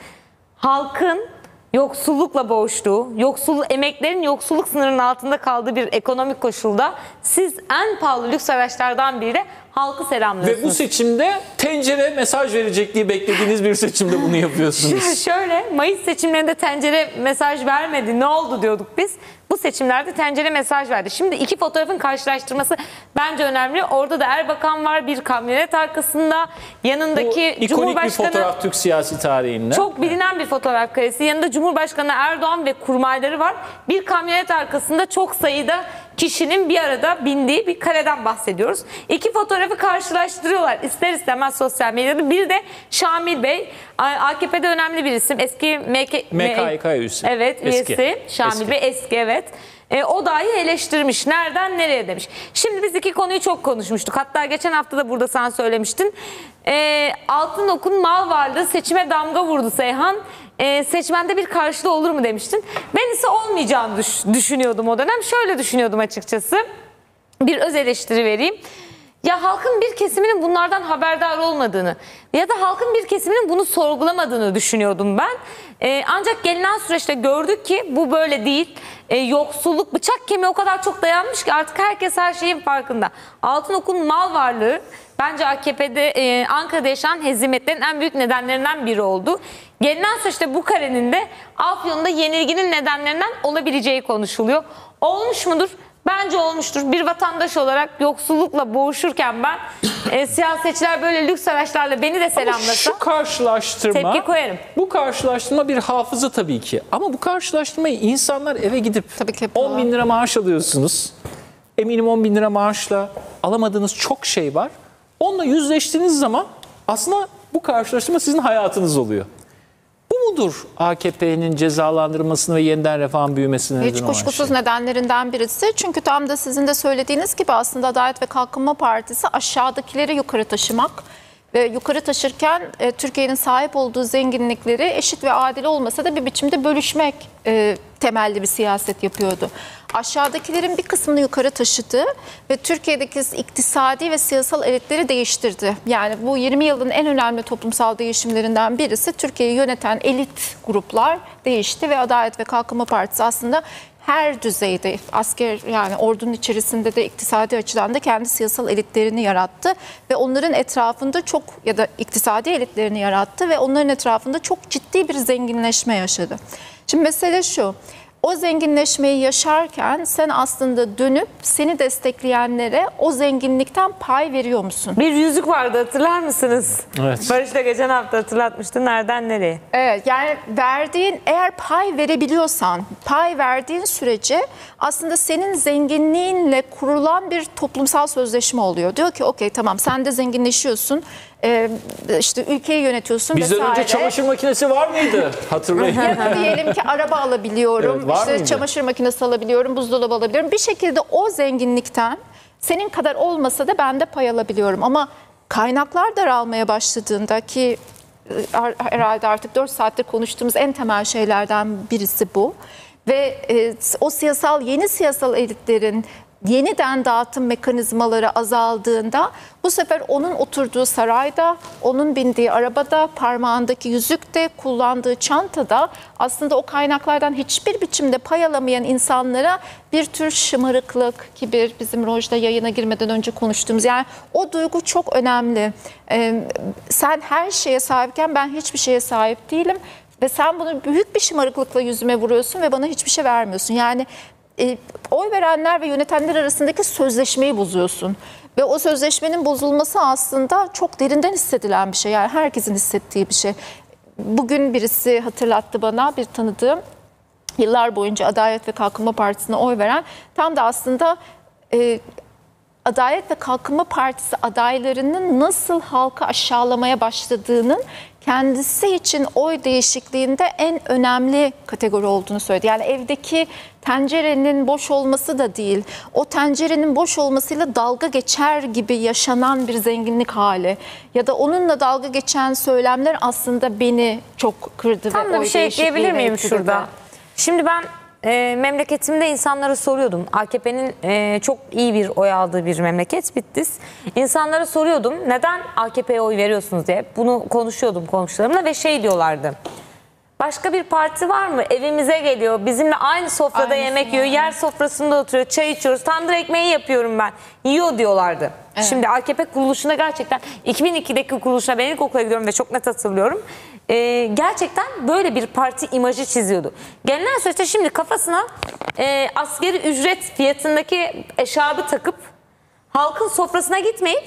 Halkın yoksullukla boğuştuğu, yoksul emeklerin yoksulluk sınırının altında kaldığı bir ekonomik koşulda siz en pahalı lüks araçlardan biriyle halkı selamlıyorsunuz. Ve bu seçimde tencere mesaj verecek diye beklediğiniz bir seçimde bunu yapıyorsunuz. Şöyle, Mayıs seçimlerinde tencere mesaj vermedi, ne oldu diyorduk biz. Bu seçimlerde tencere mesaj verdi. Şimdi iki fotoğrafın karşılaştırması bence önemli. Orada da Erbakan var bir kamyonet arkasında. Yanındaki bu ikonik Cumhurbaşkanı... bir fotoğraf Türk siyasi tarihinde. Çok bilinen bir fotoğraf karesi. Yanında Cumhurbaşkanı Erdoğan ve kurmayları var. Bir kamyonet arkasında çok sayıda kişinin bir arada bindiği bir kareden bahsediyoruz. İki fotoğrafı karşılaştırıyorlar ister istemez sosyal medyada. Bir de Şamil Bey, A K P'de önemli bir isim. Eski M K M K Y üyesi. Evet, eski. üyesi. Şamil eski. Bey eski, evet. E, o dahi eleştirmiş. Nereden nereye demiş. Şimdi biz iki konuyu çok konuşmuştuk. Hatta geçen hafta da burada sen söylemiştin. E, Altınok'un mal varlığı seçime damga vurdu Seyhan. E, seçmende bir karşılığı olur mu demiştin. Ben ise olmayacağını düş düşünüyordum o dönem. Şöyle düşünüyordum açıkçası. Bir öz eleştiri vereyim. Ya halkın bir kesiminin bunlardan haberdar olmadığını ya da halkın bir kesiminin bunu sorgulamadığını düşünüyordum ben. Ee, ancak gelinen süreçte gördük ki bu böyle değil. Ee, yoksulluk bıçak kemiğe o kadar çok dayanmış ki artık herkes her şeyin farkında. Altınok'un mal varlığı bence A K P'de e, Ankara'da yaşanan hezimetlerin en büyük nedenlerinden biri oldu. Gelinen süreçte bu karenin de Afyon'da yenilginin nedenlerinden olabileceği konuşuluyor. Olmuş mudur? Bence olmuştur. Bir vatandaş olarak yoksullukla boğuşurken ben e, siyasetçiler böyle lüks araçlarla beni de selamlasa Ama şu karşılaştırma, tepki koyarım. Bu karşılaştırma bir hafıza tabii ki. Ama bu karşılaştırmayı insanlar eve gidip on bin lira maaş alıyorsunuz. Eminim on bin lira maaşla alamadığınız çok şey var. Onunla yüzleştiğiniz zaman aslında bu karşılaştırma sizin hayatınız oluyor. Bu mudur A K P'nin cezalandırılmasını ve yeniden refahın büyümesine neden olan şey? Hiç kuşkusuz nedenlerinden birisi. Çünkü tam da sizin de söylediğiniz gibi aslında Adalet ve Kalkınma Partisi aşağıdakileri yukarı taşımak ve yukarı taşırken e, Türkiye'nin sahip olduğu zenginlikleri eşit ve adil olmasa da bir biçimde bölüşmek e, temelli bir siyaset yapıyordu. Aşağıdakilerin bir kısmını yukarı taşıdı ve Türkiye'deki iktisadi ve siyasal elitleri değiştirdi. Yani bu yirmi yılın en önemli toplumsal değişimlerinden birisi Türkiye'yi yöneten elit gruplar değişti ve Adalet ve Kalkınma Partisi aslında her düzeyde, asker yani ordunun içerisinde de iktisadi açıdan da kendi siyasal elitlerini yarattı ve onların etrafında çok ya da iktisadi elitlerini yarattı ve onların etrafında çok ciddi bir zenginleşme yaşadı. Şimdi mesele şu. O zenginleşmeyi yaşarken sen aslında dönüp seni destekleyenlere o zenginlikten pay veriyor musun? Bir yüzük vardı, hatırlar mısınız? Evet. Barış da geçen hafta hatırlatmıştı. Nereden nereye? Evet, yani verdiğin, eğer pay verebiliyorsan, pay verdiğin sürece aslında senin zenginliğinle kurulan bir toplumsal sözleşme oluyor. Diyor ki okey tamam, sen de zenginleşiyorsun, ee, işte ülkeyi yönetiyorsun Bizden vesaire. önce çamaşır makinesi var mıydı? Hatırlayın. Ya da diyelim ki araba alabiliyorum, Evet, var işte mıydı? çamaşır makinesi alabiliyorum, buzdolabı alabiliyorum. Bir şekilde o zenginlikten senin kadar olmasa da ben de pay alabiliyorum. Ama kaynaklar daralmaya başladığında ki herhalde artık dört saattir konuştuğumuz en temel şeylerden birisi bu. Ve e, o siyasal, yeni siyasal elitlerin yeniden dağıtım mekanizmaları azaldığında bu sefer onun oturduğu sarayda, onun bindiği arabada, parmağındaki yüzükte, kullandığı çantada aslında o kaynaklardan hiçbir biçimde pay alamayan insanlara bir tür şımarıklık, kibir, bizim Rojda yayına girmeden önce konuştuğumuz, yani o duygu çok önemli. Ee, sen her şeye sahipken ben hiçbir şeye sahip değilim ve sen bunu büyük bir şımarıklıkla yüzüme vuruyorsun ve bana hiçbir şey vermiyorsun. Yani E, oy verenler ve yönetenler arasındaki sözleşmeyi bozuyorsun. Ve o sözleşmenin bozulması aslında çok derinden hissedilen bir şey. Yani herkesin hissettiği bir şey. Bugün birisi hatırlattı bana, bir tanıdığım, yıllar boyunca Adalet ve Kalkınma Partisi'ne oy veren, tam da aslında e, Adalet ve Kalkınma Partisi adaylarının nasıl halkı aşağılamaya başladığının kendisi için oy değişikliğinde en önemli kategori olduğunu söyledi. Yani evdeki tencerenin boş olması da değil, o tencerenin boş olmasıyla dalga geçer gibi yaşanan bir zenginlik hali ya da onunla dalga geçen söylemler aslında beni çok kırdı. Tam ve da oy bir şey ekleyebilir miyim etkiledi. şurada? Şimdi ben e, memleketimde insanlara soruyordum. A K P'nin e, çok iyi bir oy aldığı bir memleket Bitlis. İnsanlara soruyordum neden A K P'ye oy veriyorsunuz diye. Bunu konuşuyordum komşularımla ve şey diyorlardı. Başka bir parti var mı? Evimize geliyor, bizimle aynı sofrada Aynısı yemek yiyor, yani. yer sofrasında oturuyor, çay içiyoruz, tandır ekmeği yapıyorum ben. Yiyor diyorlardı. Evet. Şimdi A K P kuruluşunda gerçekten iki bin ikideki kuruluşuna ben ilkokula gidiyorum ve çok net hatırlıyorum. Ee, gerçekten böyle bir parti imajı çiziyordu. Gelinen süreçte şimdi kafasına e, asgari ücret fiyatındaki eşarbı takıp halkın sofrasına gitmeyip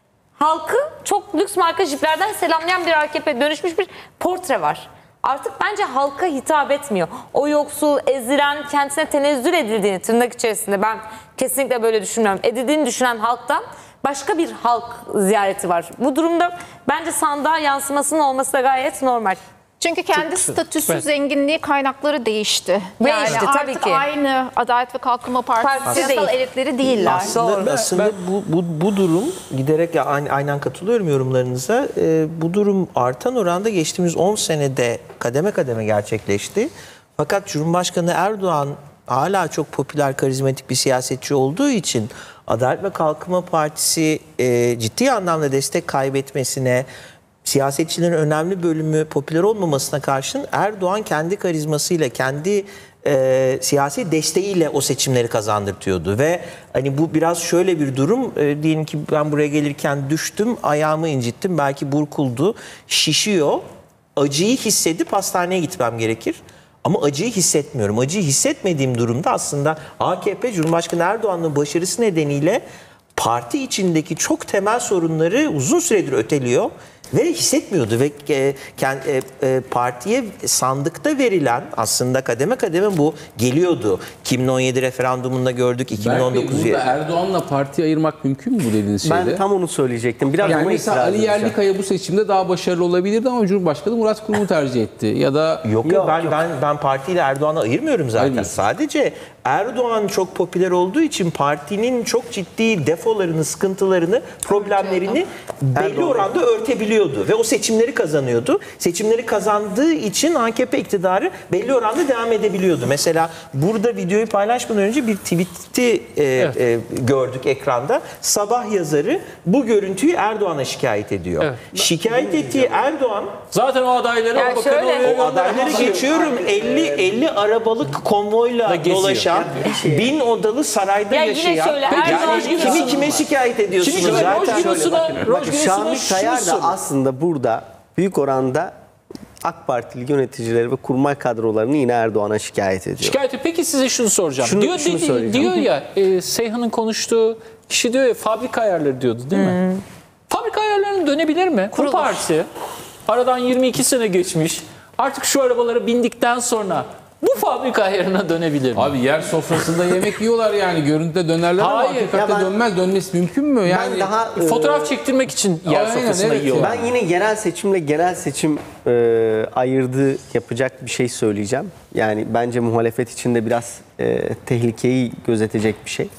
halkı çok lüks marka jiplerden selamlayan bir A K P dönüşmüş bir portre var. Artık bence halka hitap etmiyor. O yoksul, ezilen, kendisine tenezzül edildiğini tırnak içerisinde ben kesinlikle böyle düşünmüyorum. Edildiğini düşünen halktan başka bir halk ziyareti var. Bu durumda bence sandığa yansımasının olması da gayet normal. Çünkü kendi statüsü, Evet. zenginliği, kaynakları değişti. Yani Değişti, tabii artık ki. aynı Adalet ve Kalkınma Partisi Partisi siyasal değil. elitleri değiller. Aslında, aslında bu, bu, bu durum giderek ya aynen, aynen katılıyorum yorumlarınıza. Ee, bu durum artan oranda geçtiğimiz on senede kademe kademe gerçekleşti. Fakat Cumhurbaşkanı Erdoğan hala çok popüler, karizmatik bir siyasetçi olduğu için Adalet ve Kalkınma Partisi e, ciddi anlamda destek kaybetmesine, siyasetçilerin önemli bölümü popüler olmamasına karşın Erdoğan kendi karizmasıyla, kendi e, siyasi desteğiyle o seçimleri kazandırtıyordu. Ve hani bu biraz şöyle bir durum, e, diyelim ki ben buraya gelirken düştüm, ayağımı incittim, belki burkuldu, şişiyor, acıyı hissedip hastaneye gitmem gerekir. Ama acıyı hissetmiyorum. Acıyı hissetmediğim durumda aslında A K P, Cumhurbaşkanı Erdoğan'ın başarısı nedeniyle parti içindeki çok temel sorunları uzun süredir öteliyor Ve hissetmiyordu ve e, kend, e, e, partiye sandıkta verilen aslında kademe kademe bu geliyordu. iki bin on yedi referandumunda gördük, iki bin on dokuz. Berk Bey, burada Erdoğan'la partiyi ayırmak mümkün mü bu dediğiniz şeyde? Ben tam onu söyleyecektim. Biraz yani ona mesela itiraz Ali edeceğim. Yerlikaya bu seçimde daha başarılı olabilirdi ama Cumhurbaşkanı Murat Kurum'u tercih etti. Ya da Yok, yok ben ben ben partiyle Erdoğan'ı ayırmıyorum zaten. Hayır. Sadece Erdoğan çok popüler olduğu için partinin çok ciddi defolarını, sıkıntılarını, problemlerini belli Erdoğan. oranda örtebiliyordu ve o seçimleri kazanıyordu. Seçimleri kazandığı için A K P iktidarı belli oranda devam edebiliyordu. Mesela burada videoyu paylaşmadan önce bir tweet'i e, Evet. e, gördük ekranda. Sabah yazarı bu görüntüyü Erdoğan'a şikayet ediyor. Evet. Şikayet ettiği Erdoğan Zaten o adayları Ya o bakanı şöyle- oraya o adayları göndermiş. geçiyorum. elli elli arabalık konvoyla Da geziyor. dolaşan, bin odalı sarayda Ya yine yaşayan. şöyle, Erdoğan Yani gibi- kimi kime şikayet ediyorsunuz Kimi kime- zaten? Roj Günü'süne- Bakın, Roj Bakın Günü'süne Şamil şunu Tayyar da soruyor. aslında burada büyük oranda AK Partili yöneticileri ve kurmay kadrolarını yine Erdoğan'a şikayet ediyor. Şikayet. Peki size şunu soracağım. Şunu- diyor şunu dedi- söyleyeceğim. diyor ya e, Seyhan'ın konuştuğu kişi diyor ya fabrika ayarları diyordu değil mi? Fabrika ayarlarına dönebilir mi? Bu parti aradan yirmi iki sene geçmiş. Artık şu arabalara bindikten sonra bu fabrika ayarına dönebilir mi? Abi yer sofrasında yemek yiyorlar yani. Görüntüde dönerler ama Hayır, hakikatte ya ben- dönmez. Dönmesi mümkün mü? Yani Ben daha e, Fotoğraf çektirmek için yer Aynen, sofrasına evet. yiyorlar. ben yine genel seçimle genel seçim e, ayırdığı yapacak bir şey söyleyeceğim. Yani bence muhalefet için de biraz e, tehlikeyi gözetecek bir şey.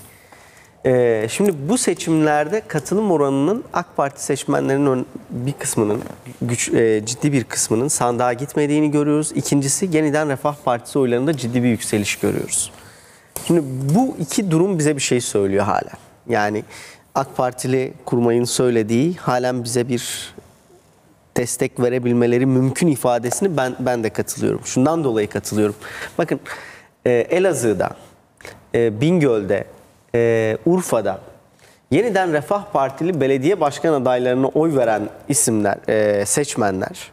E, şimdi bu seçimlerde katılım oranının AK Parti seçmenlerinin ön- bir kısmının, güç, e, ciddi bir kısmının sandığa gitmediğini görüyoruz. İkincisi yeniden Refah Partisi oylarında ciddi bir yükseliş görüyoruz. Şimdi bu iki durum bize bir şey söylüyor hala. Yani AK Partili kurmayın söylediği halen bize bir destek verebilmeleri mümkün ifadesini ben ben de katılıyorum. Şundan dolayı katılıyorum. Bakın e, Elazığ'da, e, Bingöl'de, e, Urfa'da yeniden Refah Partili belediye başkan adaylarına oy veren isimler, e, seçmenler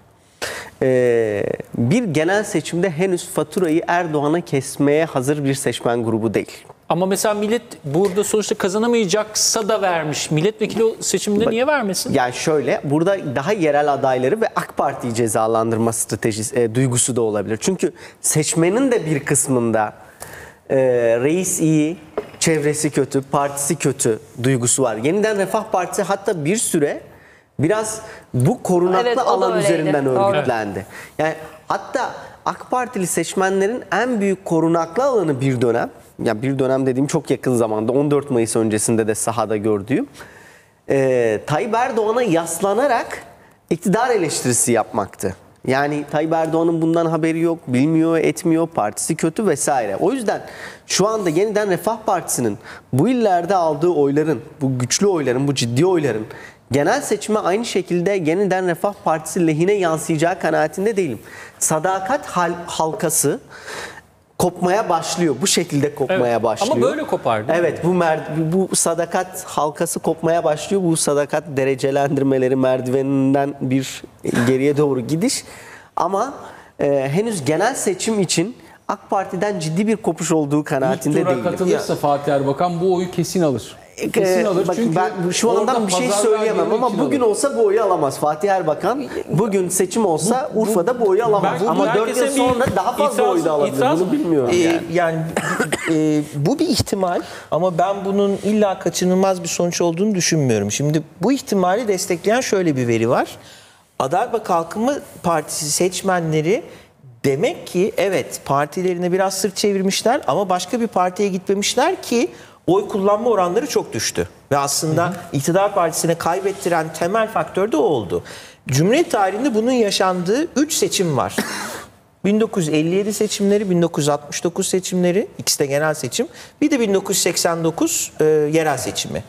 e, bir genel seçimde henüz faturayı Erdoğan'a kesmeye hazır bir seçmen grubu değil. Ama mesela millet burada sonuçta kazanamayacaksa da vermiş. Milletvekili seçiminde niye vermesin? Yani şöyle, burada daha yerel adayları ve AK Parti'yi cezalandırma stratejisi, e, duygusu da olabilir. Çünkü seçmenin de bir kısmında e, reis iyi, çevresi kötü, partisi kötü duygusu var. Yeniden Refah Partisi hatta bir süre biraz bu korunaklı Evet, o da alan öyleydi. üzerinden Doğru. örgütlendi. Yani hatta AK Partili seçmenlerin en büyük korunaklı alanı bir dönem, ya bir dönem dediğim çok yakın zamanda on dört Mayıs öncesinde de sahada gördüğüm e, Tayyip Erdoğan'a yaslanarak iktidar eleştirisi yapmaktı. Yani Tayyip Erdoğan'ın bundan haberi yok, bilmiyor, etmiyor, partisi kötü vesaire. O yüzden şu anda yeniden Refah Partisi'nin bu illerde aldığı oyların, bu güçlü oyların, bu ciddi oyların genel seçime aynı şekilde yeniden Refah Partisi lehine yansıyacağı kanaatinde değilim. Sadakat hal, halkası kopmaya başlıyor. Bu şekilde kopmaya Evet, başlıyor. ama böyle kopar değil mi? Evet, bu mer- bu sadakat halkası kopmaya başlıyor. Bu sadakat derecelendirmeleri merdiveninden bir geriye doğru gidiş. Ama e, henüz genel seçim için AK Parti'den ciddi bir kopuş olduğu kanaatinde İlk tura değilim. katılırsa Fatih Erbakan bu oyu kesin alır. Kesin Ee, alır bakın çünkü ben şu andan orada bir şey pazarlığa söyleyemem girmek ama için bugün alır. olsa bu oyu alamaz. Fatih Erbakan bugün seçim olsa Urfa'da bu oyu alamaz. Ben- bu Ama dört herkese yıl bir sonra daha fazla itiraz- oy da alabilir. itiraz Bunu mı? bilmiyorum Ee, yani. yani e, bu bir ihtimal ama ben bunun illa kaçınılmaz bir sonuç olduğunu düşünmüyorum. Şimdi bu ihtimali destekleyen şöyle bir veri var. Adalet ve Kalkınma Partisi seçmenleri demek ki evet partilerine biraz sırt çevirmişler ama başka bir partiye gitmemişler ki oy kullanma oranları çok düştü. Ve aslında hı hı. iktidar partisine kaybettiren temel faktör de o oldu. Cumhuriyet tarihinde bunun yaşandığı üç seçim var. bin dokuz yüz elli yedi seçimleri, bin dokuz yüz altmış dokuz seçimleri, ikisi de genel seçim. Bir de bin dokuz yüz seksen dokuz e, yerel seçimi.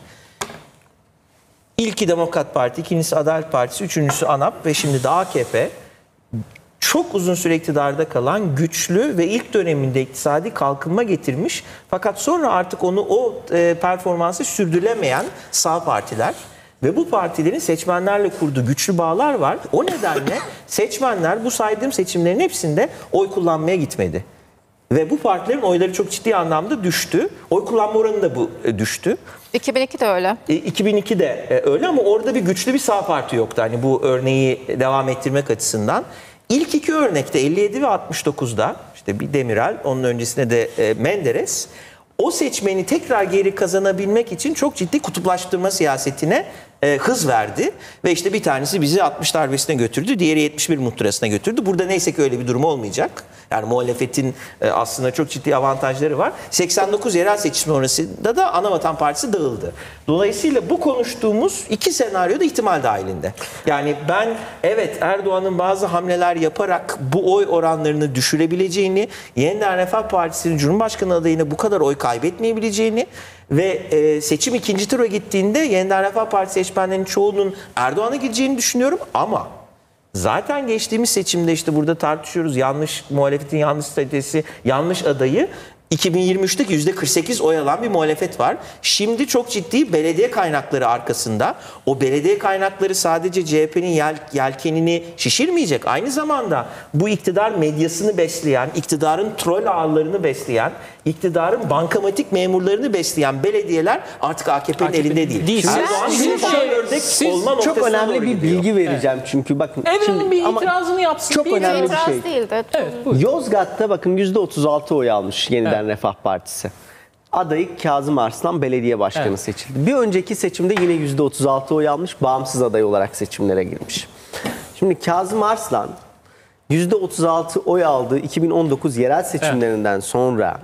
İlki Demokrat Parti, ikincisi Adalet Partisi, üçüncüsü ANAP ve şimdi de A K P. Çok uzun süre iktidarda kalan güçlü ve ilk döneminde iktisadi kalkınma getirmiş. Fakat sonra artık onu o e, performansı sürdürülemeyen sağ partiler ve bu partilerin seçmenlerle kurduğu güçlü bağlar var. O nedenle seçmenler bu saydığım seçimlerin hepsinde oy kullanmaya gitmedi. Ve bu partilerin oyları çok ciddi anlamda düştü. Oy kullanma oranı da bu e, düştü. iki bin iki de öyle. E, iki bin iki de e, öyle ama orada bir güçlü bir sağ parti yoktu. Hani bu örneği devam ettirmek açısından. İlk iki örnekte elli yedi ve altmış dokuzda işte bir Demirel, onun öncesinde de e, Menderes o seçmeni tekrar geri kazanabilmek için çok ciddi kutuplaştırma siyasetine e, hız verdi. Ve işte bir tanesi bizi altmış darbesine götürdü, diğeri yetmiş bir muhtırasına götürdü. Burada neyse ki öyle bir durum olmayacak. Yani muhalefetin e, aslında çok ciddi avantajları var. seksen dokuz yerel seçim sonrasında da Anavatan Partisi dağıldı. Dolayısıyla bu konuştuğumuz iki senaryo da ihtimal dahilinde. Yani ben evet Erdoğan'ın bazı hamleler yaparak bu oy oranlarını düşürebileceğini, Yeniden Refah Partisi'nin Cumhurbaşkanı adayına bu kadar oy kaybetmeyebileceğini ve e, seçim ikinci tura gittiğinde Yeniden Refah Partisi seçmenlerinin çoğunun Erdoğan'a gideceğini düşünüyorum ama zaten geçtiğimiz seçimde işte burada tartışıyoruz yanlış muhalefetin yanlış stratejisi, yanlış adayı. iki bin yirmi üçteki yüzde kırk sekiz oy alan bir muhalefet var. Şimdi çok ciddi belediye kaynakları arkasında. O belediye kaynakları sadece C H P'nin yel, yelkenini şişirmeyecek. Aynı zamanda bu iktidar medyasını besleyen, iktidarın troll ağlarını besleyen, iktidarın bankamatik memurlarını besleyen belediyeler artık A K P'nin elinde değil. değil. Erdoğan Şimdi şey, ördek olma çok önemli bir gidiyor. bilgi vereceğim evet. çünkü bakın. Evren'in bir itirazını yapsın. Çok bir önemli itiraz bir şey. değil de. Evet, Yozgat'ta bakın yüzde otuz altı oy almış Yeniden evet. Refah Partisi. Adayı Kazım Arslan belediye başkanı evet. seçildi. Bir önceki seçimde yine yüzde otuz altı oy almış, bağımsız aday olarak seçimlere girmiş. Şimdi Kazım Arslan yüzde otuz altı oy aldığı iki bin on dokuz yerel seçimlerinden evet. sonra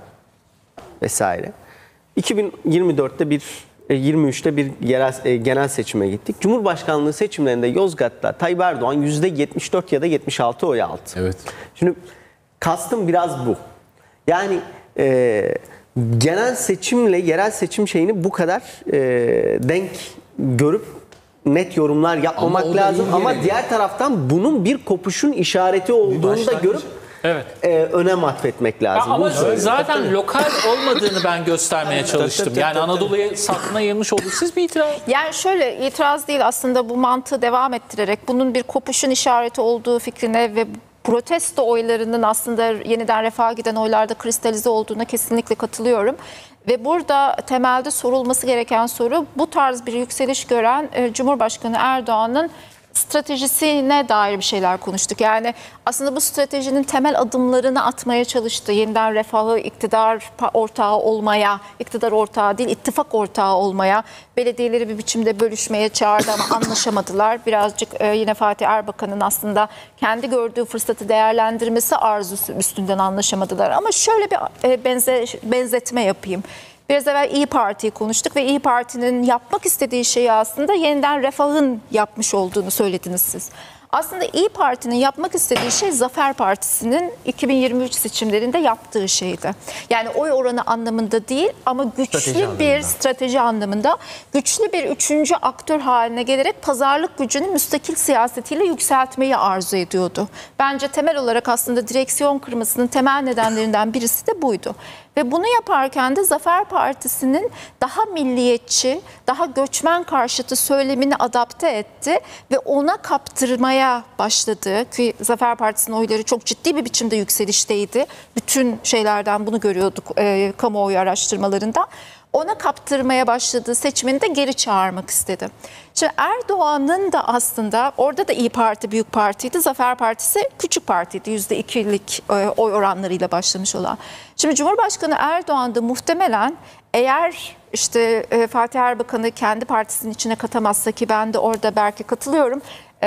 vesaire. iki bin yirmi dörtte bir yirmi üçte bir yerel, genel seçime gittik. Cumhurbaşkanlığı seçimlerinde Yozgat'ta Tayyip Erdoğan yüzde yetmiş dört ya da yetmiş altı oy aldı. Evet. Şimdi kastım biraz bu. Yani e, genel seçimle yerel seçim şeyini bu kadar e, denk görüp net yorumlar yapmamak ama lazım. Ama yani. Diğer taraftan bunun bir kopuşun işareti olduğunu da görüp evet. e, önem atfetmek lazım. Ama zaten tabii. lokal olmadığını ben göstermeye çalıştım. Yani Anadolu'ya saklına yayılmış oldu. Siz bir itiraz? Yani şöyle itiraz değil aslında bu mantığı devam ettirerek bunun bir kopuşun işareti olduğu fikrine ve protesto oylarının aslında Yeniden Refah'a giden oylarda kristalize olduğuna kesinlikle katılıyorum. Ve burada temelde sorulması gereken soru bu tarz bir yükseliş gören e, Cumhurbaşkanı Erdoğan'ın stratejisine dair bir şeyler konuştuk. Yani aslında bu stratejinin temel adımlarını atmaya çalıştı. Yeniden Refah'ı iktidar ortağı olmaya, iktidar ortağı değil ittifak ortağı olmaya, belediyeleri bir biçimde bölüşmeye çağırdı ama anlaşamadılar. Birazcık e, yine Fatih Erbakan'ın aslında kendi gördüğü fırsatı değerlendirmesi arzusu üstünden anlaşamadılar. Ama şöyle bir e, benze, benzetme yapayım. Biraz evvel İYİ Parti'yi konuştuk ve İYİ Parti'nin yapmak istediği şeyi aslında Yeniden Refah'ın yapmış olduğunu söylediniz siz. Aslında İYİ Parti'nin yapmak istediği şey Zafer Partisi'nin iki bin yirmi üç seçimlerinde yaptığı şeydi. Yani oy oranı anlamında değil ama güçlü strateji bir anlamında. strateji anlamında güçlü bir üçüncü aktör haline gelerek pazarlık gücünü müstakil siyasetiyle yükseltmeyi arzu ediyordu. Bence temel olarak aslında direksiyon kırmasının temel nedenlerinden birisi de buydu. Ve bunu yaparken de Zafer Partisi'nin daha milliyetçi, daha göçmen karşıtı söylemini adapte etti ve ona kaptırmaya başladı. Ki Zafer Partisi'nin oyları çok ciddi bir biçimde yükselişteydi. Bütün şeylerden bunu görüyorduk e, kamuoyu araştırmalarında. Ona kaptırmaya başladığı seçmeni de geri çağırmak istedi. Şimdi Erdoğan'ın da aslında orada da İYİ Parti büyük partiydi. Zafer Partisi küçük partiydi. yüzde ikilik oy oranlarıyla başlamış olan. Şimdi Cumhurbaşkanı Erdoğan da muhtemelen eğer işte Fatih Erbakan'ı kendi partisinin içine katamazsa ki ben de orada belki katılıyorum.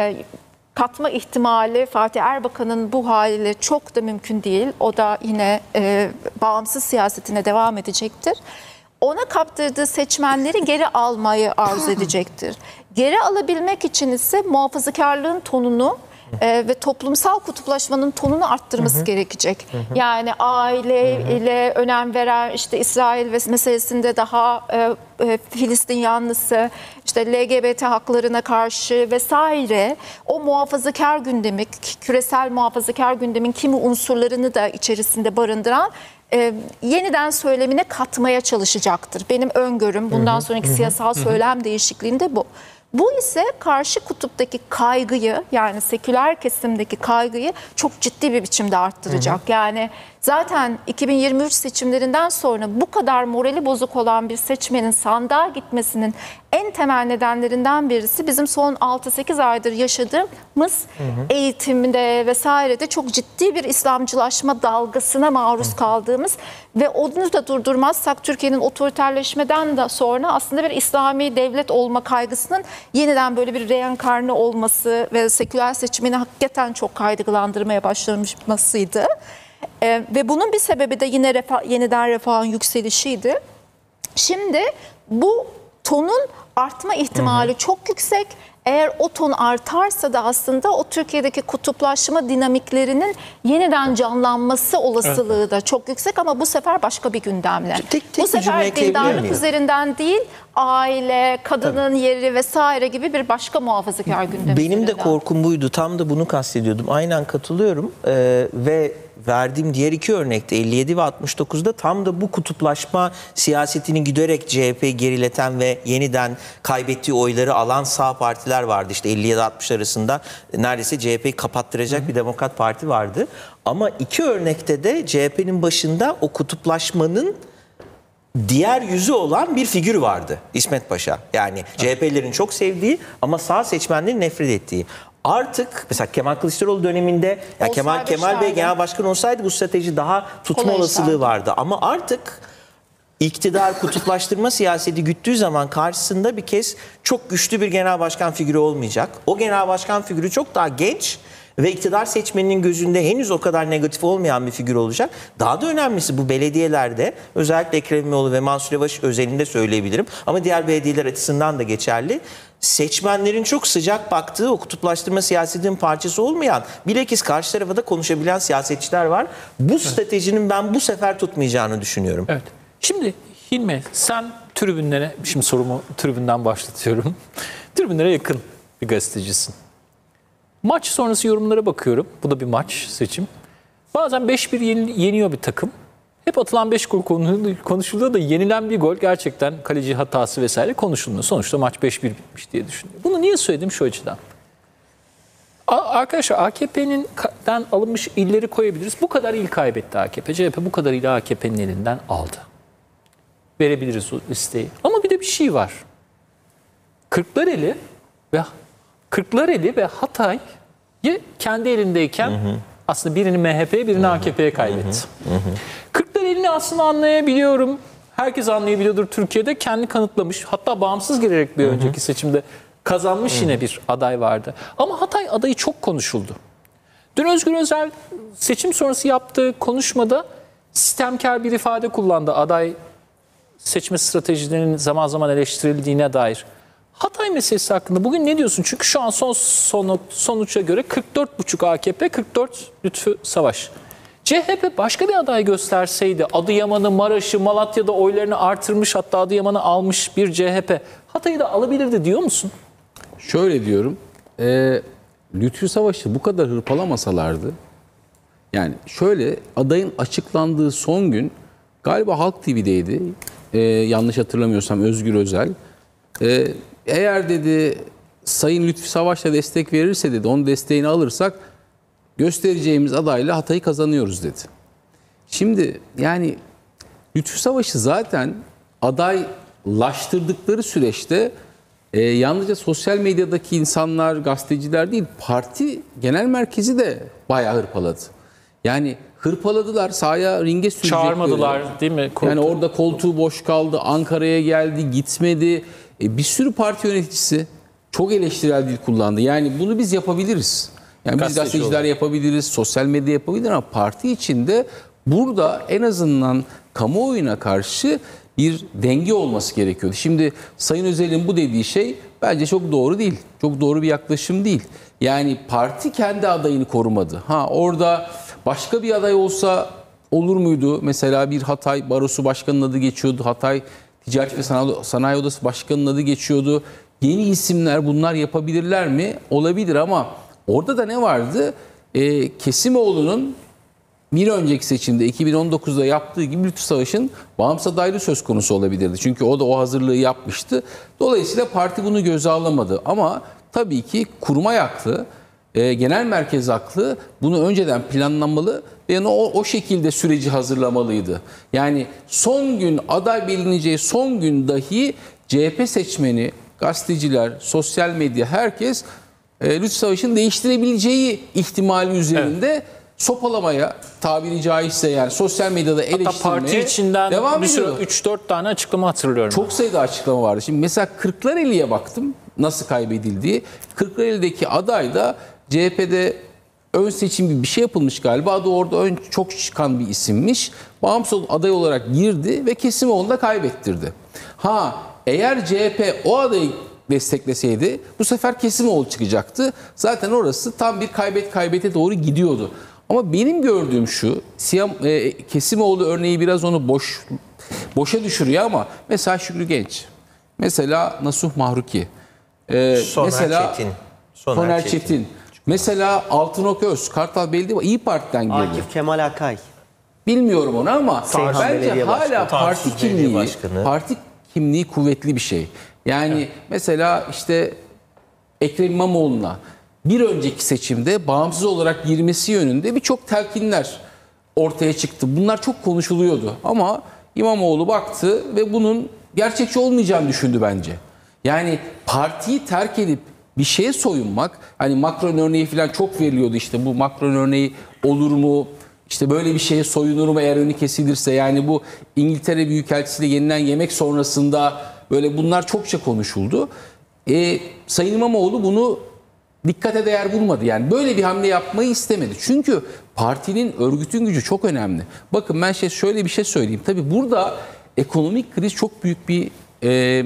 Katma ihtimali Fatih Erbakan'ın bu haliyle çok da mümkün değil. O da yine e, bağımsız siyasetine devam edecektir. Ona kaptırdığı seçmenleri geri almayı arzu edecektir. Geri alabilmek için ise muhafazakarlığın tonunu e, ve toplumsal kutuplaşmanın tonunu arttırması hı hı. gerekecek. Hı hı. Yani aile hı hı. ile önem veren, işte İsrail ve meselesinde daha e, e, Filistin yanlısı, işte L G B T haklarına karşı vesaire o muhafazakar gündemi, küresel muhafazakar gündemin kimi unsurlarını da içerisinde barındıran Ee, yeniden söylemine katmaya çalışacaktır. Benim öngörüm bundan sonraki siyasal söylem değişikliğinde bu. Bu ise karşı kutuptaki kaygıyı, yani seküler kesimdeki kaygıyı çok ciddi bir biçimde arttıracak. Hı hı. Yani zaten iki bin yirmi üç seçimlerinden sonra bu kadar morali bozuk olan bir seçmenin sandığa gitmesinin en temel nedenlerinden birisi bizim son altı sekiz aydır yaşadığımız hı hı. eğitimde vesairede çok ciddi bir İslamcılaşma dalgasına maruz hı. kaldığımız ve onu da durdurmazsak Türkiye'nin otoriterleşmeden de sonra aslında bir İslami devlet olma kaygısının yeniden böyle bir reenkarne olması ve seküler seçmeni hakikaten çok kaygılandırmaya başlamasıydı. Ee, ve bunun bir sebebi de yine refah, yeniden refahın yükselişiydi. Şimdi bu tonun artma ihtimali hı hı. çok yüksek. Eğer o ton artarsa da aslında o Türkiye'deki kutuplaşma dinamiklerinin yeniden canlanması olasılığı evet. da çok yüksek ama bu sefer başka bir gündemle. Tek, tek bu sefer dindarlık üzerinden değil, aile, kadının Tabii. yeri vesaire gibi bir başka muhafazakar gündem. Benim üzerinden. de korkum buydu. Tam da bunu kastediyordum. Aynen katılıyorum ee, ve verdiğim diğer iki örnekte elli yedi ve altmış dokuzda tam da bu kutuplaşma siyasetini giderek C H P'yi gerileten ve yeniden kaybettiği oyları alan sağ partiler vardı. İşte elli yedi altmış arasında neredeyse C H P'yi kapattıracak Hı. bir Demokrat Parti vardı. Ama iki örnekte de C H P'nin başında o kutuplaşmanın diğer yüzü olan bir figür vardı. İsmet Paşa. Yani C H P'lilerin çok sevdiği ama sağ seçmenlerin nefret ettiği. Artık mesela Kemal Kılıçdaroğlu döneminde ya Kemal Kemal Bey genel başkan olsaydı bu strateji daha tutma Kolay olasılığı işlerdi. vardı. Ama artık iktidar kutuplaştırma siyaseti güttüğü zaman karşısında bir kez çok güçlü bir genel başkan figürü olmayacak. O genel başkan figürü çok daha genç ve iktidar seçmeninin gözünde henüz o kadar negatif olmayan bir figür olacak. Daha da önemlisi bu belediyelerde özellikle Ekrem İmamoğlu ve Mansur Yavaş özelinde söyleyebilirim. Ama diğer belediyeler açısından da geçerli. Seçmenlerin çok sıcak baktığı o kutuplaştırma siyasetinin parçası olmayan, bilakis karşı tarafa da konuşabilen siyasetçiler var. Bu evet. stratejinin ben bu sefer tutmayacağını düşünüyorum. Evet. Şimdi Hilmi, sen tribünlere, şimdi sorumu tribünden başlatıyorum. Tribünlere yakın bir gazetecisin. Maç sonrası yorumlara bakıyorum. Bu da bir maç, seçim. Bazen beş bir yeniyor bir takım. Hep atılan beş gol konuşuluyor da yenilen bir gol gerçekten kaleci hatası vesaire konuşulmuyor. Sonuçta maç beş bir bitmiş diye düşünüyorum. Bunu niye söyledim şu açıdan? Arkadaşlar A K P'den alınmış illeri koyabiliriz. Bu kadar il kaybetti A K P. C H P bu kadar ili A K P'nin elinden aldı. Verebiliriz o listeyi. Ama bir de bir şey var. Kırklareli ve Kırklareli ve Hatay'ı kendi elindeyken hı hı. aslında birini M H P'ye birini hı hı. A K P'ye kaybetti. Hı hı. Kırklareli'ni aslında anlayabiliyorum. Herkes anlayabiliyordur Türkiye'de. Kendi kanıtlamış. Hatta bağımsız girerek bir hı hı. önceki seçimde kazanmış hı hı. yine bir aday vardı. Ama Hatay adayı çok konuşuldu. Dün Özgür Özel seçim sonrası yaptığı konuşmada sistemkar bir ifade kullandı. Aday seçme stratejilerinin zaman zaman eleştirildiğine dair. Hatay meselesi hakkında bugün ne diyorsun? Çünkü şu an son, son sonuça göre kırk dört buçuk A K P, kırk dört Lütfü Savaş. C H P başka bir aday gösterseydi, Adıyaman'ı, Maraş'ı, Malatya'da oylarını artırmış, hatta Adıyaman'ı almış bir C H P Hatay'ı da alabilirdi diyor musun? Şöyle diyorum, e, Lütfü Savaş'ı bu kadar hırpalamasalardı, yani şöyle, adayın açıklandığı son gün galiba Halk T V'deydi, e, yanlış hatırlamıyorsam Özgür Özel. E, eğer dedi Sayın Lütfü Savaş'la destek verirse dedi, onun desteğini alırsak göstereceğimiz adayla Hatay'ı kazanıyoruz dedi. Şimdi yani Lütfü Savaş'ı zaten adaylaştırdıkları süreçte e, yalnızca sosyal medyadaki insanlar, gazeteciler değil, parti genel merkezi de bayağı hırpaladı. Yani hırpaladılar, sahaya, ringe sürecekleri. Çağırmadılar değil mi? Koltuğu. Yani orada koltuğu boş kaldı, Ankara'ya geldi, gitmedi. E, bir sürü parti yöneticisi çok eleştirel dil kullandı. Yani bunu biz yapabiliriz. Yani biz gazeteciler olur. yapabiliriz, sosyal medya yapabiliriz ama parti içinde burada en azından kamuoyuna karşı bir denge olması gerekiyordu. Şimdi Sayın Özel'in bu dediği şey bence çok doğru değil. Çok doğru bir yaklaşım değil. Yani parti kendi adayını korumadı. Ha orada başka bir aday olsa olur muydu? Mesela bir Hatay Barosu Başkanı'nın adı geçiyordu. Hatay Ticaret ve Sanayi Odası Başkanı'nın adı geçiyordu. Yeni isimler bunlar yapabilirler mi? Olabilir ama orada da ne vardı? Ee, Kesimoğlu'nun bir önceki seçimde iki bin on dokuzda yaptığı gibi Lütfü Savaş'ın bağımsız adaylığı söz konusu olabilirdi. Çünkü o da o hazırlığı yapmıştı. Dolayısıyla parti bunu göze alamadı. Ama tabii ki kurmay aklı, e, genel merkez aklı bunu önceden planlanmalı ve yani o, o şekilde süreci hazırlamalıydı. Yani son gün aday belirleneceği son gün dahi C H P seçmeni, gazeteciler, sosyal medya herkes e, Lütfü Savaş'ın değiştirebileceği ihtimali üzerinde evet. sopalamaya, tabiri caizse yani sosyal medyada eleştirmeye Hatta parti içinden devam bir sürü ediyor. üç dört tane açıklama hatırlıyorum. Çok sayıda açıklama vardı. Şimdi mesela Kırklareli'ye baktım nasıl kaybedildiği. Kırklareli'deki aday da C H P'de ön seçim gibi bir şey yapılmış galiba. Adı orada ön çok çıkan bir isimmiş. Bağımsız aday olarak girdi ve Kesimoğlu'nu da kaybettirdi. Ha eğer C H P o adayı destekleseydi bu sefer Kesimoğlu çıkacaktı. Zaten orası tam bir kaybet kaybete doğru gidiyordu. Ama benim gördüğüm şu, Siyam, e, Kesimoğlu örneği biraz onu boş boşa düşürüyor ama mesela Şükrü Genç, mesela Nasuh Mahruki, e, Soner mesela Çetin, Soner, Soner Çetin, Çetin. mesela Altınok Öz, Kartal Belediye İyi Parti'den girdi. Akif Kemal Akay. Bilmiyorum onu ama Seyhan bence Belediye hala Başkanı. parti Tarsus Belediye kimliği, Başkanı. parti kimliği kuvvetli bir şey. Yani evet. mesela işte Ekrem İmamoğlu'na bir önceki seçimde bağımsız olarak girmesi yönünde birçok telkinler ortaya çıktı. Bunlar çok konuşuluyordu ama İmamoğlu baktı ve bunun gerçekçi olmayacağını düşündü bence. Yani partiyi terk edip bir şeye soyunmak, hani Macron örneği falan çok veriliyordu işte bu Macron örneği olur mu? İşte böyle bir şeye soyunur mu eğer önü kesilirse? Yani bu İngiltere Büyükelçisi'yle yenilen yemek sonrasında böyle bunlar çokça konuşuldu. E, Sayın İmamoğlu bunu dikkate değer bulmadı. Yani böyle bir hamle yapmayı istemedi. Çünkü partinin, örgütün gücü çok önemli. Bakın ben şey şöyle bir şey söyleyeyim. Tabii burada ekonomik kriz çok büyük bir e,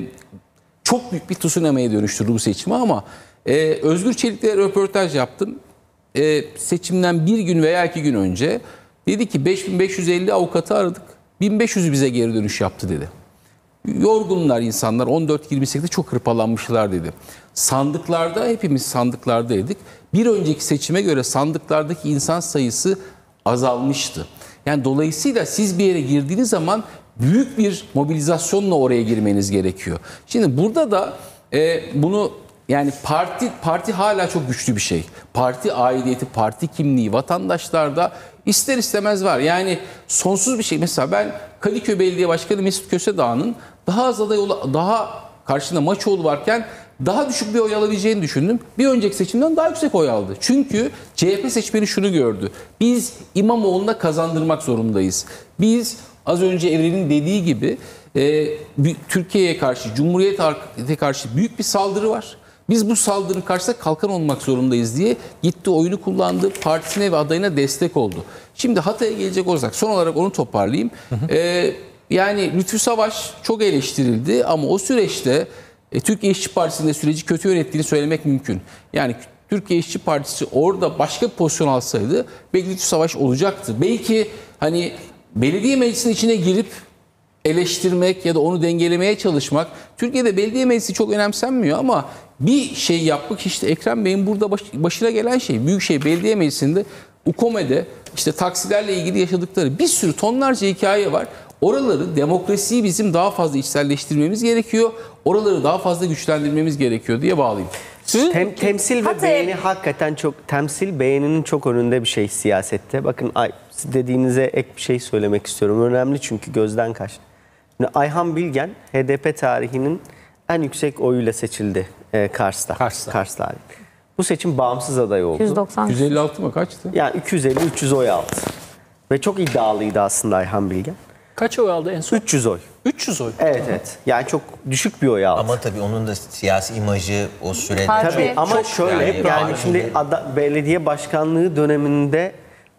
çok büyük bir tsunami'ye dönüştürdü bu seçimi ama e, Özgür Çelik'le röportaj yaptım. E, seçimden bir gün veya iki gün önce dedi ki beş bin beş yüz elli avukatı aradık. bin beş yüzü bize geri dönüş yaptı dedi. Yorgunlar insanlar on dört yirmi sekizde çok hırpalanmışlar dedi. Sandıklarda hepimiz sandıklardaydık. Bir önceki seçime göre sandıklardaki insan sayısı azalmıştı. Yani dolayısıyla siz bir yere girdiğiniz zaman büyük bir mobilizasyonla oraya girmeniz gerekiyor. Şimdi burada da e, bunu yani parti parti hala çok güçlü bir şey. Parti aidiyeti, parti kimliği vatandaşlarda ister istemez var. Yani sonsuz bir şey. Mesela ben Kadıköy Belediye Başkanı Mesut Kösedağ'ın daha az aday daha karşında Maçoğlu varken daha düşük bir oy alabileceğini düşündüm. Bir önceki seçimden daha yüksek oy aldı. Çünkü C H P seçmeni şunu gördü. Biz İmamoğlu'na kazandırmak zorundayız. Biz az önce Evren'in dediği gibi e, Türkiye'ye karşı, Cumhuriyet'e karşı büyük bir saldırı var. Biz bu saldırının karşısında kalkan olmak zorundayız diye gitti oyunu kullandı. Partisine ve adayına destek oldu. Şimdi Hatay'a gelecek olursak son olarak onu toparlayayım. Hı hı. Ee, yani Lütfü Savaş çok eleştirildi ama o süreçte e, Türkiye İşçi Partisi'nin de süreci kötü yönettiğini söylemek mümkün. Yani Türkiye İşçi Partisi orada başka bir pozisyon alsaydı belki Lütfü Savaş olacaktı. Belki hani belediye meclisinin içine girip eleştirmek ya da onu dengelemeye çalışmak. Türkiye'de belediye meclisi çok önemsenmiyor ama bir şey yapmak işte Ekrem Bey'in burada baş, başına gelen şey. Büyükşehir Belediye Meclisi'nde UKOME'de işte taksilerle ilgili yaşadıkları bir sürü tonlarca hikaye var. Oraları demokrasiyi bizim daha fazla içselleştirmemiz gerekiyor. Oraları daha fazla güçlendirmemiz gerekiyor diye bağlayayım. Tem, temsil ve Hatay. beğeni hakikaten çok temsil beğeninin çok önünde bir şey siyasette. Bakın ay, dediğinize ek bir şey söylemek istiyorum. Önemli çünkü gözden kaçtı. Şimdi Ayhan Bilgen H D P tarihinin en yüksek oyuyla seçildi e, Kars'ta. Kars'ta. Kars'ta. Bu seçim bağımsız aday oldu. yüz doksan. yüz elli altı mı kaçtı? Yani iki yüz elli üç yüz oy aldı. Ve çok iddialıydı aslında Ayhan Bilgen. Kaç oy aldı en son? üç yüz oy. üç yüz oy. Evet evet. Yani çok düşük bir oy aldı. Ama tabii onun da siyasi imajı o sürede. Tabii ama çok şöyle yani, yani şimdi ada, belediye başkanlığı döneminde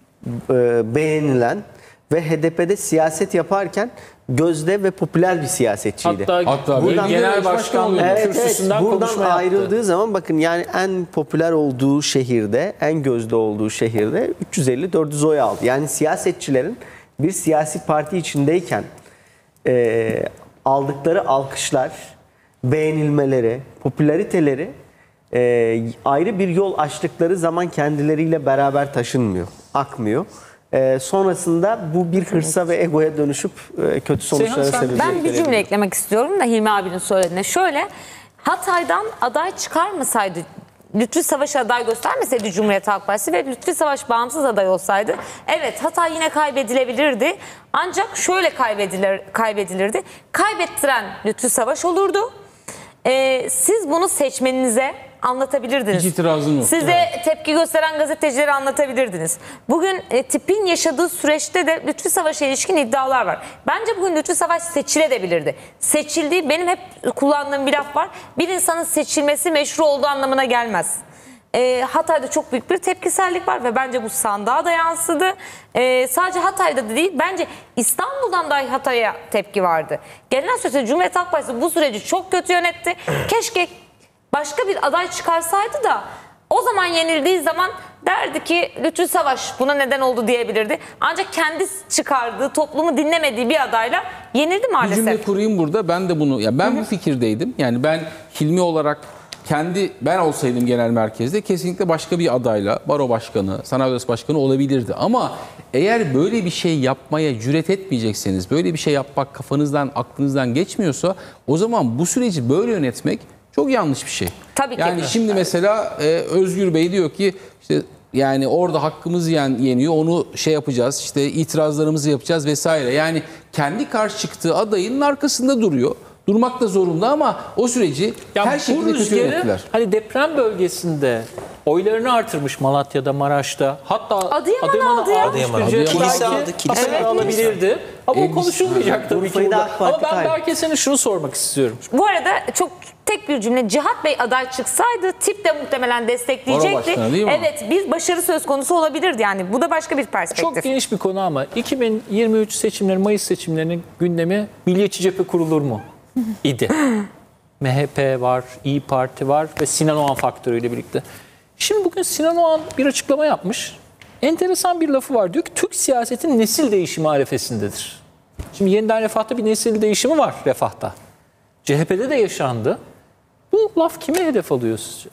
e, beğenilen ve H D P'de siyaset yaparken gözde ve popüler bir siyasetçiydi. Hatta, Hatta buradan genel başkanlığı evet, kürsüsünden evet, buradan konuşma ayrıldığı yaptı. zaman bakın yani en popüler olduğu şehirde, en gözde olduğu şehirde üç yüz elli dört yüz oy aldı. Yani siyasetçilerin bir siyasi parti içindeyken e, aldıkları alkışlar, beğenilmeleri, popülariteleri e, ayrı bir yol açtıkları zaman kendileriyle beraber taşınmıyor, akmıyor. e, sonrasında bu bir hırsa ve egoya dönüşüp e, kötü sonuçlara sebebiyet Ben bir verebilir. cümle eklemek istiyorum da Hilmi abinin söylediğine. Şöyle, Hatay'dan aday çıkarmasaydı, Lütfü Savaş'ı aday göstermeseydi Cumhuriyet Halk Partisi ve Lütfü Savaş bağımsız aday olsaydı, evet Hatay yine kaybedilebilirdi. Ancak şöyle kaybedilir, kaybedilirdi. Kaybettiren Lütfü Savaş olurdu. Ee, siz bunu seçmeninize anlatabilirdiniz. Hiç itirazım yok. Size Evet. tepki gösteren gazetecilere anlatabilirdiniz. Bugün e, tipin yaşadığı süreçte de Lütfü Savaş'a ilişkin iddialar var. Bence bugün Lütfü Savaş seçilebilirdi. Seçildiği, benim hep kullandığım bir laf var. Bir insanın seçilmesi meşru olduğu anlamına gelmez. E, Hatay'da çok büyük bir tepkisellik var ve bence bu sandığa da yansıdı. E, sadece Hatay'da da değil, bence İstanbul'dan dahi Hatay'a tepki vardı. Gelinen süreçte Cumhuriyet Halk Partisi bu süreci çok kötü yönetti. Keşke başka bir aday çıkarsaydı da o zaman yenildiği zaman derdi ki Lütfü Savaş buna neden oldu diyebilirdi. Ancak kendi çıkardığı, toplumu dinlemediği bir adayla yenildi Bir maalesef. cümle kurayım burada. Ben de bunu, ya ben Hı hı. bu fikirdeydim. Yani ben Hilmi olarak kendi, ben olsaydım genel merkezde kesinlikle başka bir adayla baro başkanı, sanayi odası başkanı olabilirdi. Ama eğer böyle bir şey yapmaya cüret etmeyecekseniz, böyle bir şey yapmak kafanızdan, aklınızdan geçmiyorsa o zaman bu süreci böyle yönetmek çok yanlış bir şey. Tabii ki. Yani şimdi mesela e, Özgür Bey diyor ki işte yani orada hakkımız yen, yeniyor, onu şey yapacağız, işte itirazlarımızı yapacağız vesaire. Yani kendi karşı çıktığı adayın arkasında duruyor. Durmak da zorunda ama o süreci Ya her bu şekilde kötü rüzgarı yönettiler. hani deprem bölgesinde oylarını artırmış Malatya'da, Maraş'ta. Hatta Adıyaman Adıyaman'ı aldı ya. almış Adıyaman bir aldı. ceza Kilise belki aldı, kilise Adıyaman aldı. alabilirdi. Ama o Elbis- konuşulmayacak tabii ki Urfa'yı da burada. AK Parti Ama ben kaybetti. belki sana şunu sormak istiyorum. Bu arada çok tek bir cümle. Cihat Bey aday çıksaydı tip de muhtemelen Baro destekleyecekti. başkanı değil mi? Evet, bir başarı söz konusu olabilirdi yani. Bu da başka bir perspektif. Çok geniş bir konu ama iki bin yirmi üç seçimleri, Mayıs seçimlerinin gündemi Milliyetçi Cephe kurulur mu? İdi. M H P var, İyi Parti var ve Sinan Oğan faktörüyle birlikte. Şimdi bugün Sinan Oğan bir açıklama yapmış. Enteresan bir lafı var. Diyor ki Türk siyasetin nesil değişimi arifesindedir. Şimdi yeniden Refah'ta bir nesil değişimi var Refah'ta. C H P'de de yaşandı. Bu laf kime hedef alıyor sizce?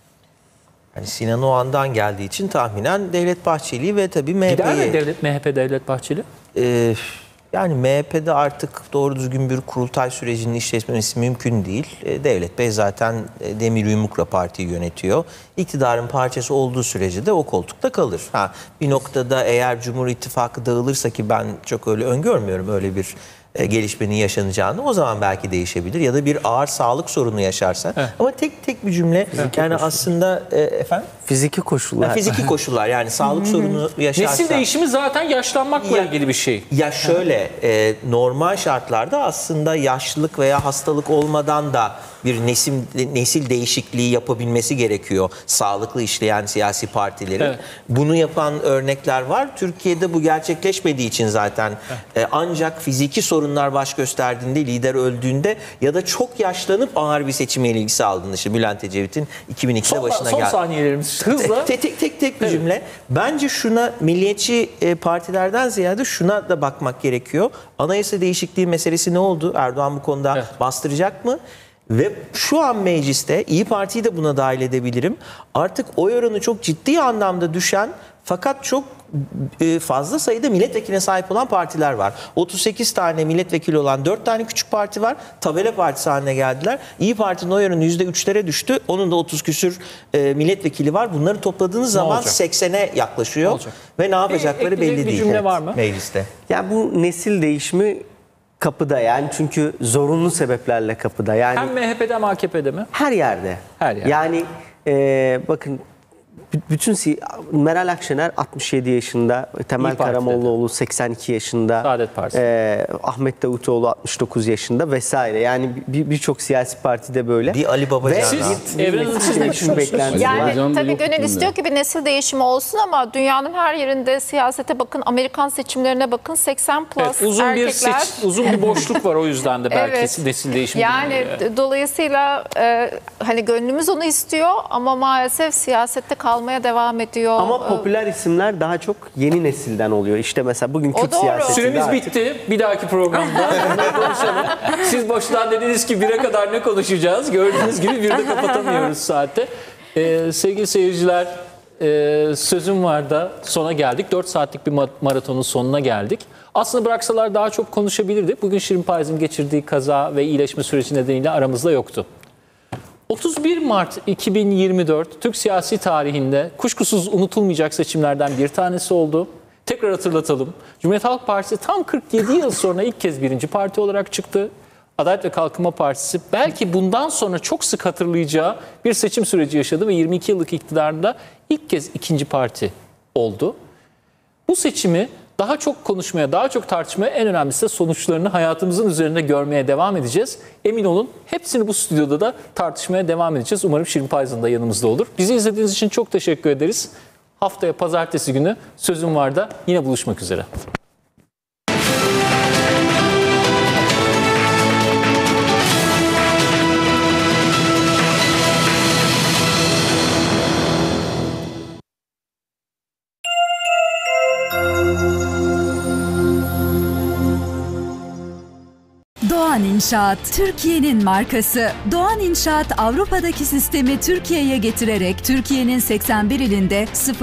Yani Sinan Oğan'dan geldiği için tahminen Devlet Bahçeli ve tabii M H Gider mi P'ye. devlet, M H P Devlet Bahçeli? Ee, yani M H P'de artık doğru düzgün bir kurultay sürecinin işletmesi mümkün değil. Ee, Devlet Bey zaten e, demir yumrukla partiyi yönetiyor. İktidarın parçası olduğu sürece de o koltukta kalır. Ha, bir noktada eğer Cumhur İttifakı dağılırsa, ki ben çok öyle öngörmüyorum öyle bir e, gelişmenin yaşanacağını, o zaman belki değişebilir ya da bir ağır sağlık sorunu yaşarsa. Evet. Ama tek tek bir cümle yani aslında e, efendim Fiziki koşullar. yani fiziki koşullar, yani sağlık sorunu yaşarsa. Nesil değişimi zaten yaşlanmakla Ya- ilgili bir şey. Ya şöyle, e, normal şartlarda aslında yaşlılık veya hastalık olmadan da bir nesil nesil değişikliği yapabilmesi gerekiyor sağlıklı işleyen siyasi partilerin. Evet. Bunu yapan örnekler var. Türkiye'de bu gerçekleşmediği için zaten e, ancak fiziki sorunlar baş gösterdiğinde, lider öldüğünde ya da çok yaşlanıp ağır bir seçim yenilgisi aldığında, işte Bülent Ecevit'in iki bin ikide Son, başına son geldi. saniyelerimiz hızla. Tek tek tek, tek bir cümle. Bence şuna, milliyetçi e, partilerden ziyade şuna da bakmak gerekiyor. Anayasa değişikliği meselesi ne oldu? Erdoğan bu konuda Evet. bastıracak mı? Ve şu an mecliste, İyi Parti'yi de buna dahil edebilirim, artık oy oranı çok ciddi anlamda düşen fakat çok e, fazla sayıda milletvekiline sahip olan partiler var. otuz sekiz tane milletvekili olan dört tane küçük parti var. Tabela partisi haline geldiler. İyi Parti'nin oy oranı yüzde üçlere düştü. Onun da otuz küsür e, milletvekili var. Bunları topladığınız zaman olacak? seksene yaklaşıyor. Olacak. Ve ne yapacakları ekleyecek belli bir değil. cümle var mı? Mecliste. Yani bu nesil değişimi kapıda, yani çünkü zorunlu sebeplerle kapıda. Yani Hem M H P'de hem A K P'de mi? her yerde. Her yerde. Yani e, bakın b- bütün si- Meral Akşener altmış yedi yaşında, Temel İYİ Parti'de Karamollaoğlu seksen iki yaşında, Saadet Partisi. e, Ahmet Davutoğlu altmış dokuz yaşında vesaire. Yani bir- birçok siyasi partide böyle. Bir Ali Babacan Ve daha. Siz Evren Hanım, siz ne değişim düşünüyorsunuz? beklentisi Yani- var. Yani tabii yok gönül bunda. istiyor ki bir nesil değişimi olsun ama dünyanın her yerinde siyasete bakın, Amerikan seçimlerine bakın, seksen plus Evet, uzun bir erkekler. seç, uzun bir boşluk var, o yüzden de belki Evet. nesil değişimi. Yani dönüyor. dolayısıyla e, hani gönlümüz onu istiyor ama maalesef siyasette kalmaya devam ediyor. Ama popüler isimler daha çok yeni nesilden oluyor. İşte mesela bugün O Kürt doğru. siyasetinde Süremiz artık- bitti. Bir dahaki programda bunları konuşalım. Siz baştan dediniz ki bire kadar ne konuşacağız? Gördüğünüz gibi bir de kapatamıyoruz saatte. Ee, sevgili seyirciler, e, Sözüm Var'da sona geldik. dört saatlik bir maratonun sonuna geldik. Aslında bıraksalar daha çok konuşabilirdik. Bugün Şirin Payız'ın geçirdiği kaza ve iyileşme süreci nedeniyle aramızda yoktu. otuz bir Mart iki bin yirmi dört Türk siyasi tarihinde kuşkusuz unutulmayacak seçimlerden bir tanesi oldu. Tekrar hatırlatalım. Cumhuriyet Halk Partisi tam kırk yedi yıl sonra ilk kez birinci parti olarak çıktı. Adalet ve Kalkınma Partisi belki bundan sonra çok sık hatırlayacağı bir seçim süreci yaşadı ve yirmi iki yıllık iktidarında ilk kez ikinci parti oldu. Bu seçimi daha çok konuşmaya, daha çok tartışmaya, en önemlisi de sonuçlarını hayatımızın üzerinde görmeye devam edeceğiz. Emin olun hepsini bu stüdyoda da tartışmaya devam edeceğiz. Umarım Şirin Payız'ın da yanımızda olur. Bizi izlediğiniz için çok teşekkür ederiz. Haftaya pazartesi günü Sözüm Var'da yine buluşmak üzere. Doğan İnşaat, Türkiye'nin markası. Doğan İnşaat, Avrupa'daki sistemi Türkiye'ye getirerek Türkiye'nin seksen bir ilinde sıfır